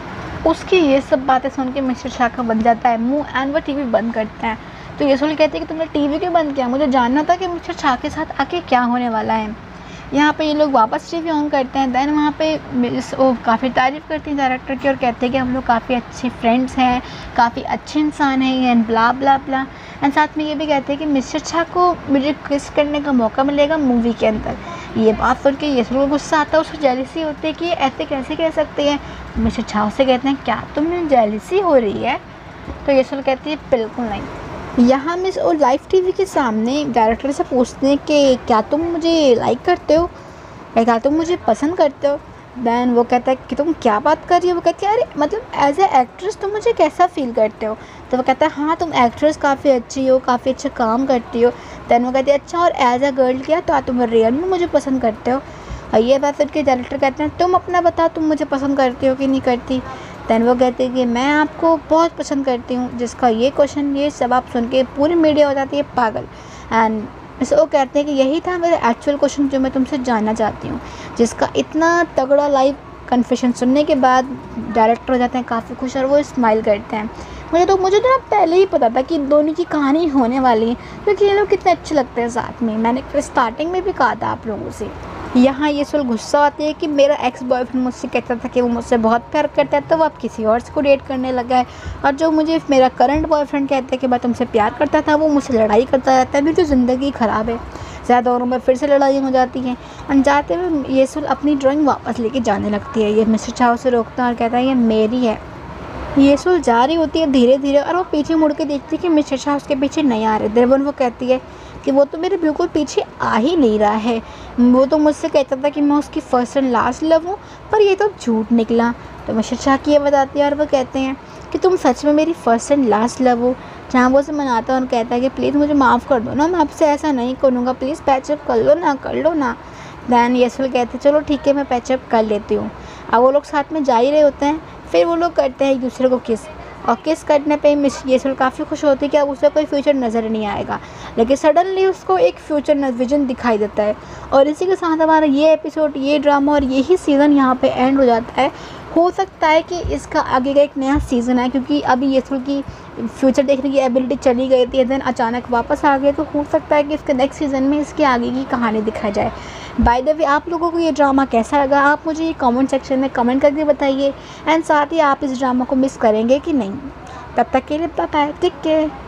उसकी ये सब बातें सुन के मिस्टर छा का बन जाता है मुँह एंड वो टीवी बंद करते हैं। तो येसुल कहती है कि तुमने टीवी क्यों बंद किया, मुझे जानना था कि मिस्टर छा के साथ आके क्या होने वाला है। यहाँ पे ये लोग वापस टीवी ऑन करते हैं। दैन वहाँ पे वो काफ़ी तारीफ़ करती हैं डायरेक्टर की और कहते हैं कि हम लोग काफ़ी अच्छे फ्रेंड्स हैं, काफ़ी अच्छे इंसान हैं and blah blah blah. And साथ में ये भी कहते हैं कि मिस्टर छा को मुझे किस करने का मौका मिलेगा मूवी के अंदर। ये बात सुन के येसुल को गुस्सा आता है, उसको जेलसी होती है कि ऐसे कैसे कह सकते हैं। मिस्टर छा उससे कहते हैं क्या तुम्हें जेलसी हो रही है। तो येसुल कहती है बिल्कुल नहीं। यहाँ मिस और लाइव टीवी के सामने डायरेक्टर से पूछते हैं कि क्या तुम मुझे लाइक करते हो या क्या तुम मुझे पसंद करते हो। दैन वो कहता है कि तुम क्या बात कर रही हो। वो कहती है अरे मतलब एज ए एक्ट्रेस तुम मुझे कैसा फील करते हो। तो वो कहता है हाँ तुम एक्ट्रेस काफ़ी अच्छी हो, काफ़ी अच्छा काम करती हो। दैन वो कहती है अच्छा, और एज ए गर्ल क्या तो तुम रियल में मुझे पसंद करते हो। और ये बात सुन के डायरेक्टर कहते हैं तुम अपना बता, तुम मुझे पसंद करती हो कि नहीं करती। दैन वो कहते हैं कि मैं आपको बहुत पसंद करती हूँ। जिसका ये क्वेश्चन ये सब आप सुन के पूरी मीडिया हो जाती है पागल। एंड मिस ओ कहते हैं कि यही था मेरा एक्चुअल क्वेश्चन जो मैं तुमसे जानना चाहती हूँ। जिसका इतना तगड़ा लाइव कन्फेशन सुनने के बाद डायरेक्टर हो जाते हैं काफ़ी खुश और वो स्माइल करते हैं। मुझे तो मुझे तो ना पहले ही पता था कि दोनों की कहानी होने वाली है, क्योंकि ये लोग कितने अच्छे लगते हैं साथ में। मैंने स्टार्टिंग में भी कहा था आप लोगों से। यहाँ येसुल गुस्सा आती है कि मेरा एक्स बॉयफ्रेंड मुझसे कहता था कि वो मुझसे बहुत प्यार करता है, तो वो अब किसी और को डेट करने लगा है। और जो मुझे मेरा करंट बॉयफ्रेंड कहता है कि मैं तुमसे प्यार करता था, वो मुझसे लड़ाई करता रहता है। मेरी तो ज़िंदगी ख़राब है। ज़्यादा दोनों में फिर से लड़ाई हो जाती है। और जाते हुए येसुल अपनी ड्राइंग वापस लेके जाने लगती है। ये मिस्टर छा उसे रोकता है और कहता है ये मेरी है। येसुल जा रही होती है धीरे धीरे और वो पीछे मुड़ के देखती है कि मिस्टर छा उसके पीछे नहीं आ रहे। देवन वो कहती है कि वो तो मेरे बिल्कुल पीछे आ ही नहीं रहा है। वो तो मुझसे कहता था कि मैं उसकी फ़र्स्ट एंड लास्ट लव हूँ, पर ये तो झूठ निकला। तो मिस्टर छा की ये बताती है और वो कहते हैं कि तुम सच में मेरी फ़र्स्ट एंड लास्ट लव हो। जहाँ वो उसे मनाता है और कहता है कि प्लीज़ मुझे माफ़ कर दो ना, मैं आपसे ऐसा नहीं करूँगा, प्लीज़ पैचअप कर लो ना कर लो ना। दैन येसुल कहते हैं चलो ठीक है मैं पैचअप कर लेती हूँ। अब वो लोग साथ में जा ही रहे होते हैं। फिर वो लोग करते हैं एक दूसरे को किस, और किस करने पे मिस येसुल काफ़ी खुश होती है कि अब उसे कोई फ्यूचर नज़र नहीं आएगा। लेकिन सडनली उसको एक फ्यूचर विजन दिखाई देता है। और इसी के साथ हमारा ये एपिसोड, ये ड्रामा और यही सीज़न यहाँ पे एंड हो जाता है। हो सकता है कि इसका आगे का एक नया सीज़न है, क्योंकि अभी येसुल की फ्यूचर देखने की एबिलिटी चली गई थी, देन अचानक वापस आ गए, तो हो सकता है कि इसके नेक्स्ट सीज़न में इसके आगे की कहानी दिखाई जाए। बाय द वे, आप लोगों को ये ड्रामा कैसा लगा, आप मुझे ये कमेंट सेक्शन में कमेंट करके बताइए। एंड साथ ही आप इस ड्रामा को मिस करेंगे कि नहीं। तब तक के लिए बाय बाय, टेक केयर।